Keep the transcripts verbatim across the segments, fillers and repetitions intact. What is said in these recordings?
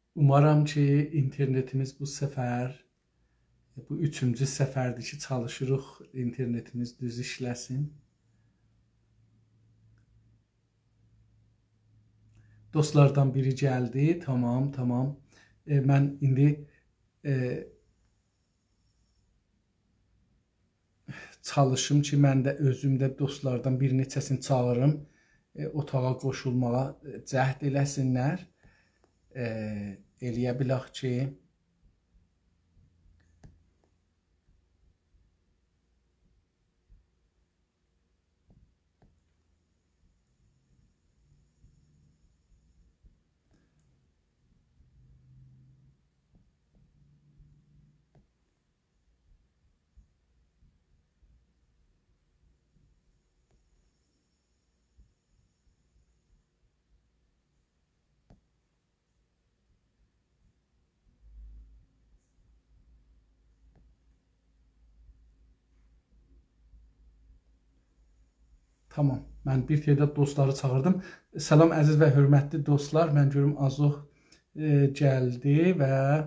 Umaram ki, internetimiz bu səfər, bu üçüncü səfərdir ki, çalışırıq internetimiz düz işləsin. Dostlardan biri gəldi, tamam, tamam. E, mən indi e, çalışım ki, mən də özümdə dostlardan bir neçəsini çağırım, e, otağa qoşulmağa cəhd eləsinlər. E, eləyə bilək ki, tamam. Mən bir tədad dostları çağırdım. Salam əziz və hörmətli dostlar. Mən görüm Azox e, gəldi və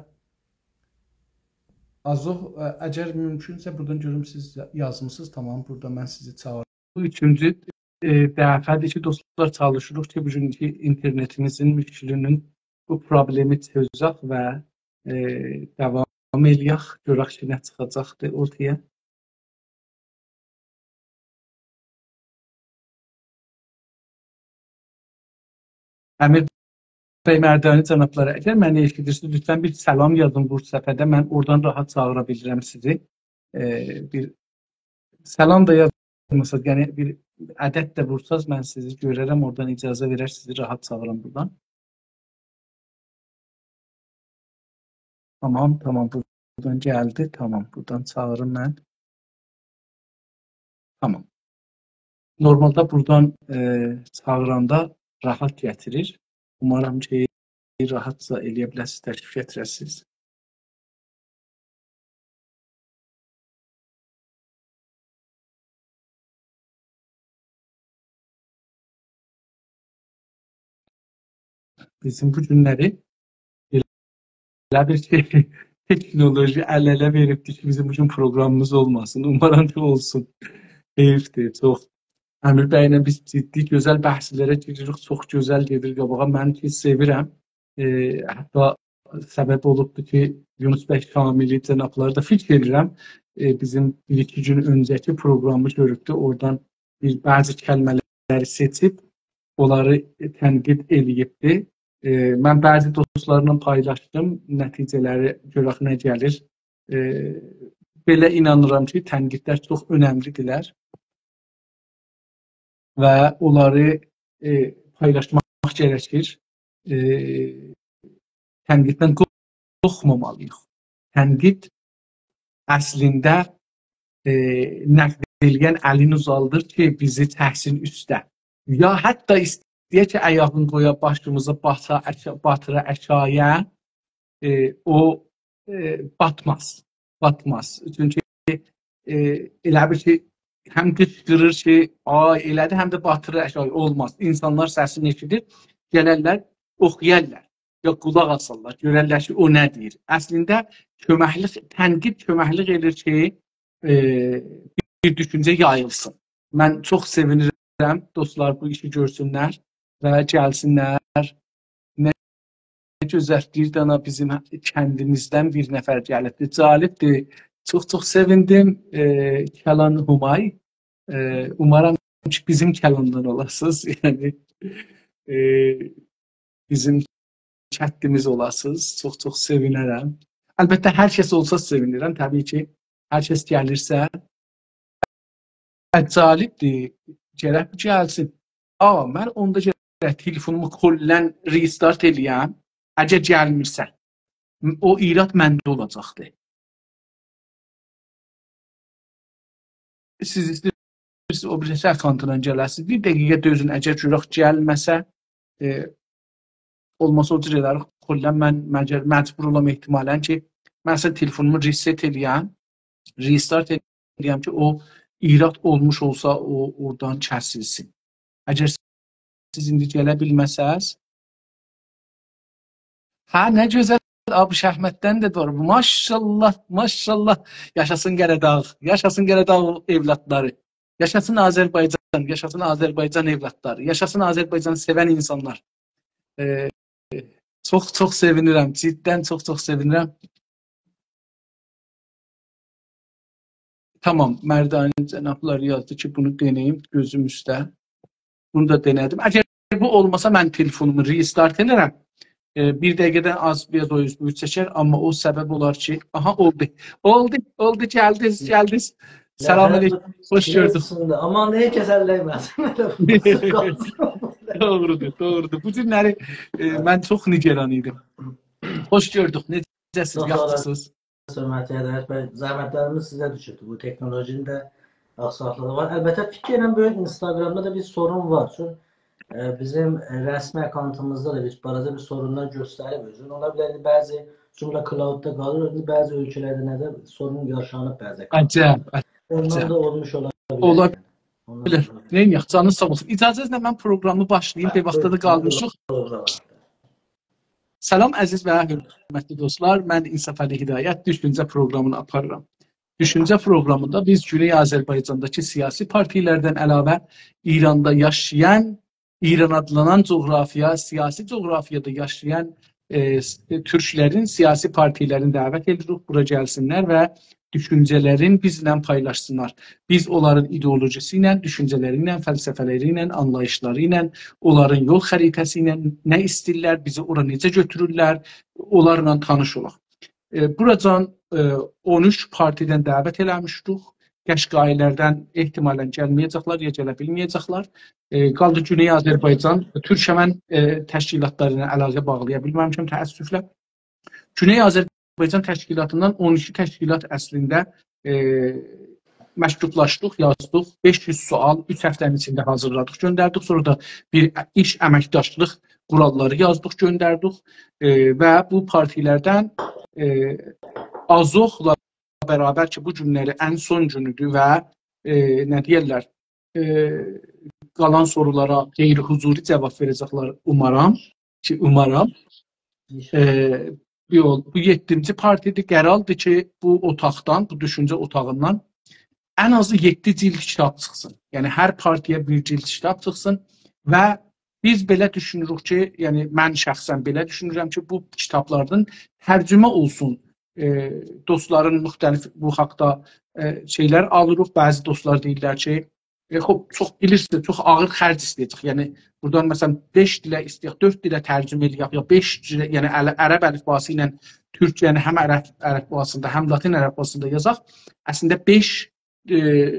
Azox, ə, əgər mümkünsə buradan görüm siz yazmısınız. Tamam, burada mən sizi çağırdım. Bu üçüncü e, dəfədir ki, dostlar çalışırıq ki, bugünkü internetimizin müşkülünün bu problemi çözək və e, davam eləyək. Görək ki, nə çıxacaqdır ortaya. Əmir bəy Mərdani cənabları, əgər məni eşidirsiniz, lütfən bir salam yazın bu səfədə. Mən oradan rahat çağıra bilirəm sizi. E, bir salam da yazmısınız, yəni bir ədəd də vursaz, mən sizi görərəm, oradan icazə verər, sizi rahat çağıram buradan. Tamam, tamam, buradan gəldi, tamam, buradan çağırım mən. Tamam. Normalda buradan e, çağıranda rahat gətirir. Umarım ki, rahatca eləyə biləsiniz, təklif gətirəsiniz. Bizim bu günləri elə bir şey, teknoloji əl-ələ veribdir ki, bizim bugün proqramımız olmasın. Umarım ki, olsun. Heyifdir, çox. Əmir bəylə biz ciddi, gözəl bəhslərə giririk, çox gözəl gedir qabağa. Mən ki, sevirəm. E, hətta səbəb olubdur ki, Yunus bəy Şamili cənabları da fikir edirəm. E, bizim bir-iki gün öncəki proqramı görübdür. Oradan bir bəzi kəlmələri seçib, onları tənqid eləyibdir. E, mən bəzi dostlarla paylaşdım, nəticələri görək nə gəlir. E, belə inanıram ki, tənqidlər çox önəmlidirlər və onları e, paylaşmaq gərəkir. E, tənqiddən qorxmamalıyıq. Tənqid əslində e, nəqd edən əlini uzaldır ki, bizi təhsin üstə. Ya hətta istəyək ki, ayağını qoya başımıza bata, batıra əşaya, e, o e, batmaz. Batmaz. Çünki e, elə bir ki, həm qışqırır ki, ay elədi, həm də batırır əşya, olmaz. İnsanlar səsini eşidir, gələrlər, oxuyarlar, ya qulaq asarlar, görərlər ki, o nə deyir. Əslində, köməklik, tənqid köməklik edir ki, e, bir düşüncə yayılsın. Mən çox sevinirəm, dostlar bu işi görsünlər və gəlsinlər. Nə gözəldir dana bizim kəndimizdən bir nəfər gəlibdir, calibdir. Çox-çox sevindim. E, Kəlan Humay. E, umarım ki, bizim Kəlandan olasınız. Yəni, e, bizim kəndimiz olasınız. Çox-çox sevinərəm. Əlbəttə, hər kəs olsa sevinirəm. Təbii ki, hər kəs gəlirsə. Calibdir. Gərək gəlsin. Aa, mən onda gərək telefonumu kollən restart eləyəm. Əgər gəlmirsən, o irad məndə olacaqdır. Siz istəyirsiniz, o birisi akkantından gələsiniz. Bir dəqiqə dözün, əgər görək gəlməsə, e, olmasa o cürələri kollən mən məcbur olam ehtimalən ki, mən sizə telefonumu reset eləyəm, restart eləyəm ki, o irad olmuş olsa, o oradan kəsilsin. Əgər siz indi gələ bilməsəz, Ha, nə gözəl Abış Əhməddən də var. Maşallah, maşallah. Yaşasın Qəradağ, yaşasın Qəradağ evlatları. Yaşasın Azərbaycan, yaşasın Azərbaycan evlatları. Yaşasın Azərbaycanı sevən insanlar. Ee, çox çox sevinirəm. Ciddən çox çox sevinirəm. Tamam, Mərdani cənablar yazdı ki, bunu deneyim gözüm üstə. Bunu da denedim. Əgər bu olmasa mən telefonumu restart edərəm. Bir dəqiqədən az biraz o üzbüyü çəkər, amma o səbəb olar ki, aha oldu, oldu, oldu, gəldiniz, gəldiniz. Salam aleyküm, hoş gördük. Aman nəyə kəsəlləyməz. Doğrudur, doğrudur. Bu günləri e, mən çox nigeran idim. Hoş gördük, necəsiniz, yaxşısınız? Hörmətli Hədayət bəy, zəhmətlərimiz sizə düşürdü. Bu teknolojinin də aksaklığı var. Əlbəttə fikirlə böyük Instagramda da bir sorun var. Çünki bizim rəsmi akkauntımızda da biz balaca bir sorunlar göstərib özün. Ola bilər bəzi cümlə cloudda qalır, bəzi ölkələrdə nədə sorun yaşanıb bəzi. Acayip. Ondan da olmuş ola bilər. Ola bilər. Neyin yox, canınız sağ olsun. İcazənizlə mən proqramı başlayayım, bir vaxtda da qalmışıq. Salam əziz və hörmətli dostlar, mən İnsaf Əli Hidayət Düşüncə proqramını aparıram. Düşüncə proqramında biz Güney Azərbaycandakı siyasi partilərdən əlavə İranda yaşayan, İran adlanan coğrafiya, siyasi coğrafiyada yaşayan e, Türklərin siyasi partilərini dəvət edirik, bura gəlsinlər və düşüncələrin bizlə paylaşsınlar. Biz onların ideolojisi ilə, düşüncələri ilə, fəlsəfələri ilə, anlayışları ilə, onların yol xəritəsi ilə nə istəyirlər, bizi ora necə götürürlər, onlarla tanış olaq. E, buracan e, on üç partidən dəvət eləmişdik. Qəşqailərdən ehtimalən gəlməyəcəklər, ya gələ bilməyəcəklər. E, qaldı Güney Azərbaycan, Türkəmən e, təşkilatlarına əlaqə bağlaya bilməmişəm təəssüflə. Güney Azərbaycan təşkilatından on iki təşkilat əslində e, məktublaşdıq, yazdıq. beş yüz sual üç həftənin içində hazırladıq, göndərdik. Sonra da bir iş əməkdaşlıq quralları yazdıq, göndərdik. E, və bu partilərdən e, Azoxla bərabər ki, bu günləri ən son günüdür və e, nə deyirlər, e, qalan sorulara qeyri-huzuri cavab verəcəklər umaram ki, umaram. E, bu yeddinci partidir, qərardır ki, bu otaqdan, bu düşüncə otağından ən azı yeddi cild kitab çıxsın. Yəni, hər partiyə bir cild kitab çıxsın və biz belə düşünürük ki, yəni mən şəxsən belə düşünürəm ki, bu kitablardan tərcümə olsun. E, dostların müxtəlif bu haqda e, şeylər alırıq. Bəzi dostlar deyirlər ki, e, xop, çox bilirsiniz, çox ağır xərc istəyəcək. Yəni, buradan məsələn beş dilə istəyək, dörd dilə tərcümə edək, ya beş dilə, yəni ərəb əlifbası ilə türk, yəni həm ərəb əlifbasında, həm latin əlifbasında yazaq. Əslində beş e,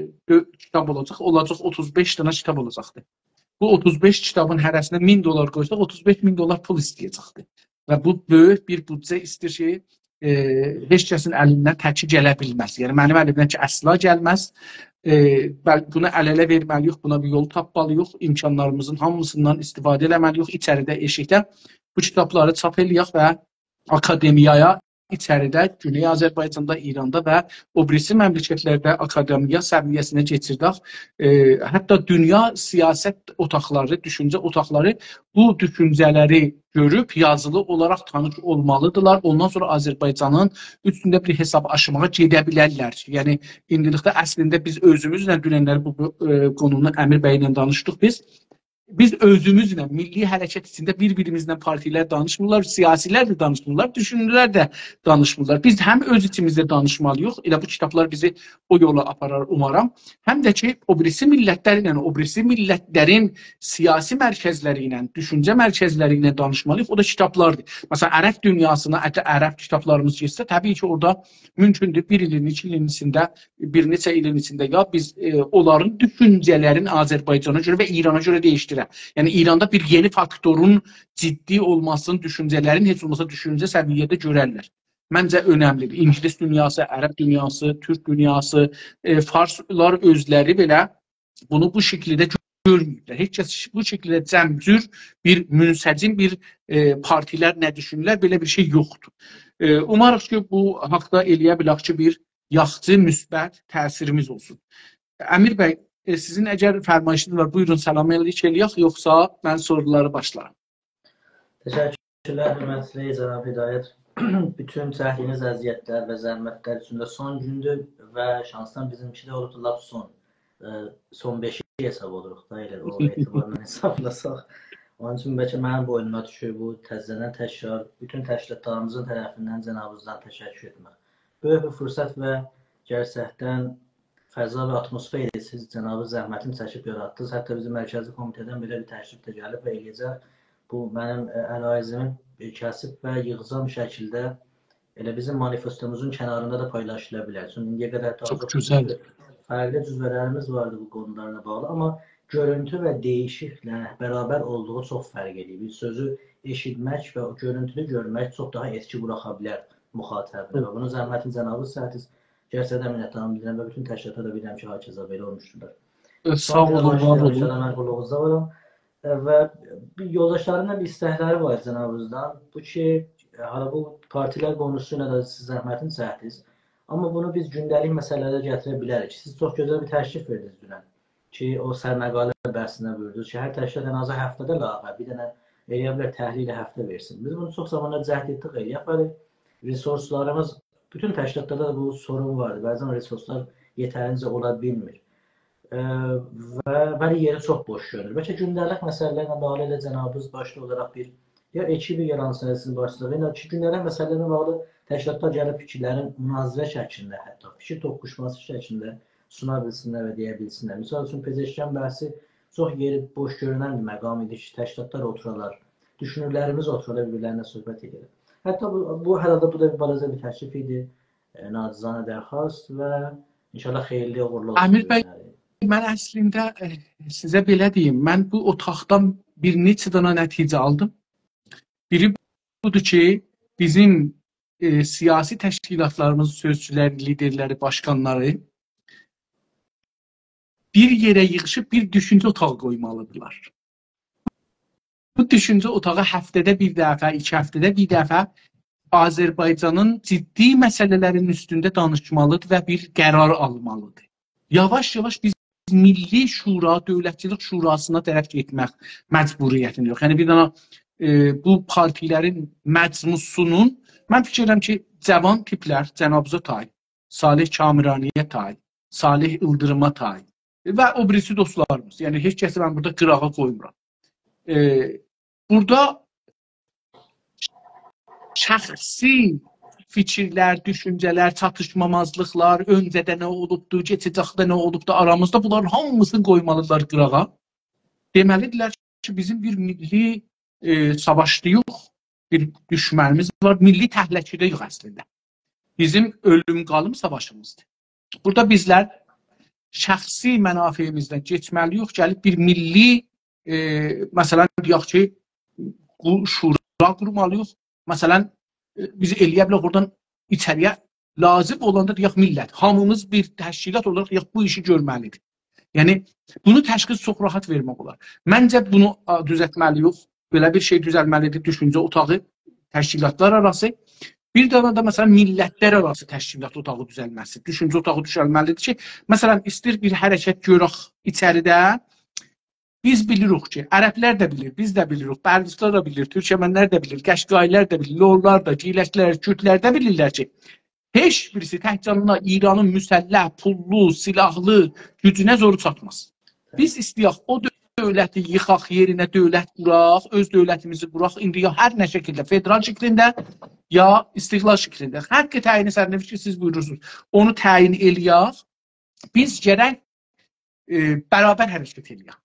kitab olacaq, olacaq otuz beş dənə kitab olacaqdır. Bu otuz beş kitabın hərəsinə min dollar qoysaq, otuz beş min dollar pul istəyəcəkdir. Və bu böyük bir büdcə istəyir ki, E, heç kəsin əlindən təki gələ bilməz. Yəni, mənim əlimdən ki, əsla gəlməz. E, buna əl-ələ verməliyik, buna bir yol tapmalıyıq, imkanlarımızın hamısından istifadə eləməliyik. İçəridə, eşikdə bu kitabları çap eləyək və akademiyaya içəridə, Güney Azərbaycanda, İranda və o birisi məmləkətlərdə akademiya səviyyəsinə keçirdək. E, hətta dünya siyasət otaqları, düşüncə otaqları bu düşüncələri görüb, yazılı olaraq tanış olmalıdırlar. Ondan sonra Azərbaycanın üstündə bir hesab aşımağa gedə bilərlər. Yəni, indilikdə əslində biz özümüzlə dünənləri bu e, konunu Əmir bəylə danışdıq biz. Biz özümüzlə, milli hərəkət içində bir-birimizlə partilər danışmırlar, siyasilər də danışmırlar, düşünürlər də danışmırlar. Biz həm öz içimizdə danışmalıyıq, elə bu kitablar bizi o yola aparar umaram. Həm də ki, o birisi millətlər ilə, o birisi millətlərin siyasi mərkəzləri ilə, düşüncə mərkəzləri ilə danışmalıyıq. O da kitablardır. Məsələn, ərəb dünyasına, ərəb kitablarımız geçsə, təbii ki, orada mümkündür bir ilin, iki ilin içində, bir neçə ilin içində ya biz e, onların düşüncələrin Azərbaycana görə və İrana görə değişdir. Yəni, İranda bir yeni faktorun ciddi olmasının, düşüncələrin heç olmasa düşüncə səviyyədə görərlər. Məncə önəmlidir. İngilis dünyası, ərəb dünyası, türk dünyası, e, farslar özləri belə bunu bu şəkildə görmürlər. Heç kəs bu şəkildə cəmcür bir münsəcim bir e, partilər nə düşünürlər, belə bir şey yoxdur. E, umarıq ki, bu haqda eləyə bilək ki, bir yaxçı, müsbət təsirimiz olsun. Əmir bəy, E, sizin əgər fərmayışınız var, buyurun salam eləyək eləyək, yoxsa mən soruları başlarım. Təşəkkür Teşekkürler hörmətli cənab Hidayət. Bütün çəkdiyiniz əziyyətlər və zəhmətlər üçün də son gündür və şansdan bizimki də olubdur lap son. Son beşi hesab oluruq da elə o etibarla hesablasaq. Onun üçün bəlkə mənim boynuma düşür bu təzədən təkrar bütün təşkilatlarımızın tərəfindən cənabınızdan təşəkkür etmək. Böyük bir fürsət və gerçəkdən fəza və atmosfer idi. Siz cənabı zəhmətini çəkib yaratdınız. Hətta bizim mərkəzi komitədən belə bir təklif də gəlib və eləyəcək. Bu mənim ərazimin kəsib və yığcam şəkildə elə bizim manifestomuzun kənarında da paylaşıla bilər. Çünki indiyə qədər çox gözəl fərqli cüzbələrimiz vardı bu konularla bağlı, amma görüntü və deyişiklə bərabər olduğu çox fərq edir. Bir sözü eşitmək və o görüntünü görmək çox daha etki buraxa bilər müxatəbə. Bunun zəhmətini cənabı səhətiz gerçəkdən minnətdarım bilirəm və bütün təşkilatlara da bilirəm ki, hakeza belə olmuşdular. Sağ olun, var olun. Mən qulluğunuzda varam. Və yoldaşlarımla bir istəkləri var cənabınızdan. Bu ki, hala bu partilər qonusu ilə də siz zəhmətin çəkdiniz. Amma bunu biz gündəlik məsələlərə gətirə bilərik. Siz çox gözəl bir təşrif verdiniz dünən. Ki, o sərməqalə bəhsinə buyurdunuz ki, hər təşkilat ən azı həftədə lağa, bir dənə eləyə bilər təhlili həftə versin. Biz bunu çox zamanlar cəhd etdik eləyək. Bəli, resurslarımız, bütün təşkilatlarda da bu sorun vardır. Bəzən resurslar yetərincə ola bilmir. Və bəli yeri çox boş görünür. Bəlkə gündəlik məsələlərlə bağlı ilə cənabınız başlı olaraq bir ya ekibi yaransın sizin başçılığı ilə ki, gündəlik məsələlərlə bağlı təşkilatlar gəlib fikirlərin münazirə şəklində, hətta fikir toqquşması şəklində suna bilsinlər və deyə bilsinlər. Misal üçün pezeşkan bəhsi çox yeri boş görünən bir məqam idi ki, təşkilatlar oturarlar, düşünürlərimiz oturarlar, bir-birlərinə söhbət edirlər. Hətta bu, bu hər halda bu da bir balaca bir təklif idi, e, nacizanə dərxast və inşallah xeyirli uğurlu olsun. Əmir bəy, mən əslində e, sizə belə deyim, mən bu otaqdan bir neçə dana nəticə aldım. Biri budur ki, bizim e, siyasi təşkilatlarımızın sözçüləri, liderləri, başkanları bir yerə yığışıb bir düşüncə otağı qoymalıdırlar. Bu düşüncə otağı həftədə bir dəfə, iki həftədə bir dəfə Azərbaycanın ciddi məsələlərin üstündə danışmalıdır və bir qərar almalıdır. Yavaş-yavaş biz Milli Şura, Dövlətçilik Şurasına tərəf getmək məcburiyyətində yox. Yəni bir dana e, bu partilərin məcmusunun, mən fikirlərim ki, cavan tiplər cənabıza tay, Salih Kamiraniyə tay, Salih İldırıma tay və o birisi dostlarımız. Yəni heç kəsi mən burada qırağa qoymuram. E, burada şəxsi fikirlər, düşüncələr, çatışmamazlıqlar, öncədə nə olubdu, keçəcəkdə nə olubdu aramızda, bunların hamısını qoymalıdırlar qırağa. Deməlidirlər ki, bizim bir milli e, savaşdayıq, bir düşmənimiz var, milli təhləkədəyik əslində. Bizim ölüm qalım savaşımızdır. Burada bizlər şəxsi mənafeyimizdən keçməliyik, gəlib bir milli, e, məsələn, deyək ki, bu şura qurmalıyıq. Məsələn, biz eləyə bilək oradan içəriyə lazım olanda deyək millət, hamımız bir təşkilat olaraq deyək bu işi görməlidir. Yəni, bunu təşxis çox rahat vermək olar. Məncə bunu düzəltməliyik, belə bir şey düzəlməlidir, düşüncə otağı, təşkilatlar arası. Bir dana da məsələn millətlər arası təşkilat otağı düzəlməsi, düşüncə otağı düzəlməlidir ki, məsələn, istəyir bir hərəkət görək içəridə, biz bilirik ki, ərəblər də bilir, biz də bilirik, bərdislər də bilir, türkmənlər də bilir, qəşqailər də bilir, lorlar da, giləklər, kürdlər də bilirlər ki, heç birisi təhcanına İranın müsəlləh, pullu, silahlı gücünə zoru çatmaz. Biz istəyək o dövləti yıxaq, yerinə dövlət quraq, öz dövlətimizi quraq, indi ya hər nə şəkildə, federal şəklində, ya istiqlal şəklində. Həqqi təyini sərnəfi ki, siz buyurursunuz, onu təyin eləyək, biz gərək e, bərabər hərəkət eləyək.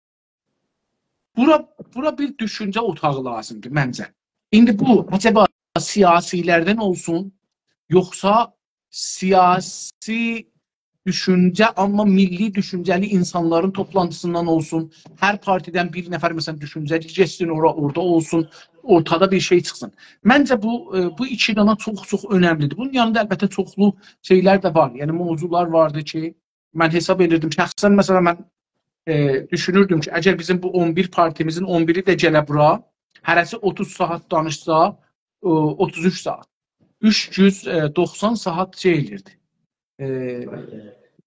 Bura, bura bir düşüncə otağı lazımdır, məncə. İndi bu, acaba siyasilərdən olsun, yoxsa siyasi düşüncə, amma milli düşüncəli insanların toplantısından olsun, hər partidən bir nəfər, məsələn, düşüncəli geçsin, ora, orada olsun, ortada bir şey çıxsın. Məncə bu, bu iki dana çox-çox önəmlidir. Bunun yanında əlbəttə çoxlu şeylər də var, yəni mövzular vardı ki, mən hesab edirdim, şəxsən, məsələn, mən E, düşünürdüm ki, əgər bizim bu on bir partimizin on biri də gələ bura, hərəsi otuz saat danışsa, e, otuz üç saat, üç yüz doxsan saat şey elirdi. E,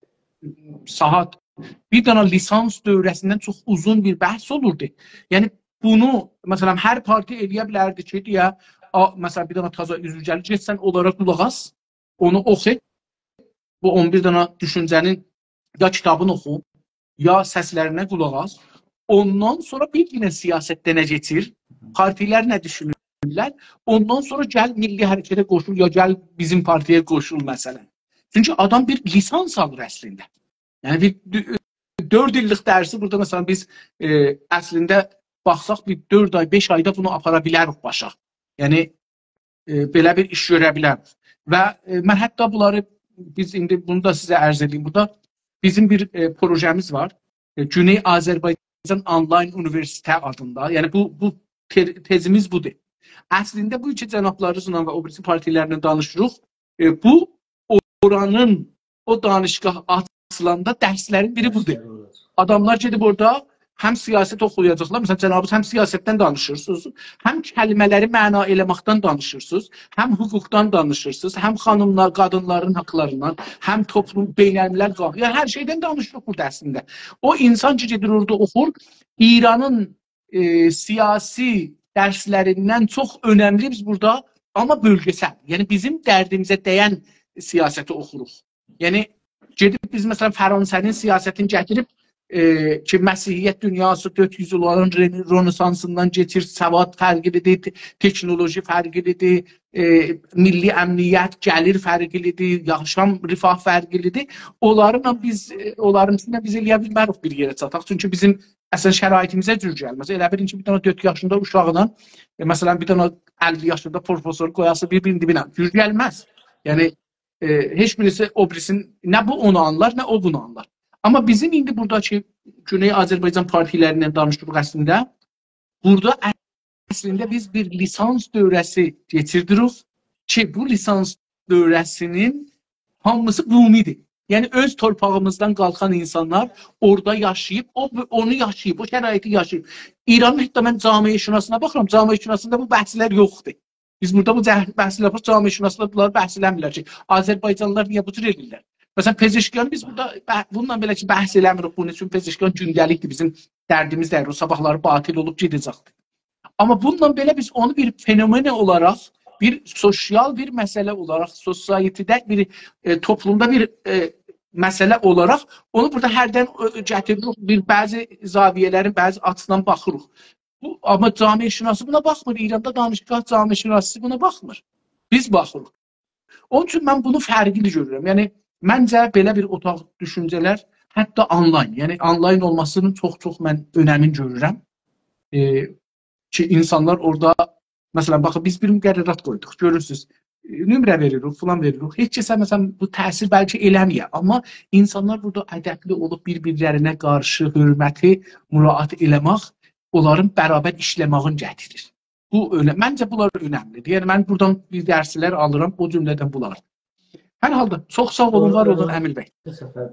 saat, bir dana lisans dövrəsindən çox uzun bir bəhs olurdu. Yəni, bunu məsələn hər parti eləyə bilərdi ki, deyə, məsələn bir dənə taza üzv gəlir, getsən onlara qulaq as, onu oxu, bu on bir dənə düşüncənin ya kitabını oxu, ya səslərinə qulaq as. Ondan sonra bir yine siyasətdə nə geçir, partilər nə düşünürlər, ondan sonra gəl milli hərəkətə qoşul, ya gəl bizim partiyə qoşul məsələn. Çünki adam bir lisans alır əslində. Yəni bir dörd illik dərsi burada məsələn biz e, əslində baxsaq bir dörd ay, beş ayda bunu apara bilərik başa. Yəni e, belə bir iş görə bilərik. Və e, mən hətta bunları, biz indi bunu da sizə ərz edeyim. Burada bizim bir e, projemiz var. E, Güney Azərbaycan Online Universitet adında. Yəni bu, bu te tezimiz budur. Əslində bu iki cənablarımızla və o birisi partilərlə danışırıq. E, bu oranın, o danışqah açılanda dərslərin biri budur. Adamlar gedib orada həm siyasət oxuyacaqlar, məsələn, cənabınız həm siyasətdən danışırsınız, həm kəlmələri məna eləməkdən danışırsınız, həm hüquqdan danışırsınız, həm xanımlar, qadınların haqlarından, həm toplum, beynəlmiləl qalxı, yəni hər şeydən danışırıq burada əslində. O insan ki, gedir orada oxur, İranın e, siyasi dərslərindən çox önəmli biz burada, amma bölgesel, yəni bizim dərdimizə dəyən siyasəti oxuruq. Yəni, gedib biz məsələn Fransa'nın siyasətini gətirib e, ki, Məsihiyyət dünyası dörd yüz illərin Rönesansından geçir, səvad fərqlidir, teknoloji fərqlidir, e, milli əmniyyət, gəlir fərqlidir, yaşam, rifah fərqlidir. Onlarla biz, onların içində biz eləyə bilmərik bir yerə çataq. Çünki bizim əslən şəraitimizə cür gəlməz. Elə birin ki, bir dənə dörd yaşında uşağına, e, məsələn bir dənə əlli yaşında profesor qoyası bir-birinin dibinə cür gəlməz. Yəni, e, heç birisi o birisinin, nə bu onu anlar, nə o bunu anlar. Amma bizim indi buradakı Güney Azərbaycan partilərindən danışdıq əslində, burada əslində biz bir lisans dövrəsi geçirdirik ki, bu lisans dövrəsinin hamısı bumidir. Yəni öz torpağımızdan qalxan insanlar orada yaşayıb, o, onu yaşayıb, o şəraiti yaşayıb. İranın hətta mən camiə şünasına baxıram, camiə şünasında bu bəhslər yoxdur. Biz burada bu bəhslər yapırıq, camiə şünasında bunları bəhs eləmirlər ki, Azərbaycanlılar niyə bu tür edirlər? Məsələn, Pezeşkiyan biz burada bununla belə ki, bəhs eləmirik, bunun üçün Pezeşkiyan gündəlikdir, bizim dərdimiz deyir, o sabahları batil olub gedəcəkdir. Amma bununla belə biz onu bir fenomeni olaraq, bir sosial bir məsələ olaraq, sosialitydə bir e, toplumda bir e, məsələ olaraq onu burada hərdən gətiririk, bir bəzi zaviyələrin bəzi açısından baxırıq. Bu, amma camiə şünası buna baxmır, İranda danışqah camiə şünası buna baxmır. Biz baxırıq. Onun üçün mən bunu fərqli görürəm. Yəni, məncə belə bir otaq düşüncələr, hətta online, yəni online olmasının çox-çox mən önəmin görürəm. E, ki, insanlar orada, məsələn, baxın, biz bir müqərrərat qoyduq, görürsünüz, nömrə veririk, falan veririk. Heç kəsə, məsələn, bu təsir bəlkə eləməyə, amma insanlar burada ədəbli olub bir-birlərinə qarşı hörməti müraat eləmək, onların bərabər işləmağın gətirir. Bu, məncə bunlar önəmlidir. Yəni, mən buradan bir dərslər alıram, o cümlədən bunlar. Hər halda, çox sağ olun, var olun Əmil bəy. Bu səfər,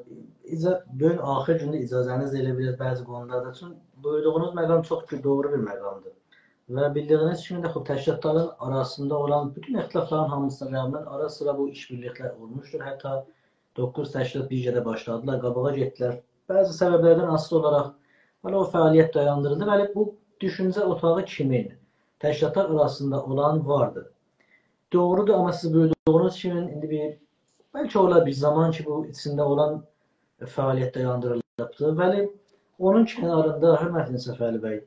bugün axır gündə icazəniz elə bilir bəzi qonularda üçün, buyurduğunuz məqam çox doğru bir məqamdır. Və bildiyiniz kimi də təşkilatların arasında olan bütün ixtilafların hamısına rəğmən ara sıra bu işbirliklər olmuşdur. Hətta doqquz təşkilat bircədə başladılar, qabağa getdilər. Bəzi səbəblərdən asılı olaraq o fəaliyyət dayandırıldı və bu düşüncə otağı kimin? Təşkilatlar arasında olan vardı. Doğrudur, amma siz buyurduğunuz kimi indi bir, bəlkə ola bir zaman ki, bu içində olan fəaliyyət dayandırılıbdır. Bəli, onun kənarında, hörmətli Səfəli bəy,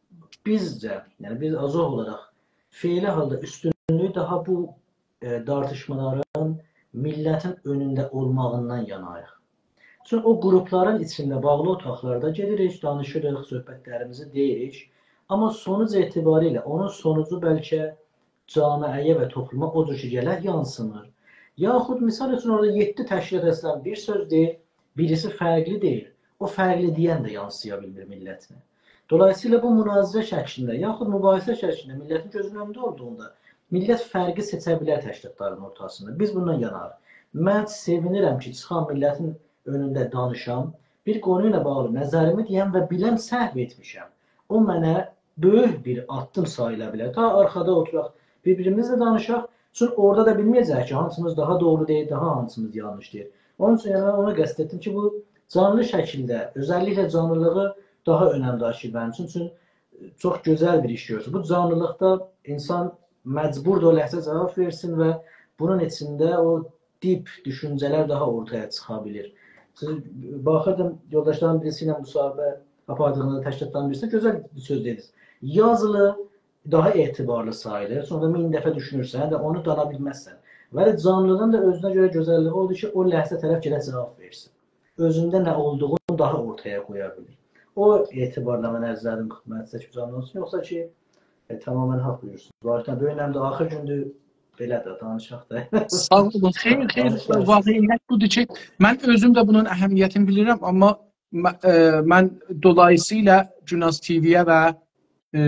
bizcə, yəni biz Azov olaraq feili halda üstünlüyü daha bu e, tartışmaların millətin önündə olmağından yanayıq. Çünki o qrupların içində bağlı otaqlarda gedirik, danışırıq, söhbətlərimizi deyirik. Amma sonuc etibarilə onun sonucu bəlkə camiəyə və topluma o cür ki, gələr yansınır. Yaxud misal üçün orada yeddi təşkilat əslən bir söz deyil, birisi fərqli deyil. O fərqli deyən də yansıya bilmir millətinə. Dolayısıyla bu münazirə şəklində, yaxud mübahisə şəklində millətin gözünün önündə olduğunda millət fərqi seçə bilər təşkilatların ortasında. Biz bundan yanarıq. Mən sevinirəm ki, çıxan millətin önündə danışam, bir qonu ilə bağlı nəzərimi deyəm və biləm səhv etmişəm. O mənə böyük bir addım sayıla bilər. Ta arxada oturaq, bir-birimizlə danışaq. Çünki orada da bilməyəcək ki, hansımız daha doğru deyil, daha hansımız yanlış deyil. Onun üçün yəni, ona qəsd etdim ki, bu canlı şəkildə, özəlliklə canlılığı daha önəm daşıyır mənim üçün. Çünki çox gözəl bir iş görür. Bu canlılıqda insan məcburdur o ləhzə cavab versin və bunun içində o dip düşüncələr daha ortaya çıxa bilir. Siz baxırdım, yoldaşlarım birisi ilə müsahibə apardığında təşkilatların birisində gözəl bir söz dediniz. Yazılı daha etibarlı sayılır. Sonra min dəfə düşünürsən və onu dana bilməzsən. Və canlının da özünə görə gözəlliyi odur ki, o ləhzə tərəf gələ cavab versin. Özündə nə olduğunu daha ortaya qoya bilir. O etibarla mən ərzlərim xidmət seçib canlı olsun, yoxsa ki, e, tamamən haqq buyursunuz. Varlıqdan böyük nəmdə axır gündür belədir, danışaq da. Sağ olun, xeyr, xeyr, vaqiyyət budur ki, mən özüm də bunun əhəmiyyətini bilirəm, amma e, mən dolayısıyla Günaz T V-yə və e,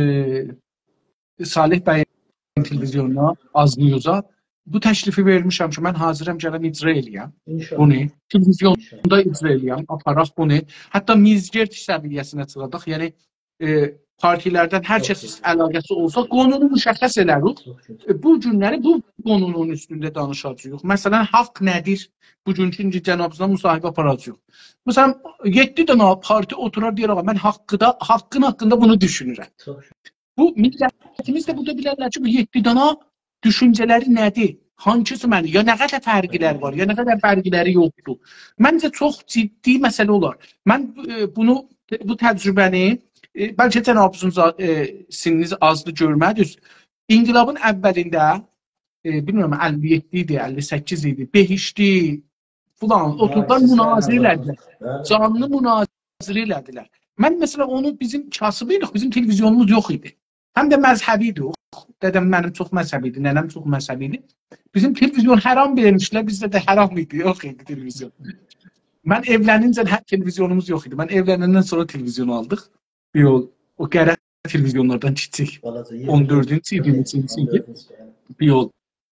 Salih bəyin televizyonuna, Az News-a bu təklifi vermişəm ki, mən hazıram gələm icra eləyəm bunu, televizyonda icra eləyəm, aparaq bunu, hətta Mizgert səviyyəsinə çıxadaq, yəni e, partilərdən hər kəs əlaqəsi olsa, qonunu müşəxəs elərik, e, bu günləri bu qonunun üstündə danışacağıq. Məsələn, haqq nədir? Bugünkü cənabınızla müsahibə aparacağıq. Məsələn, yeddi dənə parti oturar deyir, mən haqqıda, haqqın haqqında bunu düşünürəm. Bu millətimiz də burada bilərlər ki, bu yeddi dənə düşüncələri nədir? Hansısı məndir? Ya nə qədər fərqlər var, ya nə qədər fərqləri yoxdur. Məncə çox ciddi məsələ olar. Mən e, bunu, bu təcrübəni, e, bəlkə cənabınız e, sininiz azlı görmədiniz. İnqilabın əvvəlində, e, bilmirəm, əlli yeddi idi, əlli səkkiz idi, Behişti, filan, oturdular, münazirə elədilər. Canlı münazirə elədilər. Mən məsələn, onu bizim kasıbıydıq, bizim televizyonumuz yox idi. Həm də məzhəbi idi. Dədəm mənim çox məzhəbi idi, nənəm çox məzhəbi idi. Bizim televizyon haram vermişlər, bizdə də haram idi, yox idi televizyon. Mən evlənincə hər televizyonumuz yox idi. Mən evlənəndən sonra televizyon aldıq. Bir yol, o qərə televizyonlardan kiçik. on dördüncü, iyirmi üçüncü idi. Bir yol.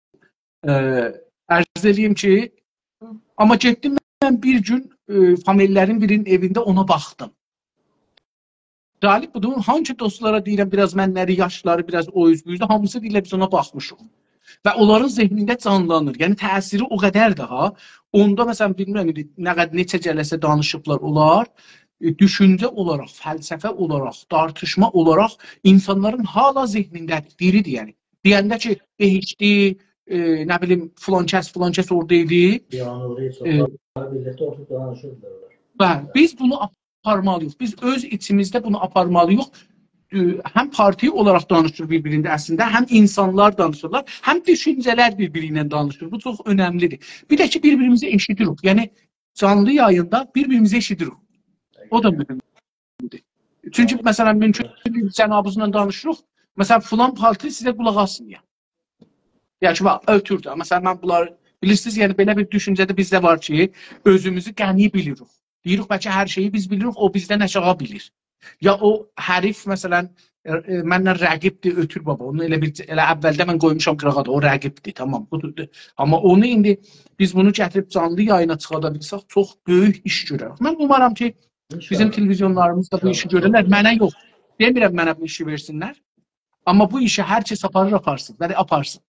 Ərz edeyim ki, amma getdim mən bir gün e, famililərin birinin evində ona baxdım. Galip budur, hangi dostlara deyirəm, biraz mənləri, yaşları, biraz o üzbüyüzdə, hamısı deyirlər, biz ona baxmışıq. Və onların zehnində canlanır. Yəni, təsiri o qədər daha. Onda, məsələn, bilmirəm, nə qədər neçə cələsə danışıblar olar, e, düşüncə olaraq, fəlsəfə olaraq, tartışma olaraq insanların hala zehnindədir, diridir, yəni. Deyəndə ki, Behişti, e, nə bilim, filan kəs, filan kəs orada idi. Yanılıyı çoxlar, birlikdə oturup danışırdılar. Bəli, biz bunu aparmalıyıq. Biz öz içimizdə bunu aparmalıyıq. Həm parti olaraq danışır bir-birində əslində, həm insanlar danışırlar, həm düşüncələr bir-biri ilə danışır. Bu çox önəmlidir. Bir də ki, bir-birimizi eşidirik. Yəni, canlı yayında bir-birimizi eşidirik. O da mühümdür. Çünki, məsələn, mümkün bir cənabınızla danışırıq. Məsələn, filan parti sizə qulaq asmıyor. Yəni ki, ötür də. Məsələn, mən bunları bilirsiniz, yəni belə bir düşüncədə bizdə var ki, özümüzü qəni bilirik. Deyirik, bəlkə hər şeyi biz bilirik, o bizdən aşağı bilir. Ya o hərif, məsələn, e, e, mənlə rəqibdir, ötür baba. Onu elə, bir, elə əvvəldə mən qoymuşam qırağa da, o rəqibdir, tamam, budur. Amma onu indi, biz bunu gətirib canlı yayına çıxada bilsək, çox böyük iş görərək. Mən umaram ki, bizim televizyonlarımız da bu işi görürlər. Mənə yox, demirəm mənə bu işi versinlər. Amma bu işi hər kəs aparır, aparsın. Bəli, aparsın.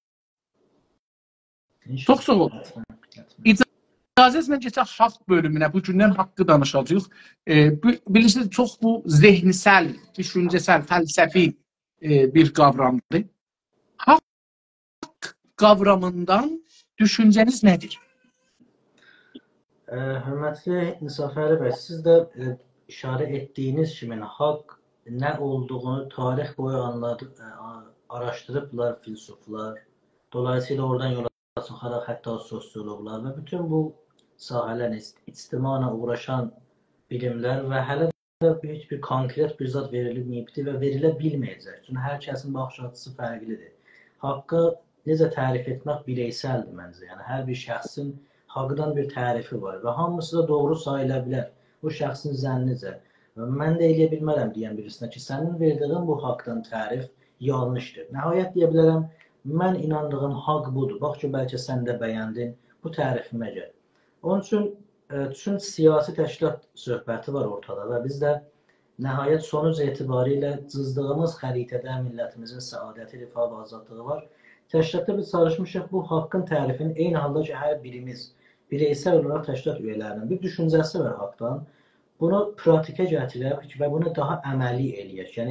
Çox sağ olun. İcazənizlə keçək haqq bölümünə, bu gündən haqqı danışacağıq. E, bilirsiniz, çox bu zehnisəl, düşüncəsəl, fəlsəfi e, bir qavramdır. Haqq qavramından düşüncəniz nədir? E, hörmətli İnsafəli bəy, siz də e, işarə etdiyiniz kimi haqq nə olduğunu tarix boyu anladı, e, araşdırıblar filosoflar. Dolayısıyla oradan yola çıxaraq hətta sosiologlar və bütün bu sahələrlə ictimana uğraşan bilimlər və hələ də heç bir konkret bir zat verilməyibdir və verilə bilməyəcək. Çünki hər kəsin baxış açısı fərqlidir. Haqqı necə tərif etmək bireysəldir məncə. Yəni hər bir şəxsin haqqdan bir tərifi var və hamısı da doğru sayıla bilər. Bu şəxsin zənnicə. Mən də eləyə bilmərəm deyən birisinə ki, sənin verdiyin bu haqqdan tərif yanlışdır. Nəhayət deyə bilərəm, mən inandığım haqq budur. Bax ki, bəlkə sən də bəyəndin, bu tərifimə gəl. Onun üçün, üçün siyasi təşkilat söhbəti var ortada və biz də nəhayət sonuc etibarilə cızdığımız xəritədə millətimizin səadəti, rifah və azadlığı var. Təşkilatda biz çalışmışıq bu haqqın tərifini eyni halda ki, hər birimiz bireysel olaraq təşkilat üyelərinin bir düşüncəsi var haqqdan. Bunu pratikə gətirək və bunu daha əməli eləyək. Yəni,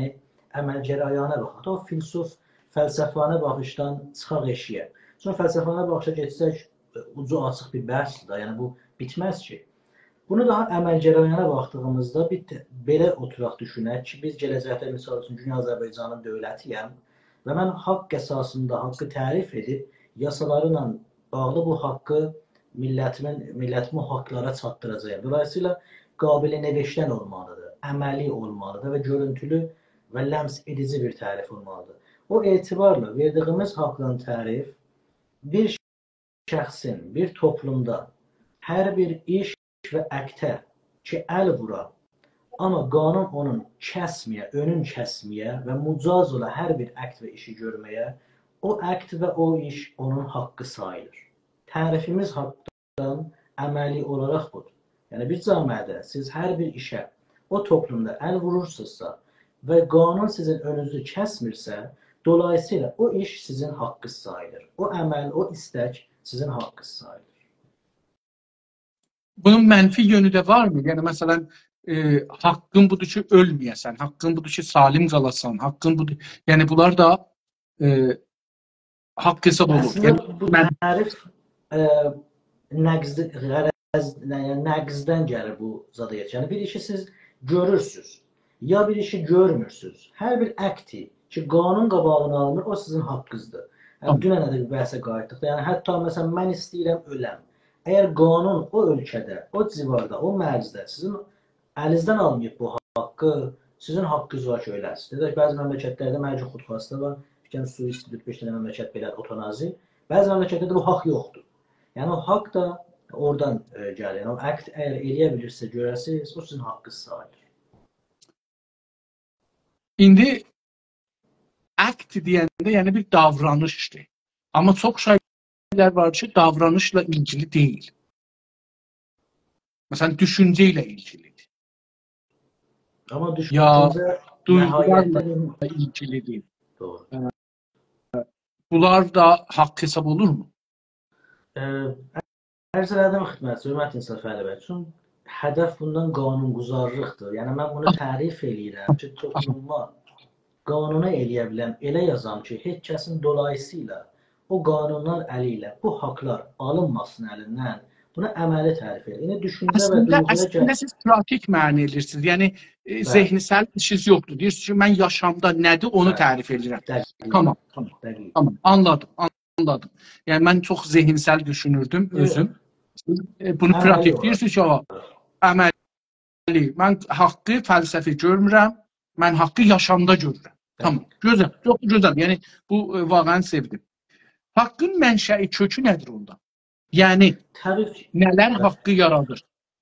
əməl cərəyanə baxaq. O filsuf fəlsəfanə baxışdan çıxaq eşiyə. Sonra fəlsəfanə baxışa geçsək ucu açıq bir bəhsdir da, yəni bu bitməz ki. Bunu daha əməl cərəyanə baxdığımızda bir belə oturaq düşünək ki, biz gələcəkdə misal üçün Dünya Azərbaycanın dövlətiyəm və mən haqq əsasında haqqı tərif edib yasaları ilə bağlı bu haqqı millətimin, millətimin haqqlara çatdıracağım. Dolayısıyla qabili nəveşdən olmalıdır, əməli olmalıdır və görüntülü və ləms edici bir tərif olmalıdır. O etibarla verdiyimiz haqqın tərif bir şəxsin, bir toplumda hər bir iş və əktə ki, əl vura, amma qanun onun kəsməyə, önün kəsməyə və mucaz ola hər bir əkt və işi görməyə, o əkt və o iş onun haqqı sayılır. Tərifimiz haqqdan əməli olaraq budur. Yəni, bir cəmiyyədə siz hər bir işə, o toplumda əl vurursunuzsa və qanun sizin önünüzü kəsmirsə, dolayısıyla o iş sizin haqqı sayılır. O əməl, o istək sizin haqqı sayılır. Bunun mənfi yönü də varmı? Yəni, məsələn, e, haqqın budur ki, ölməyəsən, haqqın budur ki, salim qalasan, haqqın budur... Yəni, bunlar da e, haqq hesab olur. Əslində, Yəni, bu mən... tərif e, nəqzd, qərəz, yəni, nəqzdən gəlir bu zadaya. Yəni, bir işi siz görürsünüz, ya bir işi görmürsünüz. Hər bir əkti ki, qanun qabağını alınır, o sizin haqqınızdır. Yəni, dünənə də bir bəhsə qayıtdıq. Yəni, hətta, məsələn, mən istəyirəm öləm. Əgər qanun o ölkədə, o civarda, o mərcdə sizin əlinizdən almayıb bu haqqı, sizin haqqınız var ki, öləsiniz. Dedək, bəzi məmləkətlərdə mərci xudxastı var, fikən su istidir, beş dənə məmləkət belə otonazi. Bəzi məmləkətlərdə bu haqq yoxdur. Yəni, o haqq da oradan e, gəlir. Yəni, o əqd əgər eləyə bilirsə, görəsiniz, o sizin haqqınız sayılır. İndi əqd deyəndə yəni bir davranışdır. Amma çox şey var ki, davranışla ilgili deyil. Məsələn, düşüncə ilə ilgilidir. Amma düşüncə ya duyğularla ilgili deyil. Doğru. Bunlar da haqq hesab olurmu? Ərz elədim xidmətçi, hörmətli İnsan Fəli bəy. Çünki hədəf bundan qanunquzarlıqdır. Yəni, mən bunu tərif eləyirəm ki, topluma qanuna eləyə biləm, elə yazam ki, heç kəsin dolayısıyla o qanunlar əli ilə bu haqlar alınmasın əlindən, buna əməli tərif edir. Yəni, düşüncə əslində, və duyğuya... Əslində, siz pratik məni edirsiniz. Yəni, e, zehnisəl işiniz yoxdur. Deyirsiniz ki, mən yaşamda nədir, onu tərif edirəm. Tamam, tamam, tamam, anladım, anladım. Yəni, mən çox zehinsəl düşünürdüm özüm. E, bunu əməli pratik deyirsiniz ki, o, əməli. Mən haqqı fəlsəfi görmürəm, mən haqqı yaşamda görürəm. Tamam, gözəl, çox gözəl. Yəni, bu e, vaqəni sevdim. Haqqın mənşəi, kökü nədir onda? Yəni, nələr haqqı yaradır?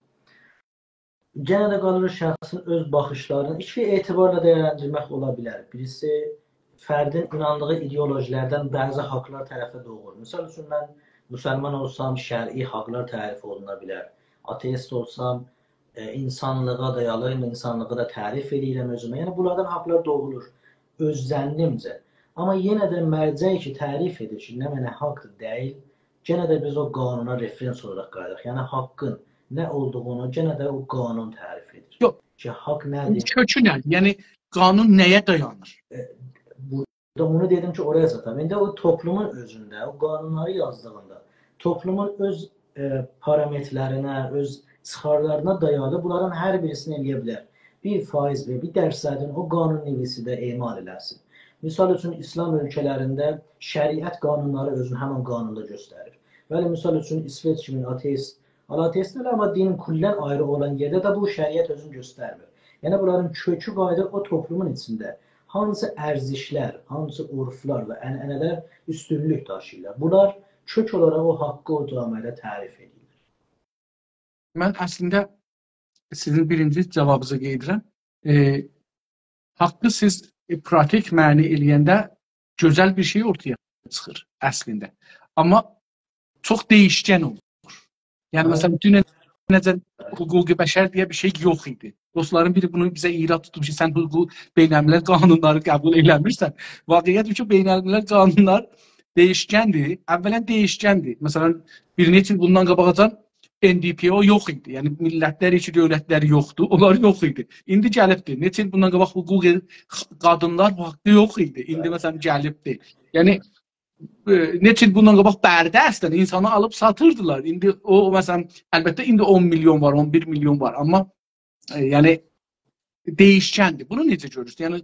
Genə də qalır şəxsin öz baxışlarını iki etibarla dəyərləndirmək ola bilər. Birisi, fərdin inandığı ideolojilərdən bəzi haqlar tərəfə doğur. Misal üçün, mən müsəlman olsam, şəri haqlar tərif oluna bilər. Ateist olsam, e, insanlığa dayalı, insanlığı da tərif edirəm özümə. Yəni, bunlardan haqlar doğulur, öz zənnimcə. Amma yenə də mərcək ki, tərif edir ki, nə mənə haqdır deyil, yenə də biz o qanuna referens olaraq qayıdaq. Yəni, haqqın nə olduğunu yenə də o qanun tərif edir. Yox. Ki, haqq nədir? Kökü nədir? Yəni, qanun nəyə dayanır? E, burada bunu dedim ki, oraya çatam. İndi o toplumun özündə, o qanunları yazdığında, toplumun öz e, parametrlərinə, öz çıxarlarına dayalı bunların hər birisini eləyə bilər. Bir faiz və bir dərsədin o qanun nevisi də emal eləsin. Misal üçün, İslam ölkələrində şəriət qanunları özünü həmin qanunda göstərir. Bəli, misal üçün, İsveç kimi ateist, ateistlər, amma dinin küllən ayrı olan yerdə də bu şəriət özünü göstərmir. Yəni, bunların kökü qayıdır o toplumun içində. Hansı ərzişlər, hansı urflar və ənənələr üstünlük daşıyırlar. Bunlar kök olaraq o haqqı o camiədə tərif edilir. Mən əslində sizin birinci cavabınıza qeyd edirəm. E, haqqı siz E, pratik məni eləyəndə gözəl bir şey ortaya çıxır əslində. Amma çox dəyişkən olur. Yəni, məsələn, dünən necə hüquqi bəşər deyə bir şey yox idi. Dostların biri bunu bizə irad tutub ki, sən hüquq beynəlmiləl qanunları qəbul eləmirsən. Vaqiyyət ki, beynəlmiləl qanunlar dəyişkəndir. Əvvələn dəyişkəndir. Məsələn, bir neçə il bundan qabaqacan N D P O yox idi. Yəni millətlər içi dövlətləri yoxdu. Onlar yox idi. İndi gəlibdi. Neçə il bundan qabaq hüquq qadınlar haqqı yox idi. İndi məsələn gəlibdi. Yəni neçə il bundan qabaq Bərdə əslən insanı alıb satırdılar. İndi o məsələn əlbəttə indi on milyon var, on bir milyon var, amma e, yəni dəyişkəndir. Bunu necə görürsünüz? Yəni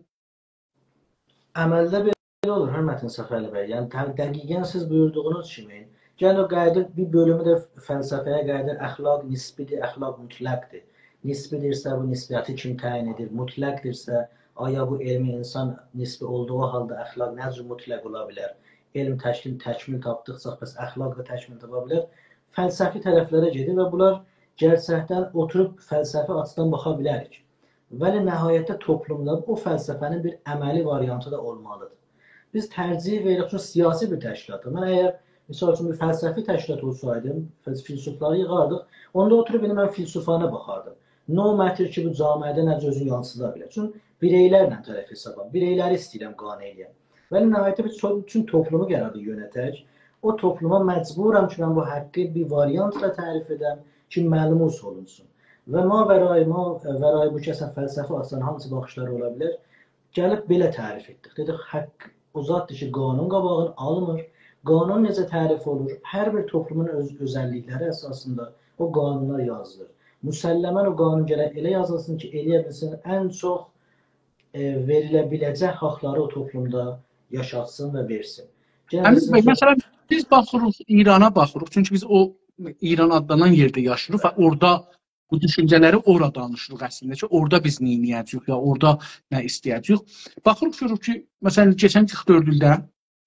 əməldə belə olur, hörmətli Səfəli bəy. Yəni dəqiqən siz buyurduğunuz kimi, yəni o qayıdır bir bölümü də fəlsəfəyə qayıdır. Əxlaq nisbidir, əxlaq mütləqdir. Nisbidirsə bu nisbiyyəti kim təyin edir? Mütləqdirsə aya bu elmi insan nisbi olduğu halda əxlaq nə cür mütləq ola bilər? Elm təşkil təkmil tapdıqsa, bəs əxlaq da təkmil tapa bilər. Fəlsəfi tərəflərə gedir və bunlar gerçəkdən oturub fəlsəfi açıdan baxa bilərik. Vəli nəhayətdə toplumda o fəlsəfənin bir əməli variantı da olmalıdır. Biz tərcih veririk üçün siyasi bir təşkilatdır. Mən əgər misal üçün bir fəlsəfi təşkilat olsaydım, filsufları yığardıq, onda oturub mən filsufana baxardım. Nə olmalıdır ki, bu camiədə nə özünü yansıda bilər. Çünki bireylərlə tərəf hesaba, bireyləri istəyirəm qane eləyəm. Vəli nəhayətdə biz bütün toplumu qərarı yönətək. O topluma məcburam ki, mən bu haqqı bir variantla tərif edəm ki, məlum olunsun. Və ma vərai, ma vərai bu kəsən fəlsəfi açsan hansı baxışları ola bilər? Gəlib belə tərif etdik. Dedik, haqq o zatdır ki, qanun qabağını almır. Qanun necə tərif olur? Hər bir toplumun öz özəllikləri əsasında o qanunlar yazılır. Müsəlləmən o qanun gərək elə yazılsın ki, eləyə bilsin, ən çox e, verilə biləcək haqları o toplumda yaşatsın və versin. Əmin bəy, məsələn, biz baxırıq, İrana baxırıq. Çünki biz o İran adlanan yerdə yaşayırıq və orada bu düşüncələri ora danışırıq əslində ki, orada biz nə edəcəyik ya, orada nə istəyəcəyik. Baxırıq görürük ki, məsələn, keçən qırx dörd ildə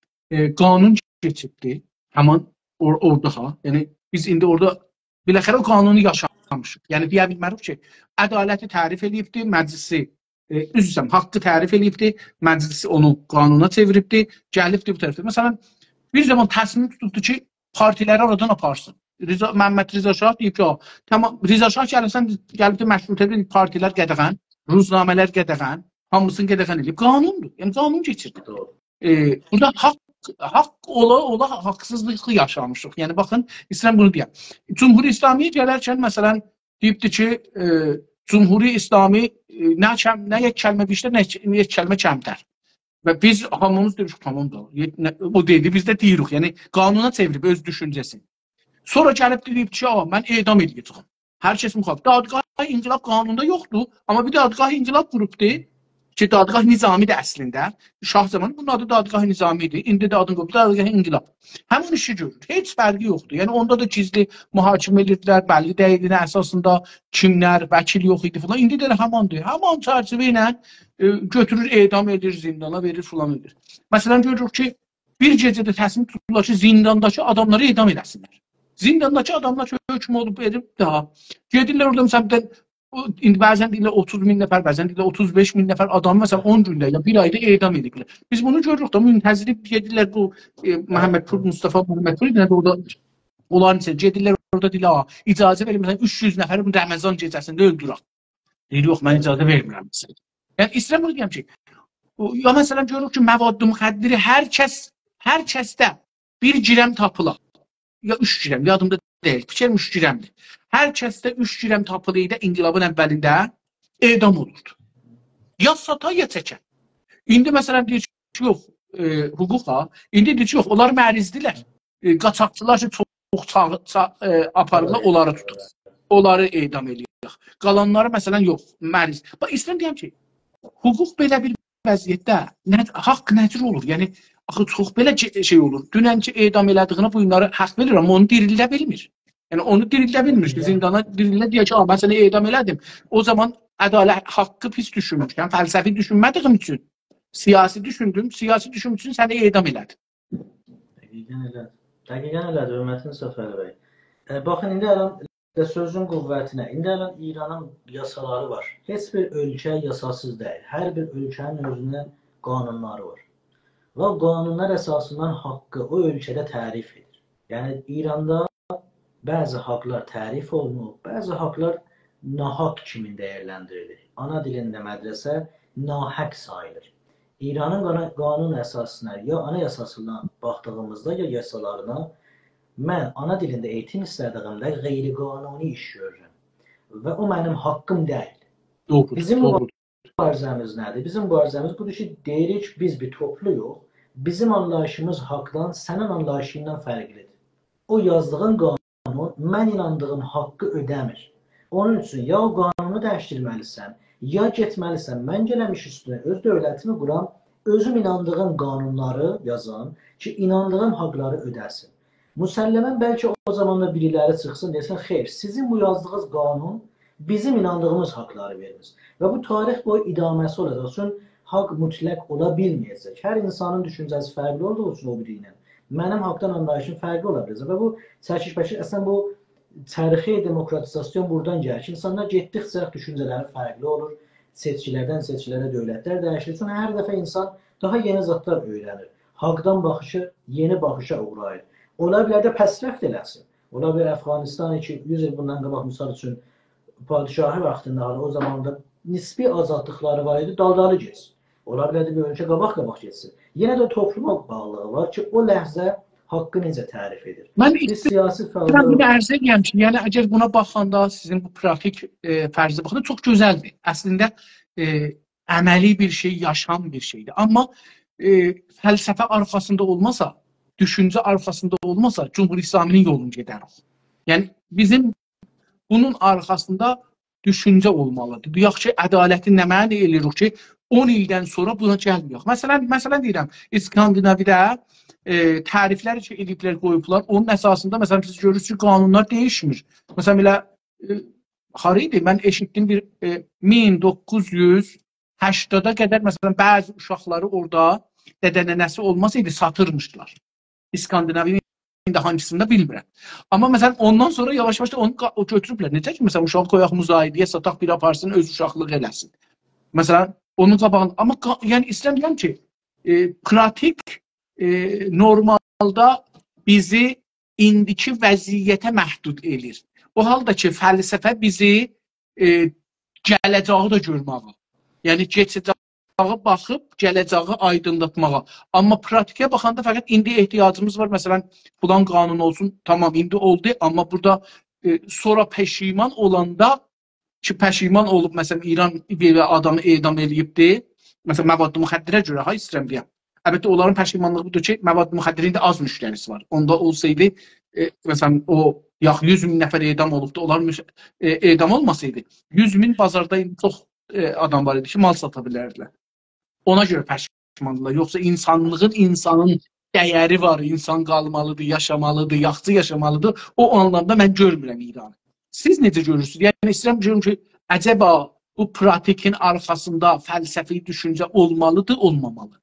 e, qanun keçibdi, həman or orada ha. Yəni biz indi orada biləxərə o qanunu yaşamışıq. Yəni deyə bilmərik ki, ədaləti tərif edibdi, məclisi e, üzrəm, haqqı tərif edibdi, məclisi onu qanuna çeviribdi, gəlibdi bu tərəfdə. Məsələn, bir zaman təsmin tutuldu ki, partiləri oradan aparsın. Riza, Məhəmməd Riza Şah deyib ki, tamam, Riza Şah gəlirsən, gəlibdi məşrutədə partilər qədəğən, ruznamələr qədəğən, hamısını qədəğən edib. Qanundur, yəni qanun keçirdi. E, burada haqq, haqq ola, ola haqsızlıqlı yaşamışıq. Yəni, baxın, istəyirəm bunu deyəm. Cumhuri İslamiyə gələrkən, məsələn, deyibdi ki, e, Cumhuri İslami e, nə, nə یک kəlmə bişlər, nə یک kəlmə kəmtər. Və biz hamımız deyirik, tamam da, o dedi, biz də deyirik, yəni qanuna çevirib öz düşüncəsini. Sonra gəlib deyib ki, mən edam edəcəyəm. Hər kəs müxalif. Dadgah İnqilab qanununda yoxdur, amma bir dadgah İnqilab qrupdur ki, dadgah nizamidir əslində. Şah zamanı bunun adı dadgah nizamidir. İndi də adını qoyub dadgah İnqilab. Həmin işi görür. Heç fərqi yoxdur. Yəni onda da gizli mühakimə edirdilər, bəlli deyildi əsasında kimlər, vəkil yox idi falan. İndi də həmandır. Həman çərçivə ilə e, götürür, edam edir, zindana verir, falan edir. Məsələn görürük ki, bir gecədə təsmin tutulur ki, zindandakı adamları edam edəsinlər. Zindandakı adamlar hökm olub edib daha. Gedirlər orada məsələn, indi bəzən deyirlər otuz min nəfər, bəzən deyirlər otuz beş min nəfər adam məsələn on gündə ya bir ayda edam ediblər. Biz bunu görürük də müntəzirlik gedirlər bu e, Məhəmməd Pur, Mustafa Məhəmməd Pur ilə orada onların içində gedirlər orada deyirlər, icazə verin məsələn üç yüz nəfəri bu Ramazan gecəsində öldürək. Deyir yox, mən icazə vermirəm sizə. Yəni istəyirəm bunu deyəm ki, ya məsələn görürük ki, məvad-ı müxəddiri hər kəs hər kəsdə bir girəm tapılar. Ya üç girəm, yadımda deyil, fikrim üç girəmdir. Hər kəsdə üç girəm tapılıydı inqilabın əvvəlində edam olurdu. Ya sata, ya çəkən. İndi məsələn deyir ki, yox, e, hüquqa, indi deyir ki, yox, onlar mərizdilər. E, qaçaqçılar ki, çox çağ, e, aparırlar, onları tutur. Onları edam edirik. Qalanları məsələn yox, məriz. Bax, istəyirəm deyəm ki, hüquq belə bir vəziyyətdə nə, haqq nəcür olur? Yəni, axı çox belə şey olur. Dünənki edam elədiyinə bu günləri haqq verir, amma onu dirildə bilmir. Yəni onu dirildə bilmir. Zindana dirildə deyək ki, mən səni edam elədim. O zaman ədalət haqqı pis düşünmüşəm. Fəlsəfi düşünmədiyim üçün, siyasi düşündüm, siyasi düşündüyüm üçün səni edam elədim. Dəqiqən elədir. Dəqiqən elədir, hörmətli Səfəli bəy. E, baxın, indi əlan sözün qüvvətinə, indi əlan İranın yasaları var. Heç bir ölkə yasasız deyil. Hər bir ölkənin özünün qanunları var. Və qanunlar əsasından haqqı o ölkədə tərif edir. Yəni, İranda bəzi haqlar tərif olunur, bəzi haqlar nahaq kimi dəyərləndirilir. Ana dilində mədrəsə nahaq sayılır. İranın qanun əsasına, ya ana yasasına baxdığımızda, ya yasalarına mən ana dilində eğitim istədiyimdə qeyri-qanuni iş görürəm və o mənim haqqım deyil. Doğrudur, Bizim doğrudur. mübarizəmiz nədir? Bizim mübarizəmiz budur ki, deyirik biz bir topluyuq. Bizim anlayışımız haqdan sənin anlayışından fərqlidir. O yazdığın qanun mən inandığım haqqı ödəmir. Onun üçün ya o qanunu dəyişdirməlisən, ya getməlisən, mən gələmiş üstünə öz dövlətimi quram, özüm inandığım qanunları yazan ki, inandığım haqları ödəsin. Müsəlləmən bəlkə o zaman da biriləri çıxsın, desin, xeyr, sizin bu yazdığınız qanun bizim inandığımız haqları vermir. Və bu tarix boyu idaməsi olacaq. Üçün haqq mütləq ola bilməyəcək. Hər insanın düşüncəsi fərqli olduğu üçün o biri ilə. Mənim haqdan anlayışım fərqli ola biləcək. Və bu çəkişbəşir, əslən bu tarixi demokratizasyon buradan gəlir ki, insanlar getdikcə düşüncələri fərqli olur. Seçkilərdən seçkilərə dövlətlər dəyişir. Çünki hər dəfə insan daha yeni zatlar öyrənir. Haqdan baxışı yeni baxışa uğrayır. Ola bilər də pəsrəft eləsin. Ola bilər Əfqanistan iki yüz il bundan qabaq misal üçün padişahı vaxtında hala o zamanda nisbi azadlıqları var idi, daldalı getsin. Ola bilər də bir ölkə qabaq-qabaq getsin. Yenə də topluma bağlılığı var ki, o ləhzə haqqı necə tərif edir? Mən Biz siyasi fəallar... Bunu ərzə edirəm ki, yəni əgər buna baxanda sizin bu pratik e, fərzə baxanda çox gözəldir. Əslində e, əməli bir şey, yaşam bir şeydir. Amma e, fəlsəfə arxasında olmasa, düşüncə arxasında olmasa Cumhur İslaminin yolunu gedərik. Yəni bizim bunun arxasında düşüncə olmalıdır. Deyək ki, ədaləti nə mənə eləyirik ki, on ildən sonra buna gəlmiyor. Məsələn, məsələn deyirəm, İskandinavidə e, təriflər ki, elitlər qoyublar, onun əsasında, məsələn, siz görürsünüz ki, qanunlar dəyişmir. Məsələn, elə, e, haraydı, mən eşitdim bir e, min doqquz yüz həştada qədər, məsələn, bəzi uşaqları orada dədə-nənəsi olmasaydı, satırmışdılar. İskandinavinin indi hangisini də bilmirəm. Amma məsələn, ondan sonra yavaş-yavaş da onu o götürüblər. Necə ki, məsələn, uşağı qoyaq müzahidiyə, sataq bir aparsın, öz uşaqlıq eləsin. Məsələn, onun qabağında. Amma yəni istəyirəm ki, e, pratik e, normalda bizi indiki vəziyyətə məhdud edir. O halda ki, fəlsəfə bizi e, gələcəyi də görməyə, yəni keçəcəyi baxıb, gələcəyi aydınlatmağa. Amma pratikə baxanda fəqət indi ehtiyacımız var. Məsələn, plan qanun olsun, tamam, indi oldu, amma burada e, sonra peşiman olanda ki, peşiman olub, məsələn, İran bir adamı edam edibdir, məsələn, məvadlı müxəddirə görə, ha, istəyirəm deyəm. Əlbəttə, onların peşimanlığı budur ki, məvadlı müxəddirin də az müştərisi var. Onda olsaydı, e, məsələn, o yax yüz min nəfər edam olubdu, onların e, edam olmasaydı, yüz min bazarda çox e, adam var idi ki, mal sata bilərdilər. Ona görə peşimandırlar. Yoxsa insanlığın, insanın dəyəri var, insan qalmalıdır, yaşamalıdır, yaxşı yaşamalıdır. O anlamda mən görmürəm İranı. Siz necə görürsünüz? Yəni, istəyirəm görürüm ki, əcəba bu pratikin arxasında fəlsəfi düşüncə olmalıdır, olmamalıdır?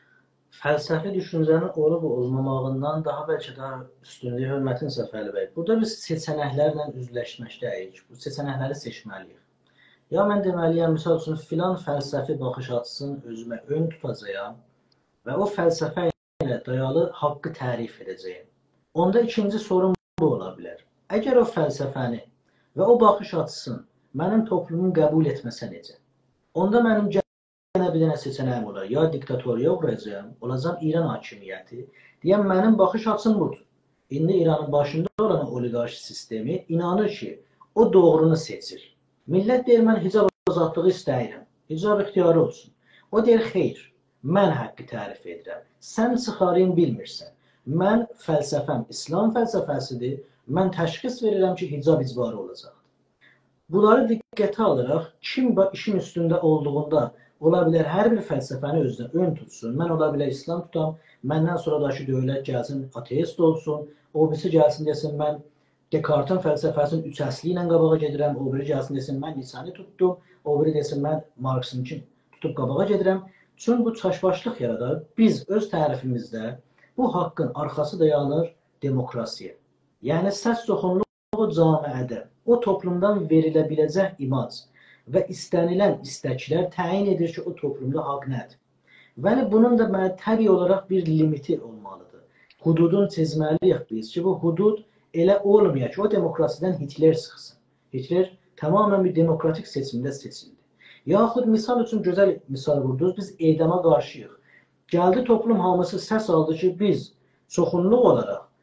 Fəlsəfi düşüncənin olub olmamağından daha bəlkə daha üstünlüyü hörmətin Səfəli bəy. Burada biz seçənəklərlə üzləşməkdəyik. Bu seçənəkləri seçməliyik. Ya mən deməliyəm, misal üçün, filan fəlsəfi baxış açısını özümə ön tutacağım və o fəlsəfə ilə dayalı haqqı tərif edəcəyim. Onda ikinci sorun bu ola bilər. Əgər o fəlsəfəni və o baxış açısını mənim toplumun qəbul etməsə necə? Onda mənim gənə bir dənə seçənəyim olar. Ya diktatoriya uğrayacağım, olacaq İran hakimiyyəti. Deyəm, mənim baxış açım budur. İndi İranın başında olan oliqarşi sistemi inanır ki, o doğrunu seçir. Millət deyir, mən hicab azadlığı istəyirəm. Hicab ixtiyarı olsun. O deyir, xeyr, mən haqqı tərif edirəm. Sən çıxarın bilmirsən. Mən fəlsəfəm İslam fəlsəfəsidir. Mən təşxis verirəm ki, hicab icbarı olacaqdır. Bunları diqqətə alıraq, kim işin üstündə olduğunda ola bilər hər bir fəlsəfəni özünə ön tutsun. Mən ola bilər İslam tutam, məndən sonra da ki, dövlət gəlsin, ateist olsun, o birisi gəlsin desin, mən Descartes-in fəlsəfəsinin üç əsli ilə qabağa gedirəm, o biri gəlsin desin, mən Nisani tutdum, o biri desin, mən Marks'ınki tutub qabağa gedirəm. Çünki bu çaşbaşlıq yaradar. Biz öz tərifimizdə bu haqqın arxası dayanır demokrasiya. Yəni, səs çoxunluğu o camiədə, o toplumdan verilə biləcək imac və istənilən istəklər təyin edir ki, o toplumda haqq nədir? Və bunun da mənə təbii olaraq bir limiti olmalıdır. Hududun çizməliyik biz ki, bu hudud elə olmayaq ki, o demokrasiyadan Hitler çıxsın. Hitler tamamən bir demokratik seçimdə seçildi. Yaxud misal üçün gözəl misal vurdunuz, biz edama qarşıyıq. Gəldi toplum hamısı səs aldı ki, biz çoxunluq olaraq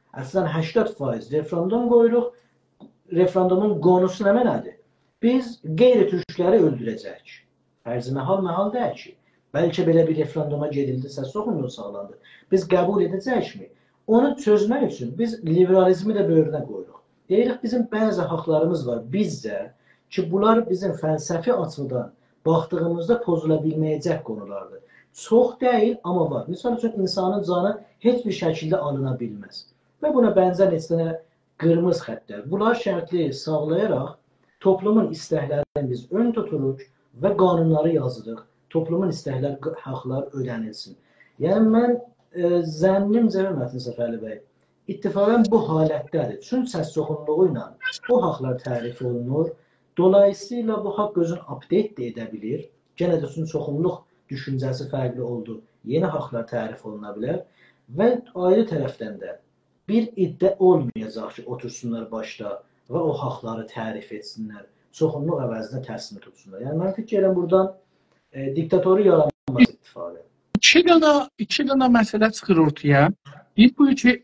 Əslən səksən faiz referendum qoyuruq. Referendumun qonusu nə mənadır? Biz qeyri-türkləri öldürəcəyik. Fərzi məhal məhal deyil ki. Bəlkə belə bir referenduma gedildi, səs soxunluğu sağlandı. Biz qəbul edəcəyikmi? Onu çözmək üçün biz liberalizmi də böyrünə qoyuruq. Deyirik, bizim bəzi haqlarımız var bizcə ki, bunlar bizim fəlsəfi açıdan baxdığımızda pozula bilməyəcək konulardır. Çox deyil, amma var. Misal üçün, insanın canı heç bir şəkildə alına bilməz. Və buna bənzər heç dənə qırmızı xəttlər. Bunlar şərtli sağlayaraq toplumun istəklərini biz ön tuturuq və qanunları yazırıq. Toplumun istəklər, haqlar ödənilsin. Yəni, mən e, zənnimcə Hörmətin Səfərli bəy, ittifaqən bu halətdədir. Çünki səs çoxunluğu ilə bu haqlar tərif olunur. Dolayısıyla bu haqq özünü update də edə bilir. Genə də üçün çoxunluq düşüncəsi fərqli oldu. Yeni haqlar tərif oluna bilər. Və ayrı tərəfdən də bir iddia olmayacaq ki, otursunlar başda və o haqları tərif etsinlər. Çoxunluq əvəzinə tərsini tutsunlar. Yəni, mən fikir edirəm, buradan e, diktatoru yaranmaz ittifaqı. İki dənə, iki dənə məsələ çıxır ortaya. Bir bu ki,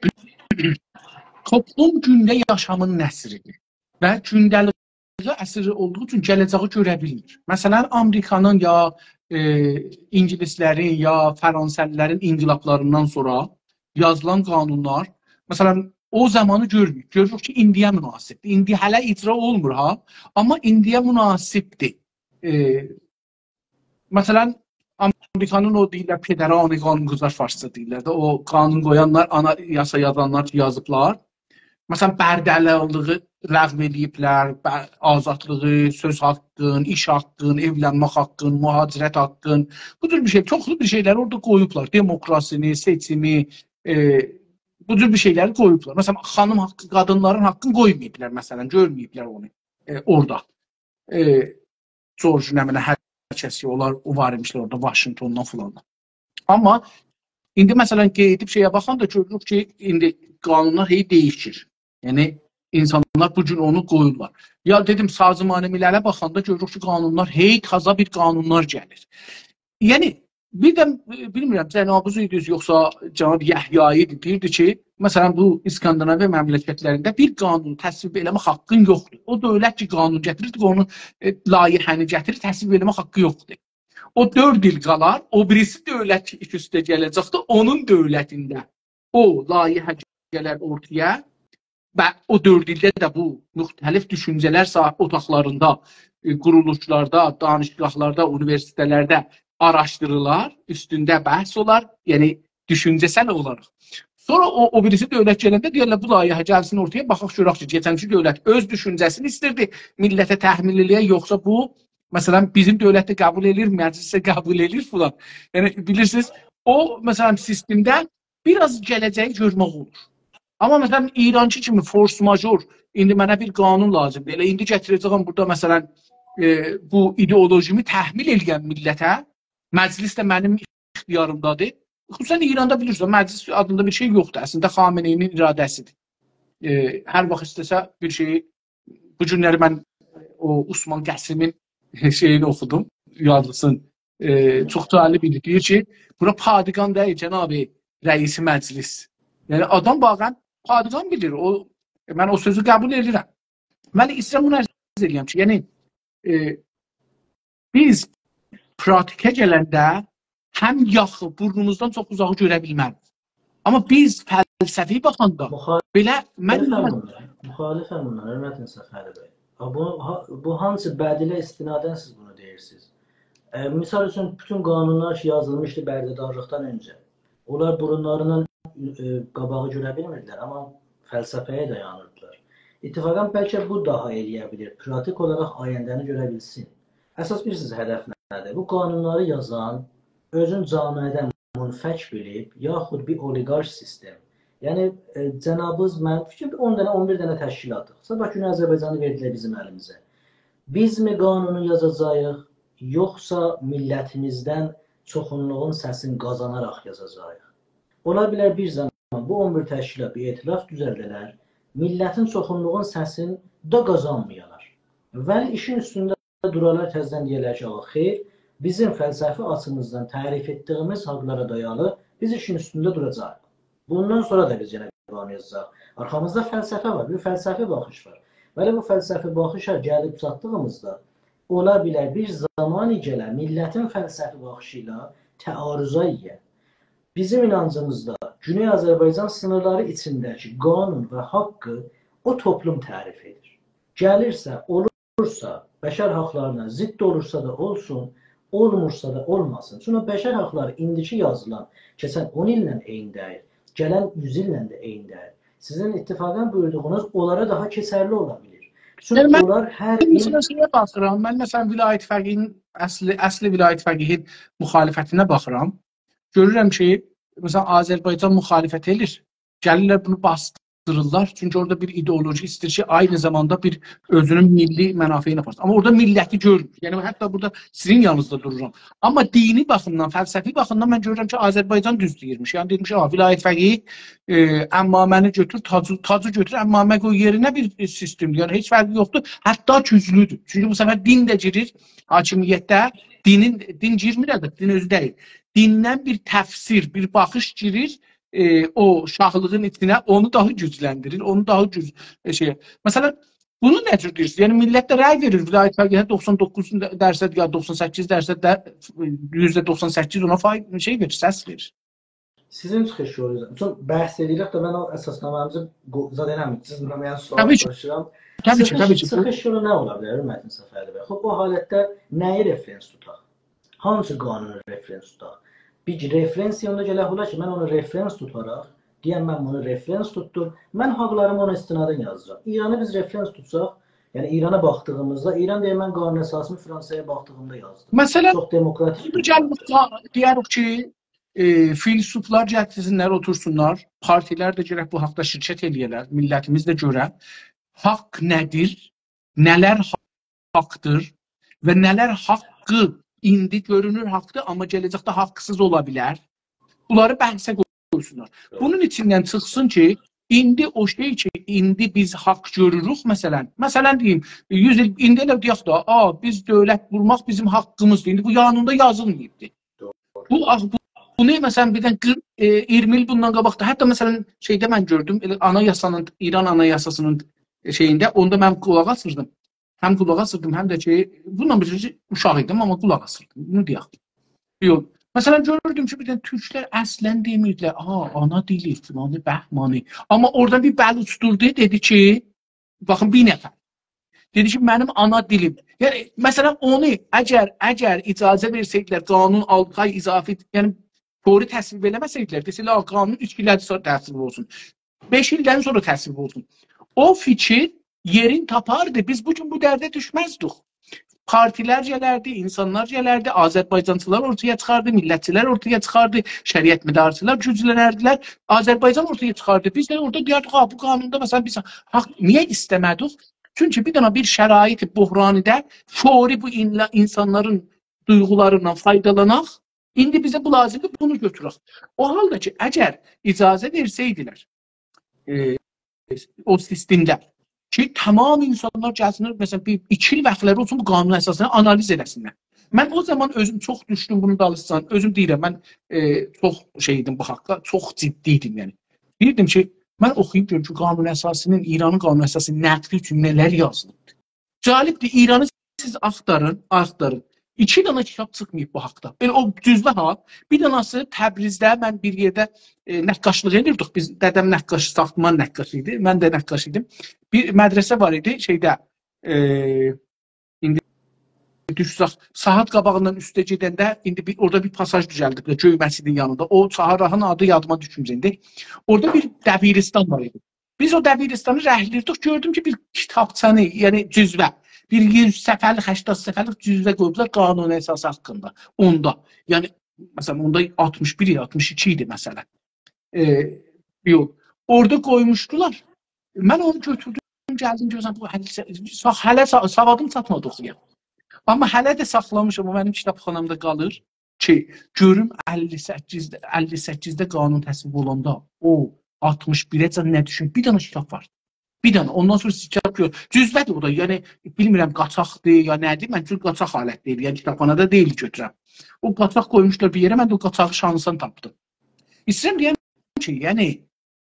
toplum gündə yaşamın nəsridir və gündəliyi əsri olduğu üçün gələcəyi görə bilmir. Məsələn, Amerikanın ya e, İngilislərin ya Fransəlilərin inqilablarından sonra yazılan qanunlar, məsələn, o zamanı görmür. Görürük ki, indiyə münasibdir. İndi hələ icra olmur, ha? Amma indiyə münasibdir. E, məsələn, Amerikanın o deyirlər, federal qanunquzlar farsça deyirlər də, o qanun qoyanlar, ana yasa yazanlar ki, yazıblar. Məsələn, bərdəlilığı ləğv ediblər, azadlığı, söz haqqın, iş haqqın, evlənmək haqqın, mühacirət haqqın, bu tür bir şey, çoxlu bir şeyləri orada qoyublar. Demokrasini, seçimi, e, bu tür bir şeyləri qoyublar. Məsələn, xanım haqqı, qadınların haqqını qoymayıblar, məsələn, görməyiblər onu e, orada. E, George nəminə hər kəsi, onlar o var imişlər orada, Washingtondan falan. Amma indi məsələn, qeydib şeyə baxan da görürük ki, indi qanunlar hey değişir. Yəni, insanlar bu gün onu qoyurlar. Ya dedim, sazımanəmilərə baxanda görürük ki, qanunlar, hey taza bir qanunlar gəlir. Yəni, bir də, bilmirəm, Cənab-ı idiniz, yoxsa Cənab Yəhya idi, deyirdi ki, məsələn, bu İskandinaviya məmləkətlərində bir qanun təsvib eləmək haqqın yoxdur. O dövlət ki, qanun gətirir, onu e, layihəni gətirir, təsvib eləmək haqqı yoxdur. O dörd il qalar, o birisi dövlət ki, iki üstə gələcəkdir, onun dövlətində o layihə gələr ortaya və o dörd ildə də bu müxtəlif düşüncələr otaqlarında, quruluşlarda, danışqahlarda, universitetlərdə araşdırırlar, üstündə bəhs olar, yəni düşüncəsəl olaraq. Sonra o, o birisi dövlət gələndə deyərlər, bu layihə gəlsin ortaya, baxaq görək ki, geçənki dövlət öz düşüncəsini istirdi, millətə təhmil eləyə, yoxsa bu, məsələn, bizim dövlətdə qəbul edir, məclisə qəbul edir falan. Yəni, bilirsiniz, o, məsələn, sistemdə biraz gələcəyi görmək olur. Amma məsələn, İrançı kimi force major, indi mənə bir qanun lazımdır. Elə indi gətirəcəyəm burada, məsələn, e, bu ideolojimi təhmil eləyən millətə, məclis də mənim ixtiyarımdadır. Xüsusən İranda bilirsiniz, məclis adında bir şey yoxdur. Əslində, Xameneyinin iradəsidir. E, hər vaxt istəsə bir şeyi, bu günləri mən o Osman Qəsimin şeyini oxudum, yazısın. E, çox təəllü bilir, deyir ki, bura padiqan deyil, cənab-ı rəisi məclis. Yəni, adam bağən padiqan bilir, o, mən o sözü qəbul edirəm. Mən istəyirəm bunu ərz edirəm ki, yəni, e, biz pratikə gələndə həm yaxı, burnumuzdan çox uzağı görə bilmərik. Amma biz fəlsəfi baxanda belə... Müxalifəm bunlar, Hörmətin Səfəri bəy. Bu, bu hansı bədilə istinadən siz bunu deyirsiniz? E, misal üçün, bütün qanunlar yazılmışdı bərdədarlıqdan öncə. Onlar burunlarından e, qabağı görə bilmirdilər, amma fəlsəfəyə dayanırdılar. İttifaqan bəlkə bu daha eləyə bilir, pratik olaraq ayəndəni görə bilsin. Əsas bilirsiniz, hədəf nədir? Bu qanunları yazan, özün camiədən münfək bilib, yaxud bir oliqarş sistem. Yəni, e, cənabız, mən fikir on dənə, on bir dənə təşkilatıq. Sabah günü Azərbaycanı verdilər bizim əlimizə. Biz mi qanunu yazacağıq, yoxsa millətimizdən çoxunluğun səsini qazanaraq yazacağıq? Ola bilər bir zaman bu on bir təşkilat bir etilaf düzəldilər, millətin çoxunluğun səsini da qazanmayalar. Və işin üstündə duralar təzdən deyirlər ki, xeyr, bizim fəlsəfi açımızdan tərif etdiyimiz haqlara dayalı biz işin üstündə duracaq. Bundan sonra da biz yenə qanun yazacaq. Arxamızda fəlsəfə var, bir fəlsəfi baxış var. Belə bu fəlsəfi baxışa gəlib çatdığımızda ola bilər bir zaman gələn millətin fəlsəfi baxışı ilə təarüza ilə bizim inancımızda Güney Azərbaycan sınırları içindəki qanun və haqqı o toplum tərif edir. Gəlirsə, olursa, bəşər haqlarına zidd olursa da olsun, olmursa da olmasın. Çünki bəşər haqları indiki yazılan, keçən on illə eyni deyil, gələn yüz illə də eyni deyil. Sizin ittifaqdan buyurduğunuz onlara daha keçərli ola bilir. Çünki mən, onlar hər il... Məsələyə baxıram, mən məsələn vilayət fəqihinin, əsli, əsli vilayət fəqihin müxalifətinə baxıram. Görürəm ki, məsələn, Azərbaycan müxalifət edir. Gəlirlər bunu bastırırlar. Çünki orada bir ideoloji istir ki, aynı zamanda bir özünün milli mənafeyini yaparsın. Amma orada milləti görmür. Yəni, hətta burada sizin yanınızda dururam. Amma dini baxımdan, fəlsəfi baxımdan mən görürəm ki, Azərbaycan düz deyirmiş. Yəni, deyirmiş, vilayət fəqihi e, əmmaməni götür, tacı, tacı götür, əmmamə qoy yerinə bir sistemdir. Yəni, heç fərqi yoxdur. Hətta güclüdür. Çünki bu səfər din də girir hakimiyyətdə. Dinin, din girmir əlbəttə, din özü deyil. Dindən bir təfsir, bir baxış girir, e, o şahlığın içinə, onu daha gücləndirir, onu daha güc e, şey. Məsələn, bunu nə cür deyirsiniz? Yəni millət də rəy verir, vilayət fəqihinə doxsan doqquz dərəcət ya doxsan səkkiz dərəcət yüzdə doxsan səkkiz ona faiz şey verir, səs verir. Sizin çıxış yolunuz. Çox bəhs edirik də mən o əsasnaməmizi zad eləməyim. Siz mənə sual soruşuram. Təbii ki, təbii ki. Çıxış yolu nə ola bilər Hörmətli Səfərli bəy? Xoş, bu halətdə nəyi referens tutaq? Hansı qanunu referens tutaq? Bir referensiyonda gələk olar ki, mən onu referens tutaraq, deyəm mən bunu referens tutdur, mən haqlarımı ona istinadən yazacağım. İranı biz referens tutsaq, yəni İrana baxdığımızda, İran deyəm mən qanun əsasını Fransaya baxdığımda yazdım. Məsələn, çox demokratik. Deyərik ki, e, filsuflar cəhətsinlər otursunlar, partilər də görək bu haqda şirkət eləyələr, millətimiz də görə, haqq nədir, nələr haqdır və nələr haqqı indi görünür haqdır, amma gələcəkdə haqsız ola bilər. Bunları bəhsə qoysunlar. Bunun içindən çıxsın ki, indi o şey ki, indi biz haqq görürük, məsələn. Məsələn, deyim, yüz il, indi elə deyək da, a, biz dövlət qurmaq bizim haqqımızdır. İndi bu yanında yazılmayıbdır. Bu, bu, bunu, məsələn, birdən iyirmi il bundan qabaqda, hətta, məsələn, şeydə mən gördüm, anayasanın, İran anayasasının şeyində, onda mən qulaq asırdım. Həm qulaq asırdım, həm də ki, bununla bir şey uşaq idim, amma qulaq asırdım. Bunu deyək. Yox. Məsələn, görürdüm ki, bir də türklər əslən demirdilər, aha, ana dili, filanı, bəhmanı. Amma oradan bir bəl uçdurdu, dedi ki, baxın, bir nəfər. Dedi ki, mənim ana dilim. Yəni, məsələn, onu əgər, əgər icazə versəydilər, qanun altı ay izafi, yəni, doğru təsvib eləməsəydilər, desələr, qanun üç ildən sonra təsvib olsun. beş ildən sonra təsvib olsun. O fikir yerin tapardı. Biz bugün bu dərdə düşməzdik. Partilər gələrdi, insanlar gələrdi, Azərbaycancılar ortaya çıxardı, millətçilər ortaya çıxardı, şəriət müdarrisələr güclənərdilər, Azərbaycan ortaya çıxardı. Biz də orada deyərdik, ha, bu qanunda məsələn biz haqq niyə istəmədik? Çünki bir dənə bir şərait buhranıda fori bu insanların duyğularından faydalanaq, indi bizə bu lazımdır, bunu götürək. O halda ki, əgər icazə versəydilər e, o sistemdə ki, tamam insanlar gəlsinlər, məsələn, bir iki il vaxtları olsun bu qanun əsasını analiz edəsinlər. Mən o zaman özüm çox düşdüm bunu dalışsan, özüm deyirəm, mən e, çox şeydim bu haqda, çox ciddiydim yəni. Deyirdim ki, mən oxuyub görüm ki, qanun əsasının, İranın qanun əsasının nəqli üçün nələr yazılıbdır. Cəlibdir, İranı siz axtarın, axtarın. İki dana kitab çıxmayıb bu haqda. Belə o düzlə ha, bir danası Təbrizdə mən bir yerdə e, nəqqaşlıq edirdik. Biz dədəm nəqqaşı, saxtaman nəqqaşı idi. Mən də nəqqaş idim. Bir mədrəsə var idi şeydə e, indi düşsək, saat qabağından üstə gedəndə indi bir, orada bir pasaj düzəldib Göy məscidin yanında. O çaharrahın adı yadıma düşmür. Orada bir dəbiristan var idi. Biz o dəbiristanı rəhlirdik. Gördüm ki, bir kitabçanı, yəni cüzvə bir yüz səfərlik, səksən səfərlik cüzvə qoyublar qanun əsası haqqında. Onda. Yəni, məsələn, onda altmış bir, altmış iki idi məsələn. E, yox. Orada qoymuşdular. Mən onu götürdüm, gəldim, gözəm, bu hələ savadım çatmadı oxuyam. Amma hələ də saxlamışım, o mənim kitabxanamda qalır ki, görüm əlli səkkizdə qanun təsvib olanda, o altmış birəcə nə düşün, bir dənə kitab var. Bir dənə, ondan sonra siz kitab gör. Cüzbədir o da, yəni bilmirəm qaçaqdır ya nədir, mən üçün qaçaq alətdir, yəni kitabxanada deyil götürəm. O qaçaq qoymuşlar bir yerə, mən də o qaçağı şansını tapdım. İstəyirəm deyəm ki, yəni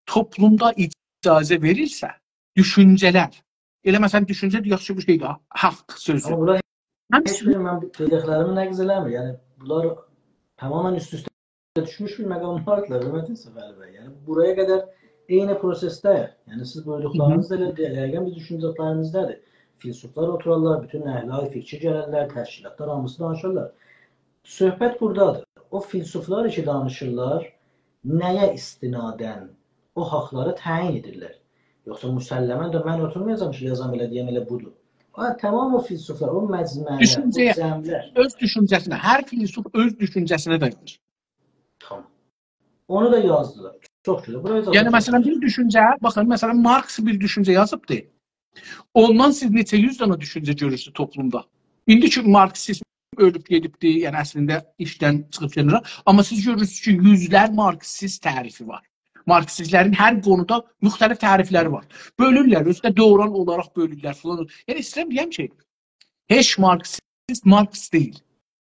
toplumda icazə verilsə, düşüncələr, elə məsələn düşüncə yaxşı bir şeydir, haqq sözü. Amma bunlar Həmçinin heç biri mən dediklərimi nəqz eləmir. Yəni bunlar tamamen üst-üstə düşmüş bir məqamlardılar, hörmətli Səfəri bəy. Yəni buraya qədər eyni prosesdəyik. Yəni siz buyurduqlarınız da elə yəqin bir düşüncəklərinizdədir. Filsuflar oturarlar, bütün əhlal fikçi gəlirlər, təşkilatlar hamısı danışırlar. Söhbət buradadır. O filsuflar işi danışırlar, nəyə istinadən o haqları təyin edirlər. Yoxsa müsəlləmən də mən oturmayacam ki, yazam elə deyəm, elə budur. Ha, tamam o filsuflar, o məcmələr, düşüncəyə, o cəmlər. öz düşüncəsinə, hər filsuf öz düşüncəsinə dayanır. Tamam. Onu da yazdılar. Çox güzel. Buraya Yəni məsələn bir düşüncə, baxın, məsələn Marx bir düşüncə yazıbdı. Ondan siz neçə yüz dənə düşüncə görürsünüz toplumda. İndi ki Marksizm ölüb gedibdi, yəni əslində işdən çıxıb gedir. Amma siz görürsünüz ki, yüzlər Marksist tərifi var. Marksistlərin hər qonuda müxtəlif tərifləri var. Bölürlər, özdə doğran olaraq bölürlər falan. Yəni istəyirəm deyəm ki, heç Marksist Marks deyil.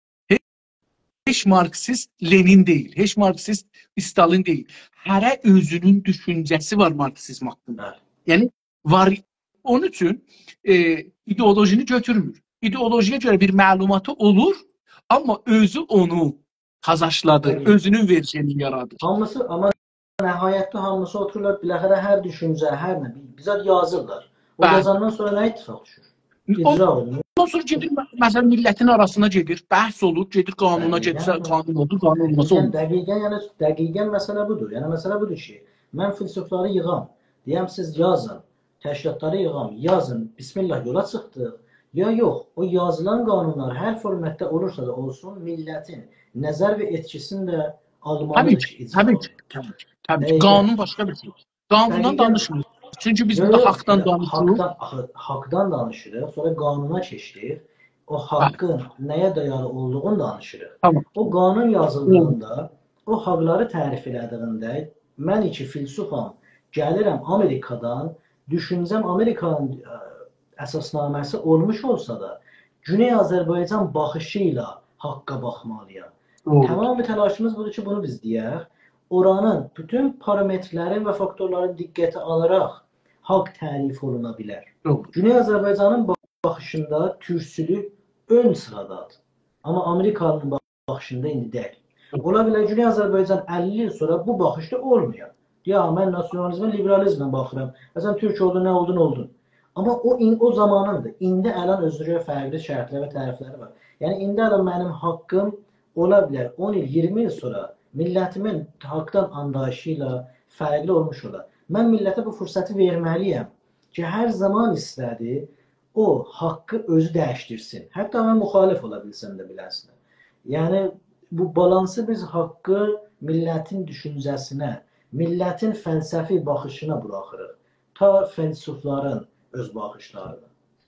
Heç Marksist Lenin deyil. Heç Marksist Stalin deyil. Hərə özünün düşüncəsi var Marksizm haqqında. Yəni var. Onun üçün e, ideolojini götürmür. İdeolojiyə görə bir məlumatı olur, amma özü onu tazaşladı, evet. Özünün versiyonu yaradır. Hamısı, amma nəhayətdə hamısı otururlar, biləxərə hər düşüncə, hər nə, bizə yazırlar. O Bəli. Yazandan sonra nə ittifaq düşür? İcra olunur. Ondan sonra gedir, məsələn, millətin arasına gedir, bəhs olur, gedir qanuna, gedirsə qanun olur, qanun olması olmur. Dəqiqən, yəni, dəqiqən məsələ budur. Yəni, məsələ budur ki, mən filsufları yığam, deyəm, siz yazın, təşkilatları yığam, yazın, bismillah yola çıxdıq. Ya yox, o yazılan qanunlar hər formətdə olursa da olsun, millətin nəzər və etkisini də almalıdır ki, Təbii ki, təbii ki, təbii ki. Qanun başqa bir şey. Qanundan danışmırıq. Çünki biz burada haqdan danışırıq. Haqdan, haqdan danışırıq, sonra qanuna keçdik. O haqqın nəyə dayalı olduğunu danışırıq. Tamam. O qanun yazıldığında, o haqları tərif elədiyində, mən iki filsufam, gəlirəm Amerikadan, düşüncəm Amerikanın əsasnaməsi olmuş olsa da, Güney Azərbaycan baxışı ilə haqqa baxmalıyam. Tamamı təlaşımız budur ki, bunu biz deyək. Oranın bütün parametrlərin və faktorların diqqətə alaraq haqq tərif oluna bilər. Doğru. Güney Azərbaycanın baxışında türkçülük ön sıradadır. Amma Amerikanın baxışında indi deyil. Ola bilər Güney Azərbaycan əlli il sonra bu baxışda olmuyor. Ya, mən nasionalizmə, liberalizmə baxıram. Məsələn, türk oldu, nə oldu, nə oldu. Amma o, o zamanındır. İndi əlan özünə fərqli şərtlər və tərifləri var. Yəni, indi əlan mənim haqqım ola bilər on il, iyirmi il sonra millətimin haqdan anlayışı ilə fərqli olmuş olar. Mən millətə bu fürsəti verməliyəm ki, hər zaman istədi o haqqı özü dəyişdirsin. Hətta mən müxalif ola bilsəm də biləsin. Yəni, bu balansı biz haqqı millətin düşüncəsinə, millətin fəlsəfi baxışına buraxırıq. Ta filsufların öz baxışlarına.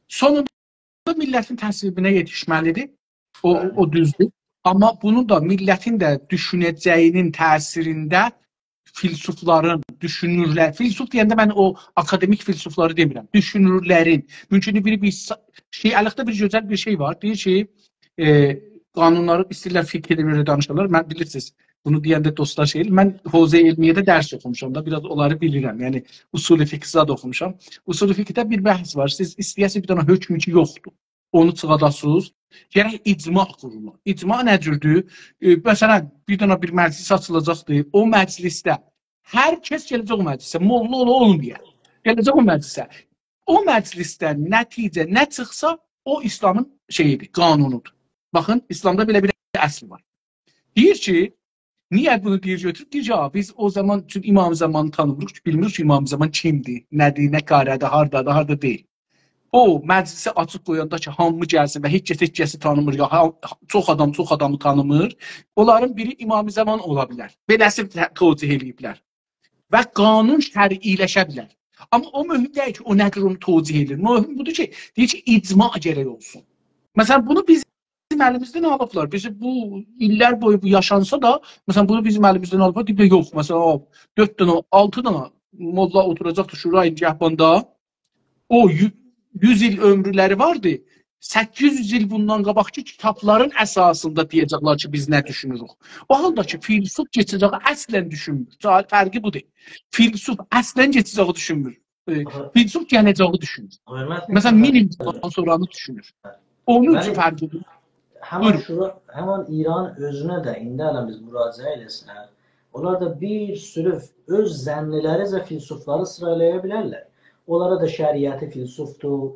Sonunda millətin təsvibinə yetişməlidir. O, o düzdür. Amma bunun da millətin də düşünəcəyinin təsirində filsufların, düşünürlər. Filsuf deyəndə mən o akademik filsufları demirəm. Düşünürlərin. Mümkün bir, bir şey, əliqdə bir gözəl bir şey var. Deyir ki, e, qanunları istəyirlər fikirlə görə danışırlar. Mən bilirsiniz, bunu deyəndə dostlar şey, mən Hozey Elmiye'də dərs oxumuşam da, biraz onları bilirəm. Yəni, usulü fiqhdə oxumuşam. Usulü fiqhdə bir bəhs var. Siz istəyəsiniz bir dənə hökmü ki, yoxdur. Onu çıxadasınız. Gərək icma qurulur. İcma nə cürdür? E, məsələn, bir dənə bir məclis açılacaqdır. O məclisdə hər kəs gələcək o məclisə. Molla ola olmayaq. Gələcək o məclisə. O məclisdən nəticə nə çıxsa, o İslamın şeyidir, qanunudur. Baxın, İslamda belə bir əsl var. Deyir ki, niyə bunu deyir götürüb? Deyir ki, biz o zaman üçün İmam Zamanı tanımırıq ki, bilmirik ki, İmam Zaman kimdir, nədir, nə qarədir, hardadır, harda deyil. O məclisi açıq qoyanda ki, hamı gəlsin və heç kəs heç kəsi tanımır, ya çox adam çox adamı tanımır. Onların biri İmam Zaman ola bilər. Beləsi tövcih eləyiblər. Və qanun şər'iləşə bilər. Amma o mühüm deyil ki, o nədir onu tövcih edir. Mühüm budur ki, deyir ki, icma gərək olsun. Məsələn, bunu biz bizim əlimizdən alıblar. Bizi bu illər boyu bu yaşansa da, məsələn, bunu bizim əlimizdən alıblar. Deyib, yox, məsələn, dörd dənə, altı dənə molla oturacaqdır Şura-i Nigahbanda. O yüz il ömrüləri vardı. səkkiz yüz il bundan qabaqki kitabların əsasında deyəcəklər ki, biz nə düşünürük. O halda ki, filsuf keçəcəyi əslən düşünmür. Fərqi budur. Filsuf əslən keçəcəyi düşünmür. Filsuf gələcəyi düşünür. Məsələn, min ildən sonranı düşünür. Onun üçün fərqi budur. Həman şura, həman İran özünə də indi ələn biz müraciə eləsək, onlar da bir sürü öz zənnilərizə filsufları sıralaya bilərlər. Onlara da şəriəti filsufdur,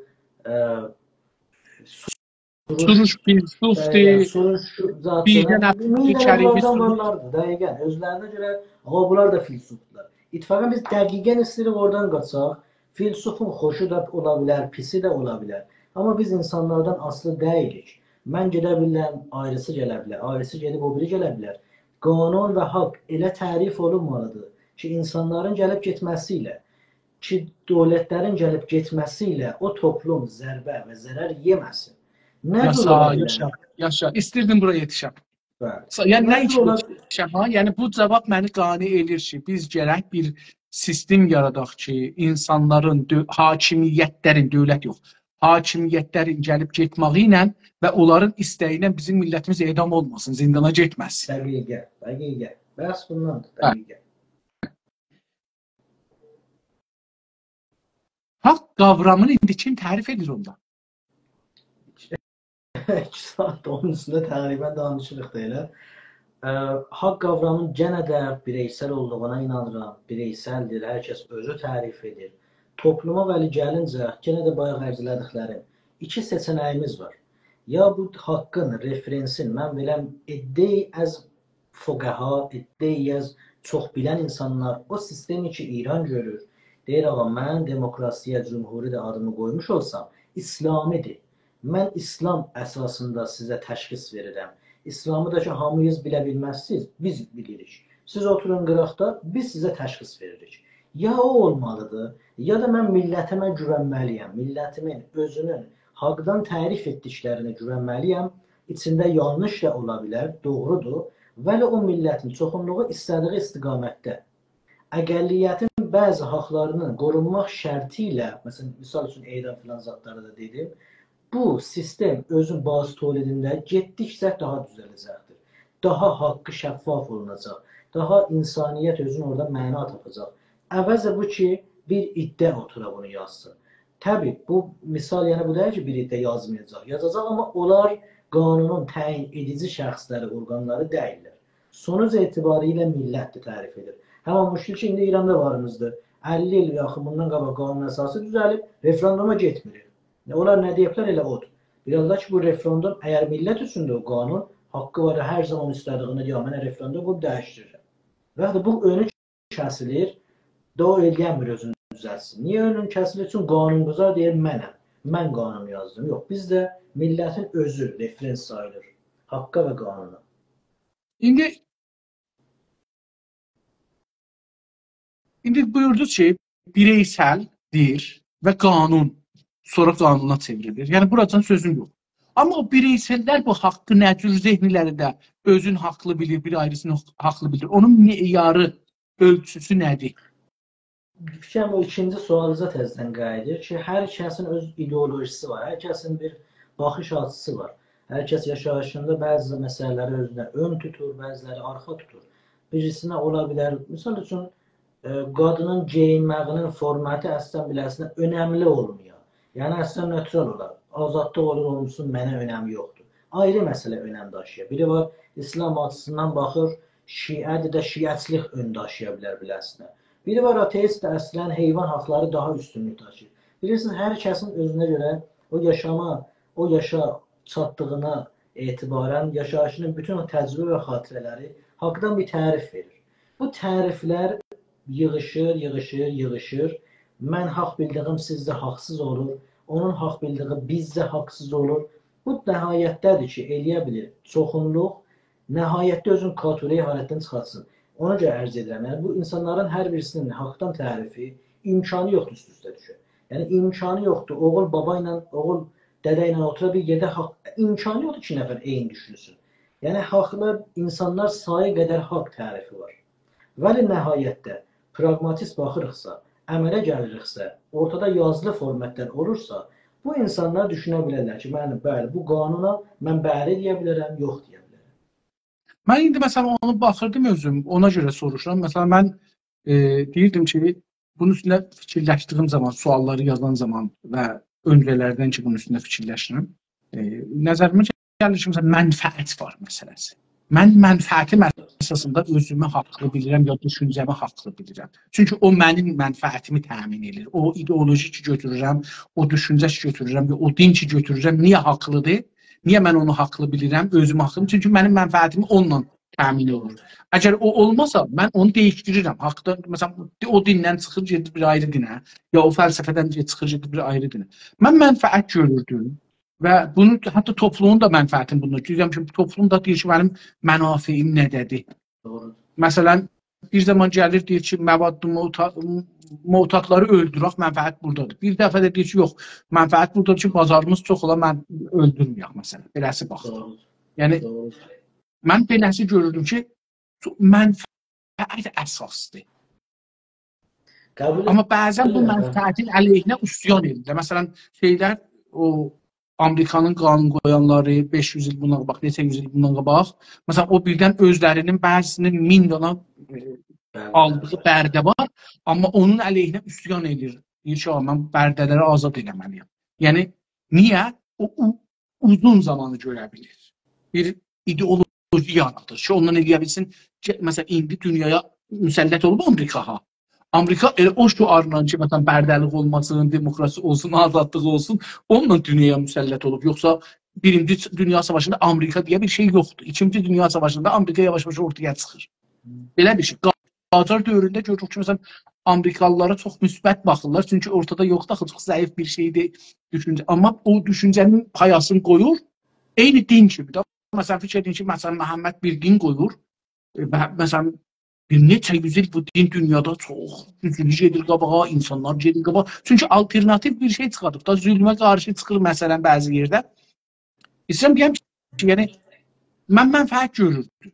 Suruş filsufdur, Suruş zatının şəriflərdən varlardır, dəqiqən. Özlərinə görə, ama bunlar da filsuflar. İttifaqən biz dəqiqən istəyirik oradan qaçaq. Filsufun xoşu da ola bilər, pisi də ola bilər. Amma biz insanlardan aslı deyilik. Mən gedə biləm, ayrısı gələ bilər, ayrısı gedib o biri gələ bilər. Qanun və haqq elə tərif olunmalıdır ki, insanların gəlib getməsi ilə, ki, dövlətlərin gəlib getməsi ilə o toplum zərbə və zərər yeməsin. Yaşa, yaşa, yaşa. İstirdim buraya yetişəm. Yəni, nə üçün yetişəm? Yəni, bu cavab məni qane edir ki, biz gərək bir sistem yaradaq ki, insanların, hakimiyyətlərin, dövlət yox, hakimiyyətlərin gəlib getməyi ilə və onların istəyi ilə bizim millətimiz edam olmasın, zindana getməsin. Dəqiqə, dəqiqə. Bəs bundandır, dəqiqə. Haqq qavramını indi kim tərif edir onda? iki saat onun üstündə təqribən danışırıq da elə. Haqq qavramının gənə də bireysel olduğuna inanıram. Bireysəldir, hər kəs özü tərif edir. Topluma vəli gəlincə, gənə də bayaq ərzələdiklərim, iki seçənəyimiz var. Ya bu haqqın, referensin, mən biləm, eddəy əz fuqəha, eddəy əz çox bilən insanlar o sistemi ki, İran görür. Deyir, ağa, mən demokrasiyə, cümhuri də adını qoymuş olsam, İslamidir. Mən İslam əsasında sizə təşxis verirəm. İslamı da ki, hamıyız bilə bilməzsiniz, biz bilirik. Siz oturun qıraqda, biz sizə təşxis veririk. Ya o olmalıdır, ya da mən millətimə güvənməliyəm. Millətimin özünün haqdan tərif etdiklərini güvənməliyəm. İçində yanlış da ola bilər, doğrudur. Vəli o millətin çoxunluğu istədiyi istiqamətdə. Əqəlliyyətin bəzi haqlarının qorunmaq şərti ilə, məsələn, misal üçün eydam filan zatları da dedim, bu sistem özün bazı tolidində getdikcə daha düzələcəkdir. Daha haqqı şəffaf olunacaq. Daha insaniyyət özün orada məna tapacaq. Əvəzə bu ki, bir iddia otura bunu yazsın. Təbii, bu misal yəni bu deyil ki, bir iddia yazmayacaq. Yazacaq, amma onlar qanunun təyin edici şəxsləri, orqanları deyirlər. Sonuc etibarilə millətdir tərif edir. Həmən müşkil ki, indi İranda varımızdır. əlli il yaxın bundan qabaq qanun əsası düzəlib, referenduma getmirik. Onlar nə deyiblər elə odur. Biraz da ki, bu referendum, əgər millət üçündə o qanun, haqqı var, hər zaman istədiyini deyil, mənə referendum bu dəyişdirir. Və bu önü kəsilir, da o eləyənmir özünü düzəlsin. Niyə önün kəsilir üçün qanunquzar deyir mənəm, mən qanun yazdım. Yox, bizdə millətin özü referens sayılır, haqqa və qanuna. İndi İndi buyurdunuz ki, bireysel deyir və qanun sonra qanuna çevrilir. Yəni, buradan sözüm yox. Amma o bireysellər bu haqqı nə cür zehnilərində özün haqlı bilir, bir ayrısını haqlı bilir. Onun meyarı, ölçüsü nədir? Fikirəm, o ikinci sualınıza təzdən qayıdır ki, hər kəsin öz ideolojisi var, hər kəsin bir baxış açısı var. Hər kəs yaşayışında bəzi məsələləri özünə ön tutur, bəziləri arxa tutur. Birisinə ola bilər, misal üçün, qadının geyinməyinin formatı əslən biləsinə önəmli olmuyor. Yəni, əslən nötral olar. Azadlıq olur, olmuşsun, mənə önəmi yoxdur. Ayrı məsələ önəm daşıyır. Biri var, İslam açısından baxır, şiədir də şiətçilik ön daşıya bilər biləsinə. Biri var, ateist də əslən heyvan haqları daha üstünlük daşıyır. Bilirsiniz, hər kəsin özünə görə o yaşama, o yaşa çatdığına etibarən yaşayışının bütün o təcrübə və xatirələri haqdan bir tərif verir. Bu təriflər yığışır, yığışır, yığışır. Mən haqq bildiyim sizdə haqsız olur. Onun haqq bildiyi bizdə haqsız olur. Bu nəhayətdədir ki, eləyə bilir. Çoxunluq nəhayətdə özün kategoriya halətdən çıxartsın. Ona görə ərz edirəm. Yəni, bu insanların hər birisinin haqdan tərifi imkanı yoxdur üst-üstə düşür. Yəni, imkanı yoxdur. Oğul baba ilə, oğul dədə ilə otura bir yerdə haqq. İmkanı yoxdur ki, nəfər eyni düşünsün. Yəni, haqlı insanlar sayı qədər haqq tərifi var. Vəli nəhayətdə pragmatist baxırıqsa, əmələ gəliriksə, ortada yazılı formatlar olursa, Bu insanlar düşünə bilərlər ki, mən bəli, bu qanuna mən bəli deyə bilərəm, yox deyə bilərəm. Mən indi məsələn onu baxırdım özüm, ona görə soruşuram. Məsələn mən e, deyirdim ki, bunun üstündə fikirləşdiyim zaman, sualları yazan zaman və öncələrdən ki, bunun üstündə fikirləşirəm. E, nəzərimə gəlir ki, məsələn, mənfəət var məsələsi. Mən mənfəətim əsasında özümü haqlı bilirəm ya düşüncəmi haqlı bilirəm. Çünki o mənim mənfəətimi təmin edir. O ideoloji ki götürürəm, o düşüncə ki götürürəm, o din ki götürürəm, niyə haqlıdır? Niyə mən onu haqlı bilirəm, özümü haqlı? Çünki mənim mənfəətimi onunla təmin olur. Əgər o olmasa, mən onu dəyişdirirəm. Haqda, məsələn, o dindən çıxır, gedir bir ayrı dinə, ya o fəlsəfədən çıxır, gedir bir ayrı dinə. Mən mənfəət görürdüm. Və bunu hətta toplumun da mənfəətini bunu deyirəm ki, toplum da deyir ki, mənim mənafeyim nədədir? Doğru. Məsələn, bir zaman gəlir deyir ki, məvadlı mutatları öldürək, mənfəət buradadır. Bir dəfə də deyir ki, yox, mənfəət buradadır ki, bazarımız çox ola, mən öldürməyək məsələn. Beləsi baxdı. Yəni, Doğru. Mən beləsi görürdüm ki, mənfəət əsasdır. Qəbul Amma bəzən bu mənfəətin əleyhinə üsyan edir. Məsələn, şeylər, o Amerikanın qanun qoyanları beş yüz il bundan qabaq, neçə yüz il bundan qabaq, məsələn, o birdən özlərinin bəzisinin min dana e, aldığı bərdə var, amma onun əleyhinə üsyan edir. Deyir ki, mən bərdələri azad eləməliyəm. Yəni, niyə? O, o uzun zamanı görə bilir. Bir ideoloji yaradır ki, ondan eləyə bilsin ki, məsələn, indi dünyaya müsəllət olub Amerikaha. Amerika elə o şüarla ki, məsələn, bərdəlik olmasın, demokrasi olsun, azadlıq olsun, onunla dünyaya müsəllət olub. Yoxsa birinci Dünya Savaşında Amerika deyə bir şey yoxdur. İkinci Dünya Savaşında Amerika yavaş-yavaş ortaya çıxır. Belə bir şey. Qacar dövründə görürük ki, məsələn, Amerikalılara çox müsbət baxırlar. Çünki ortada yoxdur, axı çox zəif bir şeydir düşüncə. Amma o düşüncənin payasını qoyur, eyni din kimi. Məsələn, fikir edin ki, məsələn, Məhəmməd bir din qoyur. Məsələn, bir neçə yüz il bu din dünyada çox güclü gedir qabağa, insanlar gedir qabağa. Çünki alternativ bir şey çıxarıb da, zülmə qarşı çıxır məsələn bəzi yerdə. İstəyirəm deyəm ki, yəni, mən mənfəət görürdüm.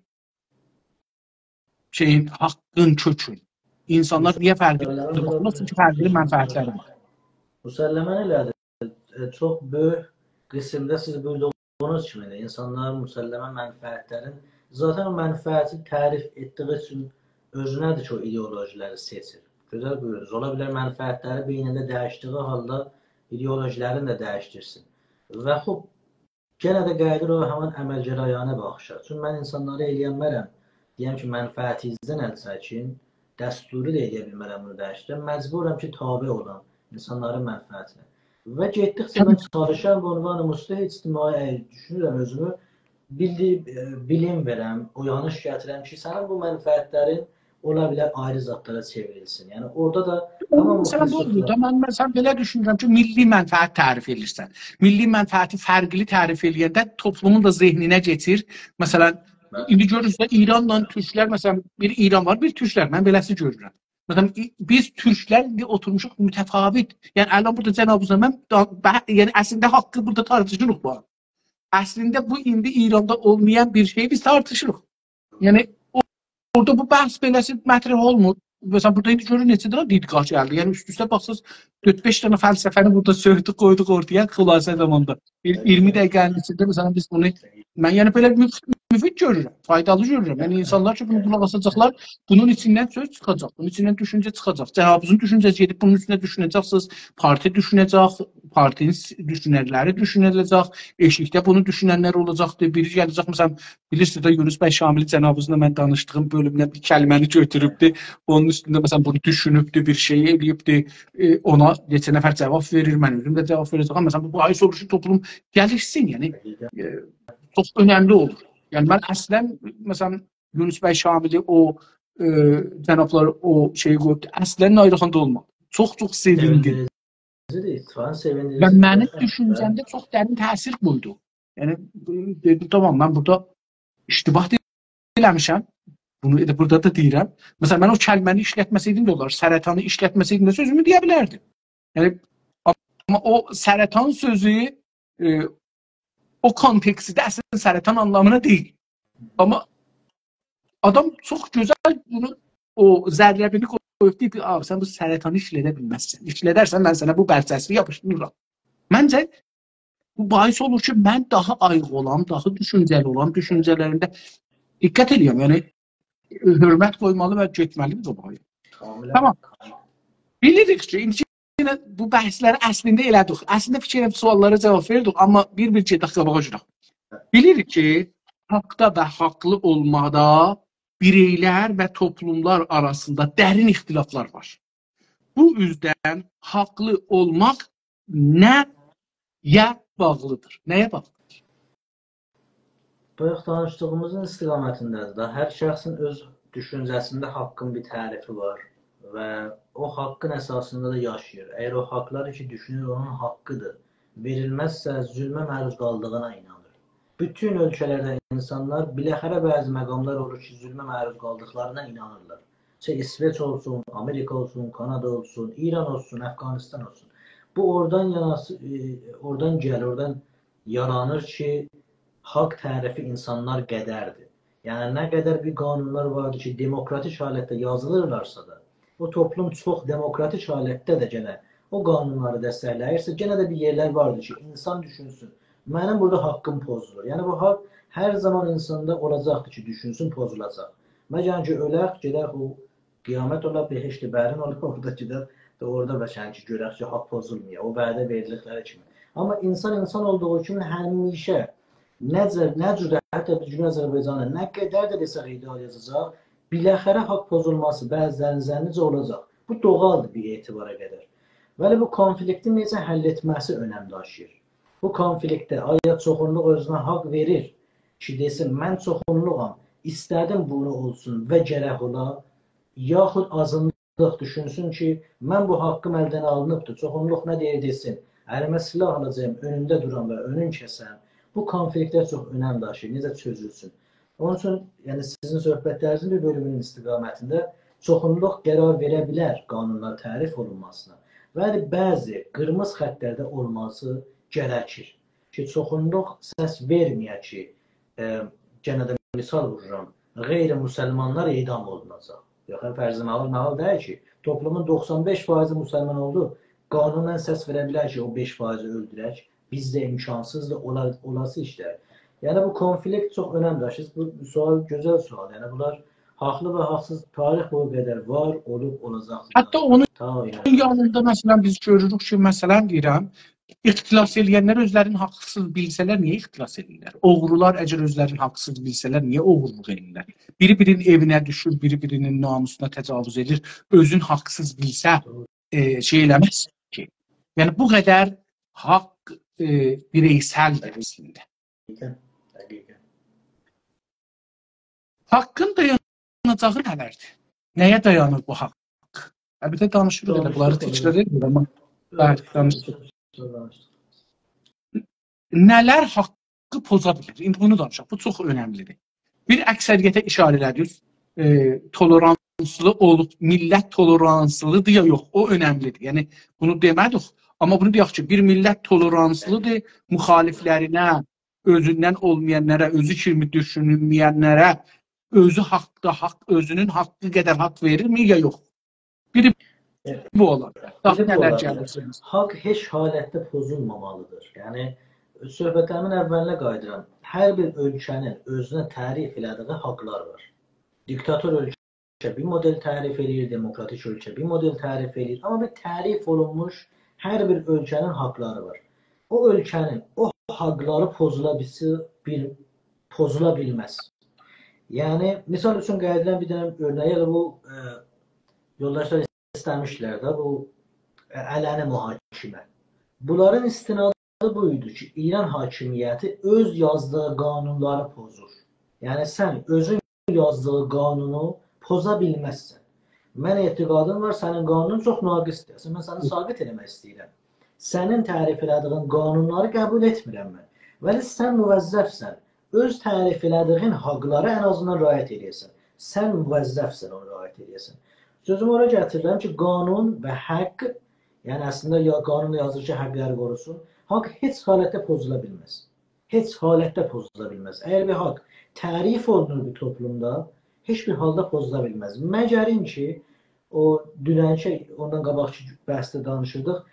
Şeyin, haqqın kökün. İnsanlar niyə fərqli baxmaz? Çünki fərqli mənfəətləri var. Müsəlləmən elədir. Çox böyük qismdə siz buyurduğunuz kimi də insanların müsəlləmən mənfəətlərin zaten mənfəəti tərif etdiyi üçün özünədir ki, o ideolojiləri seçir. Gözəl buyurunuz. Ola bilər mənfəətləri beynində dəyişdiyi halda ideolojilərini də dəyişdirsin. Və xub, yenə də qayıdır o həmin əməlgərayana baxışa. Çünki mən insanları eləyənmərəm. Deyəm ki, mənfəətinizdən əl çəkin, dəsturi də edə bilmərəm bunu dəyişdirəm. Məcburam ki, tabi olan insanların mənfəətinə. Və getdikcə mən çalışan bu ünvanı müstəh ictimai düşünürəm özümü, bildi, bilim verəm, uyanış gətirəm ki, sənin bu mənfəətlərin ola bilər ayrı zatlara çevrilsin. Yəni orada da Məsələn, bu da mən məsələn belə düşünürəm ki, milli mənfəət tərif edirsən. Milli mənfəəti fərqli tərif eləyəndə toplumun da zehninə keçir. Məsələn, indi görürsünüz, İranla türklər, məsələn, bir İran var, bir türklər. Mən beləsi görürəm. Məsələn, biz türklər indi oturmuşuq mütəfavit. Yəni, ələn burada cənabızda mən, yəni əslində haqqı burada tartışırıq bu. Əslində bu indi İranda olmayan bir şey biz tartışırıq. Yəni, orada bu bəhs beləsi mətrəh olmur. Məsələn, burada indi görür neçə dənə didqah gəldi. Yəni, üst-üstə baxsınız, dörd beş dənə fəlsəfəni burada söhdük, qoyduq ortaya, xülasə zamanda. iyirmi dəqiqənin içində, məsələn, biz bunu, mən yəni belə müfid görürəm, faydalı görürəm. Yəni, insanlar ki, bunu qulaq asacaqlar, bunun içindən söz çıxacaq, bunun içindən düşüncə çıxacaq. Cənabınızın düşüncəsi gedib, bunun üstünə düşünəcəksiniz, parti düşünəcək, partinin düşünərləri düşünəcək, eşikdə bunu düşünənlər olacaqdır, biri gələcək, məsələn, bilirsiniz də, Yunus bəy Şamili cənabınızla mən danışdığım bölümdən bir kəlməni götürübdür, onun üstündə, məsələn, bunu düşünübdür, bir şey eləyibdir, e, ona neçə nəfər cavab verir, mən özüm də cavab verəcəm. Məsələn, bu ayı soruşu toplum gəlişsin, yəni, e, çox önəmli olur. Yəni, mən əslən, məsələn, Yunus bəy Şamili o e, cənablar o şeyi qoyubdur, əslən ayrıqanda olmadı. Çox-çox sevindi. Və mənim düşüncəmdə çox dərin təsir qoydu. Yəni, dedim, tamam, mən burada iştibah eləmişəm, bunu da burada da deyirəm. Məsələn, mən o kəlməni işlətməsəydim də olar, sərətanı işlətməsəydim də sözümü deyə bilərdim. Yəni, amma o sərətan sözü e, o kontekstdə əslində sərətan anlamına deyil. Amma adam çox gözəl bunu, o zərrəbini qoyub deyib, abi, sən bu sərətanı işlədə bilməzsən. İşlədərsən, mən sənə bu bərçəsini yapışdırıram. Məncə bu bahis olur ki, mən daha ayıq olam, daha düşüncəli olam, düşüncələrində diqqət edirəm. Yəni hörmət qoymalı və getməlidir o bahis. Tamam. Bilirik ki, yine bu bəhsləri əslində elədik. Əslində fikirlə suallara cavab verdik, amma bir-bir gedək qabağa jürək. Bilirik ki, haqda və haqlı olmada bireylər və toplumlar arasında dərin ixtilaflar var. Bu üzdən haqlı olmaq nəyə bağlıdır? Nəyə bağlıdır? Bayaq danışdığımızın istiqamətindədir də. Hər şəxsin öz düşüncəsində haqqın bir tərifi var və o haqqın əsasında da yaşayır. Əgər o haqları ki, düşünür, onun haqqıdır, verilməzsə zülmə məruz qaldığına inanır. Bütün ölkələrdə insanlar biləxərə bəzi məqamlar olur ki, zülmə məruz qaldıqlarına inanırlar. Şey, İsveç olsun, Amerika olsun, Kanada olsun, İran olsun, Əfqanistan olsun. Bu oradan yanası, e, oradan gəlir, oradan yaranır ki, haqq tərifi insanlar qədərdir. Yəni, nə qədər bir qanunlar vardır ki, demokratik halətdə yazılırlarsa da, o toplum çox demokratik halətdə də gənə o qanunları dəstəkləyirsə, gənə də bir yerlər vardır ki, insan düşünsün, mənim burada haqqım pozulur. Yəni, bu haqq hər zaman insanda olacaqdır ki, düşünsün, pozulacaq. Məgər ki, ölək, gedək o qiyamət ola, behişli bərin ola, orada gedək və orada bəşən ki, görək ki, haqq pozulmuyor, o vədə verilikləri kimi. Amma insan insan olduğu kimi həmişə nə cürdə, hətta biz gün Azərbaycanı nə qədər də desək ideal yazacaq, biləxərə haqq pozulması bəzilərinin zənnicə olacaq. Bu doğaldır bir etibara qədər. Bəli, bu konflikti necə həll etməsi önəm daşıyır. Bu konfliktdə aya çoxunluq özünə haqq verir ki, desin, mən çoxunluğam, istədim bunu olsun və gərək ola, yaxud azınlıq düşünsün ki, mən bu haqqım əldən alınıbdır, çoxunluq nə deyir desin, əlimə silah alacağım, önündə duran və önün kəsən, bu konfliktlər çox önəm daşıyır, necə çözülsün. Onun üçün, yəni sizin söhbətlərinizin bir bölümünün istiqamətində çoxunluq qərar verə bilər qanunlar tərif olunmasına. Və bəzi qırmızı xəttlərdə olması gərəkir ki, çoxunluq səs verməyə ki, e, gənə də misal vururam, qeyri-müsəlmanlar edam olunacaq. Yox, fərzi məhal məhal deyil ki, toplumun doxsan beş faizi müsəlman oldu, qanunla səs verə bilər ki, o beş faizi öldürək, bizdə imkansızdır, olası işlər. Yəni, bu konflikt çox önəm daşıyır. Bu sual gözəl sual. Yəni, bunlar haqlı və haqsız tarix boyu qədər var, olub, olacaqdır. Hətta onun yanında, məsələn, biz görürük ki, məsələn, deyirəm, ixtilas edənlər özlərini haqsız bilsələr, niyə ixtilas edirlər? Oğrular əgər özlərini haqsız bilsələr, niyə oğurluq edirlər? Biri-birinin evinə düşür, biri-birinin namusuna təcavüz edir. Özün haqsız bilsə, e, şey eləməz ki. Yəni, bu qədər haqq e, bireysəldir əslində. Haqqın dayanacağı nələrdir? Nəyə dayanır bu haqq? Əlbəttə danışırıq elə, bunları təkrar edir, amma danışırıq. Nələr haqqı poza bilir? İndi bunu danışaq, bu çox önəmlidir. Bir əksəriyyətə işarə edirik, e, toleranslı olub, millət toleranslıdır ya yox, o önəmlidir. Yəni, bunu demədik, amma bunu deyək ki, bir millət toleranslıdır, müxaliflərinə, özündən olmayanlara, özü kimi düşünülməyənlərə, özü haqda, haqq, özünün haqqı qədər haqq verirmi ya yox? Biri bu olar. Daha nələr gəlirsiniz? Haqq heç halətdə pozulmamalıdır. Yəni, söhbətlərimin əvvəlinə qaydıram. Hər bir ölkənin özünə tərif elədiyi haqlar var. Diktator ölkə bir model tərif edir, demokratik ölkə bir model tərif edir. Amma bir tərif olunmuş hər bir ölkənin haqları var. O ölkənin o haqları pozula bilsə, bir pozula bilməz. Yəni, misal üçün qədilən bir dənə örnəyə bu e, yoldaşlar istəmişlər də bu e, ələni mühakimə. Bunların istinadı buydu ki, İran hakimiyyəti öz yazdığı qanunları pozur. Yəni, sən özün yazdığı qanunu poza bilməzsən. Mən etiqadım var, sənin qanunun çox naqisdir. Mən səni sabit eləmək istəyirəm. Sənin tərif elədiyin qanunları qəbul etmirəm mən. Vəli sən müvəzzəfsən. Öz tərif elədiyin haqlara ən azından rayət edəsən. Sən müvəzzəfsən, onu rayət edəsən. Sözümü oraya gətirirəm ki, qanun və haqq, yəni əslində ya, qanun yazır ki, həqqləri qorusun, haqq heç halətdə pozula bilməz. Heç halətdə pozula bilməz. Əgər bir haqq tərif olunur bir toplumda, heç bir halda pozula bilməz. Məgərin ki, o dünənki, ondan qabaqki bəhsdə danışırdıq,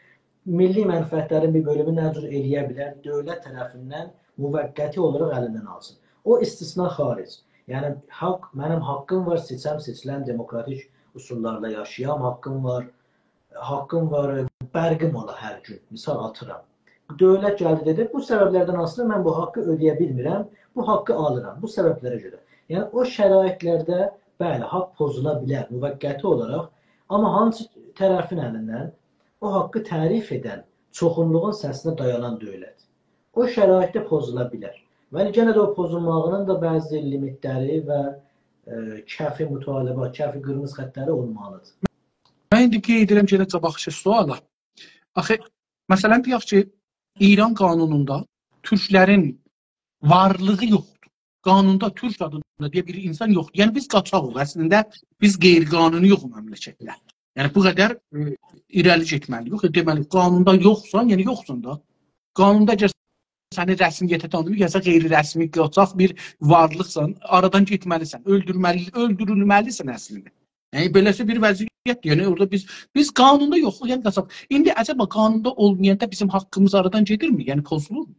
milli mənfəətlərin bir bölümü nə cür eləyə bilər, dövlət tərəfindən müvəqqəti olaraq əlindən alsın. O istisna xaric. Yəni haqq, mənim haqqım var, seçəm, seçilən demokratik usullarla yaşayam, haqqım var, haqqım var, bərqim ola hər gün. Misal atıram. Dövlət gəldi dedi, bu səbəblərdən asılı mən bu haqqı ödəyə bilmirəm, bu haqqı alıram, bu səbəblərə görə. Yəni o şəraitlərdə bəli, haqq pozula bilər müvəqqəti olaraq, amma hansı tərəfin əlindən o haqqı tərif edən çoxunluğun səsinə dayanan dövlət. O şəraitdə pozula bilər. Və yenə də o pozulmağının da bəzi limitləri və e, kəfi mütalibat, kəfi qırmızı xəttləri olmalıdır. Mən indi qeyd edirəm ki, qabaqçı suala. Axı, məsələn deyək ki, İran qanununda türklərin varlığı yoxdur. Qanunda türk adında deyə bir insan yoxdur. Yəni biz qaçağıq. Əslində biz qeyri-qanuni yox məmləkətlər. Yəni bu qədər e, irəli getməliyik. Deməli, qanunda yoxsan, yəni yoxsan da. Qanunda əgər səni rəsmiyyətə tanıyır, ya qeyri-rəsmi qaçaq bir varlıqsan, aradan getməlisən, öldürməli, öldürülməlisən əslində. Yəni beləsə bir vəziyyət, yəni orada biz biz qanunda yoxuq, yəni qaçaq. İndi əcəba qanunda olmayanda bizim haqqımız aradan gedirmi? Yəni pozulurmu?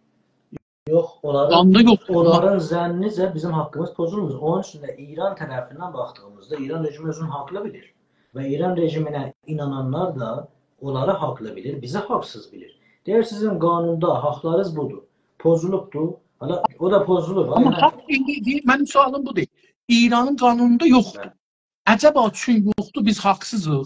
Yox, onların, qanunda yox. Onların zənnicə bizim haqqımız pozulmur. Onun üçün də İran tərəfindən baxdığımızda İran rejimi özünü haqlı bilir. Və İran rejiminə inananlar da onları haqlı bilir, bizi haqsız bilir. Deyir sizin qanunda haqlarınız budur. Pozulubdur. O da pozulur. Amma yəni, haqq indi mənim sualım bu deyil. İranın qanununda yoxdur. Əcəba üçün yoxdur, biz haqsızıq.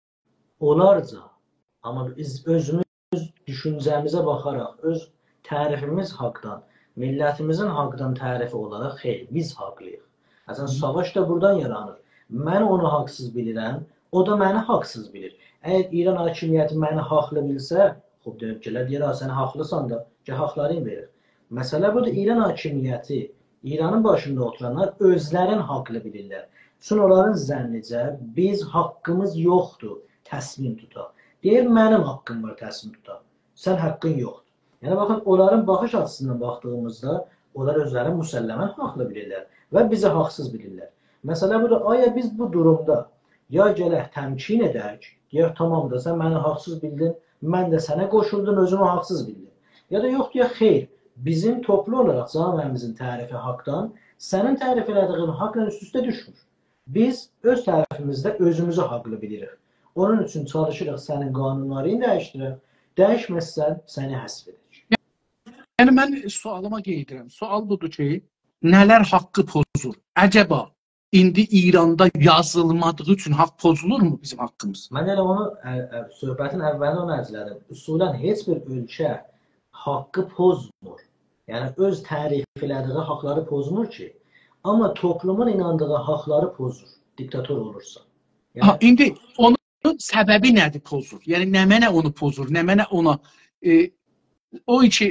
Olarca. Amma biz özümüz düşüncəmizə baxaraq, öz tərifimiz haqdan, millətimizin haqdan tərifi olaraq, xeyr, biz haqlıyıq. Əsən, savaş da buradan yaranır. Mən onu haqsız bilirəm, o da məni haqsız bilir. Əgər İran hakimiyyəti məni haqlı bilsə, xub deyib ki, deyir, sən haqlısan da, ki, haqlarını verir. Məsələ budur, İran hakimiyyəti, İranın başında oturanlar özlərin haqlı bilirlər. Çünki onların zənnicə, biz haqqımız yoxdur, təsmin tutaq. Deyir, mənim haqqım var, təsmin tutaq. Sən haqqın yoxdur. Yəni, baxın, onların baxış açısından baxdığımızda, onlar özləri müsəlləmən haqlı bilirlər və bizi haqsız bilirlər. Məsələ budur, aya biz bu durumda ya gələk təmkin edək, deyək, tamam da, sən məni haqsız bildin, mən də sənə qoşuldum, özümü haqsız bildim. Ya da yox, deyək, xeyr, bizim toplu olaraq cəmiyyəmizin tərifi haqdan, sənin tərif elədiyin haqla üst-üstə düşmür. Biz öz tərifimizdə özümüzü haqlı bilirik. Onun üçün çalışırıq sənin qanunlarını dəyişdirək, dəyişməzsən səni həsb edək. Yəni, mən sualıma qeydirəm. Sual budur ki, nələr haqqı pozur? Əcəba, indi İranda yazılmadığı üçün haqq pozulurmu bizim haqqımız? Mən elə onu, söhbətin əvvəlini onu əzlədim. Usulən heç bir ölkə haqqı pozmur. Yəni, öz tərif elədiyi haqları pozmur ki, amma toplumun inandığı haqları pozur, diktator olursa. Yəni, ha, indi onun səbəbi nədir pozur? Yəni, nə mənə onu pozur, nə mənə ona e, o iki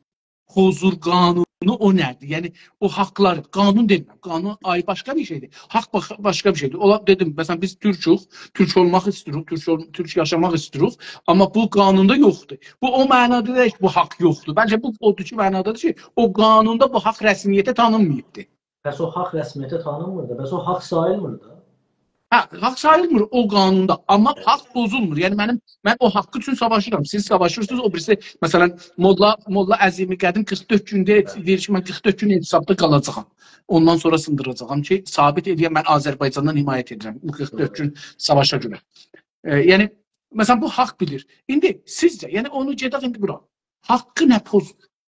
pozur qanunu o nədir? Yəni, o haqlar, qanun demirəm, qanun ay başqa bir şeydir, haqq başqa bir şeydir. Ola, dedim, məsələn, biz türkük, türk olmaq istirik, türk, türk yaşamaq istirik, amma bu qanunda yoxdur. Bu o mənada deyil ki, bu haqq yoxdur. Bəncə, bu odur ki, mənadadır ki, o qanunda bu haqq rəsmiyyətə tanınmayıbdır. Bəs o haqq rəsmiyyətə tanınmırdı, bəs o haqq sayılmırdı. Hə, haqq sayılmır o qanunda, amma haqq pozulmur. Yəni mənim mən o haqqı üçün savaşıram. Siz savaşırsınız, o birisi məsələn Molla Molla Əzimi Qədim qırx dörd gündə deyir ki, mən qırx dörd gün hesabda qalacağam. Ondan sonra sındıracağam ki, sabit edeyəm mən Azərbaycandan himayət edirəm. Bu qırx dörd gün savaşa görə. E, yəni məsələn bu haqq bilir. İndi sizcə, yəni onu gedək indi bura. Haqqı nə pozur?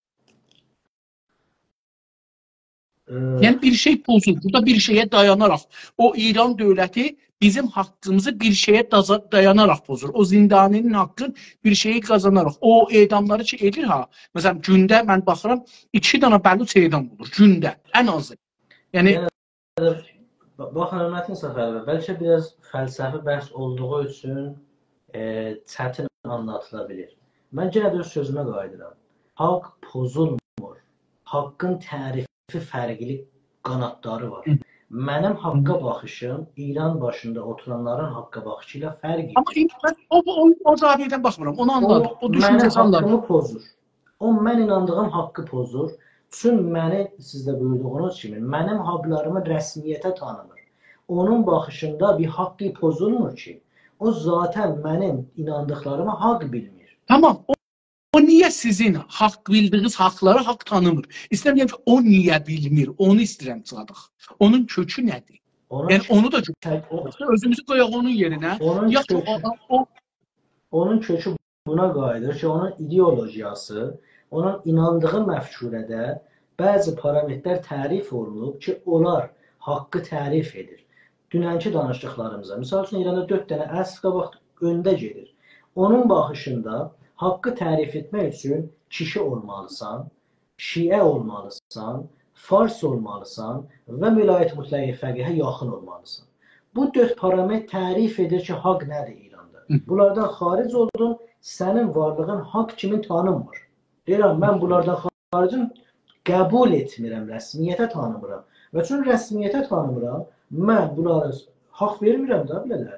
Yəni bir şey pozur. Burada bir şeyə dayanaraq o İran dövləti bizim haqqımızı bir şeyə dayanaraq pozur. O zindaninin haqqın bir şeyi qazanaraq. O edamları ki edir ha. Məsələn gündə mən baxıram iki dənə bəluç edam olur gündə ən azı. Yəni baxın hörmətli Səfərov, bəlkə biraz fəlsəfi bəhs olduğu üçün e, çətin anlatıla bilir. Mən yenə də öz sözümə qayıdıram. Haqq pozulmur. Haqqın tərifi fərqli qanatları var. Mənim haqqa baxışım İran başında oturanların haqqa baxışı ilə fərqlidir. Amma indi mən o, o, o zaviyədən baxmıram, onu anladım. O, o mənim haqqımı pozur. O, mən inandığım haqqı pozur. Çünki məni, siz də buyurduğunuz kimi, mənim haqlarımı rəsmiyyətə tanımır. Onun baxışında bir haqqı pozulmur ki, o zaten mənim inandıqlarımı haqq bilmir. Tamam. O, o niye sizin hak bildiğiniz hakları hak tanımır? İstemiyorum ki o niye bilmir? Onu istedim Sadıq. Onun kökü nedir? Onun Yani onu da o, özümüzü koyaq onun yerine. onun Ya kökü o, o onun kökü buna qayıdır ki, onun ideologiyası, onun inandığı məfkurədə bəzi parametrlər tərif olunub ki, onlar haqqı tərif edir. Dünənki danışdıqlarımıza, misal üçün İranda dörd dənə əsr qabaq öndə gedir. Onun baxışında haqqı tərif etmək üçün kişi olmalısan, şiə olmalısan, fars olmalısan və vilayət mütləq fəqihə yaxın olmalısan. Bu dörd parametr tərif edir ki, haqq nədir İranda? Bunlardan xaric oldun, sənin varlığın haqq kimi tanınmır. Deyirəm, mən bunlardan xaricim qəbul etmirəm, rəsmiyyətə tanımıram. Və çünki rəsmiyyətə tanımıram, mən bunları haqq vermirəm da bilələrdir.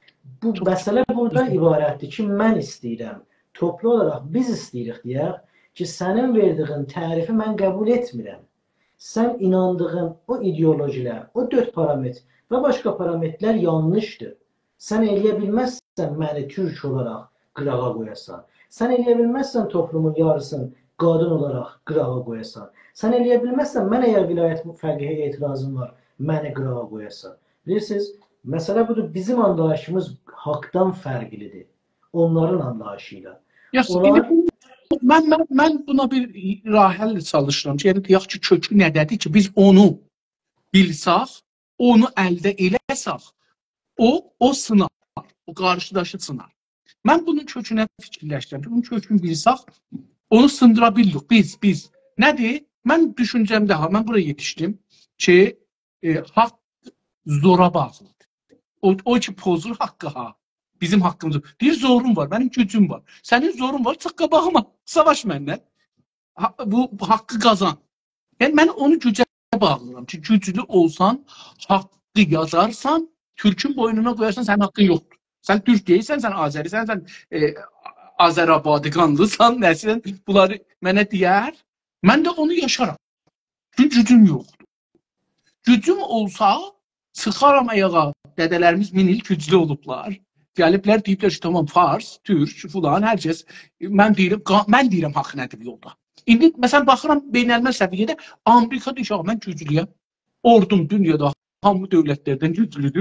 Bu məsələ burada ibarətdir ki, mən istəyirəm, toplu olaraq biz istəyirik deyək ki, sənin verdiğin tərifi mən qəbul etmirəm. Sən inandığın o ideologilər, o dörd parametr və başqa parametrlər yanlışdır. Sən eləyə bilməzsən məni türk olaraq qırağa qoyasan. Sən eləyə bilməzsən toplumun yarısını qadın olaraq qırağa qoyasan. Sən eləyə bilməzsən mən əgər vilayət fəqihə etirazım var, məni qırağa qoyasan. Bilirsiniz, məsələ budur, bizim anlayışımız haqdan fərqlidir. Onların anlayışı ilə. Onlar... Mən, mən, mən buna bir rahəl çalışıram. Yəni, deyək ki, kökü nədədir ki, biz onu bilsək, onu əldə eləsək, o, o sınar, o qarşıdaşı sınar. Mən bunun kökünə fikirləşdirəm. Bunun kökünü bilsək, onu sındıra bildik, biz, biz. Nədir? Mən düşüncəmdə, ha, mən buraya yetişdim ki, e, haqq zora bağlıdır. O, o ki, pozur haqqı, ha. Bizim haqqımız. Bir zorun var, mənim gücüm var. Sənin zorun var, çıx qabağıma, savaş məndən. Ha, bu, bu haqqı qazan. Yəni, mən onu gücə bağlıram ki, güclü olsan, haqqı yazarsan, Türkün boynuna qoyarsan, sənin haqqın yoxdur. Sən Türk deyilsən, sən Azərisən, sən e, Azərabadiqanlısan, nəsən, bunları mənə deyər. Mən də onu yaşaram. Çünki gücüm yoxdur. Gücüm olsa, sıxaram ayağa, dədələrimiz min il güclü olublar. Gəliblər, deyiblər ki, tamam, fars, türk, filan, hər kəs, mən deyirəm, mən deyirəm haqq nədir yolda. İndi, məsələn, baxıram, beynəlməl səviyyədə, Amerika deyir, mən güclüyəm, ordum dünyada hamı dövlətlərdən güclüdür.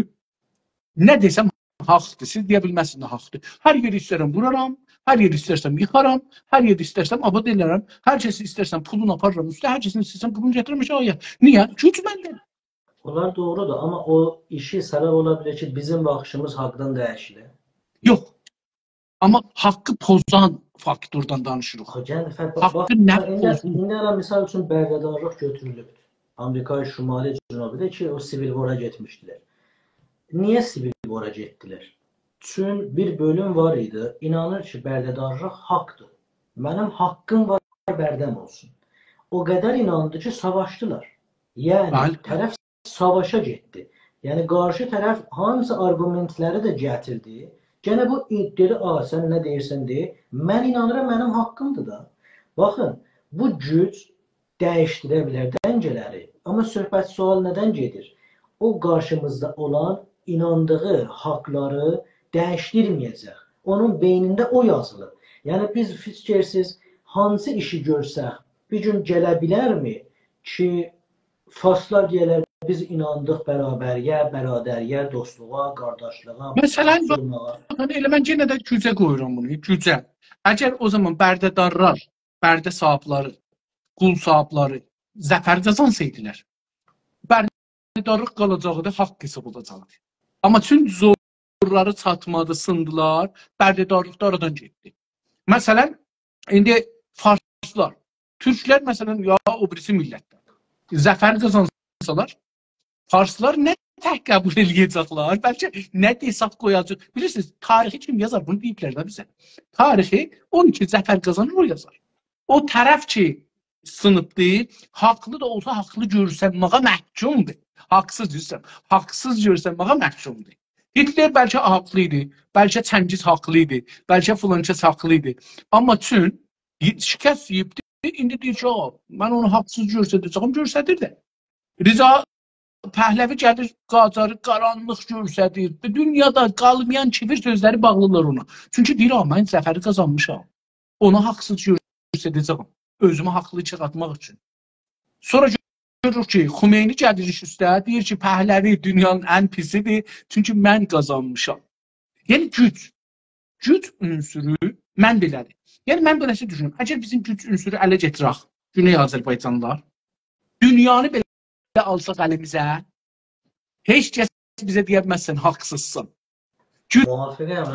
Nə desəm, haqdır, siz deyə bilməzsiniz nə haqdır. Hər yeri istərəm vuraram, hər yeri istərsəm yıxaram, hər yeri istərsəm abad edərəm, hər kəsi istərsəm pulunu aparıram üstə, hər kəsin istərsəm pulunu gətirəm aşağıya. Niyə? Güc məndə. Onlar doğrudur, amma o işi səbəb ola bilər ki, bizim baxışımız haqdan dəyişilir. Yox. Amma haqqı pozan faktordan danışırıq. Haqqı nə pozun? İndi elə misal üçün bərdədarlıq götürülüb. Amerika Şimali Cənubidə ki, o sivil vora getmişdilər. Niyə sivil vora getdilər? Çünki bir bölüm var idi, inanır ki, bərdədarlıq haqdır. Mənim haqqım var, bərdəm olsun. O qədər inandı ki, savaşdılar. Yəni, tərəf savaşa getdi. Yəni, qarşı tərəf hamısı argumentləri də gətirdi. Gənə bu dedi, a, sən nə deyirsən deyir. Mən inanıram, mənim haqqımdır da. Baxın, bu güc dəyişdirə bilər dəncələri. Amma söhbət sual nədən gedir? O qarşımızda olan inandığı haqları dəyişdirməyəcək. Onun beynində o yazılır. Yəni, biz fikirsiz hansı işi görsək, bir gün gələ bilərmi ki, farslar deyələr, biz inandıq bərabəriyə, bərabərliyə, dostluğa, qardaşlığa, məsələn, elə mən yenə də gücə qoyuram bunu, gücə. Əgər o zaman bərdədarlar, bərdə sahibləri, qul sahibləri zəfər qazansaydılar, bərdədarlıq qalacaqdı, haqq hesab olacaqdı. Amma çünki zorları çatmadı, sındılar, bərdədarlıq da aradan getdi. Məsələn, indi farslar, türklər məsələn, ya o birisi millətlər, zəfər qazansalar, farslar nə tək qəbul eləyəcəklər, bəlkə nə hesab qoyacaq. Bilirsiniz, tarixi kim yazar? Bunu deyiblər də bizə. Tarixi on iki zəfər qazanır, o yazar. O tərəf ki, sınıbdır, haqlı da olsa haqlı görsənməyə məhkumdur. Haqsız görsəm, haqsız görsənməyə məhkumdur. Hitler bəlkə haqlı idi, bəlkə Çəngiz haqlı idi, bəlkə filankəs haqlı idi. Amma çün şikəst yiyibdir, indi deyir ki, mən onu haqsız görsədəcəm, görsədir də. Riza Pəhləvi gəlir, qacarı qaranlıq görsədir. Dünyada qalmayan kibir sözləri bağlılar ona. Çünki deyir, mən zəfəri qazanmışam. Ona haqsız görsədəcəm. Özümü haqlı çıxartmaq üçün. Sonra görürük ki, Xumeyni gəlir iş üstə, deyir ki, Pəhləvi dünyanın ən pisidir. Çünki mən qazanmışam. Yəni güc. Güc ünsürü mən belədir. Yəni mən beləsi düşünürüm. Əgər bizim güc ünsürü ələ getirək, Güney Azərbaycanlılar, dünyanı belə alsaq əlimizə, heç kəs bizə deyə bilməzsən, haqsızsın. Muvafiqəm.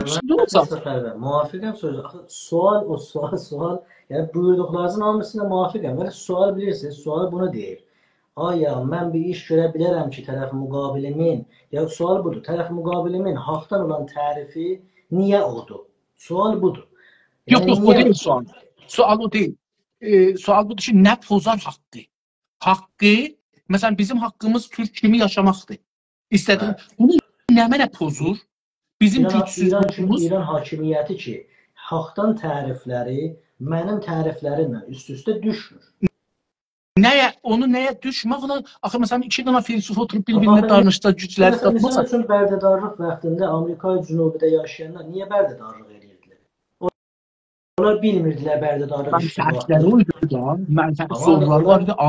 Muvafiqəm sözü. Sual o sual, sual. Yəni buyurduqlarınızın hamısına muvafiqəm. Bəli, sual bilirsiniz, sual bunu deyir. Aya, mən bir iş görə bilərəm ki, tərəf müqabilimin, ya sual budur, tərəf müqabilimin haqdan olan tərifi niyə odur? Sual budur. Yox, yox, o deyil sual. Sual o deyil. E, sual budur ki, nə pozar haqqı? Haqqı, məsələn, bizim haqqımız Türk kimi yaşamaqdır. İstədim, bunu nə mənə pozur? Bizim gücsüzlüyümüz... İran hakimiyyəti ki, haqdan tərifləri mənim təriflərimlə üst-üstə düşmür. Nəyə, onu nəyə düşməklə, axı məsələn, iki dana filsuf oturub bir-birinə danışda gücləri tapmasa... Məsələn üçün, bərdədarlıq vaxtında Amerika cünubuda yaşayanlar niyə bərdədarlıq edirdilər? Onlar bilmirdilər bərdədarlıq işi vaxtında. Mənfəətləri uydu da, mənfəət sorular var idi,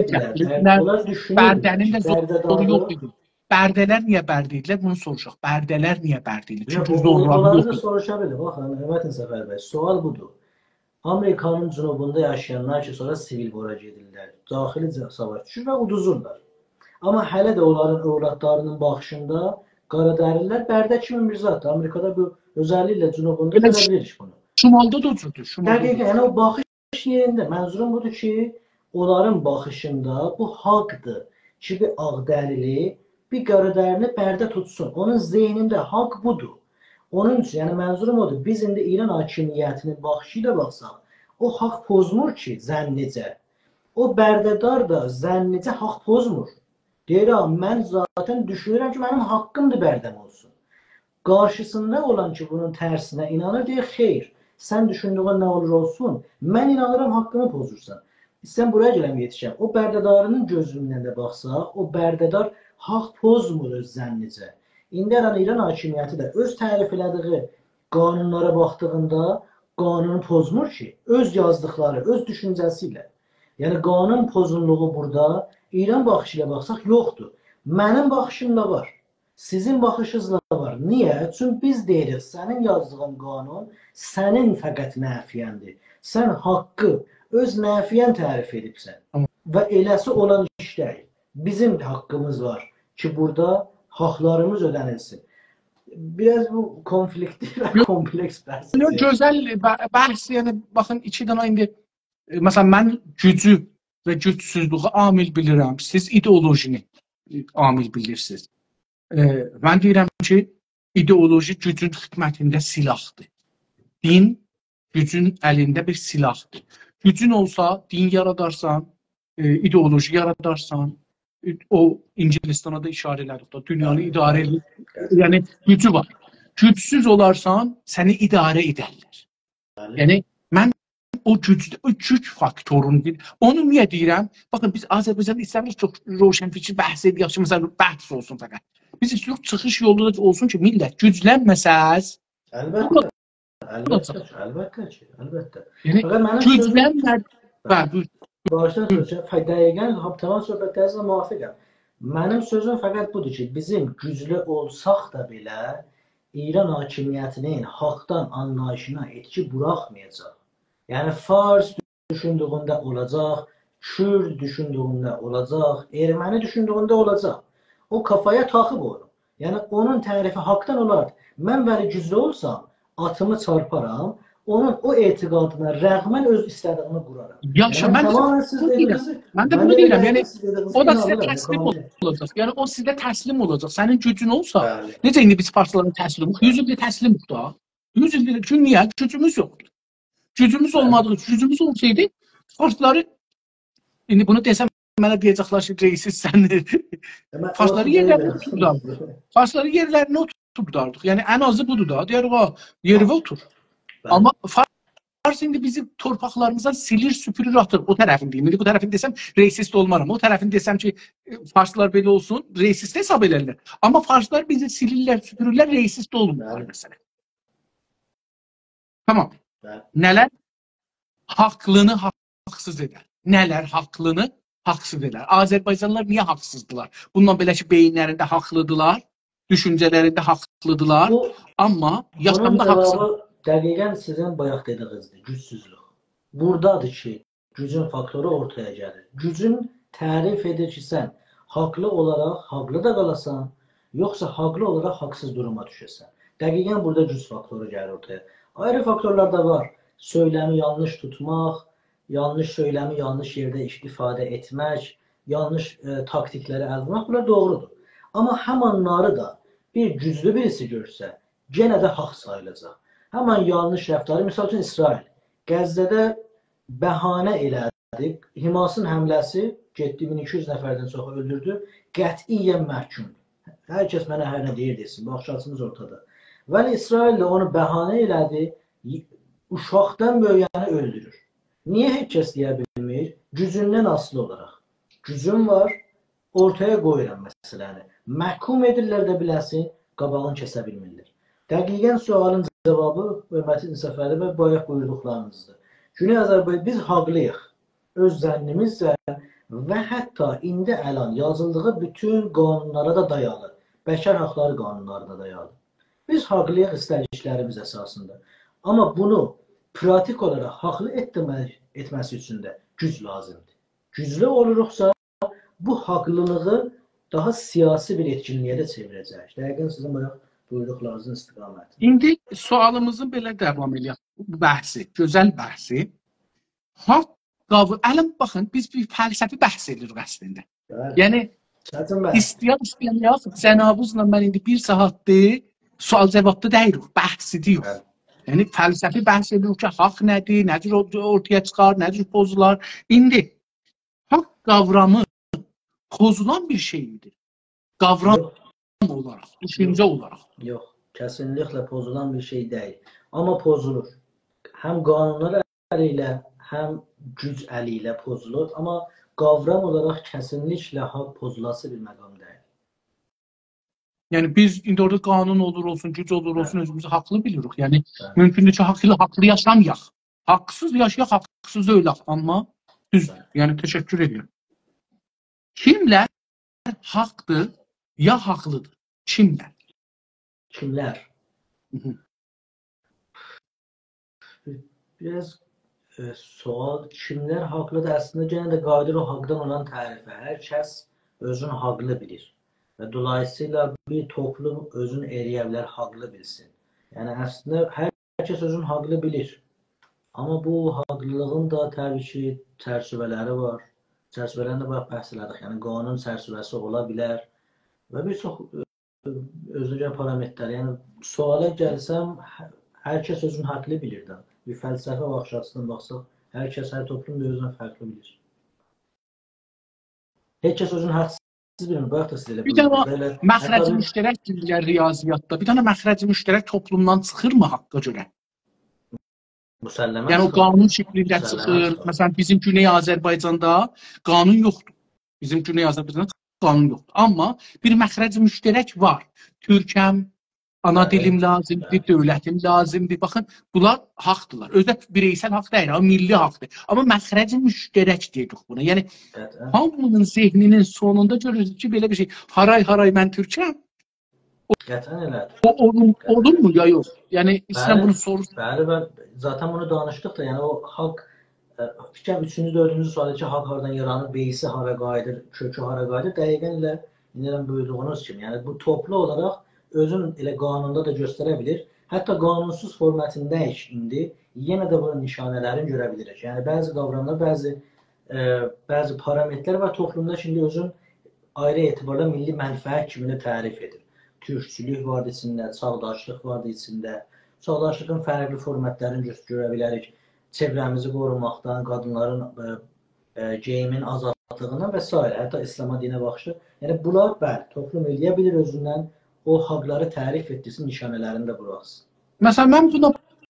alırlar, bərdənin də zoru yox idi. Bərdələr niyə bərdə idilər? Bunu soruşaq. Bərdələr niyə bərdə idilər? Çünki zorları yox idi. Soruşa bilir. Baxın, Hörmətin Səfər bəy, sual budur. Amerikanın cənubunda yaşayanlar ki, sonra sivil bora gedirlər, daxili savaş düşür və uduzurlar. Amma hələ də onların övladlarının baxışında qaradərilər Bərdə kimi mirzatdır. Amerikada bu özəlliklə cənubunda görə bilir bunu. Şimalda da ucurdur. Dəqiqə, yəni o baxış yerində, mənzurum budur ki, onların baxışında bu haqdır ki, bir ağdərili bir qaradərini Bərdə tutsun. Onun zeynində haqq budur. Onun üçün, yəni mənzurum odur, biz indi İran hakimiyyətinin baxışı ilə baxsaq, o haqq pozmur ki, zənnicə. O bərdədar da zənnicə haqq pozmur. Deyirəm, mən zaten düşünürəm ki, mənim haqqımdır bərdəm olsun. Qarşısında olan ki, bunun tərsinə inanır, deyir, xeyr, sən düşündüğün nə olur olsun, mən inanıram, haqqımı pozursan. Sən buraya gələm yetişəm. O bərdədarının gözündən də baxsaq, o bərdədar haqq pozmur öz zənnicə. İndi İran hakimiyyəti də öz tərif elədiyi qanunlara baxdığında qanunu pozmur ki, öz yazdıqları, öz düşüncəsi ilə. Yəni, qanun pozunluğu burada İran baxışı ilə baxsaq yoxdur. Mənim baxışımda var, sizin baxışınızda var. Niyə? Çünki biz deyirik, sənin yazdığın qanun sənin fəqət nəfiyəndir. Sən haqqı öz nəfiyən tərif edibsən və eləsi olan iş deyil. Bizim haqqımız var ki, burada haqlarımız ödənilsin. Biraz bu konflikti və kompleks bəhs. Gözəl bəhs, yəni, baxın, iki dana indi, məsələn, mən gücü və gücsüzlüğü amil bilirəm, siz ideolojini amil bilirsiniz. E, mən deyirəm ki, ideoloji gücün xidmətində silahdır. Din gücün əlində bir silahdır. Gücün olsa, din yaradarsan, e, ideoloji yaradarsan, o İngilistana da işarə elədik da, dünyanı idarə edir. Yəni, gücü var. Gücsüz olarsan, səni idarə edərlər. Yəni, mən o güc, o güc faktorunu, onu niyə deyirəm? Baxın, biz Azərbaycan istəmirik çox roşən fikir bəhs edək, məsələn, bəhs olsun fəqət. Biz istiyoruz, çıxış yolu da olsun ki, millət güclənməsəz. Əlbəttə, əlbəttə, əlbəttə ki, əlbəttə. Yəni, güclənməz. Bağışdan sözcə, dəqiqən, tamam söhbətlərinizlə müvafiqəm. Mənim sözüm fəqət budur ki, bizim güclü olsaq da belə, İran hakimiyyətinin haqdan anlayışına etki buraxmayacaq. Yəni, Fars düşündüyündə olacaq, Kürd düşündüyündə olacaq, Erməni düşündüyündə olacaq. O kafaya taxıb onu. Yəni, onun tərifi haqdan olar. Mən bəli güclü olsam, atımı çarparam, onun o etiqadına rəğmən öz istədiyini quraram. Yaxşı, mən də bunu deyirəm. Yəni, o da sizə təslim olacaq. Yəni, o sizə təslim olacaq. Sənin gücün olsa, necə indi biz partiyaların təslim olaq? yüz ildə təslim olaq da. yüz ildə, çünki niyə? Gücümüz yoxdur. Gücümüz olmadığı, gücümüz olsaydı, partiyaları, indi bunu desəm, mənə deyəcəklər ki, reisiz səndir. Partiyaları yerlərini oturdardık. Partiyaları yerlərini oturdardıq. Yəni, ən azı budur da. Deyərik, yerivə otur. Amma Fars indi bizim torpaqlarımızdan silir, süpürür, atır. O tərəfini deyim. İndi bu tərəfini desəm reysist olmaram. O tərəfini desəm ki, Farslar belə olsun, reysist hesab elərlər. Amma Farslar bizi silirlər, süpürürlər, reysist olmurlar məsələn. Tamam. Nələr haqlını haqsız edər? Nələr haqlını haqsız edər? Azərbaycanlılar niyə haqsızdılar? Bundan belə ki, beyinlərində haqlıdılar, düşüncələrində haqlıdılar, Bu, amma yaşamda bunun haqsız. cevabı dəqiqən sizin bayaq dediyinizdir, gücsüzlük. Buradadır ki, gücün faktoru ortaya gəlir. Gücün tərif edir ki, sən haqlı olaraq haqlı da qalasan, yoxsa haqlı olaraq haqsız duruma düşəsən. Dəqiqən burada güc faktoru gəlir ortaya. Ayrı faktorlar da var. Söyləmi yanlış tutmaq, yanlış söyləmi yanlış yerdə istifadə etmək, yanlış e, taktikləri əldə etmək, bunlar doğrudur. Amma həmanları da bir güclü birisi görsə, yenə də haqq sayılacaq. Həmən yanlış rəftarı, misal üçün İsrail, Qəzzədə bəhanə elədi, Himasın həmləsi getdi, min iki yüz nəfərdən çox öldürdü, qətiyyən məhkumdur. Hər kəs mənə hər nə deyir desin, baxışaçımız ortada. Vəli İsrail də onu bəhanə elədi, uşaqdan böyüyəni öldürür. Niyə heç kəs deyə bilmir? Gücündən asılı olaraq. Gücüm var, ortaya qoyuram məsələni. Məhkum edirlər də biləsin, qabağını kəsə bilmirlər. Dəqiqən sualın cavabı hörmətli İnsafəli və bayaq buyurduqlarınızdır. Güney Azərbaycan biz haqlıyıq. Öz zənnimizlə və hətta indi əlan yazıldığı bütün qanunlara da dayalı. Bəşər haqları qanunlarına dayalı. Biz haqlıyıq istədiklərimiz əsasında. Amma bunu pratik olaraq haqlı etmək, etməsi üçün də güc lazımdır. Güclü oluruqsa bu haqlılığı daha siyasi bir etkinliyə də çevirəcək. Dəqiqən sizin bayaq buyurduqlarınızın istiqaməti. İndi sualımızın belə davam eləyək. Bəhsi, gözəl bəhsi. Haqq qavr, ələm baxın, biz bir fəlsəfi bəhs edirik əslində. Bəli. Yəni, istəyən istəyən yox, cənabınızla mən indi bir saatdir sual-cavabda deyirik, bəhs edirik. Bəli. Yəni, fəlsəfi bəhs edirik ki, haqq nədir, nədir ortaya çıxar, nədir pozular. İndi, haqq qavramı pozulan bir şeydir. Qavram yox. Olaraq, düşüncə olaraq. Yox, kəsinliklə pozulan bir şey deyil. Amma pozulur. Həm qanunlar əli ilə, həm güc əli ilə pozulur. Amma qavram olaraq kəsinliklə haqq pozulası bir məqam deyil. Yəni biz indi orada qanun olur olsun, güc olur olsun, özümüzü haqlı bilirik. Yəni mümkündür ki, haqlı, haqlı yaşamayaq. Haqsız yaşayaq, haqsız ölək. Amma düz, yəni təşəkkür edirəm. Kimlər haqdır, ya haqlıdır? Kimlər? Kimlər? Biraz e, sual, kimlər haqlıdır? Əslində gənə də qadir o haqdan olan tərifə. Hər kəs özünü haqlı bilir. Və dolayısıyla bir toplum özünü eləyə bilər, haqlı bilsin. Yəni əslində hər kəs özünü haqlı bilir. Amma bu haqlılığın da təbii ki, çərçivələri var. Çərçivələrini də bəhs elədik. Yəni qanun çərçivəsi ola bilər və bir çox özünə parametrlər. Yəni suala gəlsəm, hər kəs özünü haqlı bilir də. Bir fəlsəfə baxış açısından baxsaq, hər kəs, hər toplum da özünü fərqli bilir. Heç kəs özünü haqsız bilir. Bayaq da siz elə bir dənə məxrəci müştərək deyirlər riyaziyyatda. Bir dənə məxrəci müştərək toplumdan çıxırmı haqqa görə? Müsəlləmə yəni o qanun şəklində çıxır. Məsələn, bizim Güney Azərbaycanda qanun yoxdur. Bizim Güney Azərbaycanda qanun yoxdur. Amma bir məxrəci müştərək var. Türkəm, ana dilim lazımdır, dövlətim lazımdır. Baxın, bunlar haqdırlar. Özdə bireysel haqq deyil, amma milli haqqdır. Amma məxrəci müştərək deyirik buna. Yəni, hamının zehninin sonunda görürüz ki, belə bir şey. Haray haray mən Türkəm. Qətən elədir. O olur, olur mu ya yox? Yəni istəyirəm bunu soruşum. Bəli, bəli. Zaten bunu danışdıq da, yəni o haqq fikir üçüncü, dördüncü sualı ki, haqq haradan yaranır, beysi hara qayıdır, kökü hara qayıdır. Dəqiqən ilə indidən buyurduğunuz kimi, yəni bu toplu olaraq özün elə qanunda da göstərə bilir. Hətta qanunsuz formətindəyik indi, yenə də bunun nişanələrini görə bilirik. Yəni bəzi qavramlar, bəzi e, bəzi parametrlər və toplumda şimdi özün ayrı etibarla milli mənfəət kimi də tərif edir. Türkçülük vardı içində, çağdaşlıq vardı içində. Çağdaşlığın fərqli formatlarını görə bilərik. Çevrəmizi qorumaqdan, qadınların e, e, geyimin azadlığından və s. Hətta İslam'a dinə baxışı. Yəni bunlar bəli, toplum eləyə bilir özündən o haqları tərif etdirsin, nişanələrini də buraxsın. Məsələn, mən buna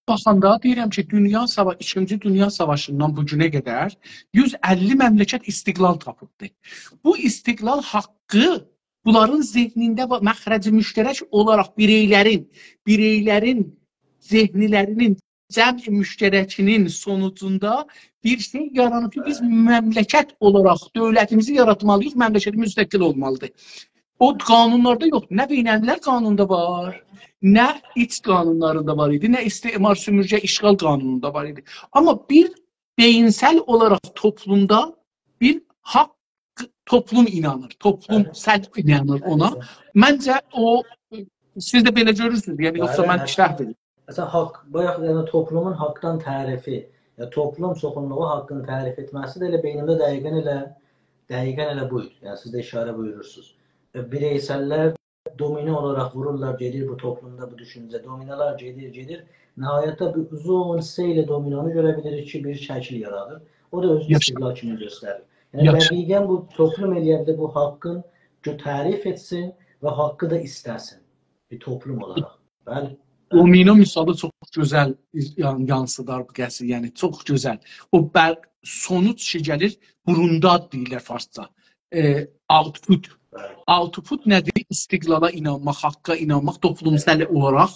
baxanda deyirəm ki, dünya sava ikinci Dünya Savaşından bu günə qədər yüz əlli məmləkət istiqlal tapıbdı. Bu istiqlal haqqı bunların zehnində və məxrəci müştərək olaraq bireylərin, bireylərin zehnilərinin cəmi müştərəkinin sonucunda bir şey yaranıb ki, biz məmləkət olaraq dövlətimizi yaratmalıyıq, məmləkəti müstəqil olmalıdır. O qanunlarda yoxdur. Nə beynəlmiləl qanunda var, nə iç qanunlarında var idi, nə istismar sömürgə işğal qanununda var idi. Amma bir beyinsel olaraq toplumda bir haqq toplum inanır, toplum sərf inanır ona. Məncə o, siz də belə görürsünüz, yəni yoxsa mən şərh verim. Məsələn, haqq, bayaq yəni, toplumun haqqdan tərifi, ya, toplum çoxunluğu haqqını tərif etməsi də elə beynimdə dəqiqən elə, dəqiqən elə buydu. Yəni, siz də işarə buyurursunuz. Bireysəllər domino olaraq vururlar, gedir bu toplumda bu düşüncə, dominalar gedir, gedir. Nəhayətdə bir uzun seylə dominonu görə bilirik ki, bir şəkil yaradır. O da öz istiqlal kimi göstərir. Yəni, dəqiqən bu toplum eləyəndə bu haqqın tərif etsin və haqqı da istəsin bir toplum olaraq. Bəli. Domino misalı çox gözəl yansıdar bu qəsi, yəni çox gözəl. O bəl sonuç ki gəlir, burundad deyirlər farsça. E, output. Output nədir? İstiqlala inanmaq, haqqa inanmaq, toplumsal olaraq.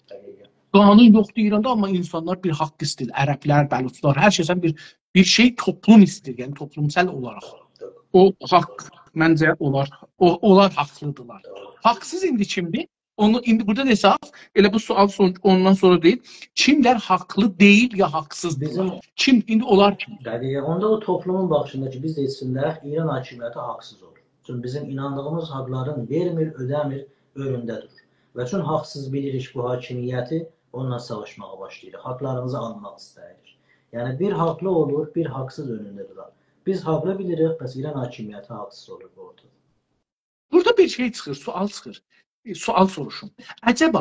Qanun yoxdur İranda, amma insanlar bir haqq istəyir. Ərəblər, bəluçlar, hər şeysən bir bir şey toplum istəyir, yəni toplumsal olaraq. O haqq, məncə onlar, o, onlar haqlıdırlar. Haqsız indi kimdir? Onu indi burada desaq, elə bu sual son, ondan sonra deyil. Kimlər haqlı deyil ya haqsızdır? Kim indi onlar kim? Dəqiqə, onda o toplumun baxışındakı biz deyilsində İran hakimiyyəti haqsız olur. Çünki bizim inandığımız haqların vermir, ödəmir, önündə durur. Və üçün haqsız bilirik bu hakimiyyəti, onunla savaşmağa başlayırıq. Haqlarımızı almaq istəyirik. Yəni bir haqlı olur, bir haqsız önündə durar. Biz haqlı bilirik, bəs İran hakimiyyəti haqsız olur bu ortada. Burada bir şey çıxır, sual çıxır. Sual soruşum. Əcəba,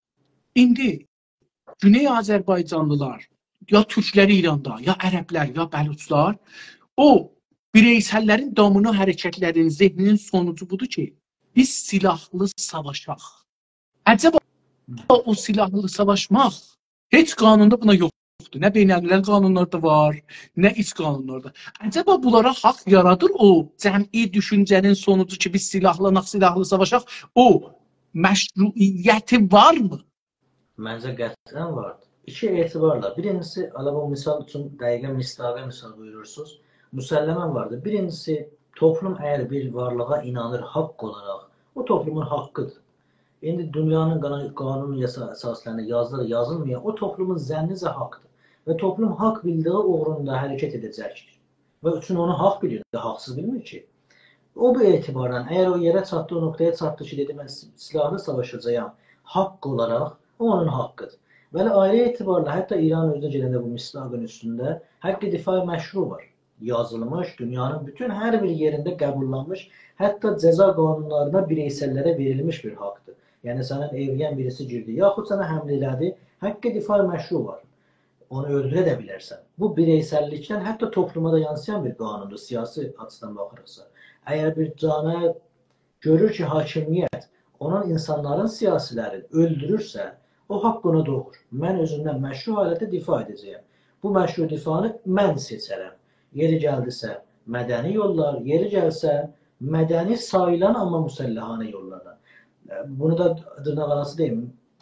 indi Güney Azərbaycanlılar, ya Türklər İranda, ya Ərəblər, ya Bəluçlar, o bireysəllərin domino hərəkətlərinin, zehninin sonucu budur ki, biz silahlı savaşaq. Əcəba, o silahlı savaşmaq heç qanunda buna yoxdur. Nə beynəlmiləl qanunlarda var, nə iç qanunlarda. Əcəba, bunlara haqq yaradır o cəmi düşüncənin sonucu ki, biz silahlanaq, silahlı savaşaq, o məşruiyyəti varmı? Məncə qətlən vardır. İki etibarla. Birincisi, bu misal üçün dəqiqə misdaqa misal buyurursunuz. Müsəlləmən vardır. Birincisi, toplum əgər bir varlığa inanır haqq olaraq, o toplumun haqqıdır. İndi dünyanın qanun əsaslarına yazılır, yazılmayan, o toplumun zənnicə haqqdır. Və toplum haqq bildiği uğrunda hərəkət edəcəkdir. Və üçün onu haqq bilir, haqsız bilmir ki. O bu etibarən, əgər o yerə çatdı, o noktaya çatdı ki, dedi, mən silahlı savaşacağım, haqq olaraq, o onun haqqıdır. Və ayrı etibarla, hətta İran özünə gələndə bu misdaqın üstündə haqqı difa məşru var. Yazılmış, dünyanın bütün hər bir yerində qəbullanmış, hətta cəza qanunlarına bireysəllərə verilmiş bir haqdır. Yəni, sənin evliyən birisi girdi, yaxud sənə həml elədi, haqqı difa məşru var. Onu öldürə də bilərsən. Bu bireysəllikdən hətta topluma da yansıyan bir qanundur, siyasi açıdan baxırıqsa. Əgər bir canə görür ki, hakimiyyət onun insanların siyasilərini öldürürsə, o haqq ona doğur. Mən özümdən məşru halədə difa edəcəyəm. Bu məşru difanı mən seçərəm. Yeri gəldisə mədəni yollar, yeri gəlsə mədəni sayılan amma müsəlləhanə yollardan. Bunu da dırnaq arası deyim.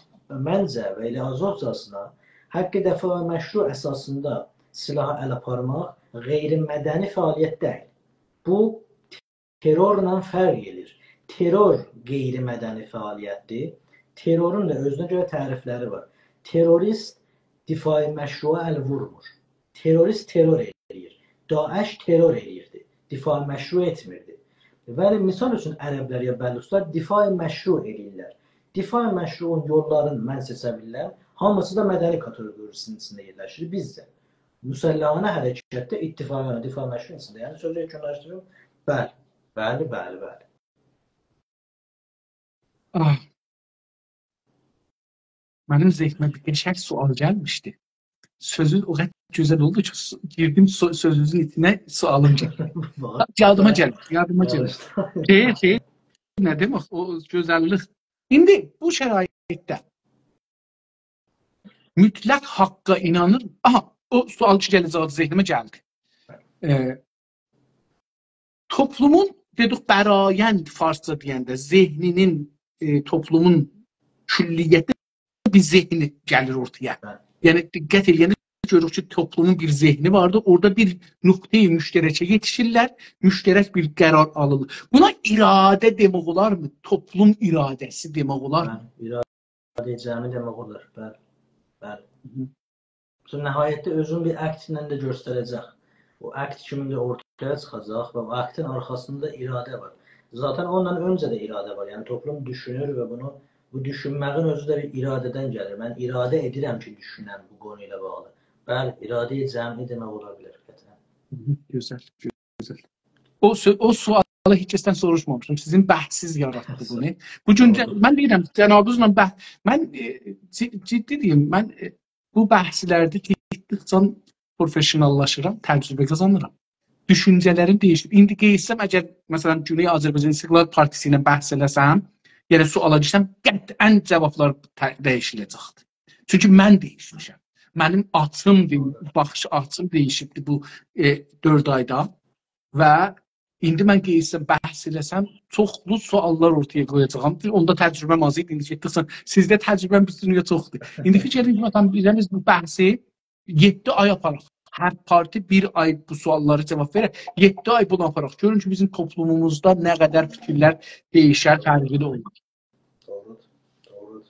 Məncə və elə azovcasına haqqı dəfa və məşru əsasında silaha əl aparmaq qeyri-mədəni fəaliyyət deyil. Bu terrorla fərq edir. Terror qeyri-mədəni fəaliyyətdir. Terrorun da özünə görə tərifləri var. Terrorist difai məşruğa əl vurmur. Terrorist terror edir. Daesh terror edirdi. Difai məşru etmirdi. Və misal üçün ərəblər ya bəluçlar difai məşru edirlər. Difai məşruun yollarını mən seçə bilirəm. Hamısı da mədəni kateqoriyasının içində yerləşir. Bizdə müsəlləhanə hərəkətdə ittifaqına difai məşru içində. Yəni sözü yekunlaşdırım. Bəli, bəli, bəli, bəli. Ah. Mənim zehnimə bir qəşəng sual gəlmişdi. Sözün o qədər gözəl oldu ki, girdim sözünüzün içinə sualım gəldi. Yadıma gəldi, yadıma gəldi. Şey, şey, nə demək, o gözəllik. İndi bu şəraitdə mütləq haqqa inanır. Aha, o sual ki gələcək zehnimə gəldi. E, toplumun dedik bərayənd farsça deyəndə zehninin e, toplumun külliyyəti bir zehni gəlir ortaya. Yəni diqqət edəndə görürük ki, toplumun bir zehni vardı. Orada bir nöqtəyi müştərəkə yetişirlər. Müştərək bir qərar alınır. Buna iradə demək olar mı? Toplum iradəsi demək olar mı? İradə cəmi demək olar. Bəli. Bəli. Sonra nəhayətdə özün bir akt ilə də göstərəcək. O akt kimi də ortaya çıxacaq və o aktin arxasında iradə var. Zaten ondan öncə də iradə var. Yəni toplum düşünür və bunu bu düşünməyin özü də bir iradədən gəlir. Mən iradə edirəm ki, düşünəm bu qonu ilə bağlı. Bəli, iradə-i cəmi demək ola bilər. Gözəl, gözəl. O, o sualı heç kəsdən soruşmamışım. Sizin bəhsiz yaratdı bunu. Bu gün mən deyirəm, cənabınızla bəhs, mən e, ciddi deyim, mən e, bu bəhslərdə getdikcə professionallaşıram, təcrübə qazanıram. Düşüncələrim dəyişib. İndi qeysəm, əgər məsələn Güney Azərbaycan İstiqlal Partisi ilə bəhs eləsəm, yəni suala düşsəm, qətlən cavablar dəyişiləcəkdir. Çünki mən dəyişmişəm. Mənim açım, baxış açım dəyişibdir bu e, dörd ayda və indi mən qeysəm, bəhs eləsəm, çoxlu suallar ortaya qoyacağam. Onda təcrübəm az idi, indi getdiksən, sizdə təcrübəm bütünlüyə çoxdur. İndi fikir edin, biliriz bu bəhsi yeddi ay aparaq. Hər parti bir ay bu sualları cavab verər. yeddi ay bunu aparaq. Görün ki, bizim toplumumuzda nə qədər fikirlər dəyişər, fərqli olur. Doğrudur. Doğrudur.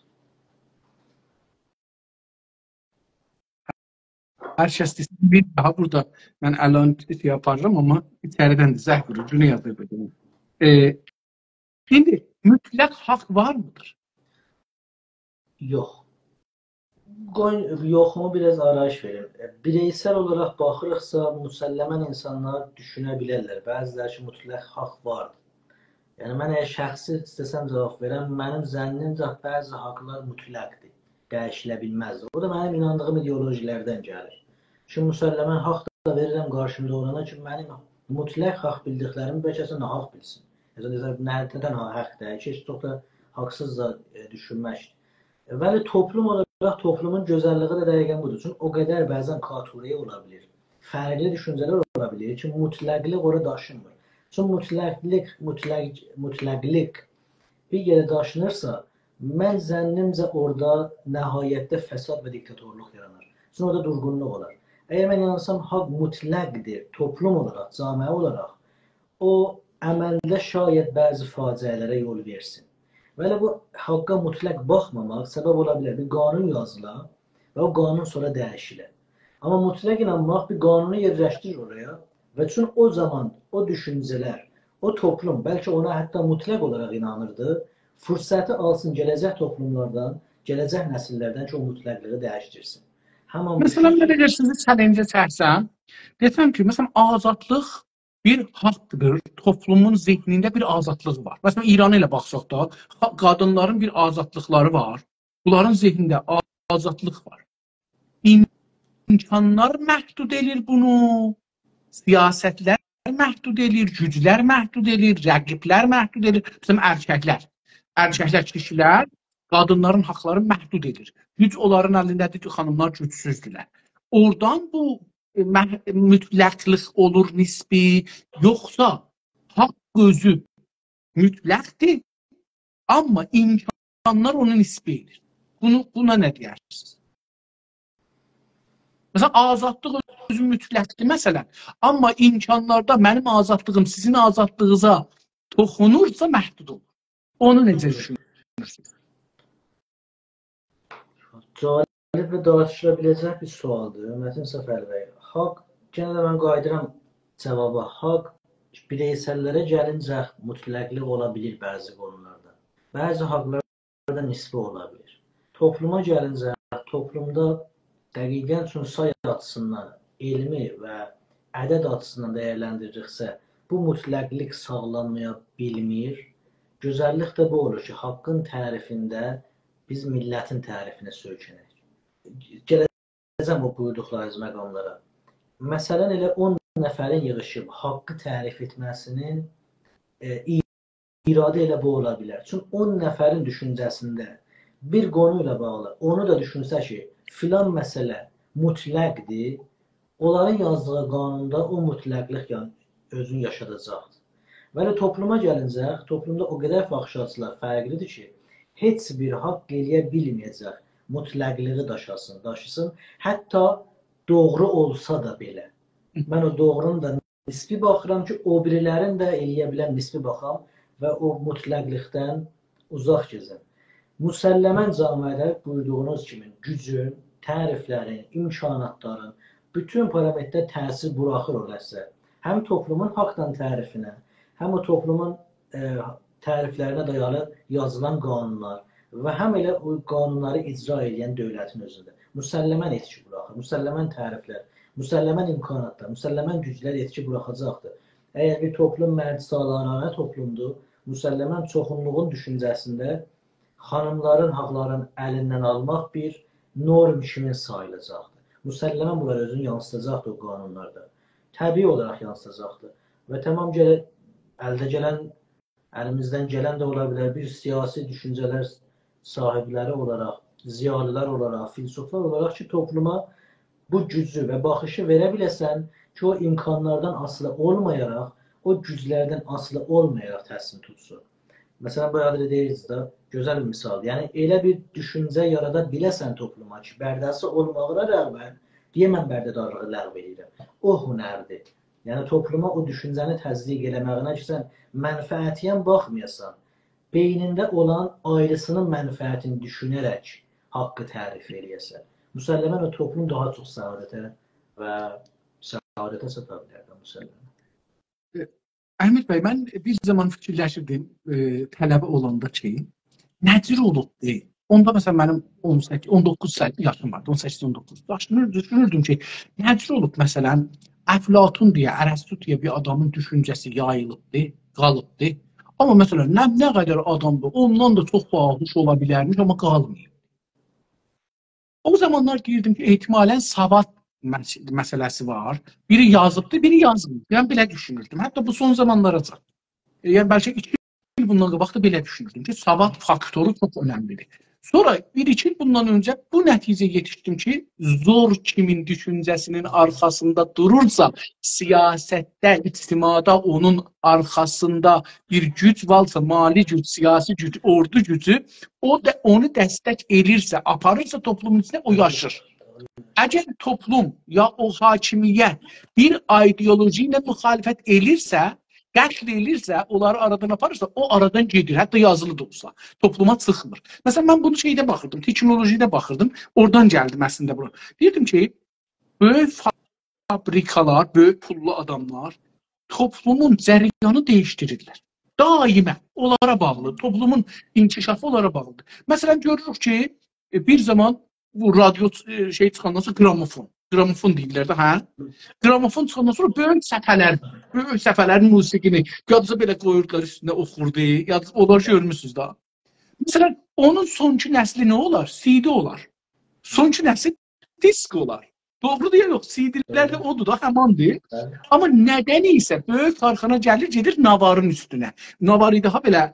Hər kəs bir daha burada mən əlan yaparım, amma içəridən də zəh vurur, günü yazır belə. E, indi mütləq haqq var mıdır? Yox. Qoyun, yoxumu biraz arayış verim. Bireysel olarak baxırıqsa, müsəlləmən insanlar düşünə bilərlər. Bəziləri ki, mütləq haqq vardır. Yəni, mən əgər şəxsi istəsəm cavab verəm, mənim zənnimcə bəzi haqlar mütləqdir, dəyişilə bilməzdir. O da mənim inandığım ideolojilərdən gəlir. Çünki müsəlləmən haqq da verirəm qarşımda olana ki, mənim mütləq haqq bildiklərimi bəlkə nahaq bilsin. Nədən haqdır, ki, heç çox da haqsız da düşünməkdir. Bəli, toplum olaraq toplumun gözəlliyi də dəqiqən budur. Çünki o qədər bəzən katuriyə ola bilir. Fərqli düşüncələr ola bilir ki, mütləqlik orada daşınmır. Çünki mütləqlik, mütləq, mütləqlik bir yerə daşınırsa, mən zənnimcə orada nəhayətdə fəsad və diktatorluq yaranır. Çünki orada durğunluq olar. Əgər mən inansam, haqq mütləqdir, toplum olaraq, camiə olaraq, o əməldə şayət bəzi faciələrə yol versin. Belə bu haqqa mütləq baxmamaq səbəb ola bilər. Bir qanun yazıla və o qanun sonra dəyişilir. Amma mütləq inanmaq bir qanunu yerləşdirir oraya və çünki o zaman o düşüncələr, o toplum bəlkə ona hətta mütləq olaraq inanırdı, fürsəti alsın gələcək toplumlardan, gələcək nəsillərdən ki, o mütləqliyi dəyişdirsin. Məsələn, mən əgər sizi challenge çəksəm, desəm ki, məsələn, azadlıq bir haqqdır, toplumun zehnində bir azadlıq var. Məsələn, İran'a ilə baxsaq da, qadınların bir azadlıqları var. Bunların zehnində azadlıq var. İmkanlar məhdud edir bunu, siyasətlər məhdud edir, güclər məhdud edir, rəqiblər məhdud edir. Məsələn, erkəklər, erkəklər, kişilər, qadınların haqları məhdud edir. Güc onların əlindədir ki, xanımlar gücsüzdürlər. Oradan bu mütləqlik olur nisbi, yoxsa haqq özü mütləqdir, amma imkanlar onu nisbi edir. Bunu, buna nə deyirsiniz? Məsələn, azadlıq özü mütləqdir məsələn, amma imkanlarda mənim azadlığım sizin azadlığınıza toxunursa məhdud olur. Onu necə düşünürsünüz? Cəlib və danışıla biləcək bir sualdır. Mətin Səfər bəy. Haqq, genə də mən qaydıram cavaba. Haqq, bireysəllərə gəlincə mütləqlik ola bilir bəzi qonularda. Bəzi haqlarda nisbi ola bilir. Topluma gəlincə, toplumda dəqiqən üçün say açısından, elmi və ədəd açısından dəyərləndiriciksə, bu mütləqlik sağlanmaya bilmir. Gözəllik də bu olur ki, haqqın tərifində biz millətin tərifinə söykənək. Gələcəm o buyurduqlarınız məqamlara. Məsələn, elə on nəfərin yığışıb haqqı tərif etməsinin e, iradə elə bu ola bilər. Çünki on nəfərin düşüncəsində bir qonu ilə bağlı, onu da düşünsə ki, filan məsələ mütləqdir, onların yazdığı qanunda o mütləqlik yəni özünü yaşadacaqdır. Və də topluma gəlincək, toplumda o qədər baxışlar fərqlidir ki, heç bir haqq eləyə bilməyəcək mütləqliği daşısın, daşısın. Hətta doğru olsa da belə. Mən o doğrunu da nisbi baxıram ki, o birilərin də eləyə bilən nisbi baxam və o mütləqlikdən uzaq gəzim. Müsəlləmən camiədə buyurduğunuz kimi gücün, təriflərin, imkanatların, bütün parametrdə təsir buraxır o nəsə. Həm toplumun haqdan tərifinə, həm o toplumun e, təriflərinə dayalı yazılan qanunlar və həm elə o qanunları icra edən dövlətin özündə. Müsəlləmən etki buraxır, müsəlləmən təriflər, müsəlləmən imkanatlar, müsəlləmən güclər etki buraxacaqdır. Əgər bir toplum mərd-salarane toplumdur, müsəlləmən çoxunluğun düşüncəsində xanımların haqlarının əlindən almaq bir norm kimi sayılacaqdır. Müsəlləmən bunlar özünü yansıdacaqdır o qanunlarda. Təbii olaraq yansıdacaqdır. Və tamam gələ, əldə gələn, əlimizdən gələn də ola bilər, bir siyasi düşüncələr sahibləri olaraq, ziyalılar olaraq, filosoflar olaraq ki, topluma bu gücü və baxışı verə biləsən ki, o imkanlardan asılı olmayaraq, o güclərdən asılı olmayaraq təsir tutsun. Məsələn, bu adı deyirsiniz də, gözəl bir misal. Yəni, elə bir düşüncə yarada biləsən topluma ki, bərdəsi olmağına rəğmən, deyə mən bərdədarlığı ləğv edirəm. O hünərdir. Yəni, topluma o düşüncəni təzdiq eləməyinə ki, sən mənfəətiyyən baxmayasan, beynində olan ayrısının mənfəətini düşünərək haqqı tərif eləyəsən. Müsəlləmən o toplum daha çox səadətə və səadətə sata bilərdir müsəlləmən. Əhməd bəy, mən bir zaman fikirləşirdim e, tələbə olanda ki, nəcür olub deyil. Onda məsələn mənim on səkkiz on doqquz yaşım vardı, on səkkiz on doqquz. Düşünürdüm ki, nəcür olub məsələn Əflatun deyə, Ərəstu deyə bir adamın düşüncəsi yayılıbdır, qalıbdır. Amma məsələn nə, nə qədər adamdır, ondan da çox bağış ola bilərmiş, amma qalmayıb. O zamanlar deyirdim ki, ehtimalən savad məsələsi var. Biri yazıbdı, biri yazmıydı. Yəni belə düşünürdüm. Hətta bu son zamanlara çatdı. Yəni bəlkə iki il bundan qabaq da belə düşünürdüm ki, savad faktoru çox önəmlidir. Sonra bir iki il bundan öncə bu nəticəyə yetişdim ki, zor kimin düşüncəsinin arxasında durursa, siyasətdə, ictimada onun arxasında bir güc varsa, mali güc, siyasi güc, ordu gücü, o da onu dəstək edirsə, aparırsa toplumun içində o yaşır. Əgər toplum ya o hakimiyyət bir ideoloji ilə müxalifət elirsə, qətl elirsə, onları aradan aparırsa, o aradan gedir, hətta yazılı da olsa, topluma çıxmır. Məsələn, mən bunu şeydə baxırdım, teknolojide baxırdım, oradan gəldim əslində bura. Deyirdim ki, böyük fabrikalar, böyük pullu adamlar toplumun cəryanı dəyişdirirlər. Daimə onlara bağlı, toplumun inkişafı onlara bağlıdır. Məsələn, görürük ki, bir zaman bu radyo şey çıxandan sonra gramofon. Gramofon deyirlər də, hə? Gramofon çıxandan sonra böyük səfələr, böyük səfələrin musiqini yadınıza belə qoyurdular üstündə oxurdu. Yadınız, onları görmüşsünüz da. Məsələn, onun sonki nəsli nə olar? C D olar. Sonki nəsli disk olar. Doğru deyə yox, C D'lər də odur da, həmandır. Amma nədən isə böyük tarxana gəlir, gedir navarın üstünə. Navar daha belə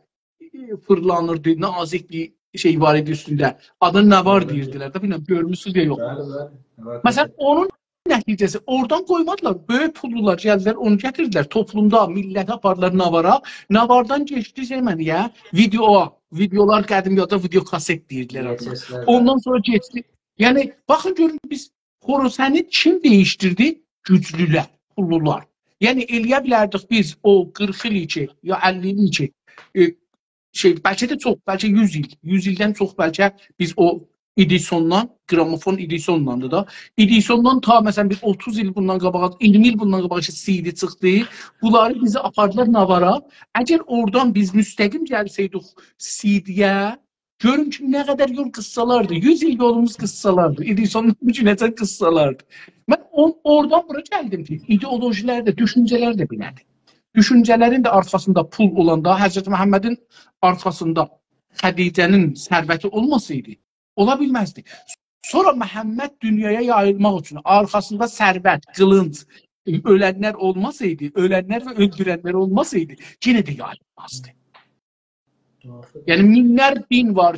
fırlanırdı, nazik bir şey var idi üstündə. Adın nə var deyirdilər də, bilməm, görmüşsünüz ya yox. Məsələn, onun nəticəsi, oradan qoymadılar, böyük pullular gəldilər, onu gətirdilər, toplumda, millət apardılar navara, navardan geçdi şeyməniyə, videoya, videolar qədim yada video kaset deyirdilər adına. Ondan sonra geçdi. Yəni, baxın görün, biz Xorasəni kim değiştirdi? Güclülər, pullular. Yəni, eləyə bilərdik biz o qırx il içi, ya əlli il içi, e, şey, bəlkə də çox, bəlkə yüz il, yüz ildən çox bəlkə biz o Edisondan, gramofon Edisondandır da, Edisondan ta məsələn bir otuz il bundan qabağa, iyirmi il bundan qabağa C D çıxdı, bunları bizi apardılar navara. Əgər oradan biz müstəqim gəlsəydik C D'yə, görün ki, nə qədər yol qıssalardı, yüz il yolumuz qıssalardı, Edisondan necə qıssalardı. Mən on, oradan bura gəldim ki, ideolojilər də, düşüncələr də belədir. Düşüncələrin də arxasında pul olanda, Həzrəti Məhəmmədin arxasında Xədicənin sərvəti olmasaydı, ola bilməzdi. Sonra Məhəmməd dünyaya yayılmaq üçün arxasında sərvət, qılınc, ölənlər olmasaydı, ölənlər və öldürənlər olmasaydı, yenə də yayılmazdı. Yəni minlər din var ki,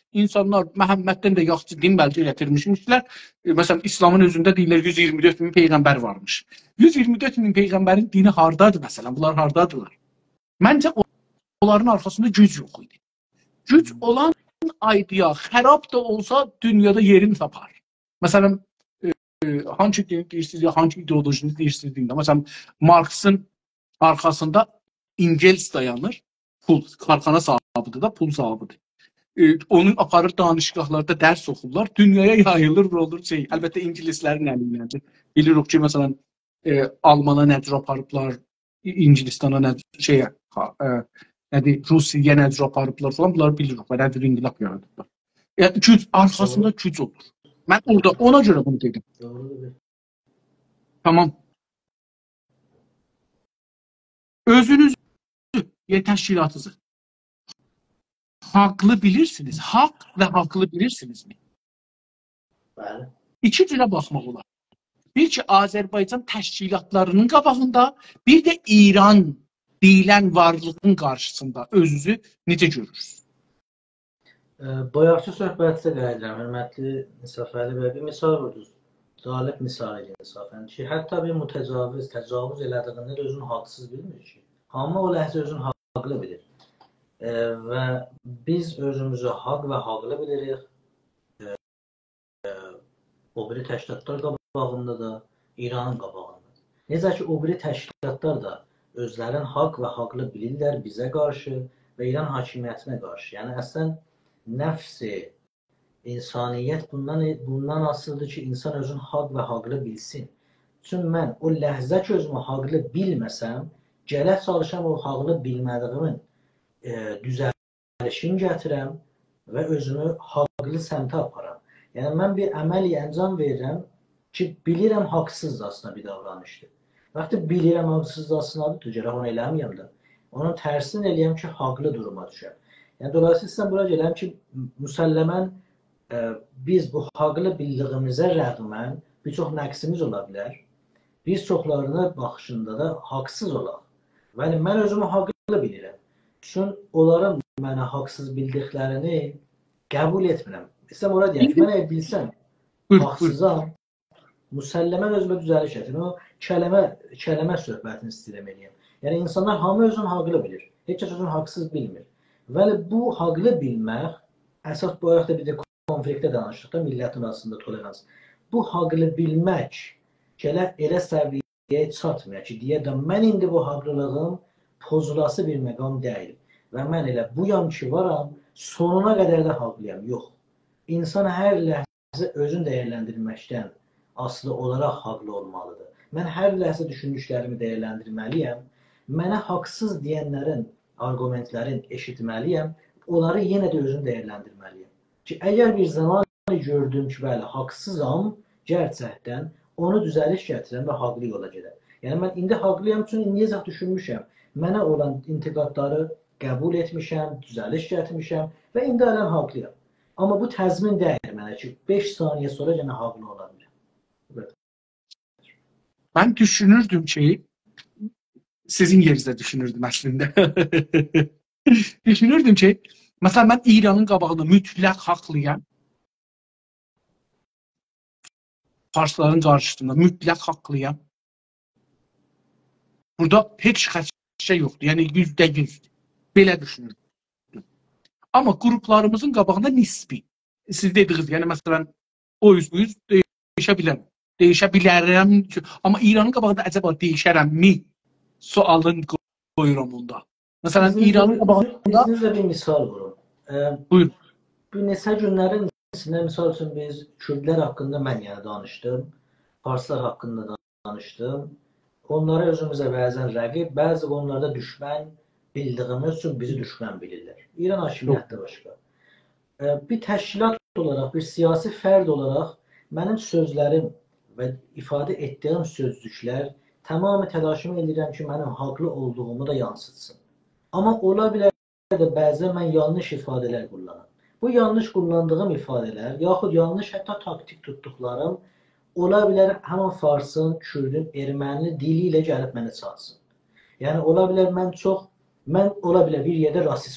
insanlar Məhəmməddən də yaxşı din bəlkə gətirmişmişlər. E, məsələn, İslamın özündə deyirlər yüz iyirmi dörd min peyğəmbər varmış. yüz iyirmi dörd min peyğəmbərin dini hardadır məsələn? Bunlar hardadılar? Məncə onların arxasında güc yox idi. Güc olan idea xərab da olsa dünyada yerini tapar. Məsələn, e, e, hangi din deyirsiniz ya hangi ideolojini deyirsiniz dində. Məsələn, Marksın arxasında İngels dayanır. Pul, karxana sahibidir da, pul sahibidir. E, onun aparır danışgahlarda dərs oxurlar. Dünyaya yayılır, olur şey. Əlbəttə ingilislərin əlindədir. Bilirik ki, məsələn, e, Almana nəcür aparıblar, İngilistana nəcür, şeyə, ha, e, nədir, Rusiyaya nəcür aparıblar falan. Bunları bilirik. Və nədir, inqilab yaradıblar. Yəni, güc, arxasında güc olur. Mən orada, ona görə bunu dedim. Tamam. Özünüzü, təşkilatınızı haqlı bilirsiniz. Haq və haqlı bilirsinizmi? Bəli. İki cürə baxmaq olar. Bir ki, Azərbaycan təşkilatlarının qabağında, bir də İran deyilən varlığın qarşısında özünüzü necə görürsünüz? Bayaqçı söhbətdə qayıdıram, hörmətli Səfəli bəy, bir misal vurdunuz. Qalib misal edin insafən ki, hətta bir mütəcavüz, təcavüz elədiyində də özünü haqsız bilmir ki. Amma o ləhzə özünü haqlı bilir. E, və biz özümüzü haqq və haqlı bilirik. E, e, o biri təşkilatlar qabağında da, İranın qabağında. Necə ki, o biri təşkilatlar da özlərin haqq və haqlı bilirlər bizə qarşı və İran hakimiyyətinə qarşı. Yəni, əslən, nəfsi, insaniyyət bundan, bundan asılıdır ki, insan özünü haqq və haqlı bilsin. Çünki mən o ləhzə ki, özümü haqlı bilməsəm, gərək çalışam o haqlı bilmədiğimin e, düzəlişini gətirəm və özümü haqlı səmtə aparam. Yəni, mən bir əməli əncam verirəm ki, bilirəm haqsız aslında bir davranışdır. Vaxtı bilirəm haqsız aslındadır, gərək onu eləməyəm də. Onun tərsini eləyəm ki, haqlı duruma düşəm. Yəni, dolayısıyla sizdən bura gələm ki, müsəlləmən e, biz bu haqlı bildiyimizə rəğmən bir çox nəqsimiz ola bilər. Bir çoxlarına baxışında da haqsız olaq. Yəni, mən özümü haqlı bilirəm. Çünki onların mənə haqsız bildiklərini qəbul etmirəm. İstəm oraya deyək ki, mən əgər bilsəm, haqsızam, müsəlləmən özümə düzəliş gətirim. O kələmə, kələmə söhbətini istəyirəm eləyəm. Yəni, insanlar hamı özünü haqlı bilir. Heç kəs özünü haqsız bilmir. Və bu haqlı bilmək, əsas bu ayaqda bir də konfliktə danışdıqda millətin arasında tolerans. Bu haqlı bilmək gələ elə səviyyəyə çatmıyor ki, deyə də mən indi bu haqlılığım pozulası bir məqam deyil. Və mən elə bu yan ki varam, sonuna qədər də haqlıyam. Yox. İnsan hər ləhzə özün dəyərləndirməkdən asılı olaraq haqlı olmalıdır. Mən hər ləhzə düşündüklərimi dəyərləndirməliyəm. Mənə haqsız deyənlərin argumentlərin eşitməliyəm, onları yenə də özüm dəyərləndirməliyəm. Ki, əgər bir zaman gördüm ki, bəli, haqsızam, gerçəkdən onu düzəliş gətirəm və haqlı yola gedəm. Yəni, mən indi haqlıyam, çünki niyəcək düşünmüşəm, mənə olan intiqadları qəbul etmişəm, düzəliş gətirmişəm və indi ələm haqlıyam. Amma bu təzmin deyil mənə ki, beş saniyə sonra yenə haqlı ola biləm. Mən düşünürdüm ki, sizin yerinizdə düşünürdüm əslində. Düşünürdüm ki, məsələn, mən İranın qabağında mütləq haqlıyam. Farsların qarşısında mütləq haqlıyam. Burada heç xəşə yoxdur, yəni yüzdə yüzdür. Belə düşünürdüm. Amma qruplarımızın qabağında nisbi. Siz dediniz, yəni məsələn, o yüz bu yüz dəyişə bilərəm. Dəyişə bilərəm. Amma İranın qabağında əcəba dəyişərəmmi? Sualın qoyuram onda. Məsələn, İranın qabağında... İzninizlə bir misal vurum. Buyurun. Bir neçə günlərin içində, misal üçün biz Kürdlər haqqında mən yəni danışdım, Farslar haqqında danışdım. Onlara özümüzə bəzən rəqib, bəzi onlarda düşmən bildiyimiz üçün bizi düşmən bilirlər. İran hakimiyyəti başqa. Bir təşkilat olaraq, bir siyasi fərd olaraq mənim sözlərim və ifadə etdiyim sözcüklər tamamı təlaşımı edirəm ki, mənim haqlı olduğumu da yansıtsın. Amma ola bilər də bəzən mən yanlış ifadələr kullanım. Bu yanlış kullandığım ifadələr, yaxud yanlış hətta taktik tutduqlarım ola bilər həmin Farsın, Kürdün, erməni dili ilə gəlib mənə çatsın. Yəni, ola bilər mən çox, mən ola bilər bir yerdə rasist olam.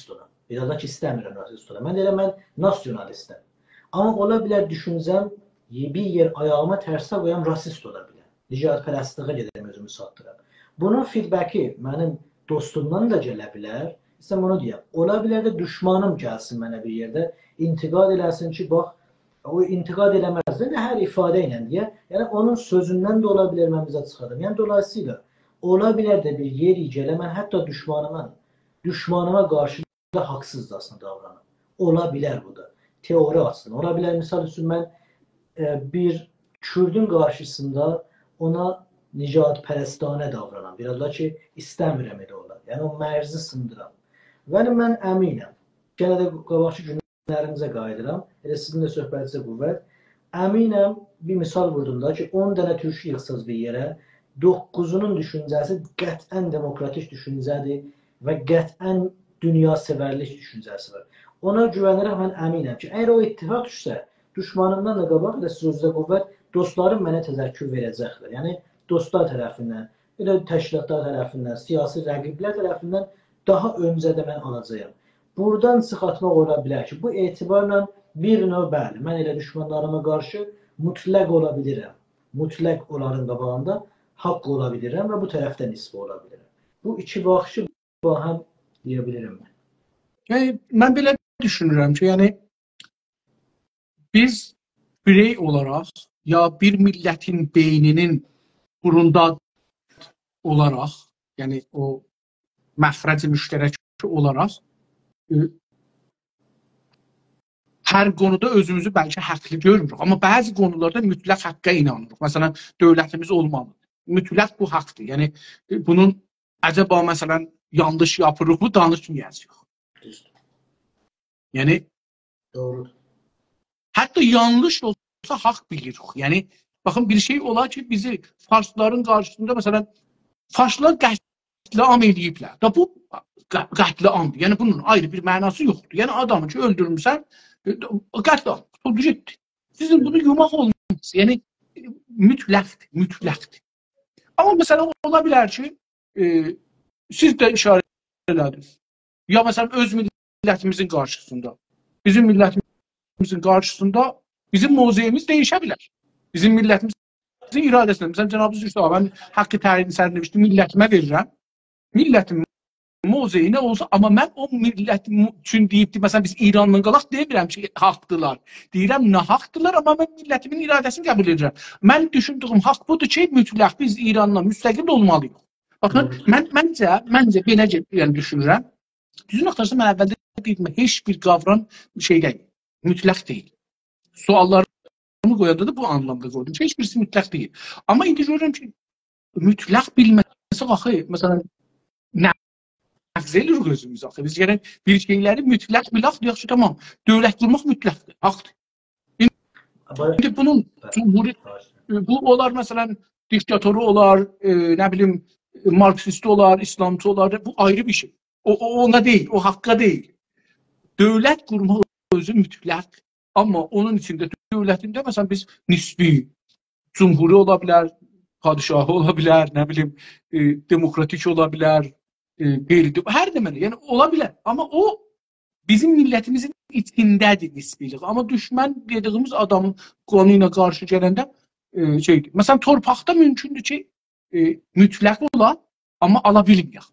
Bir də ki, istəmirəm rasist olam. Mən deyirəm, mən nasionalistəm. Amma ola bilər düşüncəm bir yer ayağıma tərsə qoyam, rasist ola bilər. Nicat-pərəstliyə gedərəm, özümü satdıram. Bunun feedbacki mənim dostumdan da gələ bilər. İstəm onu deyəm. Ola bilər də düşmanım gəlsin mənə bir yerdə, intiqad eləsin ki, bax, o intiqad eləməz də hər ifadə ilə deyə. Yəni, onun sözündən də ola bilər mən bizə çıxadım. Yəni, dolayısıyla, ola bilər də bir yeri gələ, mən hətta düşmanıma, düşmanıma qarşı da haqsızcasına davranım. Ola bilər bu da. Teori aslında. Ola bilər, misal üçün, mən e, bir Kürdün qarşısında ona nicat-pərəstanə davranam. Biraz da ki, istəmirəm elə olar. Yəni, o mərzi sındıram. Və mən əminəm. Gənə də qabaqçı günlərimizə qayıdıram. Elə sizin də söhbətinizə qüvvət. Əminəm, bir misal vurdum da ki, on dənə türk yığsız bir yerə, doqquzunun düşüncəsi qətən demokratik düşüncədir və qətən dünya sevərlik düşüncəsi var. Ona güvənərək mən əminəm ki, əgər o ittifaq düşsə, düşmanımdan da qabaq elə sözdə qüvvət, dostlarım mənə təzərkür verəcəklər. Yəni, dostlar tərəfindən, elə təşkilatlar tərəfindən, siyasi rəqiblər tərəfindən daha öncədə mən alacağım. Buradan çıxartmaq ola bilər ki, bu etibarla bir növ bəli, mən elə düşmanlarıma qarşı mütləq ola bilirəm. Mütləq onların qabağında haqq ola bilirəm və bu tərəfdən nisbə ola bilirəm. Bu iki baxışı bahəm deyə bilirəm mən. Yəni, mən belə düşünürəm ki, yəni, biz birey olaraq ya bir millətin beyninin burunda olaraq, yəni o məxrəc-i müştərək olaraq ə, hər qonuda özümüzü bəlkə haqlı görmürük. Amma bəzi qonularda mütləq haqqa inanırıq. Məsələn, dövlətimiz olmalı. Mütləq bu haqdır. Yəni, bunun əcəba, məsələn, yanlış yapırıq mı, danışmayacaq. Yəni, doğrudur. Hətta yanlış olsa haqq bilirik. Yəni, baxın, bir şey olar ki, bizi farsların qarşısında, məsələn, farslar qətliam eləyiblər. Da bu qətliamdır. Yəni, bunun ayrı bir mənası yoxdur. Yəni, adamı ki, öldürmüsən, qətliam, getdi. Sizin bunu yumaq olmaz. Yəni, mütləqdir, mütləqdir. Amma məsələn, ola bilər ki, e, siz də işarə elədiniz. Ya, məsələn, öz millətimizin qarşısında, bizim millətimizin qarşısında bizim muzeyimiz dəyişə bilər. Bizim millətimizin iradəsində. Məsələn, Cənab-ı Zülfü, mən haqqı tərini sərnəmişdi, millətimə verirəm. Millətimin muzeyi nə olsa, amma mən o millətim üçün deyibdi, məsələn, biz İranla qalaq demirəm ki, haqdılar. Deyirəm, nə haqdılar, amma mən millətimin iradəsini qəbul edirəm. Mən düşündüyüm haqq budur ki, mütləq biz İranla müstəqil olmalıyıq. Baxın, mən, məncə, məncə belə yəni, düşünürəm. Düzün axtarsa, mən əvvəldə deyilmə, heç bir qavram şey deyil, mütləq deyil. Suallarımı qoyanda da bu anlamda qoydum. Heç birisi mütləq deyil. Amma indi görürəm ki, mütləq bilməsi, axı, məsələn, nəqz edirik özümüz, axı. Biz gələn bir şeyləri mütləq bilək, deyək ki, tamam, dövlət qurmaq mütləqdir, haqdır. İndi bunun, bu olar, məsələn, diktatoru olar, e, nə bilim, marksisti olar, İslamcı olar, bu ayrı bir şey. O, o ona deyil, o haqqa deyil. Dövlət qurmaq özü mütləq, amma onun içində dövlətində, məsələn, biz nisbi, cumhuri ola bilər, padişahı ola bilər, nə bilim, e, demokratik ola bilər, e, qeyri, hər deməli, yəni ola bilər. Amma o, bizim millətimizin içindədir nisbilik. Amma düşmən dediyimiz adamın qonu ilə qarşı gələndə e, şeydir. Məsələn, torpaqda mümkündür ki, e, mütləq ola, amma ala bilməyək.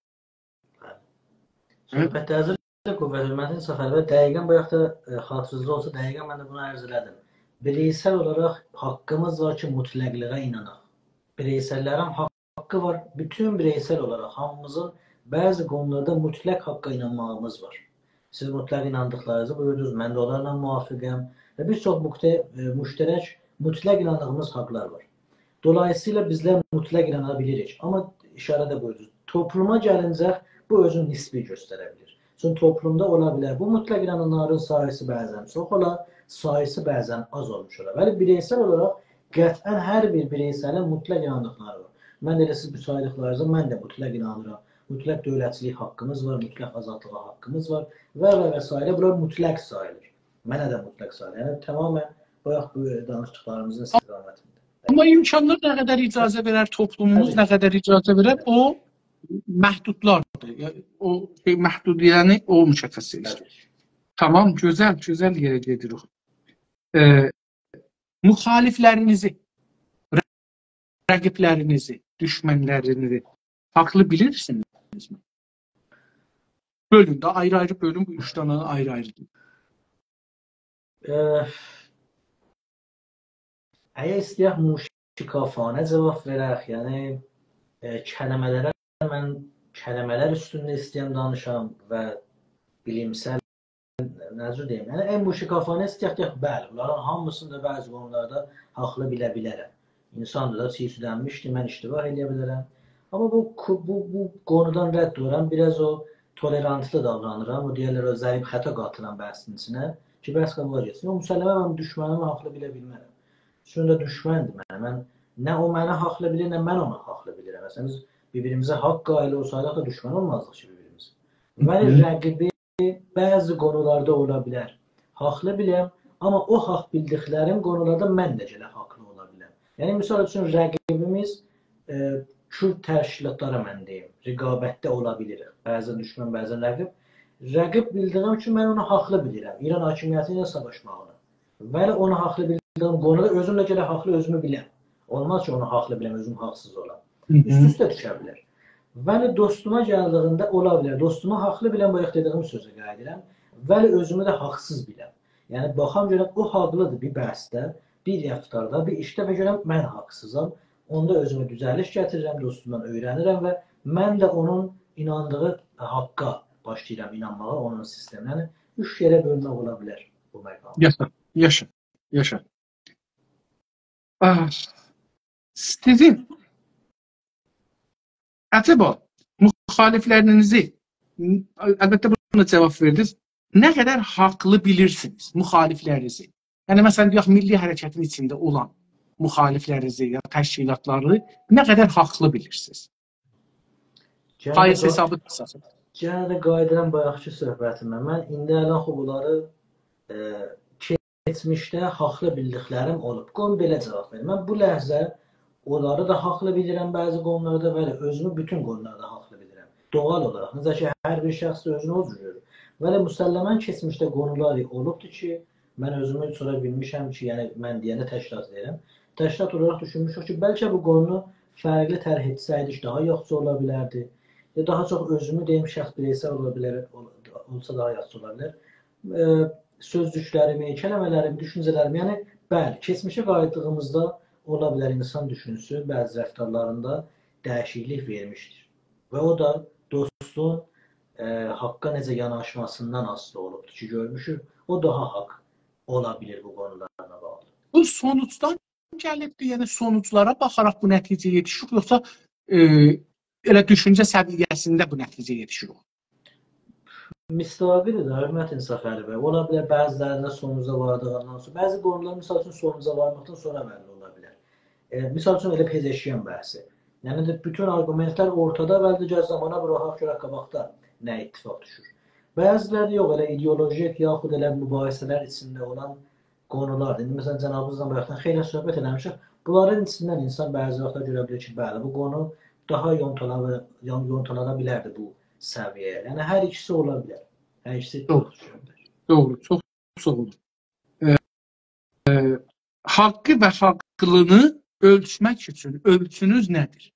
Söhbətlərinizə qüvvət hörmətin səfərdə dəqiqən bayaq da e, xatırınızda olsa, dəqiqən mən də bunu ərz elədim. Bireysel olaraq haqqımız var ki, mütləqliğə inanaq. Bireysəllərin haqqı var, bütün bireysel olaraq hamımızın bəzi qonularda mütləq haqqa inanmağımız var. Siz mütləq inandıqlarınızı buyurdunuz, mən də onlarla müvafiqəm və bir çox müştərək, mütləq inandığımız haqlar var. Dolayısıyla bizlər mütləq inana bilirik. Amma işarə də buyurdunuz. Topluma gəlincək, bu özünü nisbi göstərə bilir. Çünki toplumda ola bilər. Bu mütləq inananların sayısı bəzən çox olar, sayısı bəzən az olmuş olar. Və bireysel olaraq qətən hər bir bireysəlin mütləq inandıqları var. Mən də elə siz bu saydıqlarınızda mən də mütləq inanıram. Mütləq dövlətçilik haqqımız var, mütləq azadlığa haqqımız var və və və s. Bunlar mütləq sayılır. Mənə də mütləq sayılır. Yəni tamamilə bayaq bu danışdıqlarımızın istiqamətində. Amma imkanlar nə qədər icazə verər, toplumumuz nə qədər icazə verər, o məhdudlardır. Yəni, o şey, məhdudiyyəni o müşəxəs edir. Tamam, gözəl, gözəl yerə gedirik. E, müxaliflərinizi, rəqiblərinizi, düşmənlərinizi haqlı bilirsinizmi? Bölün də, ayrı-ayrı bölün, bu üç dənə ayrı-ayrı. Əgər istəyək muşikafanə cavab verək, yəni e, kələmələrə mən kələmələr üstündə istəyəm danışam və bilimsəl nəzər deyim. Yəni ən muşikafanə istəyək deyək, bəli, bunların hamısında bəzi konularda haqlı bilə bilərəm. İnsandır da çiğ südənmişdir, mən iştibah edə bilərəm. Amma bu, bu, bu konudan rədd oluram, biraz o tolerantlı davranıram, o deyərlər o zərif xəta qatıram bəhsin içinə ki, bəhs qəbula geçsin. O müsəlləmə mən düşmənimi haqlı bilə bilmərəm. Çünki də düşməndir mənə. Mən, nə o mənə haqlı bilir, nə mən onu haqlı bilirəm. Məsələn, biz bir-birimizə haqq qayılı olsaydıq da düşmən olmazdıq ki, bir-birimiz. Bəli, rəqibi bəzi konularda ola bilər. Haqlı biləm, amma o haqq bildiklərim konularda mən də gələ haqlı ola biləm. Yəni, misal üçün, rəqibimiz e, Kürt təşkilatları mən deyim, rəqabətdə ola bilirik. Bəzən düşmən, bəzən rəqib. Rəqib bildiyim üçün mən onu haqlı bilirəm. İran hakimiyyəti ilə savaşmağını. Bəli, onu haqlı bildiyim konuda özümlə gələ haqlı özümü biləm. Olmaz ki, onu haqlı biləm, özüm haqsız olam. Üst-üstə düşə bilər. Bəli, dostuma gəldiyində ola bilər. Dostuma haqlı biləm, bayaq dediyim sözə qayıdıram. Bəli, özümü də haqsız biləm. Yəni, baxam görəm, o haqlıdır bir bəhsdə, bir rəftarda, bir işdə və görəm, mən haqsızam. Onda özümə düzəliş gətirirəm, dostumdan öyrənirəm və mən də onun inandığı haqqa başlayıram inanmağa, onun sisteminə. Yəni, üç yerə bölmək ola bilər bu məqam. Yaşa, yaşa, yaşa. Ah, sizin acaba müxaliflərinizi, əlbəttə buna cavab verdiniz, nə qədər haqlı bilirsiniz müxaliflərinizi? Yəni, məsələn, deyək, milli hərəkətin içində olan müxaliflərinizi ya təşkilatları nə qədər haqlı bilirsiniz? Faiz hesabı qısası. Gənə də qayıdıram bayaqki söhbətimə. Mən indi ələn bunları e, keçmişdə haqlı bildiklərim olub. Qom belə cavab verir. Mən bu ləhzə onları da haqlı bilirəm bəzi qonularda və özümü bütün qonularda haqlı bilirəm. Doğal olaraq. Necə ki, hər bir şəxs özünü o cür görür. Və müsəlləmən keçmişdə qonular olubdur ki, mən özümü sonra bilmişəm ki, yəni mən deyəndə təşkilat edirəm. Təşkilat olaraq düşünmüşük ki, bəlkə bu qonunu fərqli tərh etsəydik daha yaxşı ola bilərdi. Ya daha çox özümü deyim, şəxs bireysel ola bilər, olsa daha yaxşı ola bilər. E, sözcüklərimi, kələmələrimi, düşüncələrimi, yəni bəli, keçmişə qayıtdığımızda ola bilər insan düşünsün, bəzi rəftarlarında dəyişiklik vermişdir. Və o da dostun e, haqqa necə yanaşmasından asılı olubdur ki, görmüşük, o daha haqq ola bilir bu qonularına bağlı. Bu sonuçdan gəlibdir, yəni sonuçlara baxaraq bu nəticəyə yetişirik, yoxsa e, elə düşüncə səviyyəsində bu nəticəyə yetişirik? Müstavidir də, hörmət insaf Əli bəy. Ola bilər bəzilərində sonuca vardığından sonra, bəzi qonular misal üçün sonuca varmaqdan sonra bəlli ola bilər. E, misal üçün elə pezeşiyan bəhsi. Yəni də bütün argumentlər ortada və digər zamana buraxaq görək qabaqda nə ittifaq düşür. Bəziləri yox, elə ideolojik yaxud elə mübahisələr içində olan qonulardır. İndi məsələn cənabınızla bayaqdan xeyli söhbət eləmişik. Bunların içindən insan bəzi vaxtlar görə bilir ki, bəli, bu qonu daha yontalana, yontalana bilərdi bu səviyyəyə. Yəni hər ikisi ola bilər. Hər ikisi çox düşə bilər. Doğru, çox çox olur. E, e, haqqı və haqlını ölçmək üçün ölçünüz nədir?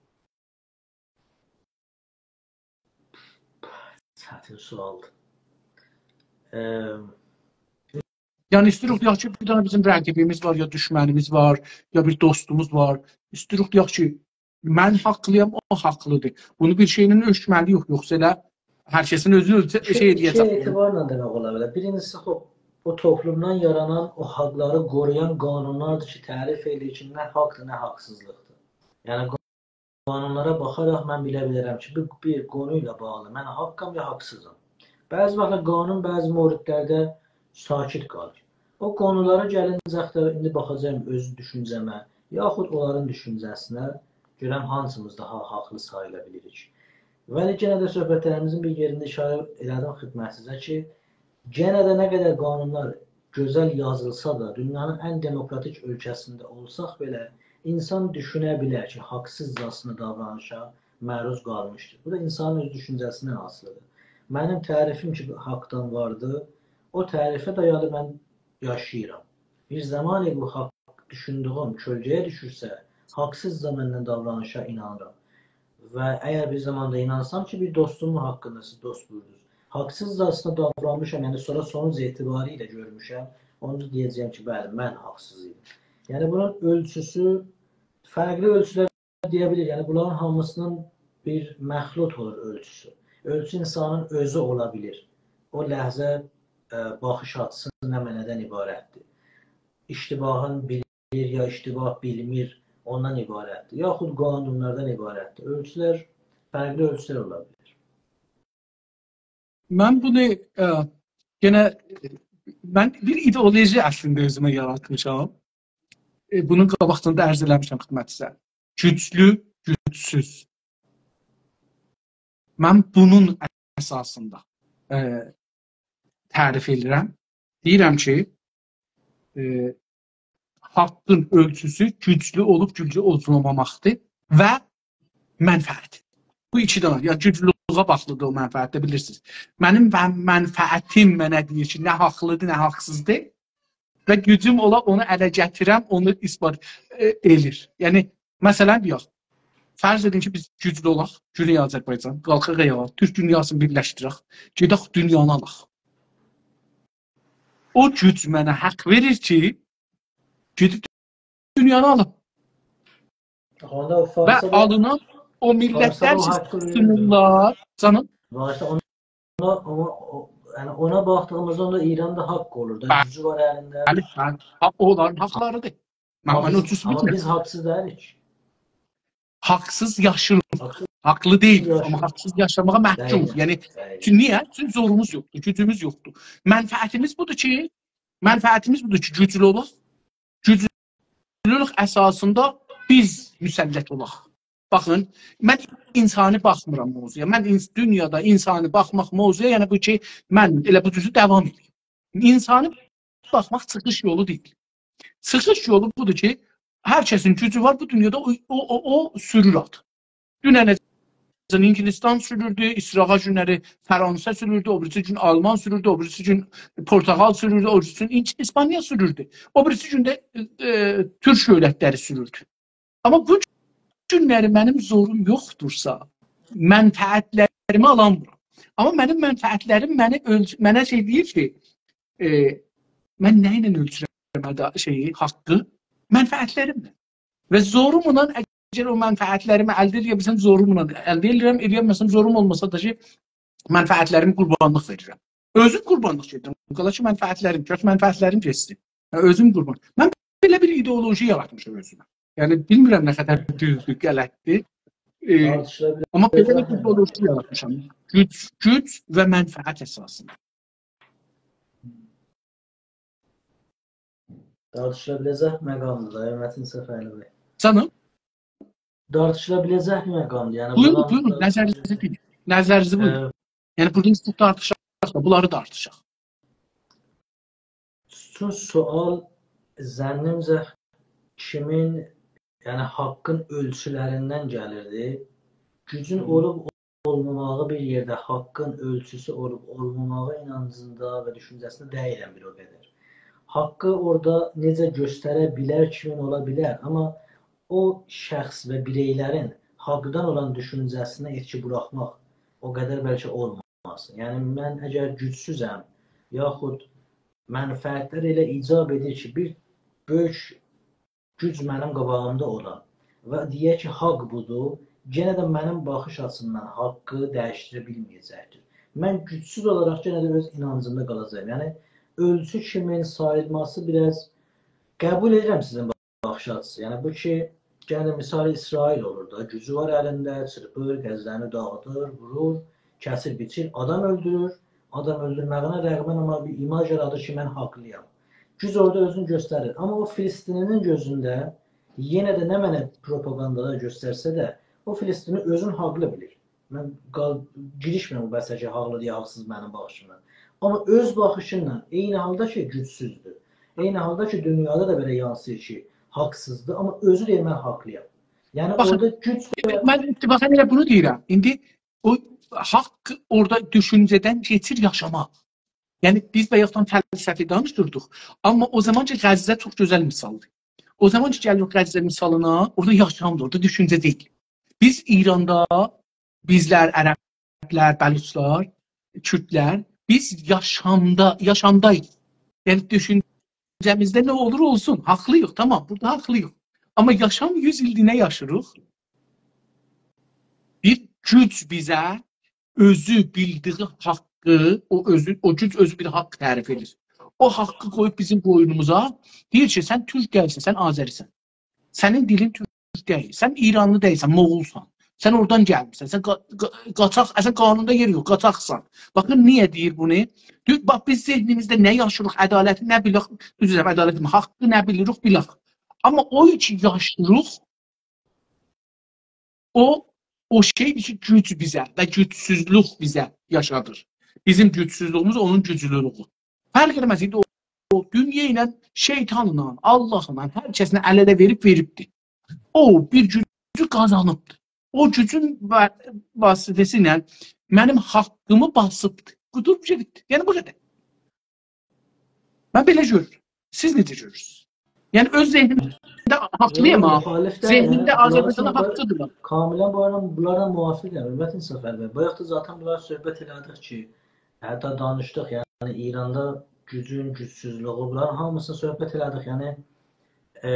Çətin sualdır. E, Yəni istirik deyək ki, bir dənə bizim rəqibimiz var, ya düşmənimiz var, ya bir dostumuz var. İstirik deyək ki, mən haqlıyam, o haqlıdır. Bunu bir şeylə ölçməli yox, yoxsa elə hər kəsin özünü ölçə, şey, şey edəcək. Şey etibarla demək ola bilər. Birincisi, o, o toplumdan yaranan, o haqları qoruyan qanunlardır ki, tərif edir ki, nə haqdır, nə haqsızlıqdır. Yəni qanunlara baxaraq mən bilə bilərəm ki, bir, bir qonu ilə bağlı mən haqqam ya haqsızam. Bəzi vaxtlar qanun bəzi mövridlərdə sakit qalır. O qonulara gəlincəkdə indi baxacağım öz düşüncəmə, yaxud onların düşüncəsinə görəm hansımız daha haqlı sayıla bilirik. Və yenə də söhbətlərimizin bir yerində işarə elədim xidmətinizə ki, yenə də nə qədər qanunlar gözəl yazılsa da, dünyanın ən demokratik ölkəsində olsaq belə, insan düşünə bilər ki, haqsızcasına davranışa məruz qalmışdır. Bu da insanın öz düşüncəsindən asılıdır. Mənim tərifim ki, haqdan vardı, o tərifə dayalı mən yaşayıram. Bir zaman bu haqq düşündüyüm kölgəyə düşürsə, haqsızca məndən davranışa inanıram. Və əgər bir zamanda inansam ki, bir dostumun haqqında siz dost buyurdunuz. Haqsızcasına davranmışam, yəni sonra sonuc etibarilə görmüşəm, onu deyəcəyəm ki, bəli, mən haqsız idim. Yəni bunun ölçüsü, fərqli ölçülər deyə bilir. Yəni bunların hamısının bir məxlut olur ölçüsü. Ölçü insanın özü ola bilir. O ləhzə ə, baxış açısı nə mənədən ibarətdir. İştibahın bilir ya iştibah bilmir, ondan ibarətdir. Yaxud qanunlardan ibarətdir. Ölçülər, fərqli ölçülər ola bilir. Mən bunu ə, yenə mən bir ideoloji əslində özümə yaratmışam. E, bunun qabaqcında ərz eləmişəm xidmətinizə. Güclü, gücsüz. Mən bunun əsasında e, tərif edirəm. Deyirəm ki, e, haqqın ölçüsü güclü olub güclü olmamaqdır və mənfəət. Bu iki dənə, ya güclülüyə baxlıdır o mənfəətdə, bilirsiniz. Mənim mənfəətim mənə deyir ki, nə haqlıdır, nə haqsızdır və gücüm ola onu ələ gətirəm, onu isbat e, edir. Yəni, məsələn, yox. Fərz edin ki, biz güclü olaq, Güney Azərbaycan, qalxıq ayağa, Türk dünyasını birləşdirək, gedək dünyanı alaq. O güc mənə haqq verir ki, gedib dünyanı alaq. Və alınan o millətlər sistemlər, canım. Ona, ona, yəni ona baxdığımızda onda İranda haqq olur da, gücü var əlində. Bəli, onların haqlarıdır. Amma biz, amma biz haqsız deyilik. Haqsız yaşırıq. Haqlı deyil, amma haqsız yaşamağa məhkum. Yəni, niyə? Çünki zorumuz yoxdur, gücümüz yoxdur. Mənfəətimiz budur ki, mənfəətimiz budur ki, güclü olaq. Güclülük əsasında biz müsəllət olaq. Baxın, mən insani baxmıram mövzuya. Mən ins dünyada insani baxmaq mövzuya, yəni bu ki, mən elə bu düzü davam edeyim. İnsani baxmaq çıxış yolu deyil. Çıxış yolu budur ki, hər kəsin gücü var bu dünyada, o, o, o, o sürür at. Dünən İngilistan sürürdü, İsrail günləri Fransa sürürdü, o birisi gün Alman sürürdü, o birisi gün Portugal sürürdü, o birisi gün İspanya sürürdü. O birisi gün də e, Türk dövlətləri sürürdü. Amma bu günləri mənim zorum yoxdursa, mənfəətlərimi alamıram. Amma mənim mənfəətlərim məni mənə şey deyir ki, e, mən nə ilə ölçürəm şeyi, haqqı? Mənfəətlərimlə. Və zorumla, əgər o mənfəətlərimi əldə edə bilsəm, zorumla əldə edirəm, edəməsəm zorum olmasa da ki, mənfəətlərimi qurbanlıq verirəm. Özüm qurbanlıq verirəm. Qala ki, mənfəətlərim, kök mənfəətlərim keçsin. Özüm qurban. Mən belə bir ideoloji yaratmışam özümə. Yəni, bilmirəm nə qədər düzdür, qələtdir. E, amma belə bir ideoloji yaratmışam. Güc, güc və mənfəət əsasında. Tartışılabiləcək məqamdır, hörmətin Səfərli bəy. Canım? Tartışılabiləcək məqamdır. Yəni, buyurun, buyurun, nəzərinizi bilin. Nəzərinizi buyurun. Yəni, burada biz tartışaq da, bunları tartışaq. Son sual, zənnimcə kimin, yəni haqqın ölçülərindən gəlirdi. Gücün olub olmamağı bir yerdə, haqqın ölçüsü olub olmamağı inancında və düşüncəsində deyiləm bir o qədər. Haqqı orada necə göstərə bilər, kimin ola bilər, amma o şəxs və bireylərin haqqdan olan düşüncəsinə etki buraxmaq o qədər bəlkə olmaz. Yəni, mən əgər gücsüzəm, yaxud mənfəətlər elə icab edir ki, bir böyük güc mənim qabağımda olan və deyək ki, haqq budur, yenə də mənim baxış açımdan haqqı dəyişdirə bilməyəcəkdir. Mən gücsüz olaraq yenə də öz inancımda qalacağım. Yəni, ölçü kimin sayılması biraz qəbul edirəm sizin baxış açısı. Yəni, bu ki, yenə də misali İsrail olur da, gücü var əlində, çırpır, qəzlərini dağıdır, vurur, kəsir, biçir, adam öldürür, adam öldürməyinə rəğmən amma bir imaj yaradır ki, mən haqlıyam. Güc orada özünü göstərir. Amma o Filistininin gözündə yenə də nə mənə propagandada göstərsə də, o Filistini özün haqlı bilir. Mən girişmirəm bu bəhsə ki, haqlı deyə haqsız mənim baxışımdan. Amma öz baxışından eyni halda ki, gücsüzdür. Eyni halda ki, dünyada da belə yansıyır ki, haqsızdır, amma özü deyir, mən haqlıyam. Yəni Baxın, orada güc də... mən ittifaqən elə bunu deyirəm. İndi o haqq orada düşüncədən keçir yaşama. Yəni biz bayaqdan fəlsəfi danışdırdıq. Amma o zaman ki Qəzzə çox gözəl misaldır. O zaman ki gəlir Qəzzə misalına, orada yaşamdır, orada düşüncə deyil. Biz İranda, bizlər, ərəblər, bəluçlar, kürdlər, biz yaşamda, yaşamdayıq. Yəni düşüncəmizdə nə olur olsun, haqlıyıq, tamam, burada haqlıyıq. Amma yaşam yüz ildir nə yaşırıq? Bir güc bizə özü bildiği haqqı, o özü, o güc özü bir haqq tərif edir. O haqqı qoyub bizim boynumuza, deyir ki, sən türk gəlsin, sən Azərisən. Sənin dilin türk deyil, sən İranlı deyilsən, Moğulsan. Sən oradan gəlmirsən, sən qaçaq, əsən qanunda yer yox, qaçaqsan. Baxın, niyə deyir bunu? Deyir, bax, biz zehnimizdə nə yaşırıq, ədaləti nə bilirik, üzrəm, ədaləti mi, haqqı nə bilirik, bilirik. Amma o ki yaşırıq, o O şeydir ki, güc bizə və gücsüzlük bizə yaşadır. Bizim gücsüzlüğümüz onun güclülüğü. Fərq eləməz idi, o, o dünya ilə, şeytanla, Allahla, hər kəsinə əl-ələ verib veribdir. O bir gücü qazanıbdır. O gücün vasitəsi ilə mənim haqqımı basıbdır. Qudur bir şeydir. Yəni bu qədər. Mən belə görürüm. Siz necə görürsünüz? Yəni öz zehnimdə haqlıyım ha. Zehnimdə Azərbaycan'a haqqıdırlar. Kamilən bunlarla müvafiqəm. Hörmət İnsaf Əlibəy. Bayaq da zaten bunlar söhbət elədik ki, hətta danışdıq. Yəni İranda gücün, gücsüzlüğü, bunların hamısını söhbət elədik. Yəni e,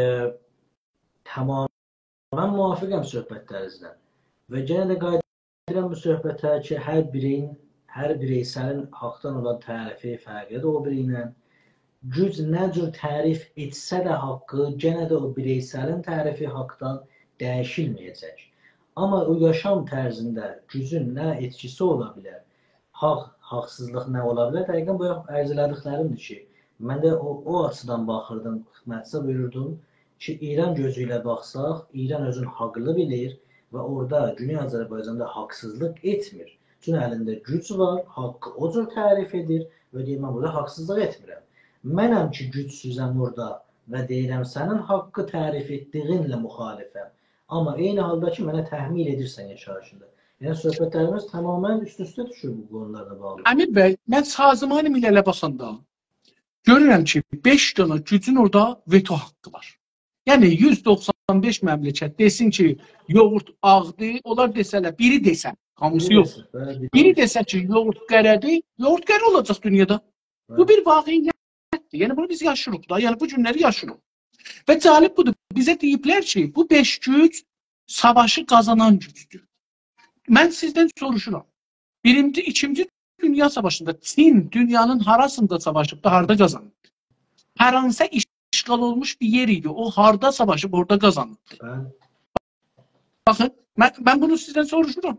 tamamən müvafiqəm söhbətlərinizlə. Və yenə də qayıdıram bu söhbətə ki, hər birin, hər bireysəlin haqdan olan tərifi fərqlidir o biri ilə. Güc nə cür tərif etsə də haqqı, genə də o bireysəlin tərifi haqqdan dəyişilməyəcək. Amma o yaşam tərzində gücün nə etkisi ola bilər, haqq, haqsızlıq nə ola bilər, dəqiqən bu ərz elədiklərimdir ki, mən də o, o açıdan baxırdım, xidmətçisə buyurdum ki, İran gözü ilə baxsaq, İran özün haqlı bilir və orada Güney Azərbaycanda haqsızlıq etmir. Çünki əlində güc var, haqqı o cür tərif edir və deyir, mən burada haqsızlıq etmirəm. Mənəm ki, gücsüzəm orada və deyirəm, sənin haqqı tərif etdiğinlə müxalifəm. Amma eyni halda ki, mənə təhmil edirsən yaşayışında. Yəni, söhbətlərimiz tamamən üst-üstə düşür bu qonularda bağlı. Əmir bəy, mən sazımanı milələ basanda görürəm ki, beş dana gücün orada veto haqqı var. Yəni, yüz doxsan beş məmləkət desin ki, yoğurt ağdır, onlar desələr, biri desə, hamısı yox. Biri desə ki, yoğurt qərədir, yoğurt qərə olacaq dünyada. Bu bir vaqiyyət. Yəni bunu biz yaşırıq da, yəni bu günləri yaşırıq. Və cəlib budur, bizə deyiblər ki, bu beş güc savaşı qazanan gücdür. Mən sizdən soruşuram, birinci, ikinci dünya savaşında Çin dünyanın harasında savaşıb da harada qazanıbdı? Hər hansı işğal olmuş bir yer idi, o harada savaşıb orada qazanıbdı. Baxın, mən, mən bunu sizdən soruşuram.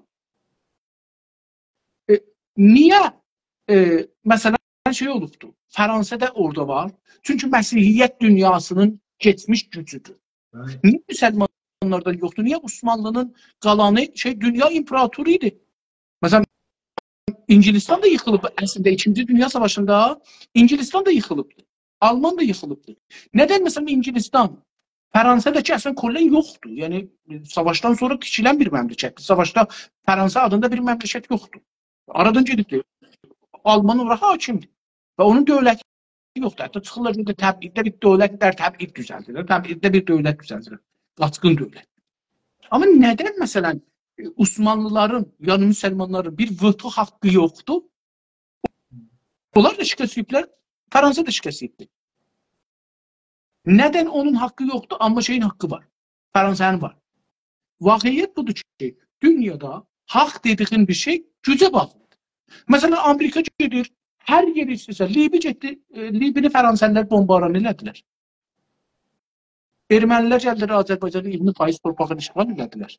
E, niyə, e, məsələn, şey olubdu? Fransa'da orada var. Çünki Məsihiyyət dünyasının geçmiş gücüdür. Evet. Niyə müsəlmanlardan yoxdur? Niyə Osmanlının qalanı şey dünya imparatoru idi? Məsələn, İngilistan da yıxılıb əslində ikinci Dünya Savaşında. İngilistan da yıxılıbdı. Alman da yıxılıbdı. Nədən məsələn İngilistan? Fransa'dakı əslən kollen yoxdur. Yəni savaşdan sonra tikilən bir məmləkətdir. Savaşda Fransa adında bir məmləkət yoxdur. Aradan gedibdir. Alman olaraq hakimdir. Və onun dövləti yoxdur. Hətta çıxırlar ki, təbiddə bir dövlətlər təbid düzəldirlər. Təbiddə bir dövlət düzəldirlər. Qaçqın dövlət. Amma nədən məsələn Osmanlıların, yəni müsəlmanların bir veto haqqı yoxdur? Onlar da şikəsiyiblər, Fransa da şikəsiyibdir. Nədən onun haqqı yoxdur, amma şeyin haqqı var. Fransanın var. Vaqiyyət budur ki, dünyada haqq dediğin bir şey gücə bağlıdır. Məsələn, Amerika gedir, hər yeri istəsə, Libi getdi, e, Libini Fransəllər bombaran elədilər. Ermənilər gəldilər Azərbaycanın iyirmi faiz torpağını işğal elədilər.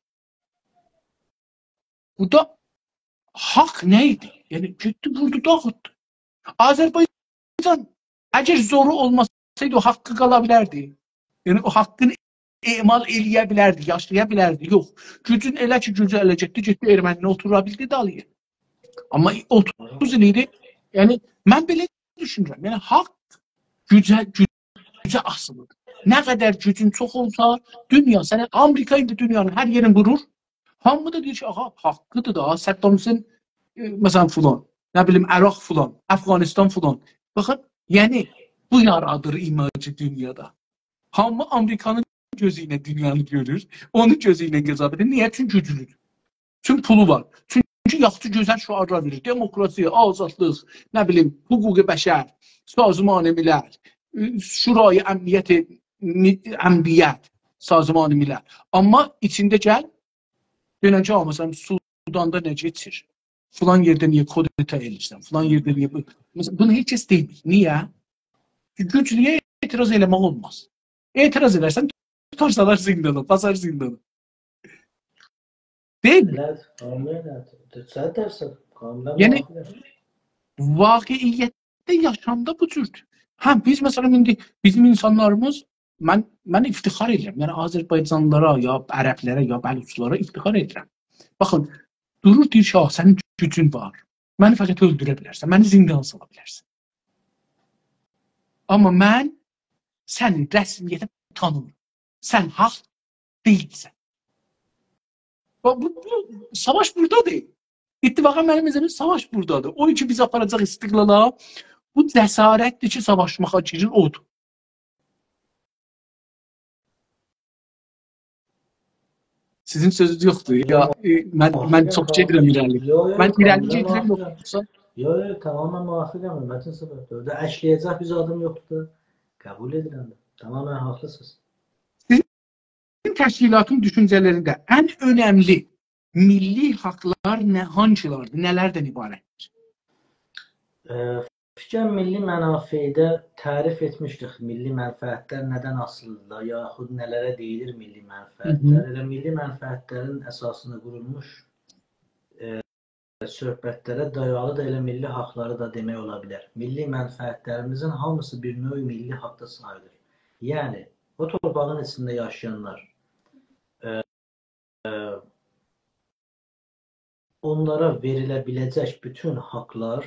Bu da haqq nə idi? Yəni, getdi, vurdu, dağıtdı. Azərbaycan, əgər zoru olmasaydı, o haqqı qala bilərdi. Yəni, o haqqını emal eləyə bilərdi, yaşlaya bilərdi. Yox, gücün elə ki, gücü ələ getdi, getdi, ermənini otura bildi dalıya. Amma otuz il idi. Yəni, mən belə düşünürəm. Yəni, haqq gücə, gücə asılıdır. Nə qədər gücün çox olsa, dünya sənə, Amerika indi dünyanın hər yerini vurur. Hamı da deyir ki, aha, haqqıdır da, Saddam Hüseyn, e, məsələn, filan, nə bilim, Əraq filan, Əfqanistan filan. Baxın, yəni, bu yaradır imajı dünyada. Hamı Amerikanın gözü ilə dünyanı görür, onun gözü ilə qezab edir. Niyə? Çünki güclüdür. Çünki pulu var. Çünki yaxşı gözəl şüarlar verir. Demokrasiya, azadlıq, nə bilim, hüquq-i bəşər, Sazman-ı Millər, Şurayı Əmniyyət, Əmniyyət, Sazman-ı Millər. Amma içində gəl, denəcə almasam, Sudanda nə geçir? Filan yerdə niyə kodeta elirsən? Filan yerdə niyə... Bunu heç kəs deyil. Niyə? Güclüyə etiraz eləmək olmaz. Etiraz edərsən, tutarsalar zindana, basar zindana. Değil mi? Yəni, vaqiiyyətdə yaşamda bu cürdür. Həm, biz məsələn, indi bizim insanlarımız, mən, mən iftixar edirəm. Yəni, Azərbaycanlılara, ya ərəblərə, ya bəluçlara iftixar edirəm. Baxın, durur deyir ki, sənin gücün var. Məni fəqət öldürə bilərsən, məni zindana sala bilərsən. Amma mən sənin rəsmiyyətə tanımıram. Sən haq deyilsən. Bu, bu, bu, savaş buradadır. İttifaqa mənim izləmin savaş buradadır. O ki, biz aparacaq istiqlala, bu cəsarətdir ki, savaşmağa girir odur. Sizin sözünüz yoxdur. Ya, e, mən, mən çox gedirəm irəli. Mən irəli gedirəm yoxdursa. Yox, yox, tamamen müvafiqəm. Mətin səbəbdir. Orada əşləyəcək bir adım yoxdur. Qəbul edirəm. Tamamen haqlısınız. Sizin təşkilatın düşüncələrində ən önəmli milli haqlar nə, hansılardır, nələrdən ibarətdir? E, fikir milli mənafeydə tərif etmişdik. Milli mənfəətlər nədən asılıdır, yaxud nələrə deyilir milli mənfəətlər. Elə milli mənfəətlərin əsasını qurulmuş e, söhbətlərə dayalı da elə milli haqları da demək ola bilər. Milli mənfəətlərimizin hamısı bir növ milli haqda sayılır. Yəni, o torpağın içində yaşayanlar e, e, onlara verilə biləcək bütün haqlar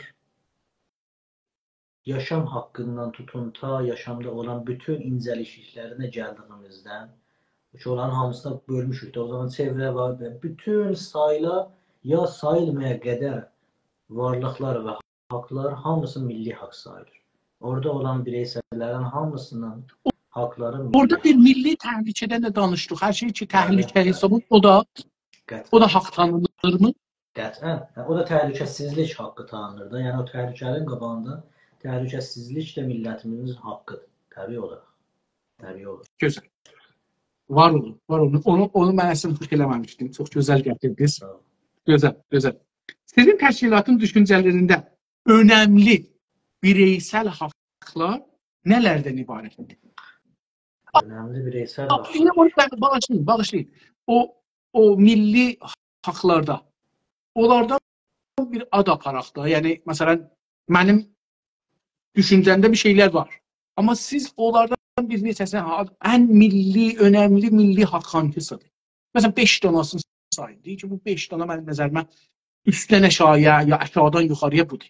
yaşam haqqından tutun ta yaşamda olan bütün incəliklərinə gəldiyimizdən ki, olan hamısına bölmüşük. O zaman çevrə var və bütün sayıla ya sayılmaya qədər varlıqlar və haqlar hamısı milli haqq sayılır. Orada olan bireysəllərin hamısının haqları milli. Orada bir milli təhlükədən də danışdıq. Hər şey ki, təhlükə hesabı, o da, o da haqq tanınır mı? Qətlən. O da təhlükəsizlik haqqı tanınır da. Yəni, o təhlükənin qabağında təhlükəsizlik də millətimizin haqqıdır. Təbii olaraq. Təbii olaraq. Gözəl. Var olun, var olun. Onu, onu mən əslində fikir eləməmişdim. Çox gözəl gətirdiniz. Gözəl, gözəl. Sizin təşkilatın düşüncələrində önəmli bireysel haqlar nələrdən ibarətdir? Önəmli bireysel haqlar. Yine onu bağışlayın, bağışlayın. O, o milli haqlarda, onlardan bir ad aparaq da. Yəni, məsələn, mənim düşüncəmdə bir şeylər var. Amma siz onlardan bir neçəsini ən milli, önəmli milli haqq hansısıdır? Məsələn, beş donasını sayın. Deyir ki, bu beş dona mənim nəzərimə üstdən aşağıya, ya aşağıdan yuxarıya budur.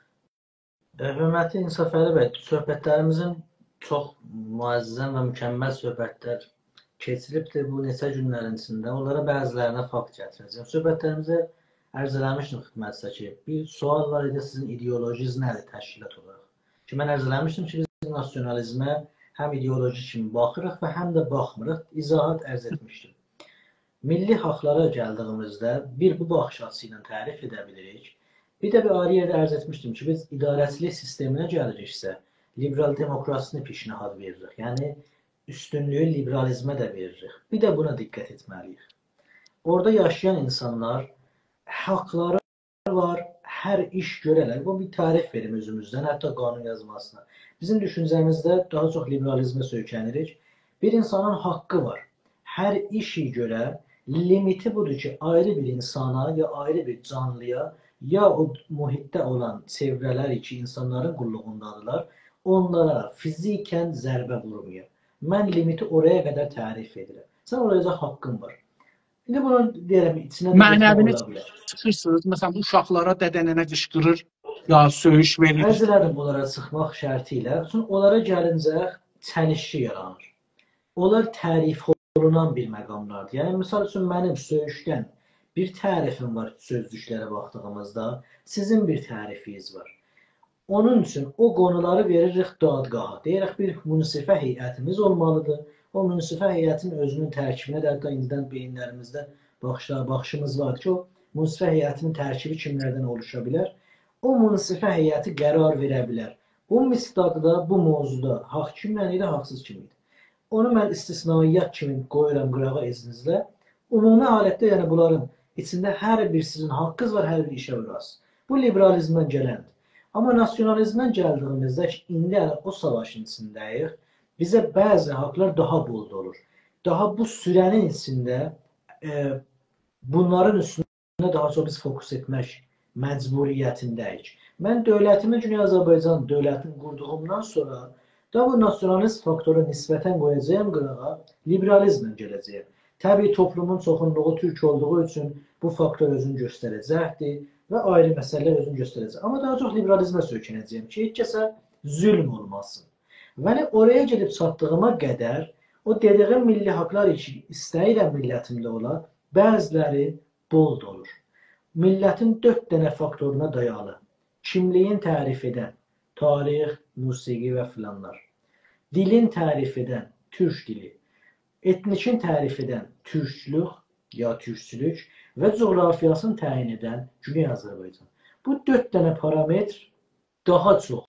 Hörmətli İnsaf Əli bəy, söhbətlərimizin çox müəzzəm və mükəmməl söhbətlər keçiribdir bu neçə günlərin içində. Onlara bəzilərinə fakt gətirəcəm. Söhbətlərimizə ərz eləmişdim xidmətdə ki, bir sual var idi, sizin ideolojiniz nədir təşkilat olaraq? Ki, mən ərz eləmişdim ki, biz nasionalizmə həm ideoloji kimi baxırıq və həm də baxmırıq, izahat ərz etmişdim. Milli haqlara gəldiyimizdə bir bu baxış açısı ilə tərif edə bilirik. Bir də bir ayrı yerdə ərz etmişdim ki, biz idarəçilik sisteminə gəliriksə, liberal demokrasini pişnihad veririk. Yəni, üstünlüyü liberalizmə də veririk. Bir də buna diqqət etməliyik. Orada yaşayan insanlar haqları var, hər iş görərlər. Bu bir tərif verim özümüzdən, hətta qanun yazmasına. Bizim düşüncəmizdə daha çox liberalizmə söykənirik. Bir insanın haqqı var. Hər işi görə limiti budur ki, ayrı bir insana ya ayrı bir canlıya ya o mühitdə olan çevrələr ki, insanların qulluğundadırlar, onlara fizikən zərbə vurmuyor. Mən limiti oraya qədər tərif edirəm. Sən oraya haqqın var. İndi bunu deyərəm, içinə mənəvinə çıxırsınız, məsələn, uşaqlara dədənənə qışqırır, ya söyüş verir. Əzilərim onlara çıxmaq şərti ilə, onlara gəlincə çəlişki yaranır. onlar tərif olunan bir məqamlardır. Yəni, misal üçün, mənim söyüşdən bir tərifim var sözlüklərə baxdığımızda, sizin bir tərifiniz var. Onun üçün o qonuları veririk dadgaha. Deyirik, bir münsifə heyətimiz olmalıdır. O münsifə heyətin özünün tərkibinə də hətta indidən beyinlərimizdə baxışlar, baxışımız var ki, o münsifə heyətinin tərkibi kimlərdən oluşa bilər? O münsifə heyəti qərar verə bilər. Bu misdaqda, bu mövzuda haqq kimdən idi, haqsız kim idi? Onu mən istisnaiyyat kimi qoyuram qırağa izninizlə. Ümumi halətdə, yəni bunların içində hər bir sizin haqqınız var, hər bir işə vurasınız. Bu liberalizmdən gələndir. Amma nasionalizmdən gəldiyimizdə, indi o savaşın içindəyik, bizə bəzi haqlar daha bold olur. Daha bu sürənin içində e, bunların üstündə daha çox biz fokus etmək məcburiyyətindəyik. Mən dövlətimin, Cümhuriyyət Azərbaycan dövlətini qurduğumdan sonra da bu nasionalist faktoru nisbətən qoyacağım qırağa, liberalizmlə gələcəyəm. Təbii toplumun çoxunluğu türk olduğu üçün bu faktor özünü göstərəcəkdir və ayrı məsələlər özünü göstərəcək. Amma daha çox liberalizmə söykənəcəyəm ki, heç kəsə zülm olmasın. Və oraya gedib çatdığıma qədər, o dediyim milli haqlar için istəyirəm millətimdə ola, bəziləri bold olur. Millətin dörd dənə faktoruna dayalı. Kimliyin tərif edən, tarix, musiqi və filanlar. Dilin tərif edən, türk dili. Etnikin tərif edən, türklük ya türkçülük və coğrafiyasını təyin edən Cümhuriyyət Azərbaycan. Bu dörd dənə parametr daha çox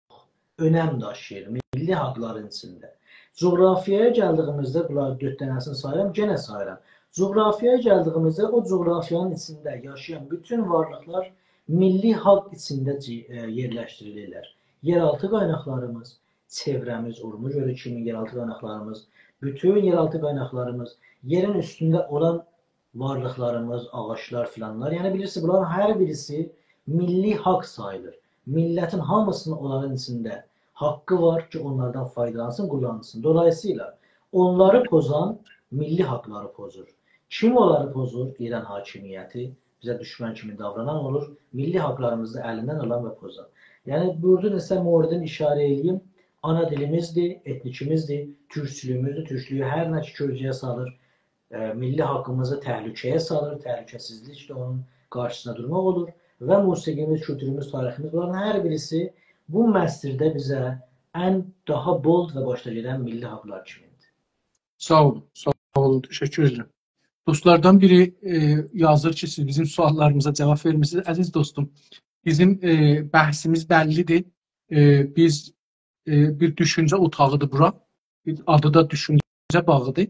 önəm daşıyır milli haqların içində. Coğrafiyaya gəldiyimizdə, bunları dörd dənəsini sayıram, genə sayıram. Coğrafiyaya gəldiyimizdə o coğrafiyanın içində yaşayan bütün varlıqlar milli haqq içində yerləşdirilirlər. Yeraltı qaynaqlarımız, çevrəmiz, Urmuc gölü kimi yeraltı qaynaqlarımız, bütün yeraltı qaynaqlarımız, yerin üstündə olan varlıqlarımız, ağaçlar filanlar. Yəni bilirsiniz, bunların hər birisi milli haqq sayılır. Millətin hamısının onların içində haqqı var ki, onlardan faydalansın, kullansın. Dolayısıyla onları pozan milli haqları pozur. Kim onları pozur? İran hakimiyyəti bizə düşmən kimi davranan olur. Milli haqlarımızı əlindən alan və pozan. Yəni burada isə Mordin işarə edeyim. Ana dilimizdir, etnikimizdir, türkçülüyümüzdür. Türklüyü hər nə ki kölgəyə salır, e, milli haqqımızı təhlükəyə salır. Təhlükəsizlik də onun qarşısına durmaq olur. Və musiqimiz, kültürümüz, tariximiz, bunların hər birisi bu məsirdə bizə ən daha bold və başda gedən milli haqlar kimidir. Sağ olun, sağ olun, teşekkür ederim. Dostlardan biri e, yazır ki, siz bizim suallarımıza cevap vermişsiniz. Əziz dostum, bizim e, bəhsimiz bəllidir. E, biz e, bir düşüncə otağıdır bura. Adı da düşüncə bağıdır.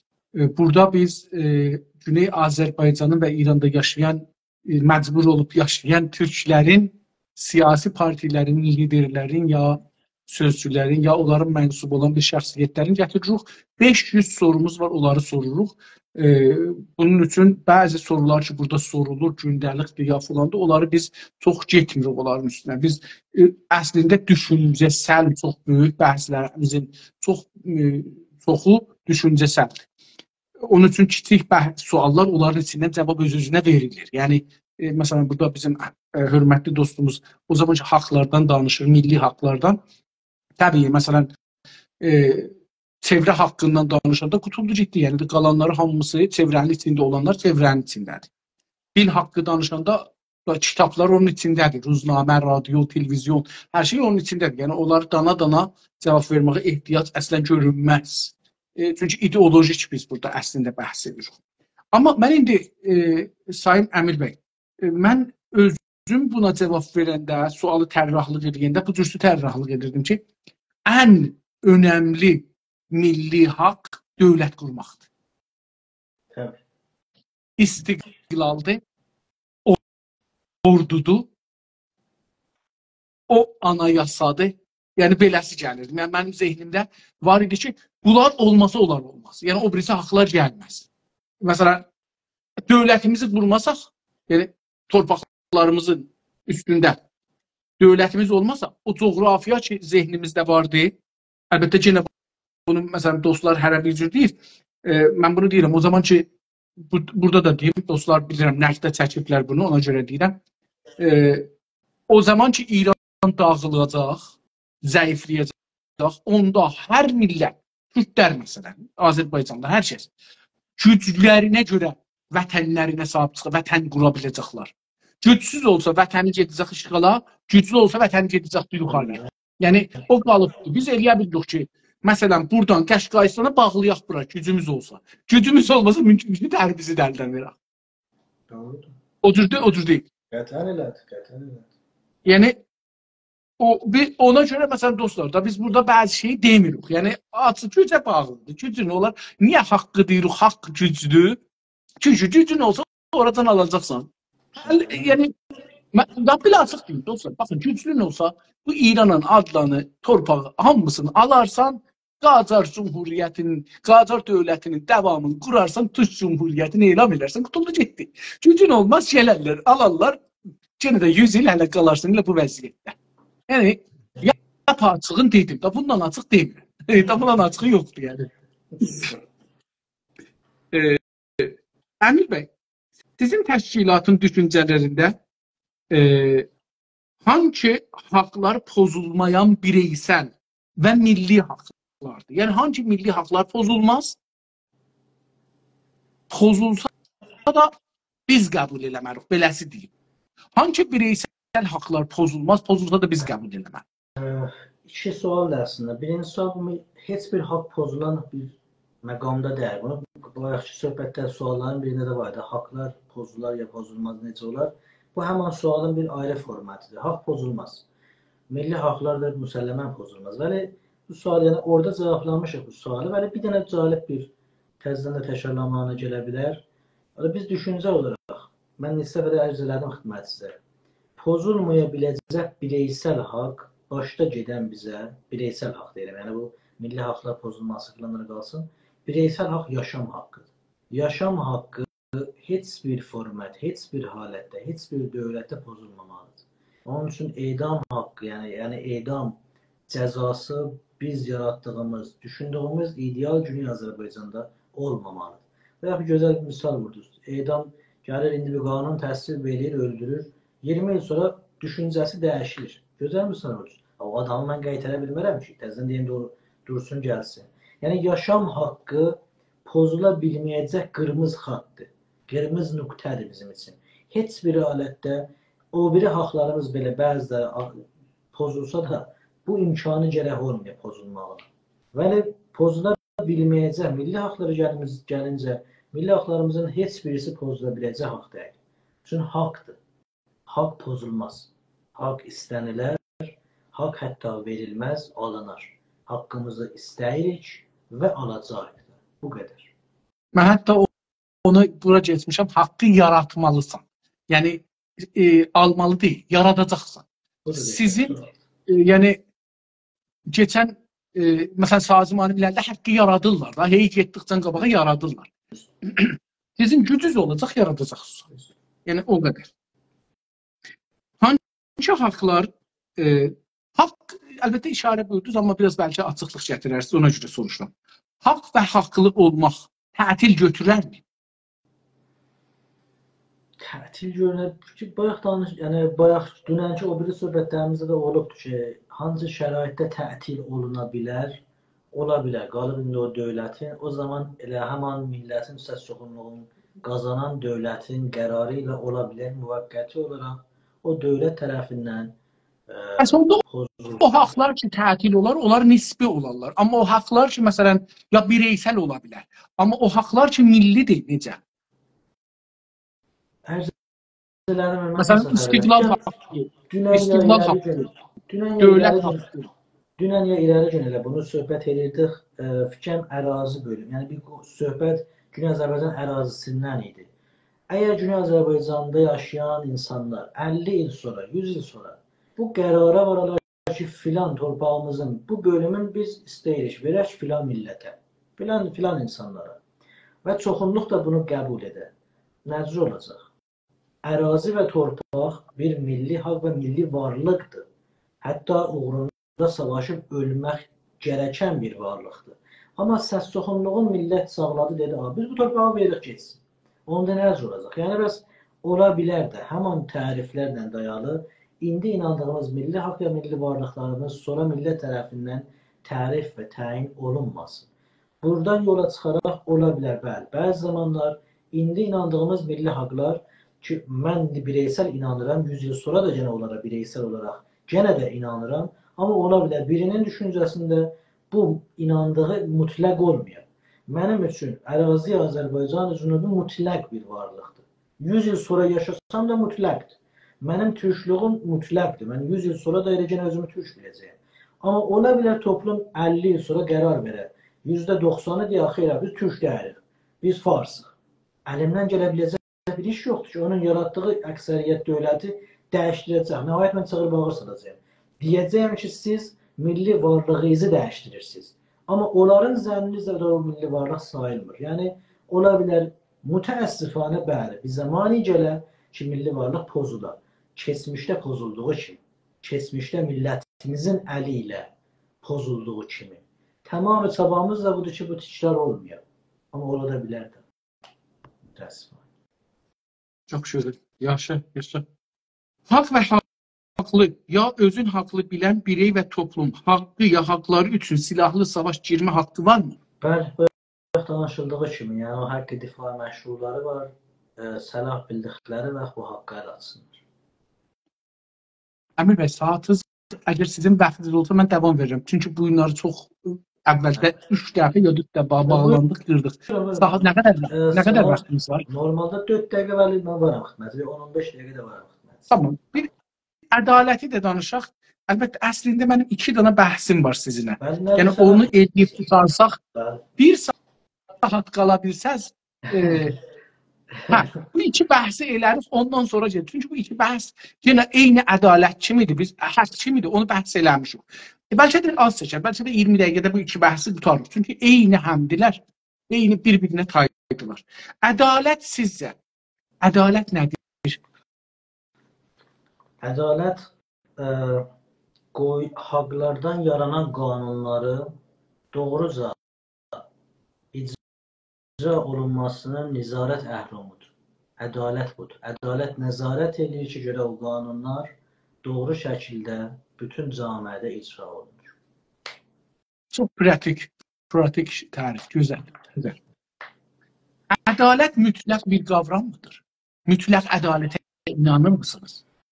E, burada biz e, Güney Azərbaycanın və İranda yaşayan, e, məcbur olub yaşayan türklərin, siyasi partilərin, liderlərin ya sözcülərin, ya onların mənsub olan bir şəxsiyyətlərin gətiririk. beş yüz sorumuz var, onları soruruq. Ee, bunun üçün bəzi sorular ki, burada sorulur, gündəlikdir ya filandır, onları biz çox getmirik onların üstünə. Biz e, əslində düşüncəsəl, çox böyük bəhslərimizin çox, e, çoxu düşüncəsəldir. Onun üçün kiçik bəhs, suallar onların içindən cavab öz-özünə verilir. Yəni, e, məsələn, burada bizim e, hörmətli dostumuz o zaman ki, haqlardan danışır, milli haqlardan. Təbii, məsələn, e, çevrə haqqından danışanda qutuldu ciddi. Yəni, qalanları hamısı çevrənin içində olanlar çevrənin içindədir. Dil haqqı danışanda kitablar onun içindədir. Ruznamə, radio, televizyon, hər şey onun içindədir. Yəni, onları dana-dana cavab verməyə ehtiyac əslən görünməz. E, çünki ideolojik biz burada əslində bəhs edirik. Amma mən indi, e, Sayın Əmir bəy, e, mən özüm buna cavab verəndə, sualı tərrahlıq edəndə, bu cürsü tərrahlıq edirdim ki, ən önəmli milli haqq dövlət qurmaqdır. Təbii. İstiqlaldır, ordudur, o anayasadır. Yəni, beləsi gəlir. Yəni, mənim zehnimdə var idi ki, bunlar olmasa onlar olmaz. Yəni, o birisi haqlar gəlməz. Məsələn, dövlətimizi qurmasaq, yəni, torpaqlarımızın üstündə dövlətimiz olmasa, o coğrafiya ki, zehnimizdə vardı, əlbəttə yenə bunu, məsələn, dostlar hərə bir cür deyir. E, mən bunu deyirəm. O zaman ki, bu, burada da deyim, dostlar bilirəm, nəqdə çəkiblər bunu, ona görə deyirəm. E, o zaman ki, İran dağılacaq, zəifləyəcək, onda hər millət, Kürdlər məsələn, Azərbaycanda hər kəs güclərinə görə vətənlərinə sahib çıxıb vətən qura biləcəklər. Gücsüz olsa vətəni gedəcək işğala, güclü olsa vətəni gedəcək yuxarıya. Yəni o qalıbdır. Biz eləyə bildik ki, məsələn buradan Qəşqayıstana bağlayaq bura gücümüz olsa. Gücümüz olmasa mümkün ki, dərbizi dəldən verək. Doğrudur. O cür deyil, o cür deyil. Qətən elədi, qətən elədi. Yəni o bir ona görə məsələn dostlar da biz burada bəzi şey demirik. Yəni açıq gücə bağlıdır. Gücün olar. Niyə haqqı deyirik? Haqq gücdür. Çünki gücün olsa oradan alacaqsan. Yəni da belə açıq deyil dostlar. Baxın güclün olsa bu İranın adlanı, torpağı hamısını alarsan, Qacar Cumhuriyyətinin, Qacar dövlətinin davamını qurarsan, Türk Cumhuriyyətini elan edərsən, qutuldu getdi. Gücün olmaz, gələrlər, alarlar, yenə də yüz il hələ qalarsan ilə bu vəziyyətdə. Yəni, ya açığın dedim, da bundan açıq demirəm. Da bundan açığı yoxdur, yəni. e, Əmir bəy, sizin təşkilatın düşüncələrində e, hangi haqlar pozulmayan bireysel və milli haqlardır? Yəni, hangi milli haqlar pozulmaz? Pozulsa da biz qəbul eləmərik, beləsi deyim. Hangi bireysel haqlar pozulmaz, pozulsa da biz qəbul eləmərik? İki sual əslində. Birinci sual, heç bir haqq pozulan bir məqamda deyil. Bunu bayaqki söhbətdə sualların birində də var idi. Haqlar pozular ya pozulmaz, necə olar? Bu həman sualın bir ayrı formatıdır. Haqq pozulmaz. Milli haqlar da müsəlləmən pozulmaz. Bəli, bu sual, yəni orada cavablanmışıq bu sualı. Bəli, bir dənə cəlib bir təzdən də təşərləmanə gələ bilər. Bəli, biz düşüncə olaraq, mən neçə qədər ərz elədim xidmət sizə. Pozulmaya biləcək bireysel haqq, başda gedən bizə, bireysel haqq deyirəm, yəni bu milli haqlar pozulması filanlara qalsın, bireysel haqq yaşam haqqıdır. Yaşam haqqı heç bir format, heç bir halətdə, heç bir dövlətdə pozulmamalıdır. Onun üçün edam haqqı, yəni, yəni edam cəzası biz yaratdığımız, düşündüyümüz ideal günü Azərbaycanda olmamalıdır. Və yaxud gözəl bir misal vurdunuz. Edam gəlir, indi bir qanun təsvir edir, öldürür. iyirmi il sonra düşüncəsi dəyişilir. Gözəl misal vurdunuz. O adamı mən qaytara bilmərəm ki, təzdən deyim dur, dursun gəlsin. Yəni yaşam haqqı pozula bilməyəcək qırmızı xattdır. Qırmızı nöqtədir bizim üçün. Heç bir alətdə o biri haqlarımız belə bəziləri pozulsa da bu imkanı gərək olmuyor pozulmağa. Və pozula bilməyəcək milli haqları gəlincə milli haqlarımızın heç birisi pozula biləcək haqq deyil. Çünki haqqdır. Haqq pozulmaz. Haqq istənilər, haqq hətta verilməz, alınar. Haqqımızı istəyirik və alacağıq. Bu qədər. Mən hətta onu bura geçmişəm, haqqı yaratmalısan. Yəni, e, almalı deyil, yaradacaqsan. Sizin, e, yəni, keçən, e, məsələn, Sazim alimlərdə haqqı yaradırlar da, hey getdikcə qabağa yaradırlar. Sizin gücünüz olacaq, yaradacaqsınız. Yəni, o qədər. Hangi haqlar, e, haqq, əlbəttə işarə buyurdunuz, amma biraz bəlkə açıqlıq gətirərsiniz, ona görə soruşuram. Haqq və haqlıq olmaq tətil götürərmi? Tətil görünər ki, bayaq danış, yəni bayaq dünənki o biri söhbətlərimizdə də olubdur ki, hansı şəraitdə tətil oluna bilər, ola bilər. Qalıb indi o dövlətin, o zaman elə həman millətin səs çoxunluğunu qazanan dövlətin qərarı ilə ola bilər, müvəqqəti olaraq o dövlət tərəfindən Əslində o haqlar ki, tətil olar, onlar nisbi olarlar. Amma o haqlar ki, məsələn, ya bireysel ola bilər. Amma o haqlar ki, millidir, necə? Məsələn, istiqlal haqqı, istiqlal haqqı, dövlət haqqı. Dünən ya irəli gün elə bunu söhbət edirdik, fikrim ərazi bölüm. Yəni, bir söhbət Güney Azərbaycan ərazisindən idi. Əgər Güney Azərbaycanda yaşayan insanlar əlli il sonra, yüz il sonra bu qərara varalar ki, filan torpağımızın, bu bölümün biz istəyirik, verək filan millətə, filan, filan insanlara və çoxunluq da bunu qəbul edə. Necə olacaq? Ərazi və torpaq bir milli haqq və milli varlıqdır. Hətta uğrunda savaşıb ölmək gərəkən bir varlıqdır. Amma səs çoxunluğun millət sağladı, dedi, biz bu torpağı veririk geçsin. Onda necə olacaq? Yəni, bəs ola bilər də, həman təriflərlə dayalı, indi inandığımız milli haqq və milli varlıqlarımız sonra millət tərəfindən tərif və təyin olunmasın. buradan yola çıxaraq ola bilər, bəli. Bəzi zamanlar indi inandığımız milli haqlar ki, mən bireysel inanıram, yüz yıl sonra da gene onlara bireysel olarak gene de inanıram. Ama ola bilər birinin düşüncəsində bu inandığı mütləq olmuyor. Mənim üçün ərazi Azərbaycan Cünubu mütləq bir varlıqdır. yüz yıl sonra yaşasam da mütləqdir. Mənim türklüğüm mütləqdir. Mən yüz yıl sonra da elə gene özümü türk biləcəyim. Amma ola bilər toplum əlli yıl sonra qərar verər. yüzdə doxsanı deyə xeyr, biz türk deyirik. Biz farsıq. Əlimdən gələ biləcək bir iş yoxdur ki, onun yaratdığı əksəriyyət dövləti dəyişdirəcək. Nəhayət mən çığır bağır salacağım. Deyəcəyim ki, siz milli varlığınızı dəyişdirirsiniz. Amma onların zənnizdə də o milli varlıq sayılmır. Yəni, ola bilər mütəəssifanə bəli, bir zamani gələ ki, milli varlıq pozular. Keçmişdə pozulduğu kimi, keçmişdə millətimizin əli ilə pozulduğu kimi. Tamamı çabamız da budur ki, bu tikrar olmuyor. Amma ola da bilər də. Mütəəssifən. Çox gözəl. Yaxşı, yaxşı. Haqq və haqlı, ya özün haqlı bilən birey və toplum haqqı ya haqları üçün silahlı savaş girmə haqqı varmı? Bəli, bu danışıldığı kimi, yəni o haqqı difa məşruları var, e, səlah bildikləri və bu haqqı əl atsınlar. Əmir bəy, saatınız, əgər sizin vaxtınız olsa mən davam verirəm. Çünki bu günləri çox əvvəldə üç dəfə ya dörd dəfə bağlandıq, qırdıq. Saat nə qədər, nə qədər vaxtınız var? Normalda dörd dəqiqə və mən varam xidməti, on on beş dəqiqə də varam xidməti. Tamam. Bir ədaləti də danışaq. Əlbəttə, əslində mənim iki dana bəhsim var sizinlə. Yəni onu edib tutarsaq, bir saat qala bilsəz, e, hə, bu iki bəhsi elərik, ondan sonra gedir. Çünki bu iki bəhs yenə eyni ədalət kimidir, biz haqq kimidir, onu bəhs eləmişik. E, bəlkə də az çəkər, bəlkə də iyirmi dəqiqədə bu iki bəhsi tutarıq. Çünki eyni həmdilər, eyni bir-birinə taydırlar. Ədalət sizcə, ədalət nədir? Ədalət e, qoy, haqlardan yaranan qanunları doğruca icra olunmasının nizarət əhlumudur. Ədalət budur. Ədalət nəzarət edir ki, görə o qanunlar doğru şəkildə bütün camiədə icra olunur. Çox pratik, pratik tərif, gözəl, gözəl. Ədalət mütləq bir qavramıdır. Mütləq ədalətə inanır mısınız?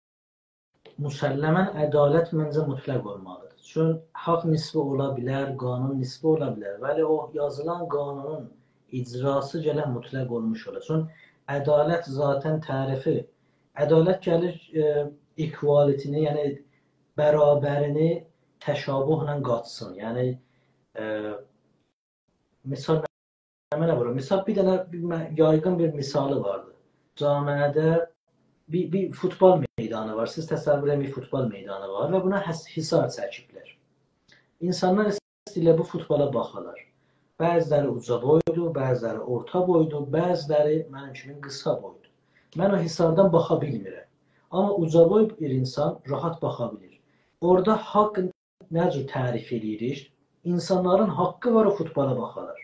Müsəlləmən ədalət məncə mütləq olmalıdır. Çünki haqq nisbi ola bilər, qanun nisbi ola bilər. Bəli, o yazılan qanunun icrası gələn mütləq olmuş olar. Çünki ədalət zaten tərifi, ədalət gəlir e, equalitini, yəni bərabərini təşabuhla qatsın. Yəni, e, misal mənə vurur. Misal bir dənə bir, yaygın bir misalı vardı. Camiədə bir, bir futbol meydanı var. Siz təsəvvür edin, bir futbol meydanı var və buna hisar çəkiblər. İnsanlar istəyirlər bu futbola baxarlar. Bəziləri uca boydu, bəziləri orta boydu, bəziləri mənim kimi qısa boydu. Mən o hisardan baxa bilmirəm. Amma uca boy bir insan rahat baxa bilir. Orada haqq nə cür tərif edirik? İnsanların haqqı var o futbola baxarlar.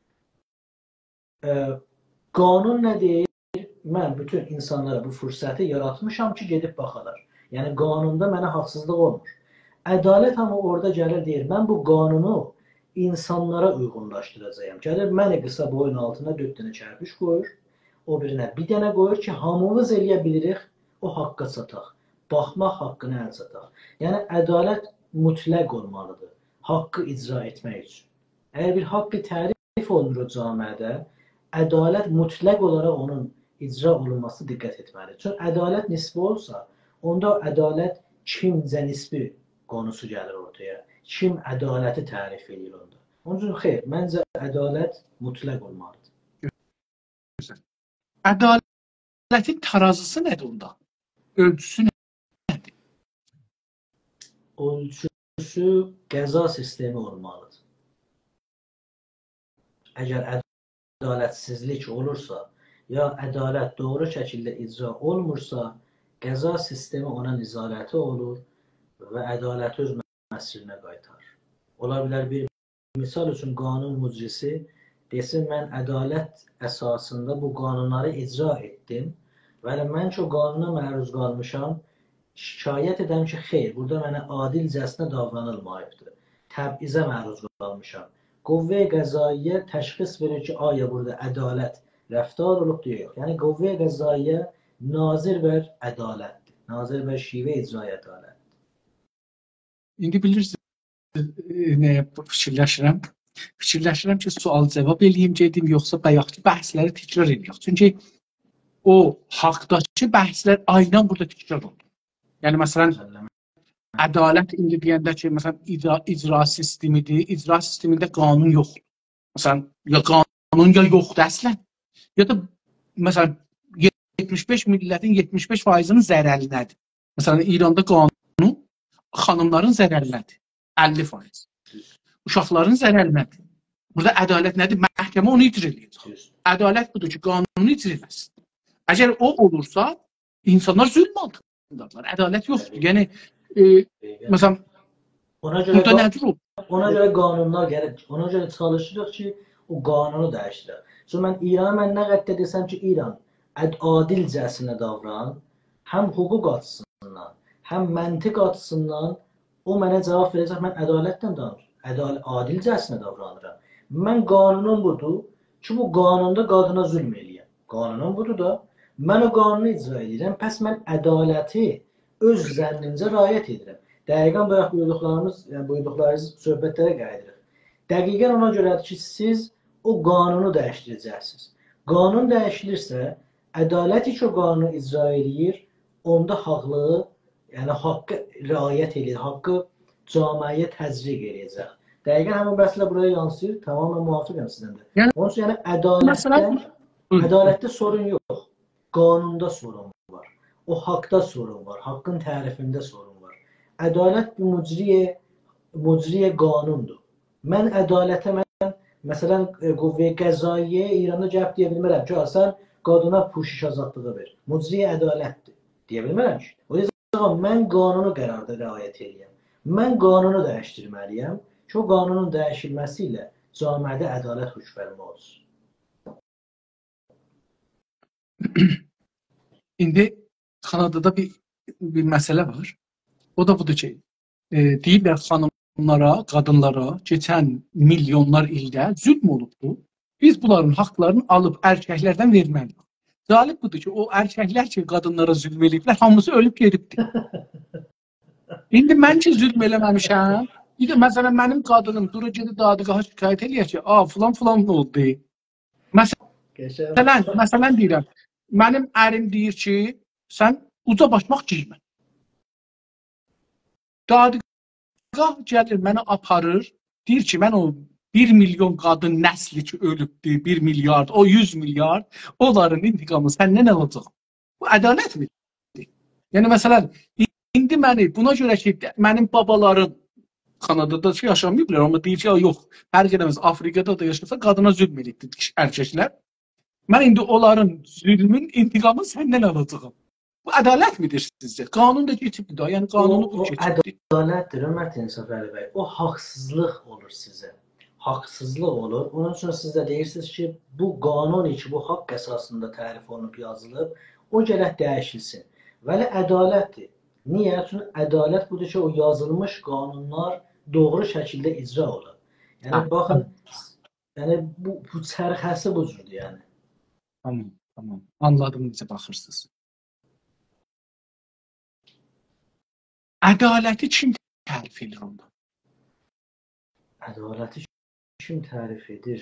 E, qanun nə deyir? Mən bütün insanlara bu fürsəti yaratmışam ki, gedib baxarlar. Yəni, qanunda mənə haqsızlıq olmur. Ədalət amma orada gəlir deyir, mən bu qanunu insanlara uyğunlaşdıracağım. Gəlir, məni qısa boyun altına dörd dənə kərpiç qoyur, o birinə bir dənə qoyur ki, hamımız eləyə bilirik, o haqqa çataq. Baxmaq haqqını əl çataq. Yəni, ədalət mütləq olmalıdır, haqqı icra etmək üçün. Əgər bir haqqı tərif olunur o camiədə, ədalət mütləq olaraq onun icra olunması diqqət etməlidir. Çünki ədalət nisbi olsa, onda ədalət kimcə nisbi konusu gəlir ortaya. Kim ədaləti tərif edir onda. Onun üçün, xeyr, məncə ədalət mütləq olmalıdır. Güzel. Ədalətin tarazısı nədir onda? Ölçüsü nədir? Ölçüsü qəza sistemi olmalıdır. Əgər ədalətsizlik olursa, ya ədalət doğru şəkildə icra olmursa, qəza sistemi ona nizarəti olur və ədaləti öz məsrinə qaytar. Ola bilər bir misal üçün qanun mücrisi desin, mən ədalət əsasında bu qanunları icra etdim və mən ki o qanuna məruz qalmışam, şikayət edəm ki, xeyr, burada mənə adilcəsinə davranılmayıbdır. Təbizə məruz qalmışam. qüvvə-i qəzaiyə təşxis verir ki, aya burada ədalət rəftar olub yox. Yəni qüvvə-i qəzaiyə nazir və ədalətdir. Nazir və şivə icraya ədalət. İndi bilirsiniz nəyə fikirləşirəm? Fikirləşirəm ki, sual cavab eləyim gedim, yoxsa bayaqki bəhsləri təkrar edəyək. Çünki o haqdakı bəhslər aynen burada təkrar oldu. Yəni məsələn ədalət indi deyəndə ki, məsələn icra, icra sistemidir, icra sistemində qanun yoxdur. Məsələn ya qanun ya yoxdur əslən. Ya da məsələn yetmiş beş millətin yetmiş beş faizinin zərərlidir. Məsələn İranda qanun xanımların zərərlidir. əlli faiz. Uşaqların zərərlidir. Burada ədalət nədir? Məhkəmə onu icra edəcək. Ədalət budur ki, qanunu icra etməsin. Əgər o olursa, insanlar zülm altındadır. Ədalət yoxdur. Yəni e, məsələn ona görə burada nədir o? Ona görə qanunlar gəlir. Ona görə çalışırıq ki, o qanunu dəyişdirək. So mən İran'a mən nə qədər desəm ki, İran adilcəsinə davran, həm hüquq açısından, həm məntiq açısından o mənə cavab verəcək, mən ədalətdən danışıram. Ədalət adilcəsinə davranıram. Mən qanunum budur ki, bu qanunda qadına zülm eləyəm. Qanunum budur da, mən o qanunu icra edirəm, pəs mən ədaləti öz zənnimcə rayət edirəm. Dəqiqən bayaq buyurduqlarımız, yəni buyurduqlarınız söhbətlərə qayıdırıq. Dəqiqən ona görədir ki, siz o qanunu dəyişdirəcəksiniz. Qanun dəyişilirsə, ədalət ki, o qanunu icra edir, onda haqlığı, yəni haqqı riayət edir, haqqı camiəyə təcrid edəcək. Dəqiqən həmin bəhslə buraya yansıyır, tamamən müvafiqəm sizdən də. Yəni, onun üçün yəni ədalətdə, ədalətdə sorun yox, qanunda sorun var, o haqda sorun var, haqqın tərifində sorun var. Ədalət bir mücriyə, mücriyə qanundur. Mən ədalətə, mən məsələn qüvvə-i qəzaiyə İranda gəlib deyə bilmərəm ki, sən qadına puşiş azadlığı ver. Mücriyə ədalətdir, deyə bilmərəm ki. O yüzden mən qanunu qərarda riayət edəyəm. Mən qanunu dəyişdirməliyəm ki, o qanunun dəyişilməsi ilə camiədə ədalət hökm olsun. İndi Kanadada bir, bir məsələ var. O da budur ki, e, deyirlər xanımlara, qadınlara keçən milyonlar ildə zülm olubdur. Biz bunların haqlarını alıb erkəklərdən verməliyik. Zalib budur ki, o erkəklər ki, qadınlara zülm ediblər, hamısı ölüb gedibdir. İndi mən ki zülm eləməmişəm. Bir də məsələn mənim qadınım duru gedib dadlığa şikayət eləyir ki, "A, filan filan oldu." Məsələn, məsələn deyirəm, mənim ərim deyir ki, sən uca başmaq giymə. Dadlığa gəlir, məni aparır, deyir ki, mən o bir milyon qadın nəsli ki ölübdür, bir milyard, o yüz milyard, onların intiqamı səndən alacaq. Bu ədalət mi? Yəni məsələn, indi məni buna görə ki, mənim babalarım Kanadada yaşamayıblar, amma deyir ki, yox, hər qədəmiz Afrikada da yaşasa qadına zülm edibdir erkəklər. Mən indi onların zülmün intiqamı səndən alacağım. Bu ədalət midir sizcə? Qanun da geçibdir da, yəni qanunu bu geçibdir. O ədalətdir, Hörmətli Səfəri bəy. O haqsızlıq olur sizə. Haqsızlıq olur. Onun üçün siz də deyirsiniz ki, bu qanun ki, bu haqq əsasında tərif olunub yazılıb, o gərək dəyişilsin. Vəli ədalətdir. Niyə? Çünki ədalət budur ki, o yazılmış qanunlar doğru şəkildə icra olur. Yəni baxın, yəni bu, bu çərxəsi bu cürdür yəni. Tamam, tamam. Anladım necə baxırsınız. Ədaləti kim tərif edir onda? Ədaləti kim tərif edir?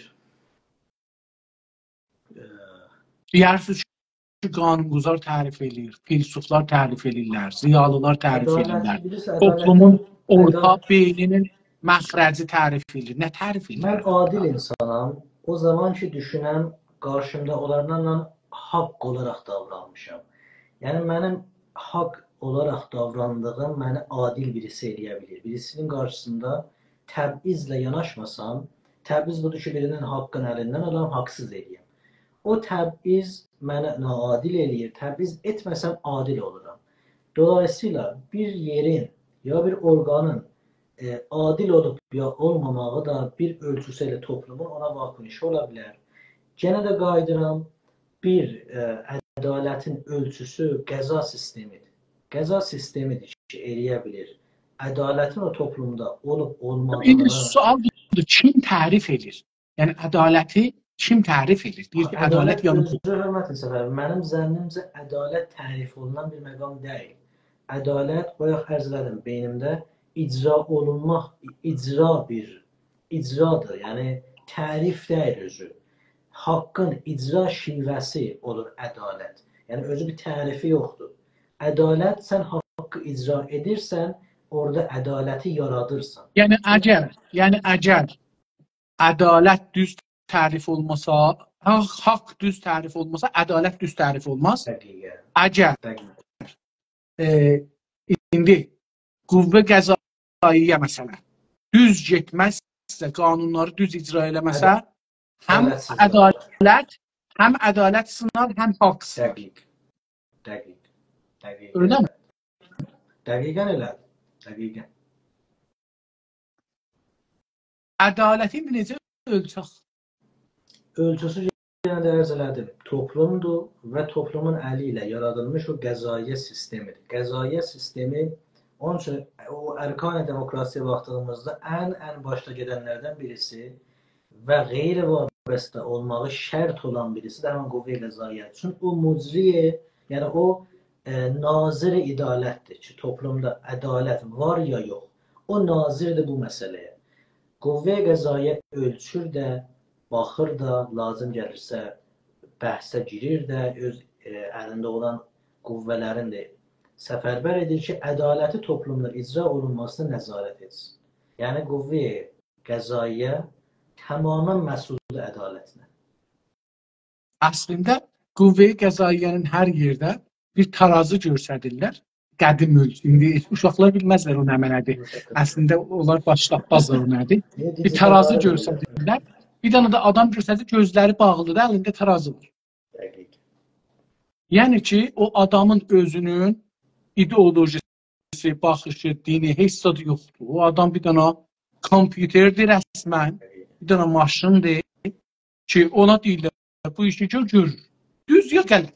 Deyirsiniz ki, qanunquzar tərif edir, filsuflar tərif edirlər, ziyalılar tərif edirlər, toplumun orta beyninin məxrəci tərif edir. Nə tərif edir? Mən adil insanam. O zaman ki, düşünəm, qarşımda onlarla haqq olaraq davranmışam. Yəni, mənim haqq olaraq davrandığım məni adil birisi eləyə bilir. Birisinin qarşısında təbizlə yanaşmasam, təbiz budur ki, birinin haqqın əlindən alam, haqsız eləyəm. O təbiz mənə naadil eləyir, təbiz etməsəm adil oluram. Dolayısıyla bir yerin ya bir orqanın e, adil olub ya olmamağı da bir ölçüsü ilə toplumun ona vakın işi ola bilər. Gene də qayıdıram, bir e, ədalətin ölçüsü qəza sistemidir. Qəza sistemidir ki, eləyə bilir. Ədalətin o toplumda olub olmadığını... İndi sual kim tərif edir? Yəni ədaləti kim tərif edir? Deyir ki, ədalət Ədalət yanı. özü hörmətli səfər. Mənim zənnimcə ədalət tərif olunan bir məqam deyil. Ədalət, bayaq ərz elədim beynimdə, icra olunmaq, icra bir icradır. Yəni tərif deyil özü. Haqqın icra şivəsi olur ədalət. Yəni özü bir tərifi yoxdur. Ədalət, sən haqqı icra edirsən, orada ədaləti yaradırsan. Yəni əgər, yəni əgər ədalət düz tərif olmasa, haqq düz tərif olmasa, ədalət düz tərif olmaz. Dəqiqə. Əgər Dəqiqə. e, indi qüvvə qəzaiyyə məsələ düz getməzsə, qanunları düz icra eləməsə, həm ədalət, həm ədalət sınar, həm haqq sınar. Dəqiq. Dəqiq. Dəqiq. Öyle mi? Dəqiqən elədir. Dəqiqən. Ədaləti necə ölçək? Ölçüsü yenə də ərz elədim. Toplumdur və toplumun əli ilə yaradılmış o qəzaiyyə sistemidir. Qəzaiyyə sistemi, onun üçün o ərkan-ı demokrasiya baxdığımızda ən ən başda gedənlərdən birisi və qeyri-vabəstə olmağı şərt olan birisi də həmin qüvvə qəzaiyyə. Çünki o mucriyə, yəni o e, nazir-i idalətdir ki, toplumda ədalət var ya yox. O nazirdir bu məsələyə. Qüvvə qəzaiyyə ölçür də, baxır da, lazım gəlirsə bəhsə girir də, öz e, əlində olan qüvvələrin də səfərbər edir ki, ədaləti toplumda icra olunmasına nəzarət etsin. Yəni qüvvə qəzaiyyə tamamən məsuldur ədalətinə. Əslində qüvvə qəzaiyyənin hər yerdə bir tarazı göstərirlər. Qədim ölçü. İndi uşaqlar bilməzlər o nə mənadır. Əslində onlar başlatmazlar o nədir. Bir tarazı göstərirlər. Bir dənə də adam göstərir, gözləri bağlıdır, əlində tarazı var. Yəni ki, o adamın özünün ideolojisi, baxışı, dini heç zad yoxdur. O adam bir dənə kompüterdir rəsmən, bir dənə maşındır ki, ona deyirlər, bu işi görür. Düz ya gəlir.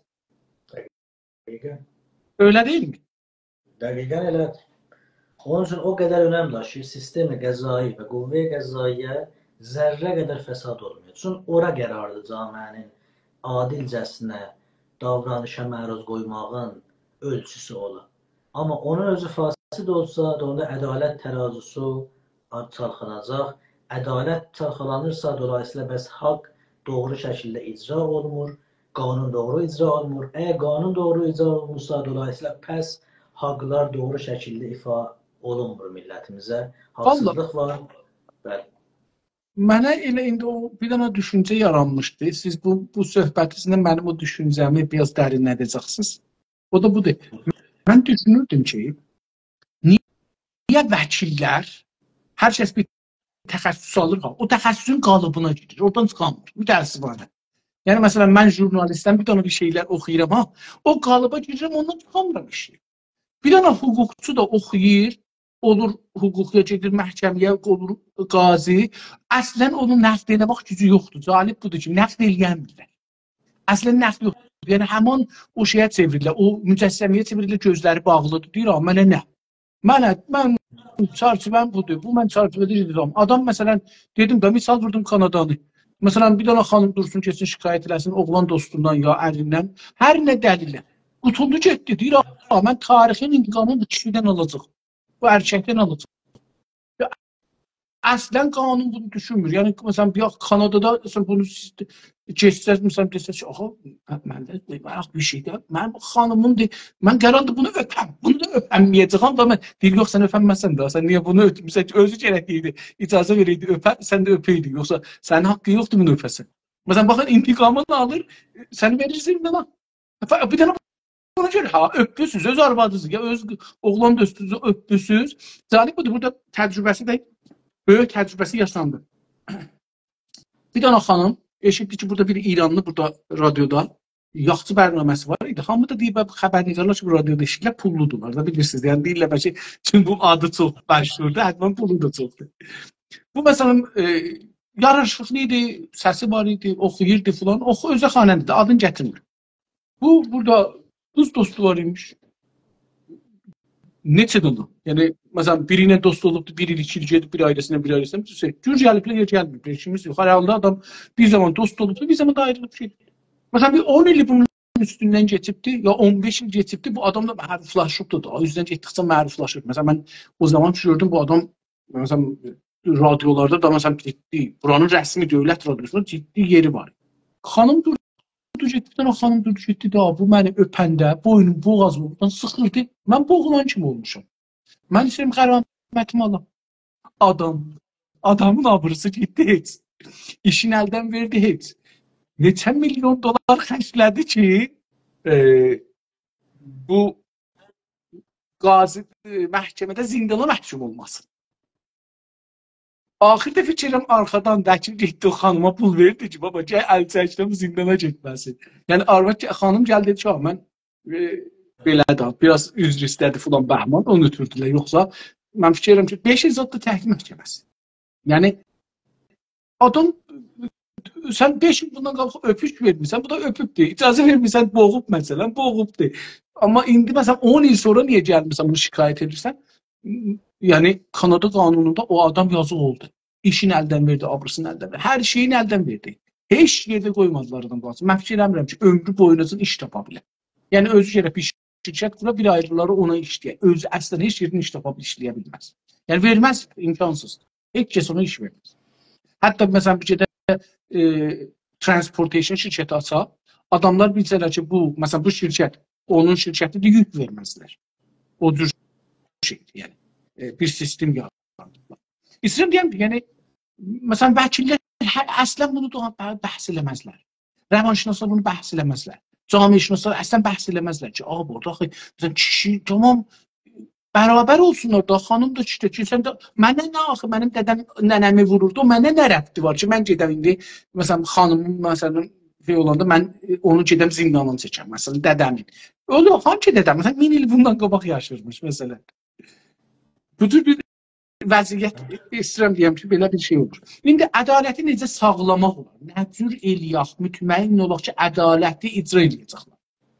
Öyle değil mi? Dəqiqən elədir. Onun üçün o qədər önəm daşıyır sistemi qəzai və qüvvə qəzaiyyə zərrə qədər fəsad olmuyor. Çünki ora qərardır camiənin adilcəsinə davranışa məruz qoymağın ölçüsü ola. Amma onun özü fasid olsa, onda ədalət tərazusu çalxalanacaq. Ədalət çalxalanırsa, dolayısıyla bəs haqq doğru şəkildə icra olunmur, qanun doğru icra olunmur. Əgər qanun doğru icra olunmursa, dolayısıyla pəs haqlar doğru şəkildə ifa olunmur millətimizə. Haqsızlıq var. Bəli. Mənə elə indi o bir dənə düşüncə yaranmışdı. Siz bu, bu söhbətinizdə mənim o düşüncəmi biraz dərinlədəcəksiniz. O da budur. Mən düşünürdüm ki, niyə vəkillər hər kəs bir təxəssüs alır, o təxəssüsün qalıbına girir, oradan çıxamır, mütəəssifانه. Yəni, məsələn, mən jurnalistdən bir dənə bir şeylər oxuyuram, ha, o qalıba girirəm, ondan çıxamıram işi. Bir dənə hüquqçu da oxuyur, olur hüquqya gedir, məhkəməyə olur qazi, əslən onun nəqd eləmək gücü yoxdur. Cəlib budur ki, nəqd eləyən bilər. Əslən nəqd yoxdur. Yəni, həman o şeyə çevrilir, o mücəssəmiyə çevrilir, gözləri bağlıdır, deyir, ha, mənə nə? Mənə, mən çarçıvəm budur, bu mən çarçıvədə gedirəm. Adam, məsələn, dedim də, misal vurdum Kanadanı. Məsələn, bir dənə xanım dursun, kesin şikayət eləsin, oğlan dostundan ya ərindən, hər nə dəlillə. Qutuldu getdi, deyir, ha, mən tarixin intiqamını bu kişidən alacaq, bu erkəkdən alacaq. Əslən qanun bunu düşünmür. Yəni, məsələn, bir Kanadada bunu keçsəz, məsələn, desəz ki, aha, məndə bir şeydə, mənim xanımımdır, mən qərardır bunu öpəm, bunu da öpəməyəcəm da mən, deyir, yox, sən öpənməsən də, sən niyə bunu öpmüsən ki, özü gərəkdir, icazə verəydi, öpəm, sən də öpəydi, yoxsa sənin haqqın yoxdur bunu öpəsən. Məsələn, baxın, intiqamını alır, səni verirsin də lan. Bir dənə ona görə, ha, öpüsünüz, öz arvadınızı, ya öz oğlan dostunuzu öpüsünüz. Cəlib budur, burada təcrübəsi də böyük təcrübəsi yaşandı. Bir dənə xanım, eşitdi ki, burada bir İranlı burada radioda yaxçı bərnaməsi var idi. Hamı da deyib, xəbərini yazarlar ki, bu radioda eşitlər pulludurlar da bilirsiniz. Yəni deyirlər bəlkə, çünki bu adı çox məşhurdur, hətta pulu da çoxdur. Bu məsələn, e, yaraşıqlı idi, səsi var idi, oxuyurdu filan, oxu özə xanəndir, adını gətirmir. Bu, burada qız dostu var imiş. neçə dolu? Yəni məsələn biri ilə dost olubdu, bir il, iki il gedib bir ailəsinə, bir ailəsinə, şey, cür gəliblər, yer gəlmir. İşimiz yox. Hər halda adam bir zaman dost olubdu, bir zaman da ayrılıb gedib. Məsələn bir on il bunun üstündən keçibdi, ya on beş il keçibdi, bu adam da məruflaşıbdı da. O yüzden getdikcə məruflaşır. Məsələn mən o zaman gördüm bu adam məsələn radiolarda da məsələn ciddi, buranın rəsmi dövlət radiosunda ciddi yeri var. Xanım durdu getdi, bir dənə xanım durdu getdi da, bu məni öpəndə boynum, boğazımdan sıxırdı. Mən boğulan kimi olmuşam. Mən istəyirəm qərəmətimi alam. Adam, adamın abırısı getdi heç. İşin əldən verdi heç. Neçə milyon dolar xərclədi ki, e, bu qazi e, məhkəmədə zindana məhkum olmasın. Axırda fikirəm arxadan vəkil getdi o xanıma pul verdi ki, baba gəl əl çəkdə bu zindana getməsin. Yəni arvad xanım gəldi ki, mən e, belə də biraz üzr istədi filan bəhman, onu ötürdülər. Yoxsa mən fikirəm ki, beş il zad da təhkim məhkəməsi. Yəni adam sən beş il bundan qalxıb öpüş vermirsən, bu da öpübdür. İcazə vermirsən, boğub məsələn, boğubdur. Amma indi məsələn on il sonra niyə gəlmirsən, bunu şikayət edirsən? Yəni Kanada qanununda o adam yazıq oldu. İşin əldən verdi, abrısını əldən verdi. Hər şeyini əldən verdi. Heç yerdə qoymadılar adam qalsın. Mən fikir eləmirəm ki, ömrü boyunca iş tapa bilər. Yəni özü gəlib bir şirkət qura, bir ayrıları ona işləyər. Özü əslən heç yerdən iş tapa işləyə bilməz. Yəni verməz, imkansızdır. Heç kəs ona iş verməz. Hətta məsələn bir gedə e, transportation şirkəti açsa, adamlar bilsələr ki, bu məsələn bu şirkət onun şirkətidir, yük verməzlər. O cür şeydir, yəni e, bir sistem yaradırlar. İstəyirəm deyəm ki, yəni məsələn vəkillər əslən bunu da bəhs eləməzlər. Rəvanşinaslar bunu bəhs eləməzlər. Camiişinaslar əslən bəhs eləməzlər ki, a burada axı məsələn kişi tamam bərabər olsunlar da, xanım da kişi də ki, sən də mənə nə axı, mənim dədəm nənəmi vururdu, o mənə nə rəbti var ki, mən gedəm indi məsələn xanımın məsələn şey olanda mən onu gedəm zindandan çəkəm, məsələn dədəmin. Öyle hangi dədəm, məsələn min il bundan qabaq yaşırmış məsələn. Bu tür bir vəziyyət istəyirəm deyəm ki, belə bir şey olur. İndi ədaləti necə sağlamaq olar? Nə cür eləyək, mütməyin olaq ki, ədaləti icra eləyəcəklər.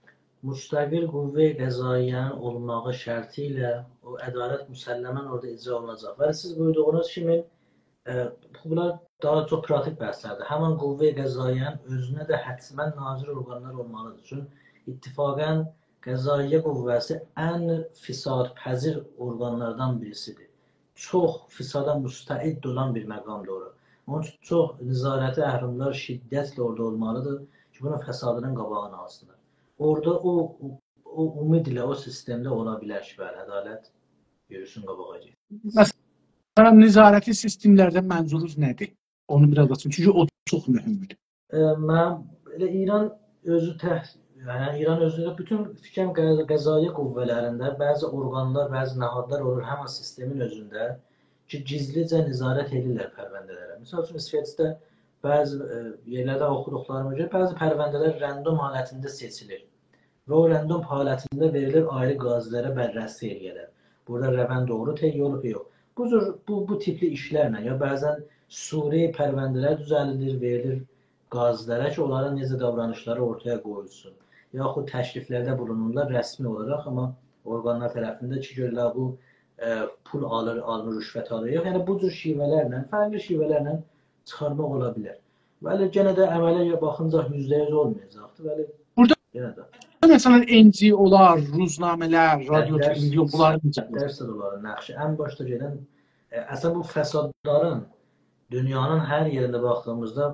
Müstəqil qüvvə qəzaiyənin olunmağı şərti ilə o ədalət müsəlləmən orada icra olunacaq. Və siz buyurduğunuz kimi e, bunlar daha çox pratik bəhslərdir. Həmin qüvvə qəzaiyənin özünə də həttəmən nazir orqanlar olmalıdır. Çünki ittifaqən qəzaiyyə qüvvəsi ən fisadpəzir orqanlardan birisidir. Çox fisada müstəid olan bir məqamdır ora. Onun üçün çox nizarəti əhrumlar şiddətlə orada olmalıdır ki, bunun fəsadının qabağını alsınlar. Orada o, o, o umidlə, o sistemdə ola bilər ki, bəli, ədalət yürüsün qabağa gedir. Məsələn, nizarəti sistemlərdən mənzurunuz nədir? Onu biraz açın, çünki o çox mühümdür. E, mən, elə İran özü təh, yəni İran özündə bütün fikən qəzaiyyə qüvvələrində bəzi orqanlar, bəzi nəhadlar olur həmin sistemin özündə ki, gizlicə nizarət edirlər pərvəndələrə. Misal üçün, İsveçdə bəzi e, yerlərdə oxuduqlarıma görə bəzi pərvəndələr rəndom halətində seçilir. Və o rəndom halətində verilir ayrı qazilərə bərrəsi eləyərlər. Burada rəvən doğru tək olub yox. Bu, bu, bu tipli işlərlə ya bəzən suri pərvəndələr düzəlilir, verilir qazilərə ki, onların necə davranışları ortaya qoyulsun. Yaxud təkliflərdə bulunurlar rəsmi olaraq, amma orqanlar tərəfində ki, görürlər bu e, pul alır, alır, rüşvət alır. Yox, yəni bu cür şivələrlə, fərqli şivələrlə çıxarmaq ola bilər. Bəli, genə də əmələ baxıncaq yüzdə yüz olmayacaqdır. Bəli, burada genə də. Məsələn, N G O'lar, ruznamələr, radio, televiziyon, bunları necədir? Dərsə onların nəqşi. Ən başda gedən, e, əslən bu fəsadların dünyanın hər yerində baxdığımızda,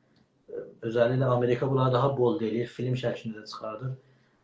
özəlliklə Amerika bunları daha bol deyir, film şəklində çıxardır.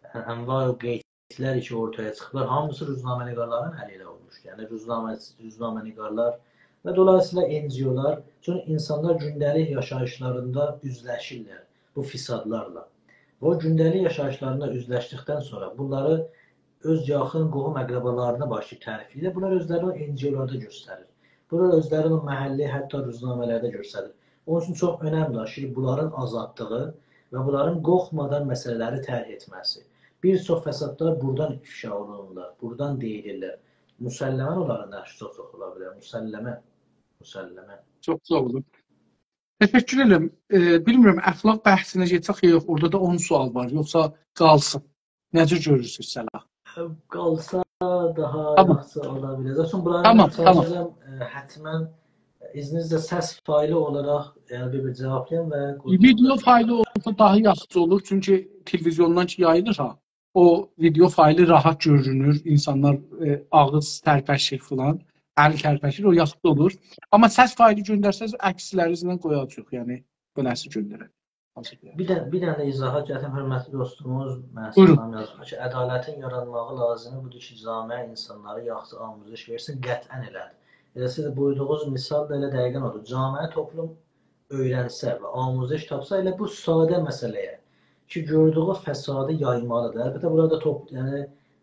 Ənva qeydlər ki, ortaya çıxırlar. Hamısı ruznaməniqarların əli ilə olmuş. Yəni, ruznaməniqarlar və dolayısıyla N G O'lar, çünki insanlar gündəlik yaşayışlarında üzləşirlər bu fisadlarla. Və o gündəlik yaşayışlarında üzləşdikdən sonra bunları öz yaxın qohum əqrabalarına başlayıb tərifləyirlər. Bunlar özlərini N G O'larda göstərir. Bunlar özlərini məhəlli, hətta ruznamələrdə göstərir. Onun üçün çox önəmlidir ki, bunların azadlığı və bunların qorxmadan məsələləri tərh etməsi. Bir çox fəsadlar buradan ifşa olunurlar, buradan deyilirlər. Müsəlləmən onların nəqşi çox çox ola bilər. Müsəlləmə, müsəlləmə. Çox sağ olun. Təşəkkür edirəm. E, bilmirəm, əxlaq bəhsinə geçək ya yox, orada da on sual var, yoxsa qalsın. Necə görürsünüz Səlah? Qalsa daha Tamam, yaxşı ola bilər. Zaten bunları mən tamam, tamam. çalışacağım e, həttəmən izninizlə səs faylı olaraq yəni bir-bir cavablayım və Video qurtulacağım. faylı olsa daha yaxşı olur. Çünki televizyondan ki yayılır ha. O video faylı rahat görünür. İnsanlar e, ağız tərpəşir filan, əl tərpəşir. O yaxşı olur. Amma səs faylı göndərsəz əkslərinizlə qoyacaq. Yəni beləsi göndərək. Bir də bir dənə izahat gətirəm, hörmətli dostumuz Buyurun. Məsud yazmış ki, ədalətin yaranmağı lazımı budur ki, camiə insanlara yaxşı amuziş versin, qətlən elədir. Elə siz buyurduğunuz misal da elə dəqiqən odur. Camiə toplum öyrənsə və amuziş tapsa elə bu sadə məsələyə ki, gördüyü fəsadı yaymalıdır. Əlbəttə burada top, yəni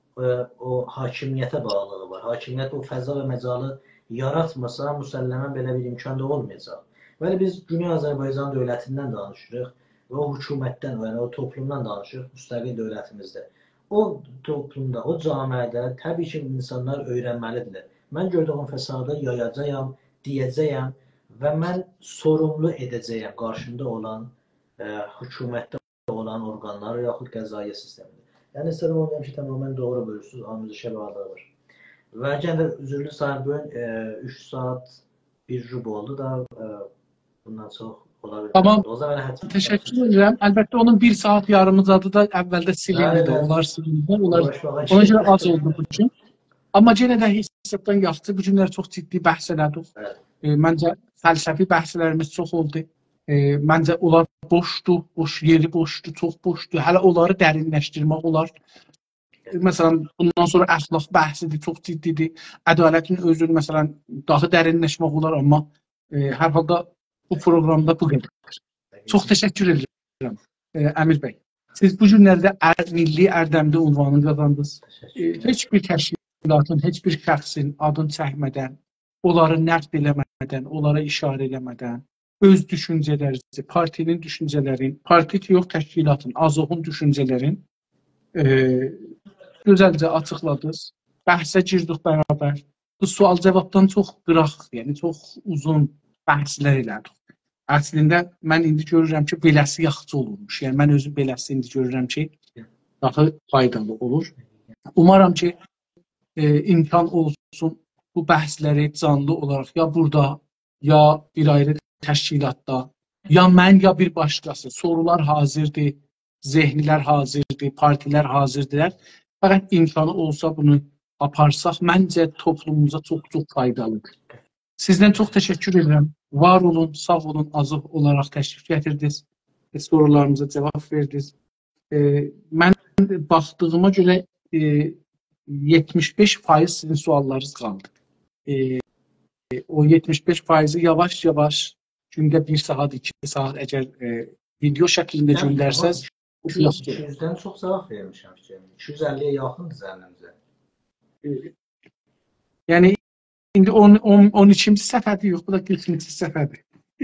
o hakimiyyətə bağlılığı var. Hakimiyyət o fəza və məcalı yaratmasa, müsəlləmən belə bir imkan da olmayacaq. Bəli, biz Güney Azərbaycan dövlətindən danışırıq və o hökumətdən, yəni o toplumdan danışırıq, müstəqil dövlətimizdə. O toplumda, o camiədə təbii ki, insanlar öyrənməlidirlər. Mən gördüyüm fəsadı yayacağam, deyəcəyəm və mən sorumlu edəcəyəm qarşımda olan e, hökumətdə olan orqanları yaxud qəzayyə sistemini. Yəni istəyirəm olmayam ki, tamamən doğru bölürsünüz, amuzişə bağlı var. Və yenə də üzrlü sahibin e, üç saat bir rub oldu da e, bundan çox ola bilər. Tamam. O zaman hətta Təşəkkür edirəm. Əlbəttə onun bir saat yarımızadı da əvvəldə silindi də. Onlar silindi. Onlar ona görə az oldu bu gün. Amma yenə də hesabdan yaxşı. Bu günlər çox ciddi bəhs elədik. Evet. E, məncə fəlsəfi bəhslərimiz çox oldu. E, məncə onlar boşdur, boş yeri boşdur, çox boşdur. Hələ onları dərinləşdirmək olar. E, məsələn, bundan sonra əxlaq bəhsidir, çox ciddidir. Ədalətin özünü məsələn daha dərinləşmək olar, amma e, hər halda bu proqramda bu qədər. Çox təşəkkür edirəm e, Əmir bəy. Siz bu günlərdə ər, milli ərdəmdə unvanını qazandınız. E, heç bir təşkilatın, heç bir şəxsin adını çəkmədən, onları nəqd eləmədən, onlara işarə eləmədən, öz düşüncələrinizi, partinin düşüncələrin, parti yox təşkilatın, azovun düşüncələrin e, gözəlcə açıqladınız. Bəhsə girdik bərabər. Bu sual-cavabdan çox qıraq, yəni çox uzun bəhslər elədik. Əslində, mən indi görürəm ki, beləsi yaxşı olurmuş. Yəni, mən özüm beləsi indi görürəm ki, daha faydalı olur. Umaram ki, e, imkan olsun bu bəhsləri canlı olaraq ya burada, ya bir ayrı təşkilatda, ya mən, ya bir başqası. Sorular hazırdır, zehnilər hazırdır, partilər hazırdır. Fəqət imkanı olsa bunu aparsaq, məncə toplumumuza çox-çox faydalıdır. Sizdən çox təşəkkür edirəm. Var olun, sağ olun, azıq olaraq təşrif gətirdiniz. Sorularımıza cavab verdiniz. E, mən baxdığıma görə e, yetmiş beş faiz sizin suallarınız qaldı. E, o yetmiş beş faizi yavaş-yavaş gündə bir saat, iki saat əgər e, video şəklində göndərsəz, iki yüzdən çox cavab vermişəm. iki yüz əlliyə yaxındır zənnimcə. E, yəni, İndi on ikinci səfərdir, yox, bu da qırx ikinci səfərdir.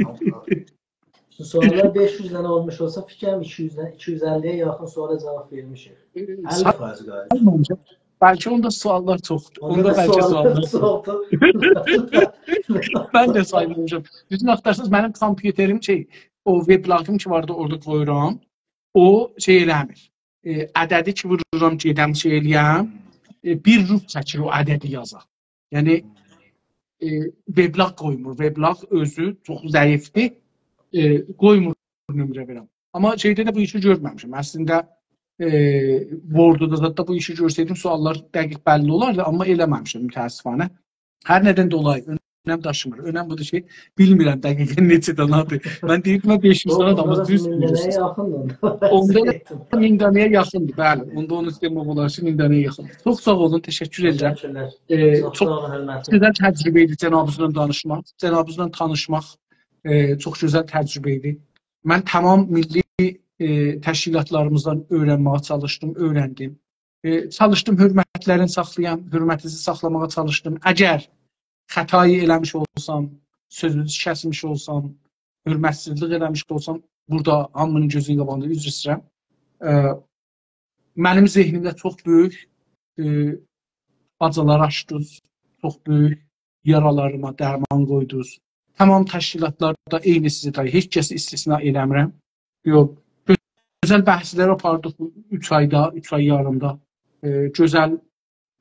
Sorular beş yüz dənə olmuş olsa, fikirəm iki yüz əlliyə yaxın suala cavab vermişik. əlli faiz qaydı. Bəlkə onda suallar çoxdur. Onda bəlkə suallar çoxdur. Mən də sayılmışam. Düzün axtarsınız, mənim kompüterim şey, o weblogum ki vardı, orada qoyuram, o şey eləmir. E, ədədi ki vururam, gedəm şey eləyəm, e, bir rub çəkir o ədədi yazaq. Yəni, E, weblog qoymur. Weblog özü çox zəifdir. E, qoymur nömrə verəm. Amma şeydə də bu işi görməmişim. Əslində e, Word-da da bu işi görsəydim suallar dəqiq bəlli olardı, amma eləməmişim mütəəssifanə. Hər nədən dolayı önəm daşımır. Önəm budur ki, bilmirəm dəqiqən neçə danadır. Mən deyib mən beş yüz dana damız düz bilirsiniz. Onda min dənəyə yaxındır. Bəli, onda onu demək olar ki, min dənəyə yaxındır. Çox sağ olun, təşəkkür edirəm. E, çox gözəl təcrübə idi cənabınızla danışmaq, cənabınızla tanışmaq e, çox gözəl təcrübə idi. Mən tamam milli e, təşkilatlarımızdan öyrənməyə çalışdım, öyrəndim. E, çalışdım hörmətlərini saxlayam, hörmətinizi saxlamağa çalışdım. Əgər xətayı eləmiş olsam, sözünüzü kəsmiş olsam, hörmətsizlik eləmiş olsam, burada hamının gözünün qabağında üzr istəyirəm. E, mənim zehnimdə çox böyük e, bacalar açdınız, çox böyük yaralarıma dərman qoydunuz. Tamam təşkilatlarda eyni sizi da heç kəsi istisna eləmirəm. Yox, gözəl bəhslər apardıq üç ayda, üç ay yarımda. E, gözəl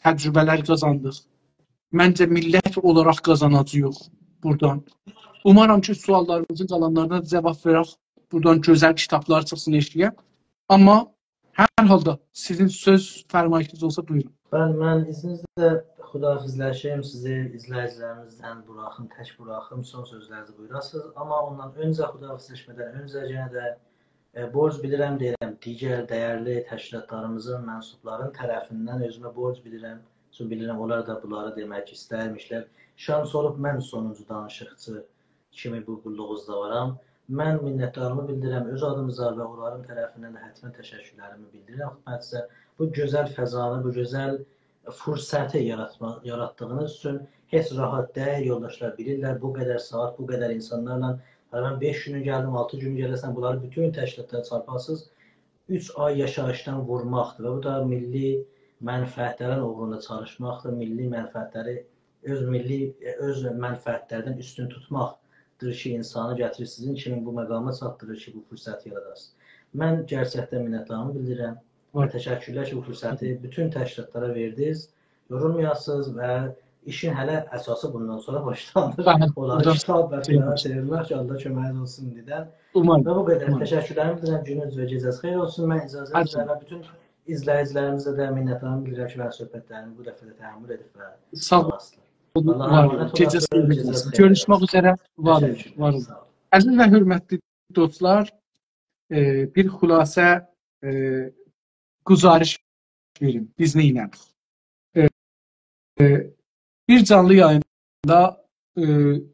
təcrübələr qazandıq. Məncə millət olaraq qazanacağıq buradan. Umarım ki, suallarımızın qalanlarına cavab verək. Buradan gözəl kitablar çıxsın eşliyə. Amma hər halda sizin söz fərmayışınız olsa buyurun. Ben, mən izninizlə xudahafizləşim, sizi izləyicilərimizdən buraxım, tək buraxım, son sözlərinizi buyurasınız. Amma ondan öncə xudahafizləşmədən öncə yenə də e, borc bilirəm deyirəm, digər dəyərli təşkilatlarımızın mənsubların tərəfindən özümə borc bilirəm. Çünki bilirəm, onlar da bunları demək istərmişlər. Şans olub, mən sonuncu danışıqçı kimi bu qulluğuzda varam. Mən minnətdarımı bildirəm, öz adımıza və onların tərəfindən də hətimən təşəkkürlərimi bildirirəm. Xidmətizə bu gözəl fəzanı, bu gözəl fürsəti yaratma, yaratdığınız üçün heç rahat deyil, yoldaşlar bilirlər, bu qədər saat, bu qədər insanlarla, mən beş günü gəldim, altı günü gələsən, bunları bütün təşkilatlara çarparsınız, üç ay yaşayışdan vurmaqdır və bu da milli mənfəətlərin uğrunda çalışmaqdır, milli mənfəətləri, öz milli, öz mənfəətlərdən üstün tutmaqdır ki, insanı gətirir, sizin kimi bu məqama çatdırır ki, bu fürsəti yaradasınız. Mən gerçəkdən minnətdarımı bildirirəm. Və təşəkkürlər ki, bu fürsəti bütün təşkilatlara verdiniz, yorulmayasınız və işin hələ əsası bundan sonra başlandır. Onları kitab və filmə çevirmək ki, Allah köməyiniz olsun dedən. Və bu qədər təşəkkürlərimi bildirəm, gününüz və gecəniz xeyir olsun. Mən icazə edirəm və bütün izləyicilərimizə də minnətdarımı bildirəm ki, mən söhbətlərimi bu dəfə də təhammül edib və sağ olun. Gecəniz görüşmək üzrə var olun. Əziz və hörmətli dostlar, bir xülasə güzariş verim, biz neynədik? Ee, e, bir canlı yayında e,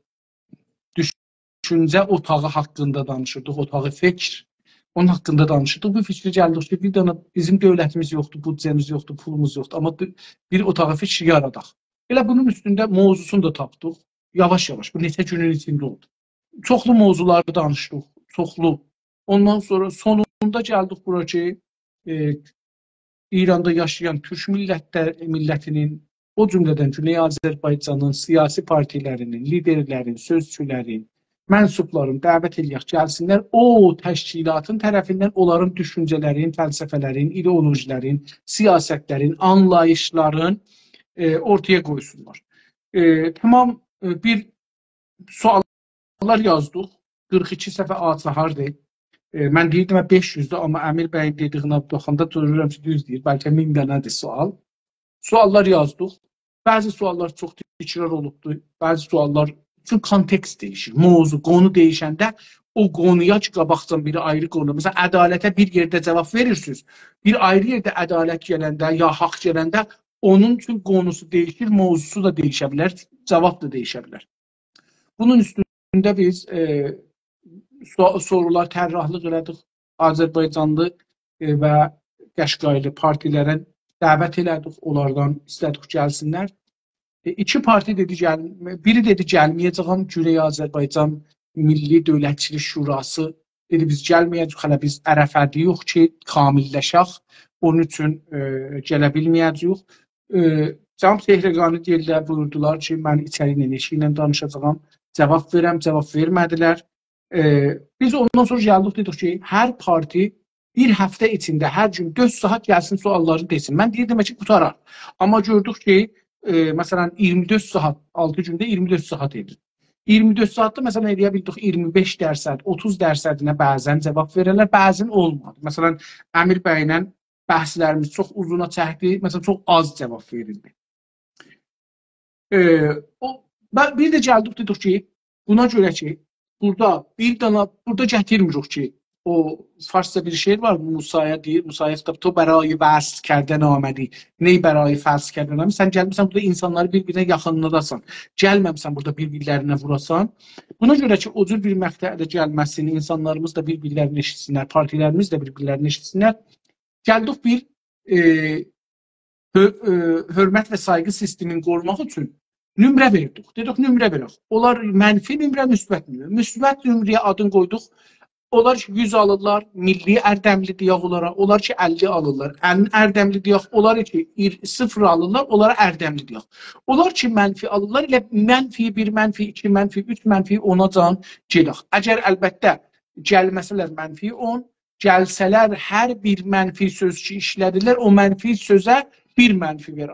düşüncə otağı haqqında danışırdıq, otağı fikr, onun haqqında danışırdıq. Bu fikri gəldik ki, bir dana bizim dövlətimiz yoxdur, büdcəmiz yoxdur, pulumuz yoxdur, amma bir otağı fikr yaradaq. Elə bunun üstündə mövzusunu da tapdıq, yavaş-yavaş, bu neçə günün içində oldu. Çoxlu mövzuları danışdıq, çoxlu. Ondan sonra sonunda gəldik bura ki, e, İranda yaşayan Türk millətlər, millətinin, o cümlədən Güney Azərbaycanın siyasi partilərinin, liderlərin, sözçülərin, mənsubların dəvət eləyək, gəlsinlər, o təşkilatın tərəfindən onların düşüncələrin, fəlsəfələrin, ideolojilərin, siyasətlərin, anlayışların e, ortaya qoysunlar. E, tamam e, bir suallar yazdıq, qırx iki səhifə açahardır. E, mən deyirdim, beş yüzdür, amma Əmir bəyin dediyinə baxanda dururam ki, düz deyir, bəlkə min dənədir sual. Suallar yazdıq. Bəzi suallar çox təkrar olubdur, bəzi suallar, çünki kontekst değişir, mövzu, qonu değişəndə o qonuya ki, qabaqcan biri ayrı qonu. Məsələn, ədalətə bir yerdə cavab verirsiniz, bir ayrı yerdə ədalət gələndə, ya haqq gələndə, onun üçün qonusu değişir, mövzusu da değişə bilər, cavab da değişə bilər. Bunun üstündə biz e, sorular tərrahlıq elədik, Azərbaycanlı və Qəşqaylı partilərə dəvət elədik, onlardan istədik gəlsinlər. E, iki parti dedi, gəl, biri dedi gəlməyəcəyəm, Güney Azərbaycan Milli Dövlətçilik Şurası dedi, biz gəlməyəcəyik, hələ biz ərəfədi yox ki, kamilləşək, onun üçün e, gələ bilməyəcəyik. E, Cənab Sehrəqani deyirlər, buyurdular ki, mən içəri ilə, eşi ilə danışacağım, cavab verəm, cavab vermədilər. Ee, biz ondan sonra gəldik, dedik ki, hər parti bir həftə içində hər gün dörd saat gəlsin sualları desin. Mən deyirdim ki, qutarar. Amma gördük ki, e, məsələn, iyirmi dörd saat, altı gündə iyirmi dörd saat edir. iyirmi dörd saatda məsələn eləyə bildik iyirmi beş dərsət, otuz dərsədinə bəzən cavab verirlər, bəzən olmadı. Məsələn, Əmir bəylə bəhslərimiz çox uzuna çəkdi, məsələn, çox az cavab verildi. Ee, o, bir də gəldik, dedik ki, buna görə ki, burada bir dana, burada gətirmirik ki, o farsça bir şeir var, Musaya deyir, Musaya kitab, to bərayı vəsl kərdən amədi, ney bərayı fəsl kərdən amədi, sən gəlmirsən burada insanları bir-birinə yaxınladasan, gəlməmsən burada bir-birlərinə vurasan. Buna görə ki, o cür bir məqtədə gəlməsini, insanlarımız da bir-birlərini eşitsinlər, partilərimiz də bir-birlərini eşitsinlər. Gəldik bir e, hö, e, hörmət və sayğı sistemini qorumaq üçün nömrə verdik. Dedik, nömrə verək. Onlar mənfi nömrə, müsbət nömrə. Müsbət nömrəyə adını qoyduq. Onlar ki, yüz alırlar, milli ərdəmli deyək onlara. Onlar ki, əlli alırlar, ərdəmli deyək. Onlar ki, sıfır alırlar, onlara ərdəmli deyək. Onlar ki, mənfi alırlar, ilə mənfi bir, mənfi iki, mənfi üç, mənfi ona can gedək. Əgər əlbəttə gəlməsələr mənfi on, gəlsələr hər bir mənfi söz ki, işlədirlər, o mənfi sözə bir mənfi verək.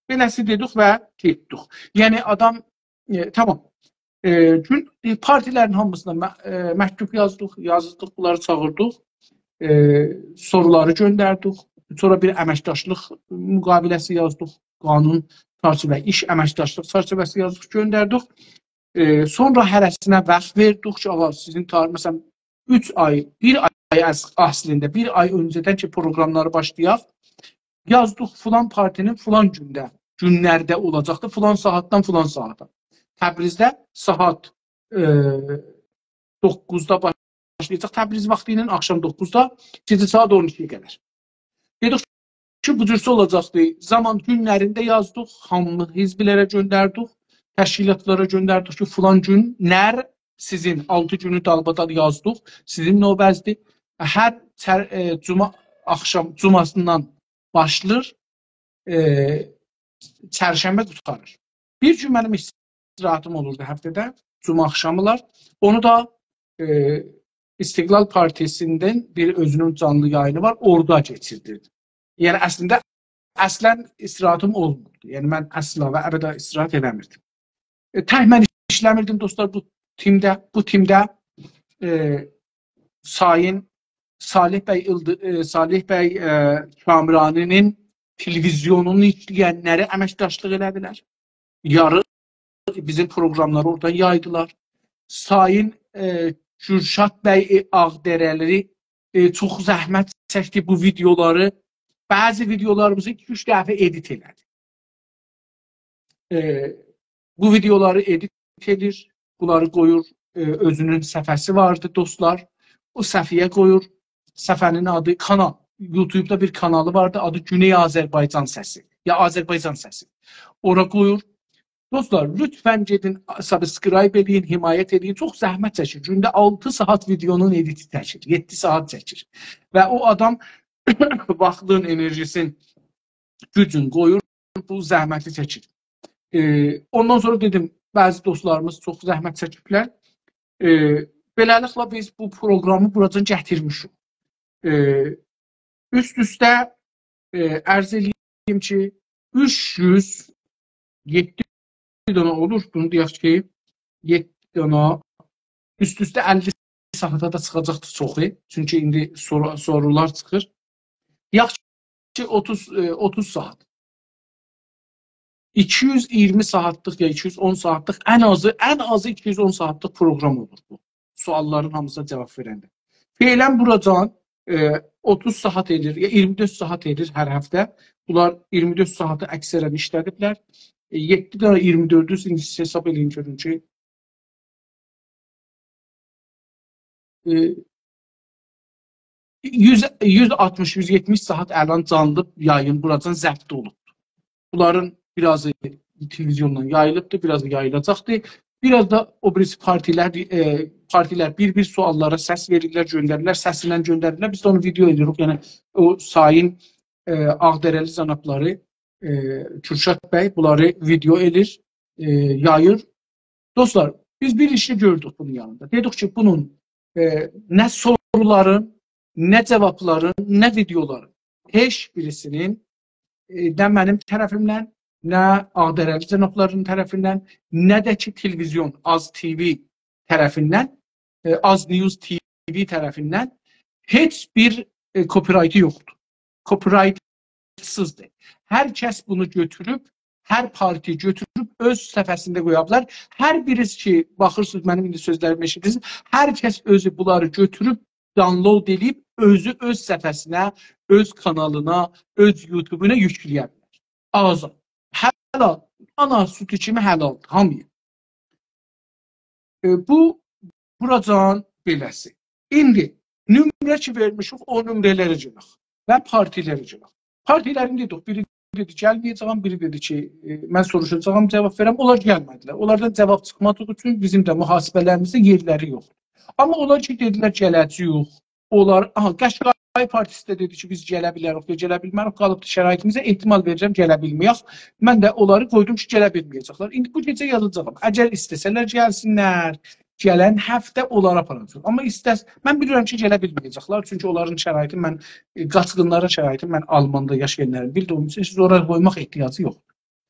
Beləsi dedik və getdik. Yəni adam e, tamam. E, gün e, partilərin hamısına mə, e, məktub yazdıq, yazdıq, bunları çağırdıq. E, soruları göndərdik. Sonra bir əməkdaşlıq müqaviləsi yazdıq. Qanun çərçivə, iş əməkdaşlıq çərçivəsi yazdıq, göndərdik. E, sonra hərəsinə vaxt verdik ki, Allah sizin tarih məsələn üç ay, bir ay əslində, bir ay öncədən ki proqramları başlayaq. Yazdıq filan partinin filan gündə, günlərdə olacaqdı, filan saatdan filan saata. Təbrizdə saat e, doqquzda başlayacaq. Təbriz vaxtı ilə axşam doqquzda, gecə saat on ikiyə qədər. Dedik ki, bu cürsə olacaqdı. Zaman günlərində yazdıq, hamı hizbilərə göndərdik, təşkilatlara göndərdik ki, filan gün nər sizin altı günü dalbadal yazdıq, sizin növbəzdir. Hər e, cuma axşam cumasından başlayır, e, çərşənbə tutarır. Bir gün mənim istirahatım olurdu həftədə, cuma axşamılar. Onu da e, İstiqlal Partisindən bir özünün canlı yayını var, orada keçirdirdim. Yəni əslində, əslən istirahatım olmurdu. Yəni mən əsla və əbədə istirahat eləmirdim. E, tək mən işləmirdim dostlar bu timdə. Bu timdə e, Sayın Salih bəy, e, Salih bəy e, Kamraninin televizyonunu işləyənləri əməkdaşlıq elədilər. Yarı bizim proqramları oradan yaydılar. Sayın e, Kürşad bəy e, Ağdərəli e, çox zəhmət çəkdi bu videoları. Bəzi videolarımızı iki üç dəfə edit elədi. E, bu videoları edit edir, bunları qoyur, e, özünün səhifəsi vardı dostlar. O səhifəyə qoyur. Səfənin adı kanal. YouTube'da bir kanalı vardı. Adı Güney Azərbaycan Səsi. Ya Azərbaycan Səsi. Ora qoyur. Dostlar, lütfən gedin, subscribe edin, himayət edin. Çox zəhmət çəkir. Gündə altı saat videonun editi çəkir. yeddi saat çəkir. Və o adam vaxtın, enerjisin, gücün qoyur, bu zəhməti çəkir. Ee, ondan sonra dedim, bəzi dostlarımız çox zəhmət çəkiblər. Ee, beləliklə biz bu proqramı buradan gətirmişik. Ee, üst-üstə e, ərz edeyim ki, üç yüz yeddi dana olur, bunu deyək ki, yeddi dana, üst-üstə əlli saata da çıxacaqdır çoxu, çünki indi sor sorular çıxır. Yaxşı ki, otuz, otuz saat. iki yüz iyirmi saatlıq ya iki yüz on saatlıq, ən azı, ən azı iki yüz on saatlıq proqram olur bu. Sualların hamısına cavab verəndə. Feylən buradan e, otuz saat edir, ya iyirmi dörd saat edir hər həftə. Bunlar iyirmi dörd saatı əksərən işlədiblər. E, yeddi dana iyirmi dördü indi hesab eləyin görün ki. E, yüz altmış yüz yetmiş saat əlan canlı yayın buradan zəbt olub. Bunların birazı televizyondan yayılıbdır, birazı yayılacaqdır. Biraz da o birisi partilər, e, partilər bir-bir suallara səs verirlər, göndərirlər, səsindən göndərirlər. Biz də onu video edirik. Yəni o Sayın e, Ağdərəli cənabları, e, Kürşad bəy bunları video edir, e, yayır. Dostlar, biz bir işi gördük bunun yanında. Dedik ki, bunun e, nə soruların, nə cavabların, nə videoların heç birisinin e, nə mənim tərəfimdən, nə Ağdərəli cənablarının tərəfindən, nə də ki televizyon, Az T V tərəfindən, e, Az News T V tərəfindən heç bir e, copyrighti yoxdur. Copyrightsızdır. Hər kəs bunu götürüb, hər parti götürüb öz səhifəsində qoyablar. Hər birisi ki, baxırsınız, mənim indi sözlərimi eşidirsiniz, hər kəs özü bunları götürüb, download edib, özü öz səhifəsinə, öz kanalına, öz YouTube'una yükləyə bilər. Azad. Həlal. Ana sütü kimi həlaldır. Hamıya. E, bu, buracan beləsi. İndi, nümunə ki vermişik, o nümunələri cınaq və partiləri cınaq. Partilərin dedik, biri dedi, gəlməyəcəm, biri dedi ki, e, mən soruşacağım, cavab verəm. Onlar gəlmədilər. Onlardan cavab çıxmadığı üçün bizim də mühasibələrimizdə yerləri yoxdur. Amma onlar ki, dedilər, gələcəyik. Onlar, aha, Qəşqay Partisi də dedi ki, biz gələ bilərik, gələ bilmərik, qalıbdır şəraitimizə, ehtimal verəcəm, gələ bilməyək. Mən də onları qoydum ki, gələ bilməyəcəklər. İndi bu gecə yazacağım. Əgər istəsələr gəlsinlər, gələn həftə onlara aparacaq. Amma istəs, mən bilirəm ki, gələ bilməyəcəklər. Çünki onların şəraiti, mən, qaçqınların şəraiti, mən Almanda yaşayanların bildiyim üçün, siz oraya qoymaq ehtiyacı yoxdur.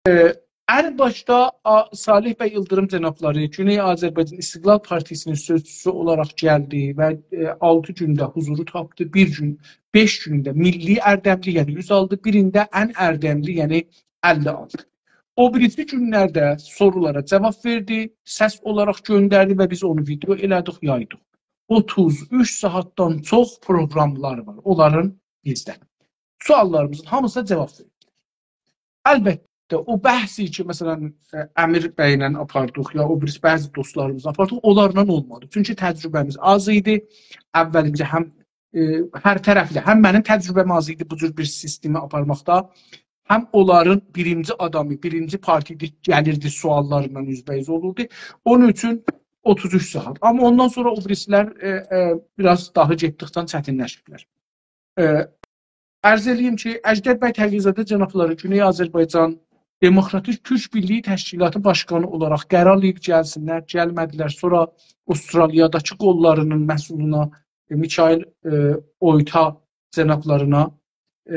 ən başda Salih bəy Yıldırım cənabları Güney Azərbaycan İstiqlal Partisinin sözçüsü olaraq gəldi və altı gündə huzuru tapdı. Bir gün, beş gündə milli ərdəmli, yəni yüz aldı. Birində ən ərdəmli, yəni əlli aldı. O birisi günlərdə sorulara cavab verdi, səs olaraq göndərdi və biz onu video elədik, yaydıq. otuz üç saatdan çox proqramlar var, onların bizdə. Suallarımızın hamısına cavab verdi. Əlbəttə, o bəhsi ki, məsələn, Əmir bəylə apardıq, ya o birisi bəzi dostlarımızla apardıq, onlarla olmadı. Çünki təcrübəmiz az idi. Əvvəlimcə həm e, hər tərəfli, həm mənim təcrübəm az idi bu cür bir sistemi aparmaqda, həm onların birinci adamı, birinci partiyada gəlirdi, suallarla üzbəyiz olurdu. Onun üçün otuz üç saat. Amma ondan sonra o birisilər e, e, biraz daha getdikdən çətinləşiblər. E, Ərz edeyim ki, Əjdər bəy Təqvizadə cənabları Güney Azərbaycan Demokratik Türk Birliyi Təşkilatı Başqanı olaraq qərar edib gəlsinlər, gəlmədilər. Sonra Astraliyadakı qollarının məsuluna, e, Mikail e, Oyta cənablarına e,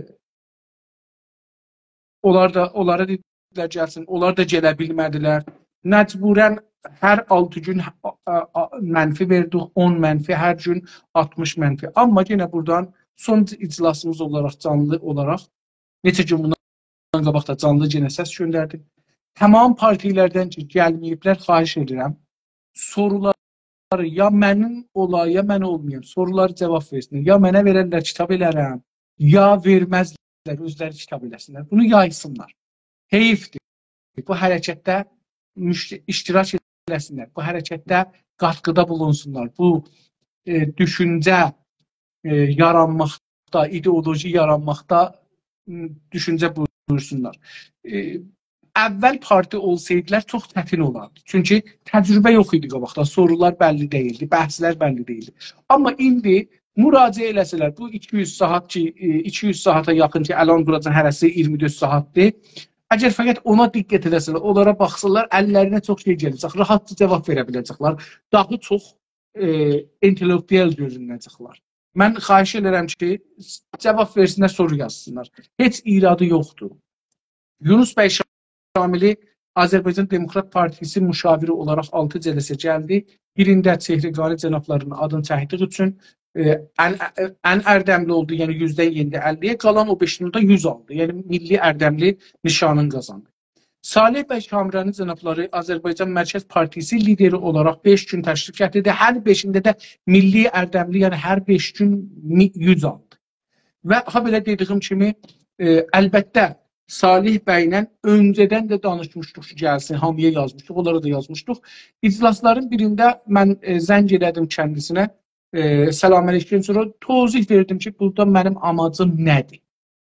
onlar da, onlara dedilər gəlsin, onlar da gələ bilmədilər. Məcburən hər altı gün mənfi verdik, on mənfi, hər gün altmış mənfi. Amma yenə buradan son iclasımız olaraq, canlı olaraq, neçə gün bundan qabaq da canlı yenə səs göndərdik. Tamam partilərdən ki, gəlməyiblər, xahiş edirəm. Soruları ya mənim ola, ya mən olmayayım. Soruları cavab versinlər. Ya mənə verərlər, kitab elərəm, ya verməzlər, özləri kitab eləsinlər. Bunu yaysınlar. Heyifdir. Bu hərəkətdə iştirak eləsinlər. Bu hərəkətdə qatqıda bulunsunlar. Bu e, düşüncə e, yaranmaqda, ideoloji yaranmaqda e, düşüncə buyursunlar. E, əvvəl parti olsaydılar çox çətin olardı. Çünki təcrübə yox idi qabaqda. Sorular bəlli deyildi, bəhslər bəlli deyildi. Amma indi müraciə eləsələr, bu iki yüz saat ki, iki yüz saata yaxın ki, əlan duracaq hərəsi iyirmi dörd saatdır. Əgər fəqət ona diqqət edəsələr, onlara baxsınlar, əllərinə çox şey gələcək, rahatca cavab verə biləcəklər. Daha çox e, intellektual görünəcəklər. Mən xahiş edirəm ki, cavab versinlər, soru yazsınlar. Heç iradı yoxdur. Yunus bəy Şamili Azərbaycan Demokrat Partisi müşaviri olaraq altı cələsə gəldi. Birində Çehriqani cənablarının adını çəkdiyi üçün e, ən, ən ərdəmli oldu, yəni yüzdən yeddi əlliyə, qalan o beşində yüz aldı. Yəni milli ərdəmli nişanını qazandı. Salih bəy Şamirani cənabları Azərbaycan Mərkəz Partisi lideri olaraq beş gün təşrif gətirdi. Hər beşində də milli ərdəmli, yəni hər beş gün yüz aldı. Və ha belə dediyim kimi, e, əlbəttə Salih bəylə öncədən də danışmışdıq ki, gəlsin, hamıya yazmışdıq, onlara da yazmışdıq. İclasların birində mən e, zəng elədim kəndisinə, e, salam əleykum, sonra tozih verdim ki, burada mənim amacım nədir?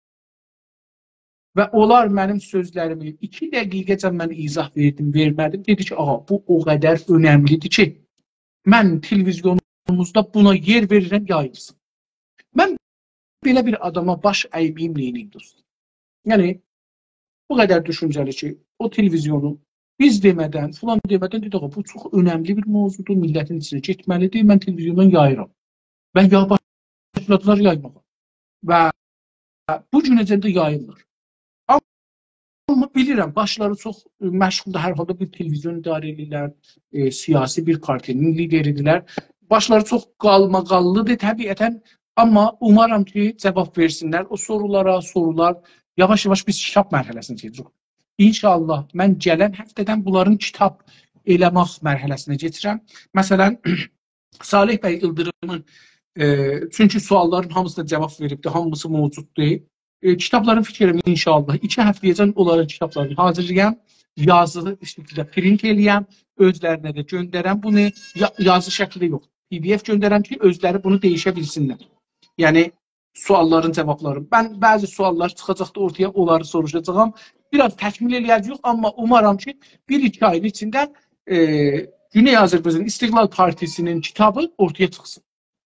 Və onlar mənim sözlərimi iki dəqiqəcə mən izah verdim, vermədim. Dedi ki, aha, bu o qədər önəmlidir ki, mən televizyonumuzda buna yer verirəm, yayılsın. Mən belə bir adama baş əybiyim neyiniyim dostum? Yəni, bu qədər düşüncəli ki, o televizyonu biz demədən, filan demədən dedik, bu çox önəmli bir mövzudur, millətin içinə getməlidir, mən televizyondan yayıram. Və ya başladılar yaymağa. Və bu günəcən də yayılır. Amma bilirəm, başları çox məşğulda, hər halda bir televizyon idarə edirlər, e, siyasi bir partinin lideridirlər. Başları çox qalmaqallıdır təbiətən, amma umaram ki, cavab versinlər. O sorulara, sorular, yavaş-yavaş biz kitab mərhələsinə gedirik. İnşallah mən gələn həftədən bunların kitab eləmək mərhələsinə keçirəm. Məsələn, Salih bəy Yıldırımın, e, çünki sualların hamısına cavab veribdir, hamısı mövcuddur. E, kitabların fikrim inşallah iki həftəyəcən onların kitablarını hazırlayam, yazılı şəkildə print eləyəm, özlərinə də göndərəm. Bunu ya yazı şəkildə yox, P D F göndərəm ki, özləri bunu dəyişə bilsinlər. Yəni, sualların cavabları. Mən bəzi suallar çıxacaqda ortaya, onları soruşacağım. Biraz təkmil eləyəcəyik, amma umaram ki, bir iki ayın içində e, Güney Azərbaycan İstiqlal Partisinin kitabı ortaya çıxsın.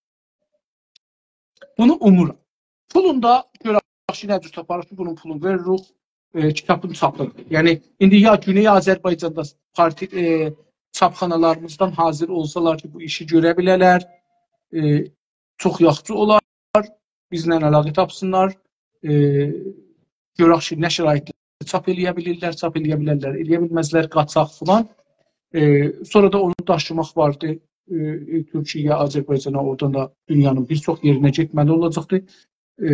Bunu umuram. Pulunda görə yaxşı nədir taparıq ki, bunun pulunu veririk, e, kitabını çapırıq. Yəni, indi ya Güney Azərbaycanda parti e, çapxanalarımızdan hazır olsalar ki, bu işi görə bilərlər, e, çox yaxşı olar. Bizlə əlaqə tapsınlar, e, görək ki, nə şəraitdə çap eləyə bilirlər, çap eləyə bilərlər, eləyə bilməzlər, qaçaq filan. E, sonra da onu daşımaq vardı. E, Türkiyə, Azərbaycana, oradan da dünyanın bir çox yerinə getməli olacaqdı. E,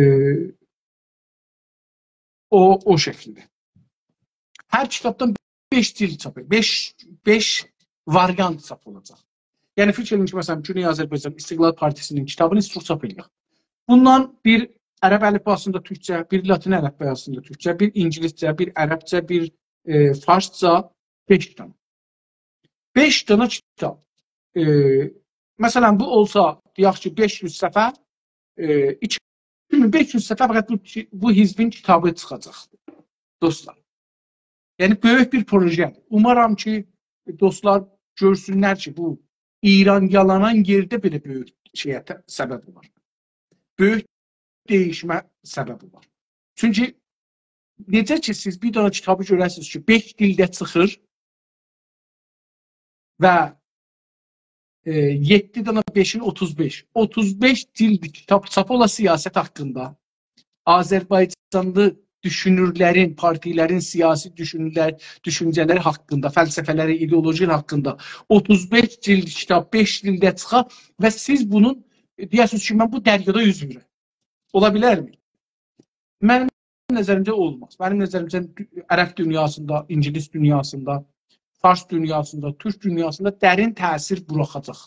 o o şəkildə. Hər kitabdan beş dil çap, beş beş variant çap olacaq. Yəni fikir edin ki, məsələn, Güney Azərbaycan İstiqlal Partisinin kitabını istəyir çap eləyək. Bundan bir ərəb əlifbasında türkcə, bir latin əlifbasında türkcə, bir ingiliscə, bir ərəbcə, bir e, farsça, beş dənə. beş dənə kitab. E, məsələn, bu olsa, deyək ki, beş yüz səfə, e, iki min beş yüz səfə fəqət bu, bu hizbin kitabı çıxacaqdır. Dostlar. Yəni, böyük bir projedir. Umaram ki, dostlar görsünlər ki, bu İran yalanan yerdə belə böyük şeyə səbəb olar. Böyük değişmə səbəb olar. Çünki necə ki, siz bir dənə kitabı görəsiniz ki, beş dildə çıxır və e, yeddi dənə beşin otuz beş. otuz beş dildi kitab çap ola siyasət haqqında. Azərbaycanlı düşünürlərin, partilərin siyasi düşünürlər, düşüncələri haqqında, fəlsəfələri, ideolojiyalar haqqında otuz beş cild kitab, beş dildə çıxa və siz bunun deyəsiniz ki, mən bu dəryada yüzürəm. Ola bilərmi? Mənim nəzərimcə olmaz. Mənim nəzərimcə ərəb dünyasında, ingilis dünyasında, fars dünyasında, türk dünyasında dərin təsir buraxacaq.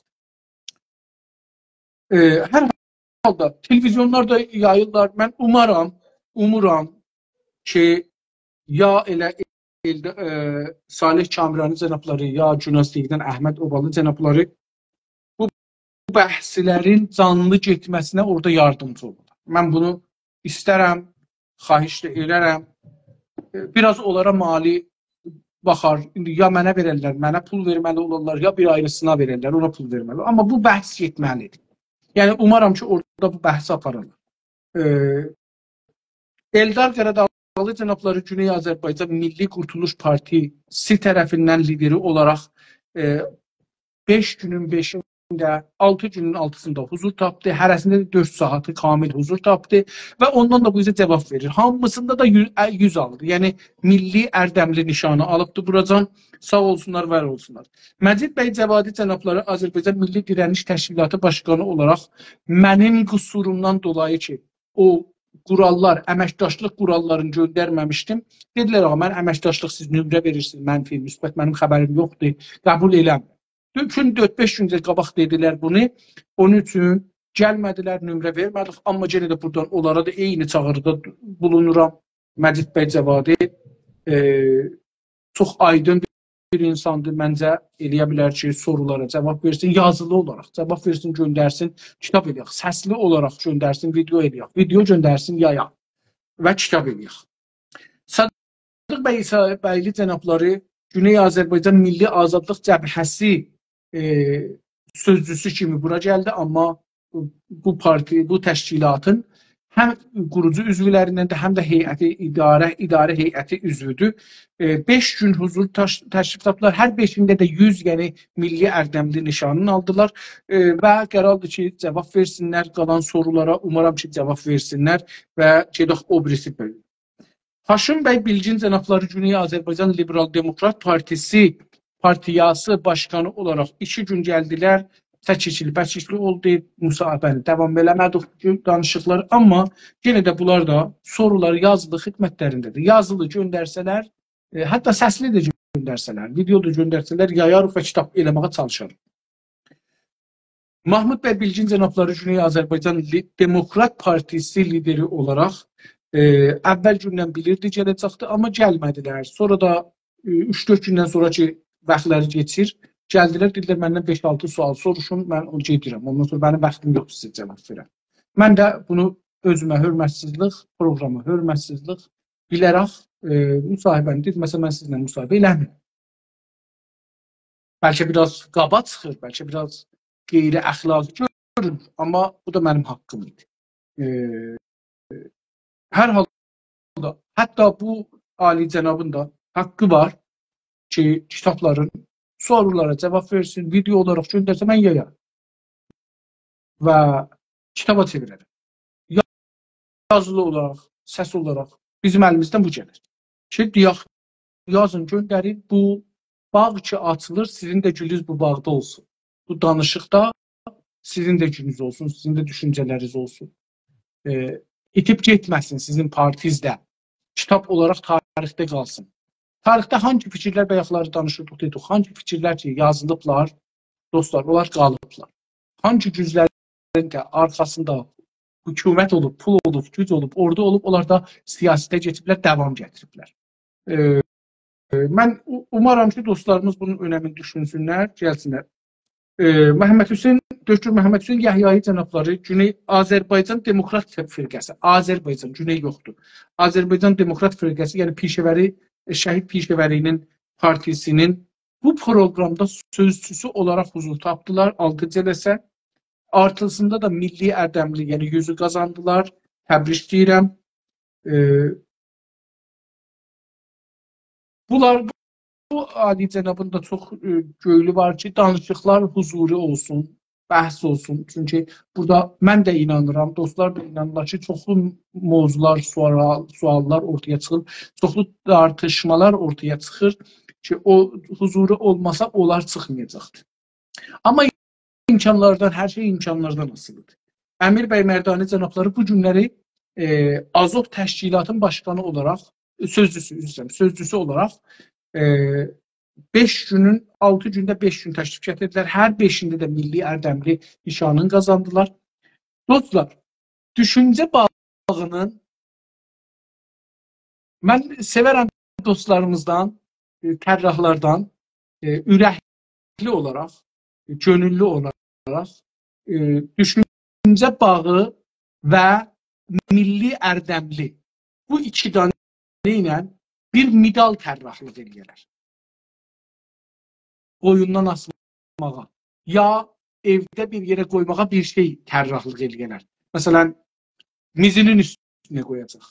E, hər halda televizyonlarda yayırlar. Mən umaram, umuram ki, ya elə eldə, e, Salih Kamrani cənabları, ya Cünasliqdən Əhməd Obalı cənabları bu bəhslərin canlı getməsinə orada yardımcı olur. Mən bunu istərəm, xahiş də elərəm. Biraz onlara mali baxar. İndi ya mənə verərlər, mənə pul verməli olurlar, ya bir ayrısına verərlər, ona pul verməli. Amma bu bəhs getməlidir. Yəni, umaram ki, orada bu bəhsi aparırlar. Ee, Eldar Qaradağlı cənabları Güney Azərbaycan Milli Qurtuluş Partisi tərəfindən lideri olaraq e, beş günün beşində, altı günün altısında huzur tapdı. Hərəsində də dörd saatı kamil huzur tapdı və ondan da bu bizə cavab verir. Hamısında da yüz aldı. Yəni, milli ərdəmli nişanı alıbdı buracan. Sağ olsunlar, var olsunlar. Məcid bəy Cəvadi cənabları Azərbaycan Milli Dirəniş Təşkilatı Başqanı olaraq mənim qüsurumdan dolayı ki, o qurallar, əməkdaşlıq qurallarını göndərməmişdim. Dedilər, ağa, mən əməkdaşlıq siz nömrə verirsiniz, mənfi, müsbət, mənim xəbərim yoxdur, qəbul eləmir. Üçün dörd beş güncə qabaq dedilər bunu, onun üçün gəlmədilər, nömrə vermədik, amma yenə də buradan onlara da eyni çağırıda bulunuram. Məcid bəy Cəvadi e, çox aydın bir insandır, məncə eləyə bilər ki, sorulara cavab versin, yazılı olaraq cavab versin, göndərsin, kitab eləyək, səsli olaraq göndərsin, video eləyək, video göndərsin, yayaq və kitab eləyək. Sadıq bəy bəyli cənabları Güney Azərbaycan Milli Azadlıq Cəbhəsi e, sözcüsü kimi bura gəldi, amma bu parti, bu təşkilatın həm qurucu üzvlərindən də, həm də heyəti, idarə, idarə heyəti üzvüdür. beş gün huzur təşrif tapdılar. Hər beşində də yüz, yəni milli ərdəmli nişanını aldılar və qərardır ki, cavab versinlər. Qalan sorulara umaram ki, cavab versinlər və gedək o birisi bölüm. Haşim bəy Bilgin cənabları Güney Azərbaycan Liberal Demokrat Partisi partiyası başqanı olaraq iki gün gəldilər. Çəkikli, bəkikli oldu, müsahibəni davam eləmədik danışıqlar, amma yenə də bunlar da sorular yazılı xidmətlərindədir. Yazılı göndərsələr, e, hətta səsli də göndərsələr, video da göndərsələr, yayarıq və kitab eləməyə çalışarıq. Mahmud bəy Bilgin cənabları Güney Azərbaycan Demokrat Partisi lideri olaraq e, əvvəl gündən bilirdi gələcəkdi, amma gəlmədilər. Sonra da e, üç dörd gündən sonra ki, vaxtları geçir, gəldilər, dedilər, məndən beş altı sual soruşun, mən onu gedirəm. Ondan sonra mənim vaxtım yoxdur sizə cavab verəm. Mən də bunu özümə hörmətsizlik, proqrama hörmətsizlik bilərək e, müsahibəni dedim, məsələn, mən sizinlə müsahibə eləmirəm. Bəlkə biraz qaba çıxır, bəlkə biraz qeyri-əxlaqi görünür, amma bu da mənim haqqım idi. E, hər halda, hətta bu ali cənabın da haqqı var ki, kitabların sorulara cavab versin, video olaraq göndərsə mən yayarım və kitaba çevirərəm. Yazılı olaraq, səs olaraq bizim əlimizdən bu gəlir. ki, deyək, yazın, göndərin, bu bağ ki açılır, sizin də gülünüz bu bağda olsun. Bu danışıqda sizin də gününüz olsun, sizin də düşüncələriniz olsun. E, itib getməsin sizin partizdə. Kitab olaraq tarixdə qalsın. Tarixdə hangi fikirlər bayaqları danışırdıq dedik, hangi fikirlər ki yazılıblar, dostlar, onlar qalıblar. Hangi güclərin də arxasında hökumət olub, pul olub, güc olub, ordu olub, onlar da siyasətə getiblər, davam gətiriblər. E, e, mən umaram ki, dostlarımız bunun önəmini düşünsünlər, gəlsinlər. E, Məhəmməd Hüseyn, Dökür Məhəmməd Hüseyn Yahyayı cənabları Güney Azərbaycan Demokrat Firqəsi, Azərbaycan, Güney yoxdur. Azərbaycan Demokrat Firqəsi, yəni Pişəvəri, Şəhid Pişəvərinin partisinin bu proqramda sözcüsü olaraq huzur tapdılar, altı cələsə. Artılsında da milli ərdəmli, yəni yüzü qazandılar. Təbrik deyirəm. E, bunlar, bu adi cənabın da çox e, göylü var ki, danışıqlar huzuri olsun, bəhs olsun. Çünki burada mən də inanıram, dostlar da inanırlar ki, çoxlu mövzular, sual, suallar ortaya çıxır, çoxlu tartışmalar ortaya çıxır ki, o huzuri olmasa onlar çıxmayacaqdır. Amma imkanlardan, hər şey imkanlardan asılıdır. Əmir bəy Mərdani cənabları bu günləri e, Azov təşkilatın başqanı olaraq, sözcüsü, üzrəm, sözcüsü olaraq beş günün, altı gündə beş gün təşrif gətirdilər. Hər beşində də milli ərdəmli nişanını qazandılar. Dostlar, düşüncə bağının mən sevərəm dostlarımızdan, tərrahlardan ürəkli olaraq, gönüllü olaraq düşüncə bağı və milli ərdəmli bu iki dənə ilə bir medal tərrahlıq edirlər. Boyundan asmağa ya evdə bir yerə qoymağa bir şey tərrahlıq edirlər. Məsələn, mizinin üstünə qoyacaq.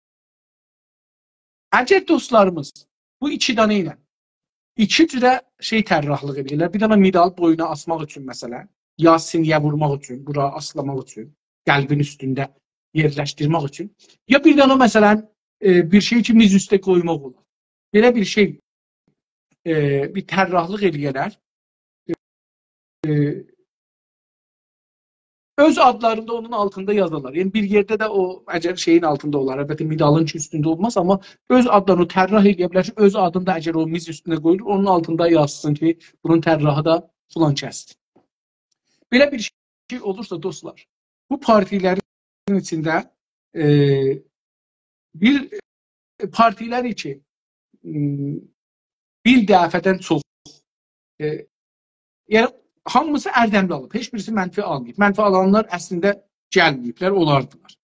Əgər dostlarımız bu iki dənə ilə iki cürə şey tərrahlıq edirlər. Bir dənə medal boyuna asmaq üçün məsələn, ya sinyə vurmaq üçün, bura aslamaq üçün, qəlbin üstündə yerləşdirmək üçün, ya bir dənə məsələn bir şey ki miz üstə qoymaq olur. Belə bir şey e, bir tərrahlıq eləyələr. E, öz adlarında onun altında yazarlar. Yəni bir yerdə də o əgər şeyin altında olar. Əlbəttə medalın ki üstündə olmaz, amma öz adlarını tərrah eləyə bilər ki, öz adını da əgər o miz üstünə qoyulur, onun altında yazsın ki, bunun tərrahı da filan kəsdir. Belə bir şey olursa dostlar, bu partilərin içində e, bir partiləri ki bir dəfədən çox e, yəni hamısı ərdəmli alıb, heç birisi mənfi almayıb. Mənfi alanlar əslində gəlməyiblər, olardılar.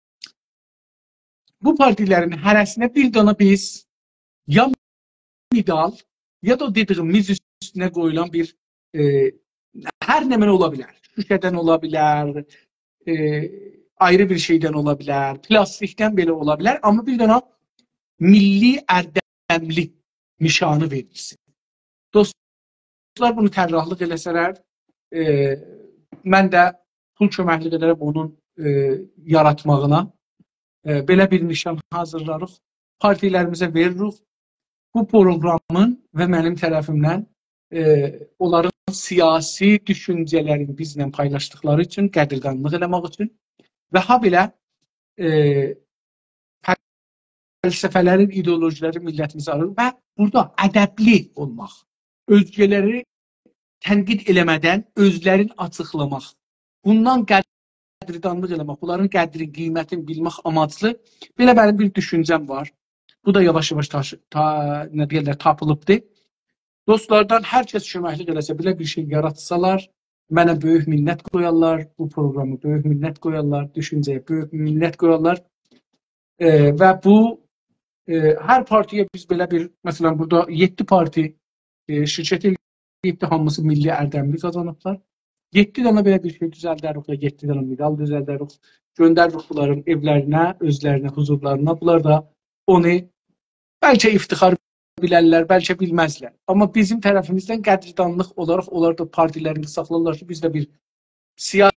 Bu partilərin hərəsinə bir dana biz ya medal ya da dediyim miz üstünə qoyulan bir e, hər nə mənə ola bilər. Şüşədən ola bilər, e, ayrı bir şeydən ola bilər, plastikdən belə ola bilər, amma bir dana milli ərdəmli nişanı verilsin. Dostlar bunu tərrahlıq eləsələr, e, mən də pul köməklik edərəm onun e, yaratmağına. E, belə bir nişan hazırlarıq, partilərimizə veririk. Bu proqramın və mənim tərəfimdən e, onların siyasi düşüncələrini bizlə paylaşdıqları üçün, qədirqanlıq eləmək üçün və ha belə e, fəlsəfələrin, ideolojilərin millətimizi alır və burada ədəbli olmaq, özgələri tənqid eləmədən özlərini açıqlamaq, bundan qədridanlıq eləmək, bunların qədri, qiymətini bilmək amaclı belə mənim bir düşüncəm var. Bu da yavaş-yavaş ta, nə deyirlər, tapılıbdır. Dostlardan hər kəs köməklik eləsə, belə bir şey yaratsalar, mənə böyük minnət qoyarlar, bu proqramı böyük minnət qoyarlar, düşüncəyə böyük minnət qoyarlar e, və bu e, hər partiyə biz belə bir, məsələn, burada yeddi parti e, şirkət eləyibdir, hamısı milli ərdəmli qazanıblar. yeddi dənə belə bir şey düzəldərik, yeddi dənə medal düzəldərik, göndəririk bunların evlərinə, özlərinə, huzurlarına. Bunlar da onu bəlkə iftixar bilərlər, bəlkə bilməzlər. Amma bizim tərəfimizdən qədridanlıq olaraq onlar da partilərini saxlarlar ki, biz də bir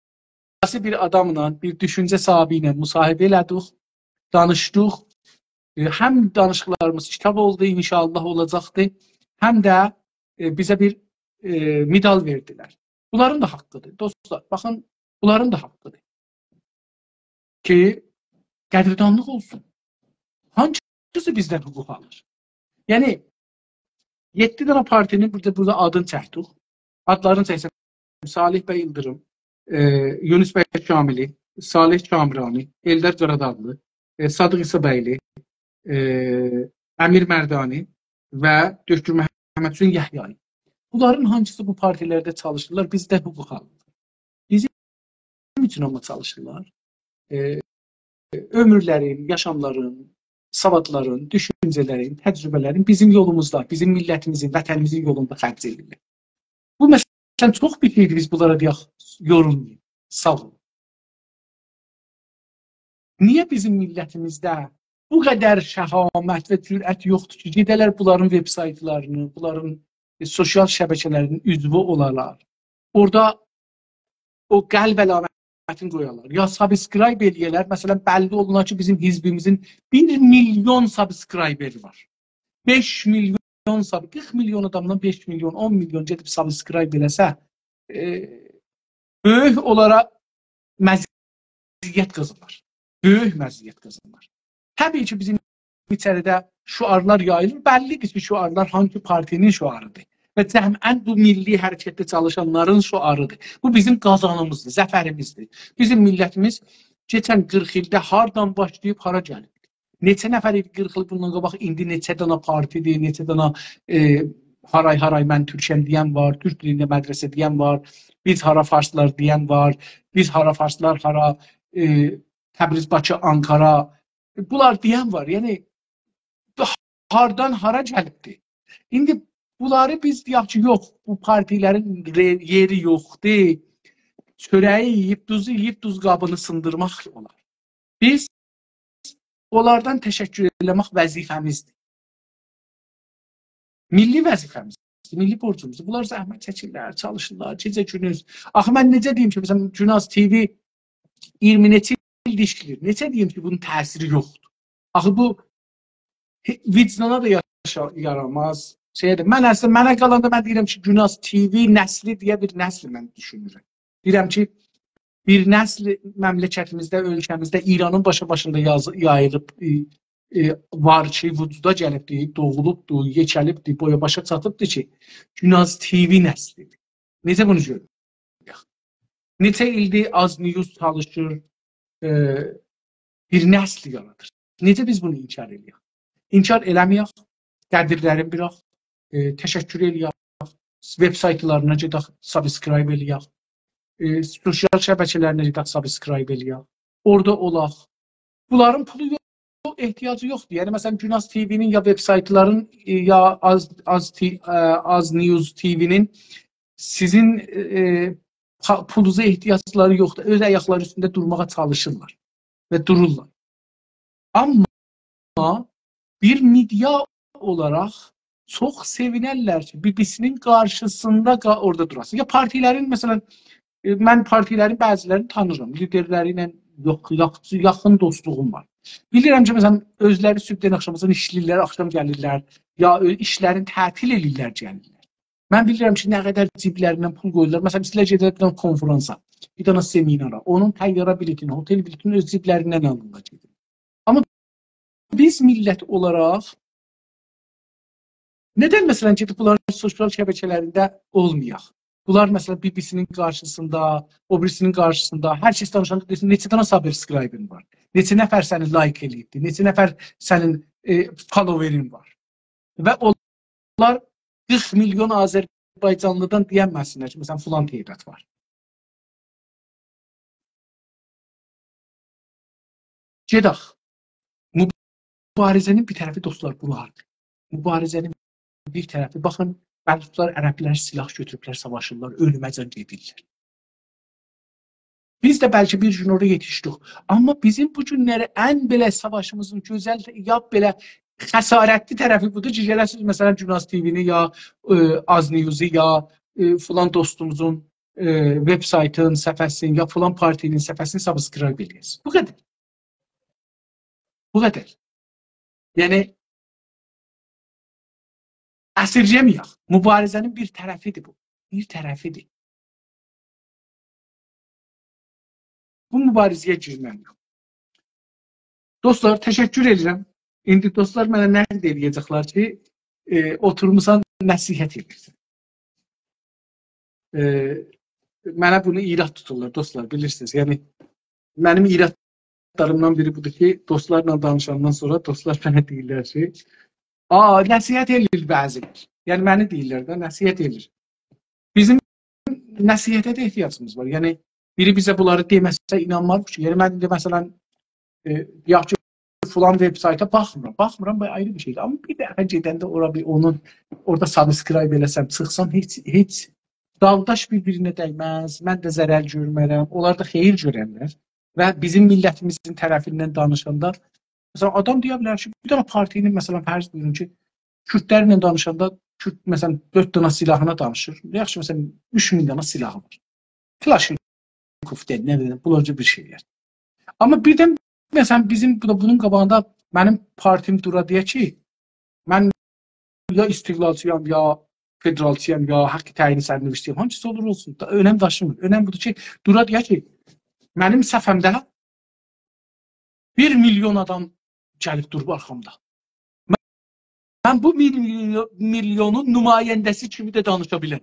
siyasi bir adamla, bir düşüncə sahibi ilə müsahibə elədik, danışdıq, E, həm danışıqlarımız kitab oldu, inşallah olacaqdır, həm də e, bizə bir e, medal verdilər. Bunların da haqqıdır. Dostlar, baxın, bunların da haqqıdır. Ki, qədirdanlıq olsun. Hancısı bizdən hüquq alır? Yəni, yeddi dənə partinin burada, burada adını çəkdik. Adlarını çəksəm, Salih bəy İldırım, e, Yunus bəy Şamili, Salih Kamirani, Eldar Qaradağlı, e, Sadıq İsabəyli, e, Əmir Mərdani və Dökür Məhəmməd Hüseyin Yəhyai. Bunların hancısı bu partilərdə çalışırlar, bizdə hüquq alırlar. Bizim üçün amma çalışırlar. E, ömürlərin, yaşamların, savadların, düşüncələrin, təcrübələrin bizim yolumuzda, bizim millətimizin, vətənimizin yolunda xərc edilir. Bu məsələn çox bir şeydir, biz bunlara deyək, yorulmayın, sağ olun. Niyə bizim millətimizdə bu qədər şəhamət və cürət yoxdur ki, gedələr bunların veb saytlarını, bunların e, sosial şəbəkələrinin üzvü olarlar. Orada o qəlb əlamətini qoyarlar. Ya subscribe eləyələr, məsələn, bəlli olunan ki, bizim hizbimizin bir milyon subscriberi var. beş milyon, qırx milyon adamdan beş milyon, on milyon gedib subscribe eləsə, e, böyük olaraq məziyyət qazanır. Böyük məziyyət qazanır. Təbii ki, bizim içəridə şüarlar yayılır. Bəllidir ki, şüarlar hangi partinin şüarıdır. Və cəmən bu milli hərəkətdə çalışanların şüarıdır. Bu bizim qazanımızdır, zəfərimizdir. Bizim millətimiz keçən qırx ildə hardan başlayıb, hara gəlib. Neçə nəfər idi qırx il bundan qabaq, indi neçə dana partidir, neçə dana e, haray-haray mən Türkəm deyən var, Türk dilində mədrəsə deyən var, biz hara farslar deyən var, biz hara farslar, hara e, Təbriz, Bakı, Ankara, bunlar deyən var. Yəni, hardan hara gəlibdir. İndi bunları biz deyək ki, yox, bu partilərin yeri yoxdur. Çörəyi yiyib, duzu yiyib, duz qabını sındırmaq olar. Biz onlardan təşəkkür eləmək vəzifəmizdir. Milli vəzifəmizdir, milli borcumuzdur. Bunlar zəhmət çəkirlər, çalışırlar, gecə günüz. Axı, mən necə deyim ki, məsələn, Günaz T V iyirmi neçə il dişkilir. Necə deyim ki, bunun təsiri yoxdur. Axı, bu vicdana da yaramaz. Şeydir. Mən əslində, mənə qalanda mən deyirəm ki, Günaz T V nəsli deyə bir nəsli mən düşünürəm. Deyirəm ki, bir nəsl məmləkətimizdə, ölkəmizdə, İranın başa-başında yayılıb e, e, var ki, vücuda gəlibdir, doğulubdur, yekəlibdir, boya başa çatıbdır ki, Günaz T V nəslidir. Necə bunu görürük? Neçə ildir Az News çalışır, e, bir nəsl yaradır. Necə biz bunu inkar eləyək? İnkar eləməyək, qədirlərin biraq, e, təşəkkür eləyək, web saytlarına gedək, subscribe eləyək, e, sosial şəbəkələrinə gedək, subscribe eləyək, orada olaq. Bunların pulu yox, ehtiyacı yoxdur. Yəni, məsələn, Günaz T V-nin ya web saytların, e, ya Az, Az, e, Az News T V-nin sizin e, pulunuza ehtiyacları yoxdur. Öz ayaqları üstündə durmağa çalışırlar və dururlar. Amma bir media olaraq çox sevinərlər ki, B B C-nin qarşısında orada durasın. Ya partilərin, məsələn, mən partilərin bəzilərini tanırım, liderləri ilə yaxın dostluğum var. Bilirəm ki, məsələn, özləri sübdən axşamızın işlirlər, axşam gəlirlər, ya işlərin tətil elirlər, gəlirlər. Mən bilirəm ki, nə qədər ciblərindən pul qoyurlar. Məsələn, sizlər gedirlər konferansa, bir dana seminara, onun təyyara biletini, hotel biletini öz ciblərindən alırlar. Amma biz millət olaraq nədən məsələn gedib bunların sosial şəbəkələrində olmayaq? Bunlar məsələn B B C-nin qarşısında, o birisinin qarşısında, hər şey danışanda desin, neçə dana subscribe-in var, neçə nəfər səni like eləyibdir, neçə nəfər sənin e, followerin var. Və onlar qırx milyon Azərbaycanlıdan deyənməsinlər ki, məsələn, filan teyrət var. Gedək. Mübarizənin bir tərəfi dostlar bunlardır. Mübarizənin bir tərəfi, baxın, bəlkələr ərəblər silah götürüblər, savaşırlar, ölüməcən gedirlər. Biz də bəlkə bir gün orada yetişdik. Amma bizim bu günləri ən belə savaşımızın gözəl, ya belə xəsarətli tərəfi budur ki, gələsiniz məsələn Günaz T V-ni ya e, Az News-u ya e, filan dostumuzun e, web saytının səhifəsini ya filan partinin səhifəsini subscribe edəsiniz. Bu qədər. Bu qədər. Yəni əsirgəməyək. Mübarizənin bir tərəfidir bu. Bir tərəfidir. Bu mübarizəyə girməliyik. Dostlar, təşəkkür edirəm. İndi dostlar mənə nəqd edəcəklər ki, e, oturmusan nəsihət edirsən. E, mənə bunu irad tuturlar dostlar, bilirsiniz. Yəni mənim iradlarımdan biri budur ki, dostlarla danışandan sonra dostlar mənə deyirlər ki, aa, nəsihət edir bəzidir. Yəni məni deyirlər də, nəsihət edir. Bizim nəsihətə də ehtiyacımız var. Yəni biri bizə bunları deməsə inanmarıq ki. Yəni mən də məsələn e, yaxşı falan web-sayta baxmıram. Baxmıram, bu ayrı bir şeydir. Amma bir dəfə gedəndə ora bir onun orada subscribe eləsəm, çıxsam heç heç dağdaş bir-birinə dəyməz. Mən də zərər görmərəm. Onlar da xeyir görənlər və bizim millətimizin tərəfindən danışanda məsələn adam deyə bilər ki, bir dənə partinin məsələn fərz buyurun ki, Kürdlərlə danışanda Kürd məsələn dörd dənə silahına danışır. Yaxşı məsələn üç min dənə silahı var. Klasnikov deyil, nə bilim, bunlarca bir şeylər. Amma birdən məsələn bizim bunun qabağında mənim partim dura deyə ki, mən ya istiqlalçıyam, ya federalçıyam, ya haqqı təyini sərnişdiyəm, hangisi olur olsun, da önəm daşımır. Önəm budur ki, dura deyə ki, mənim səfəmdə bir milyon adam gəlib durub arxamda. Mən bu milyonun nümayəndəsi kimi də danışa bilərəm.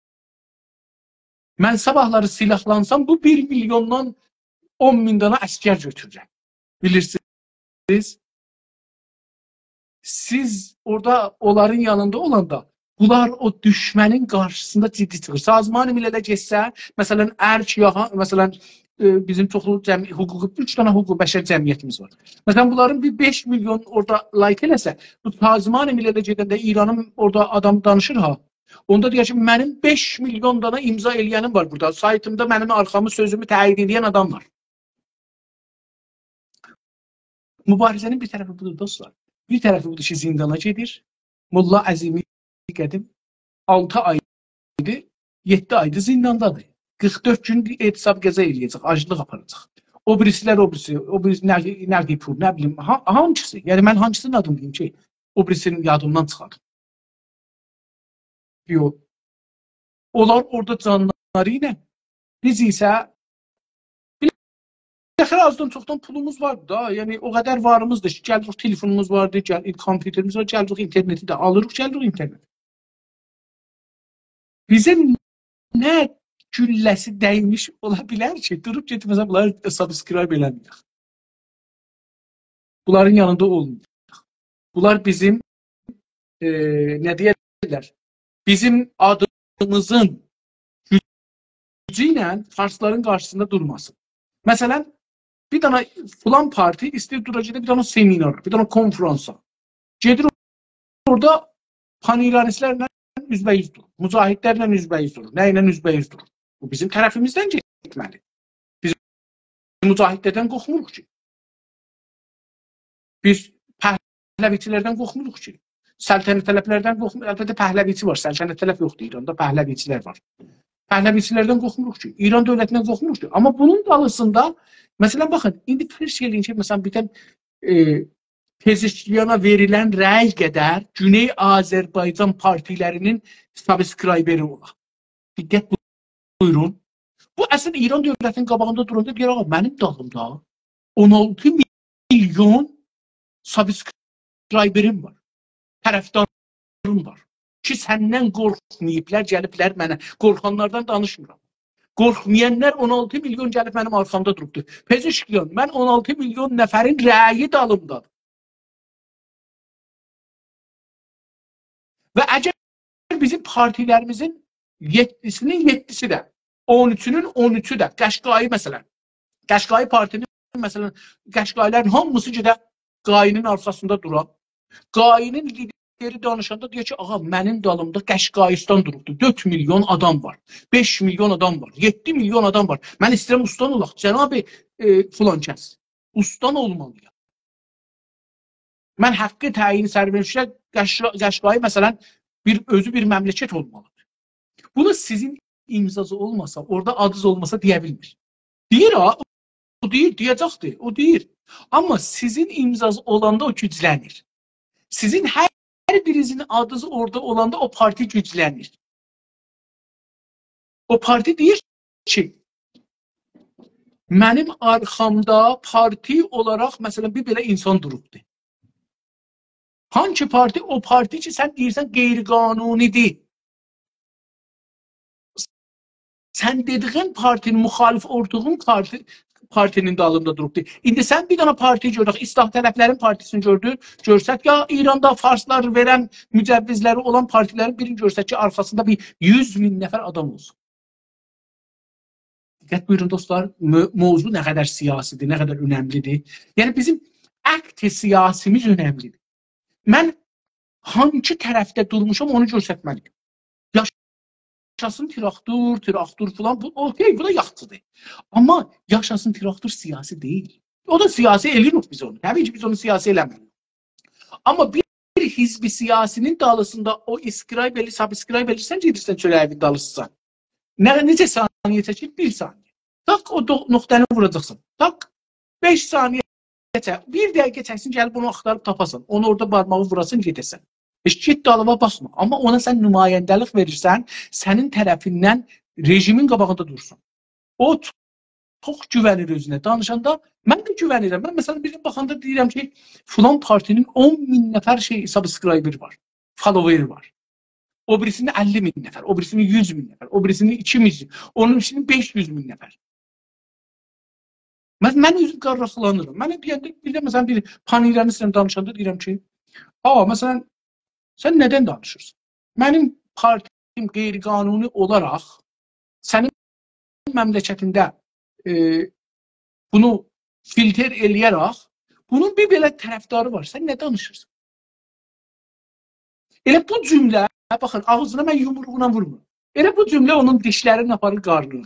Mən sabahları silahlansam, bu bir milyondan on min dana əskər götürürəm. Bilirsiniz? Siz orada onların yanında olanda, bunlar o düşmənin qarşısında ciddi çıxır. Sazman-ı Millədə geçsə, məsələn, ərk, yaha, məsələn, bizim çoxlu hüququ, üç dənə hüquq bəşər cəmiyyətimiz var. Məsələn, bunların bir beş milyon orada like eləsə, bu Sazman-ı Millədə gedəndə İranın orada adam danışır ha, onda deyər ki, mənim beş milyon dana imza eləyənim var burada. Saytımda mənim arxamı, sözümü təyid edən adam var. Mübarizənin bir tərəfi budur, dostlar. Bir tərəfi budur ki, zindana gedir. Molla Əzimi Qədim altı aydır, yeddi aydır zindandadır. qırx dörd gün etisab qəza eləyəcək, aclıq aparacaq. O birisilər, o birisi, o birisi nəqdi pul, nə bilim, ha, hangisi? Yəni mən hangisinin adını deyim ki, o birisinin yadımdan çıxardım. Yox. Onlar orada canları ilə, biz isə Dəxil azdan çoxdan pulumuz vardı da, yəni o qədər varımızdır ki, gəlirik telefonumuz vardı, gəlirik kompüterimiz var, gəlirik interneti də alırıq, gəlirik internet. Bizə nə gülləsi dəymiş ola bilər ki, durub getməsə bunları subscribe eləməyək. Bunların yanında olmayaq. Bunlar bizim, e, nə deyərlər, bizim adımızın gücü ilə farsların qarşısında durmasın. Məsələn, bir dana falan parti istəyir duracaqda bir dana seminar, bir dana konferansa. Gedir orada paniralistlərlə üzbəyiz durur, mücahidlərlə üzbəyiz durur, nə ilə üzbəyiz durur. Bu bizim tərəfimizdən getməli. Biz mücahidlərdən qorxmuruq ki. Biz pəhləviçilərdən qorxmuruq ki. Səltənət tələblərdən qorxmuruq. Əlbəttə pəhləviçi var, səltənət tələb yoxdur İranda, pəhləviçilər var. Pəhləviçilərdən qorxmuruq ki, İran dövlətindən qorxmuruq ki. Amma bunun dalısında, məsələn, baxın, indi fərş eləyin ki, məsələn, bitən e, Pezeşkiyana verilən rəy qədər Güney Azərbaycan partilərinin subscriberi olar. Diqqət buyurun. Bu əslində İran dövlətinin qabağında duranda deyir, ağa, mənim dalımda on altı milyon subscriberim var, tərəfdarım var. Ki səndən qorxmayıblər, gəliblər mənə. Qorxanlardan danışmıram. Qorxmayanlar on altı milyon gəlib mənim arxamda durubdur. Pezeşkiyan, mən on altı milyon nəfərin rəyi dalımdadır. Və əgər bizim partilərimizin yeddisinin yeddisi də, on üçünün on üçü də, Qəşqai məsələn, Qəşqai partinin məsələn, Qəşqailərin hamısı gedə Qayinin arxasında duran, Qayinin lideri danışanda deyir ki, ağa, mənim dalımda Qəşqaistan durubdur, dörd milyon adam var, beş milyon adam var, yeddi milyon adam var. Mən istəyirəm ustan olaq, cənab-ı e, filan kəs, ustan olmalıyam. Mən haqqı təyin sərverişə Qəşqai məsələn bir, özü bir məmləkət olmalıdır. Bunu sizin imzası olmasa, orada adınız olmasa deyə bilmir. Deyir ha, o deyir, deyəcəkdir, o deyir. Amma sizin imzası olanda o güclənir. Sizin hər birinizin adınız orada olanda o parti güclənir. O parti deyir ki, mənim arxamda parti olaraq, məsələn, bir belə insan durubdur. Hangi parti? O parti ki, sən deyirsən qeyri-qanunidir. Sən dediğin partinin, müxalif olduğun parti, partinin dalında durubdur. İndi sən bir dana parti görürük, İslah Tərəflərin partisini gördün, görsək ya İranda farslar verən mücəvvizləri olan partilərin birini görsək ki, arxasında bir yüz min nəfər adam olsun. Diqqət buyurun dostlar, mövzu nə qədər siyasidir, nə qədər önəmlidir. Yəni bizim akt siyasimiz önəmlidir. Mən hangi tərəfdə durmuşam onu görsətməliyim. Yaşasın traktor, traktor falan, bu okey, bu da yaxçıdır. Amma yaşasın traktor siyasi deyil. O da siyasi eləmirik biz onu. Təbii ki biz onu siyasi eləmirik. Amma bir, bir hizbi siyasinin dalısında o iscribe eli, subscribe eli, sən gedirsən çöləyin dalısısan. Nə, necə saniyə çəkir? Bir saniyə. Tak o nöqtəni vuracaqsın. Tak beş saniyə çək. Bir dəqiqə çəksin, gəlib onu axtarıb tapasan. Onu orada barmağı vurasın, gedirsən. Heç get dalıma baxma. Amma ona sən nümayəndəlik verirsən, sənin tərəfindən rejimin qabağında dursun. O çox güvənir özünə. Danışanda mən də güvənirəm. Mən məsələn bir baxanda deyirəm ki, filan partinin on min nəfər şey subscriber var. Follower var. O birisinin əlli min nəfər, o birisinin yüz min nəfər, o birisinin iki min, onun birisinin beş yüz min nəfər. Mən, mən özüm qarraqlanırım. Mən deyəndə, bir də məsələn bir panirəni sizlə danışanda deyirəm ki, aa, məsələn, sən nədən danışırsın? Mənim partim qeyri-qanuni olaraq sənin məmləkətində e, bunu filtr eləyərək, bunun bir belə tərəfdarı var. Sən nə danışırsın? Elə bu cümlə, baxın, ağzına mən yumruğuna vurmuram. Elə bu cümlə onun dişlərini aparır qarnını.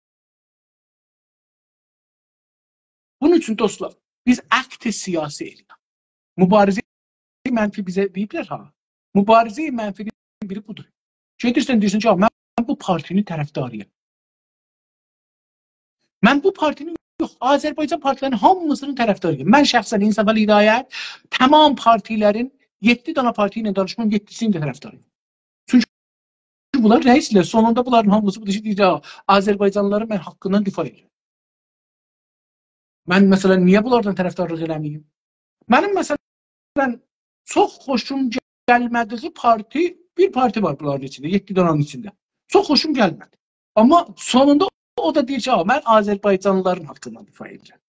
Bunun üçün dostlar, biz aktiv siyasi eləyək. Mübarizə mənfi bizə deyiblər ha. Mübarizə mənfinin biri budur. Gedirsən, deyirsən ki, mən bu partinin tərəfdarıyım. Mən bu partinin yox, Azərbaycan partilərinin hamısının tərəfdarıyım. Mən şəxsən İnsaf və Hidayət tamam partilərin yeddi dana parti ilə danışmam, yeddisinin də tərəfdarıyım. Çünki bunlar rəislər, sonunda bunların hamısı bu deyir, Azərbaycanlıları mən haqqından difa edirəm. Mən məsələn, niyə bunlardan tərəfdarlıq eləməyim? Mənim məsələn, çox xoşum gəlmədiyi parti, bir parti var bunların içində, yeddi dananın içində. Çox xoşum gəlmədi. Amma sonunda o da deyir ki, mən Azərbaycanlıların haqqından difa edirəm.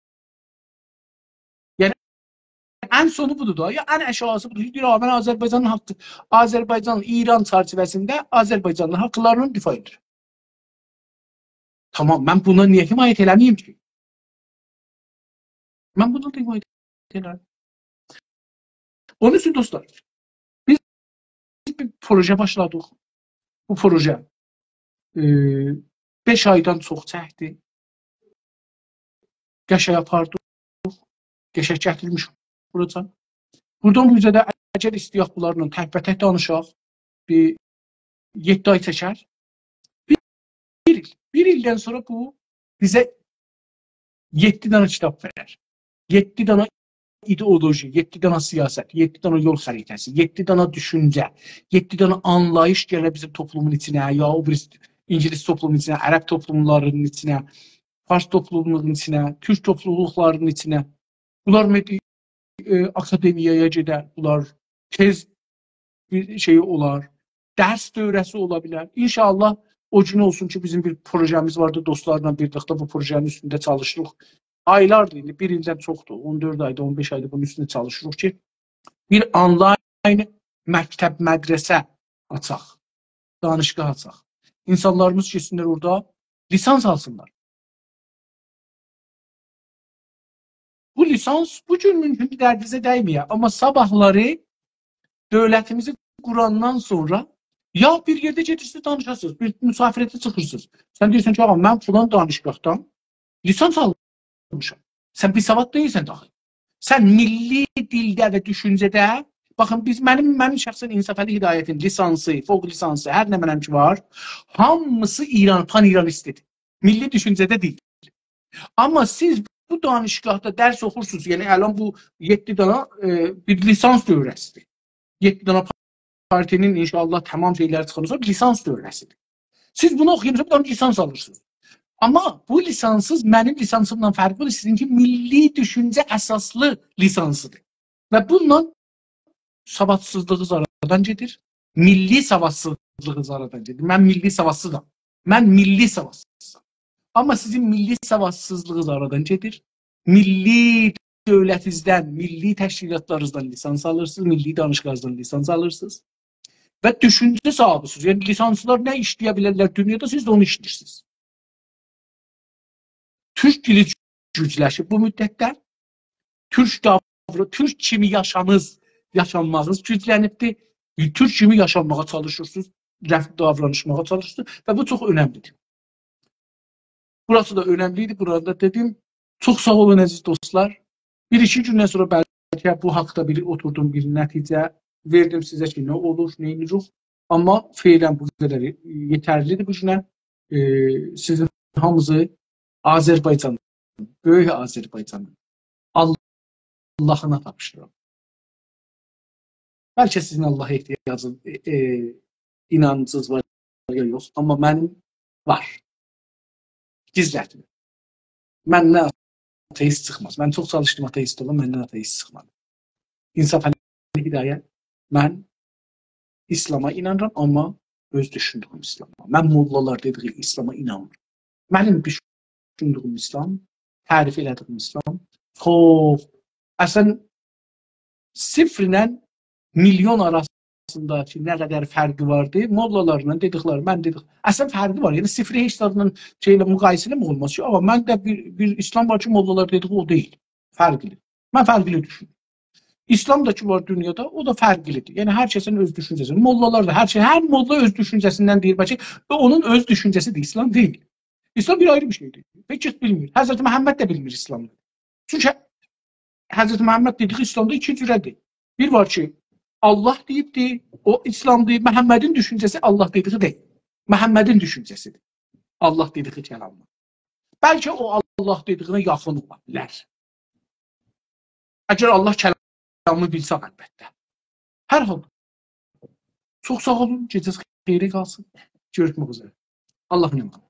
Yəni, ən sonu budur da, ya ən əşyası budur ki, deyir, mən Azərbaycanın haqqı, Azərbaycan, İran çərçivəsində Azərbaycanlı haqqlarının difa edirəm. Tamam, mən buna niyə himayət eləməyim ki? Mən buna da himayət eləməyim. Onun üçün dostlar, biz bir proje başladıq. Bu proje beş aydan çox çəkdi. Qəşəng apardıq. Qəşəng gətirmiş buradan. Buradan bu üzədə əgər istəyək bunlarla təkbətək danışaq, bir yeddi ay çəkər. Bir, bir il. Bir ildən sonra bu bizə yeddi dana kitab verər. yeddi dana ideoloji, yeddi dana siyasət, yeddi dana yol xəritəsi, yeddi dana düşüncə, yeddi dana anlayış gələ bizim toplumun içinə, ya o bir İngilis toplumunun içinə, Ərəb toplumlarının içinə, Fars toplumlarının içinə, Türk topluluqlarının içinə. Bunlar e, akademiyaya gedər, bunlar tez bir şey olar, dərs dövrəsi ola bilər. İnşallah o gün olsun ki, bizim bir projemiz vardı, dostlarla birlikdə bu projenin üstündə çalışırıq. Aylardır, indi bir ildən çoxdur, on dörd ayda, on beş ayda bunun üstündə çalışırıq ki, bir online məktəb, mədrəsə açaq, danışqah açaq. İnsanlarımız keçsinlər orada, lisans alsınlar. Bu lisans bugün mümkün dərdinizə dəyməyə, amma sabahları dövlətimizi qurandan sonra ya bir yerdə gedirsiniz, danışasınız, bir müsafirətə çıxırsınız. Sən deyirsən ki, mən filan danışqahdan lisans almışam. Sən bir savad deyilsən daxil. Sən milli dildə və düşüncədə, baxın, biz mənim, mənim şəxsən İnsaf və Hidayətin lisansı, fövq lisansı, hər nə mənəm ki var, hamısı İran, pan-İranistidir. Milli düşüncədə deyil. Amma siz bu danışgahda dərs oxursunuz. Yəni əlan bu yeddi dana e, bir lisans dövrəsidir. yeddi dana partinin inşallah tamam şeylər çıxırsa lisans dövrəsidir. Siz bunu oxuyursunuz, bundan lisans alırsınız. Amma bu lisanssız mənim lisansımdan fərqlidir. Sizinki milli düşüncə əsaslı lisansıdır. Və bununla savadsızlığınız aradan gedir. Milli savadsızlığınız aradan gedir. Mən milli savadsızam. Mən milli savadsızam. Amma sizin milli savadsızlığınız aradan gedir. Milli dövlətinizdən, milli təşkilatlarınızdan lisans alırsınız, milli danışıqlarınızdan lisans alırsınız. Və düşüncə sahibisiniz. Yəni lisanslar nə işləyə bilərlər dünyada, siz də onu işləyirsiniz. Türk dili gücləşib bu müddətdə. Türk davrı, Türk kimi yaşamız, yaşanmağınız güclənibdir. Türk kimi yaşanmağa çalışırsınız, davranışmağa çalışırsınız və bu çox önəmlidir. Burası da önəmliydi. Burada dedim, çox sağ olun əziz dostlar. Bir-iki gündən sonra bəlkə bu haqda bir oturdum, bir nəticə verdim sizə ki, nə olur, nə edirik. Amma feylən bu qədər yetərlidir bu günə. Ee, sizin hamınızı Azərbaycan, böyük Azərbaycanın Allahına tapışdırıram. Bəlkə sizin Allah'a ehtiyacınız, e, e, inancınız var ya yox, amma mənim var. Gizlətmir. Məndən ateist çıxmaz. Mən çox çalışdım ateist olum, məndən ateist çıxmadı. İnsaf əleyhi hidayət. Mən İslam'a inanıram, amma öz düşündüyüm İslam'a. Mən mollalar dediği İslam'a inanmıram. Mənim düşündüyüm İslam, tərif elədiyim İslam çox. Əslən, sıfır ilə milyon arasındakı nə qədər fərqi vardı, mollalarla dedikləri, mən dedik, əslən fərqi var. Yəni sıfır heç adla şeylə müqayisə eləmək olmaz ki, amma mən də bir, bir İslam var ki, mollalar dediği o deyil. Fərqli. Mən fərqli düşünürüm. İslam da ki var dünyada, o da fərqlidir. Yəni hər kəsin öz düşüncəsi. Mollalar da hər şey, hər molla öz düşüncəsindən deyir bəlkə və onun öz düşüncəsidir. İslam deyil. İslam bir ayrı bir şeydir. Heç kəs bilmir. Həzrəti Məhəmməd də bilmir İslamı. Çünki Həzrəti Məhəmməd dediyi İslamda iki cürədir. Bir var ki, Allah deyibdir, o İslam deyib, Məhəmmədin düşüncəsi Allah dediği deyil. Məhəmmədin düşüncəsidir. Allah dediği kəlamla. Bəlkə o Allah dediyinə yaxın ola bilər. Əgər Allah kəlamını bilsəm əlbəttə. Hər halda. Çox sağ olun, gecəniz xeyirli qalsın. Görüşmək üzrə. Allah'ın emanet.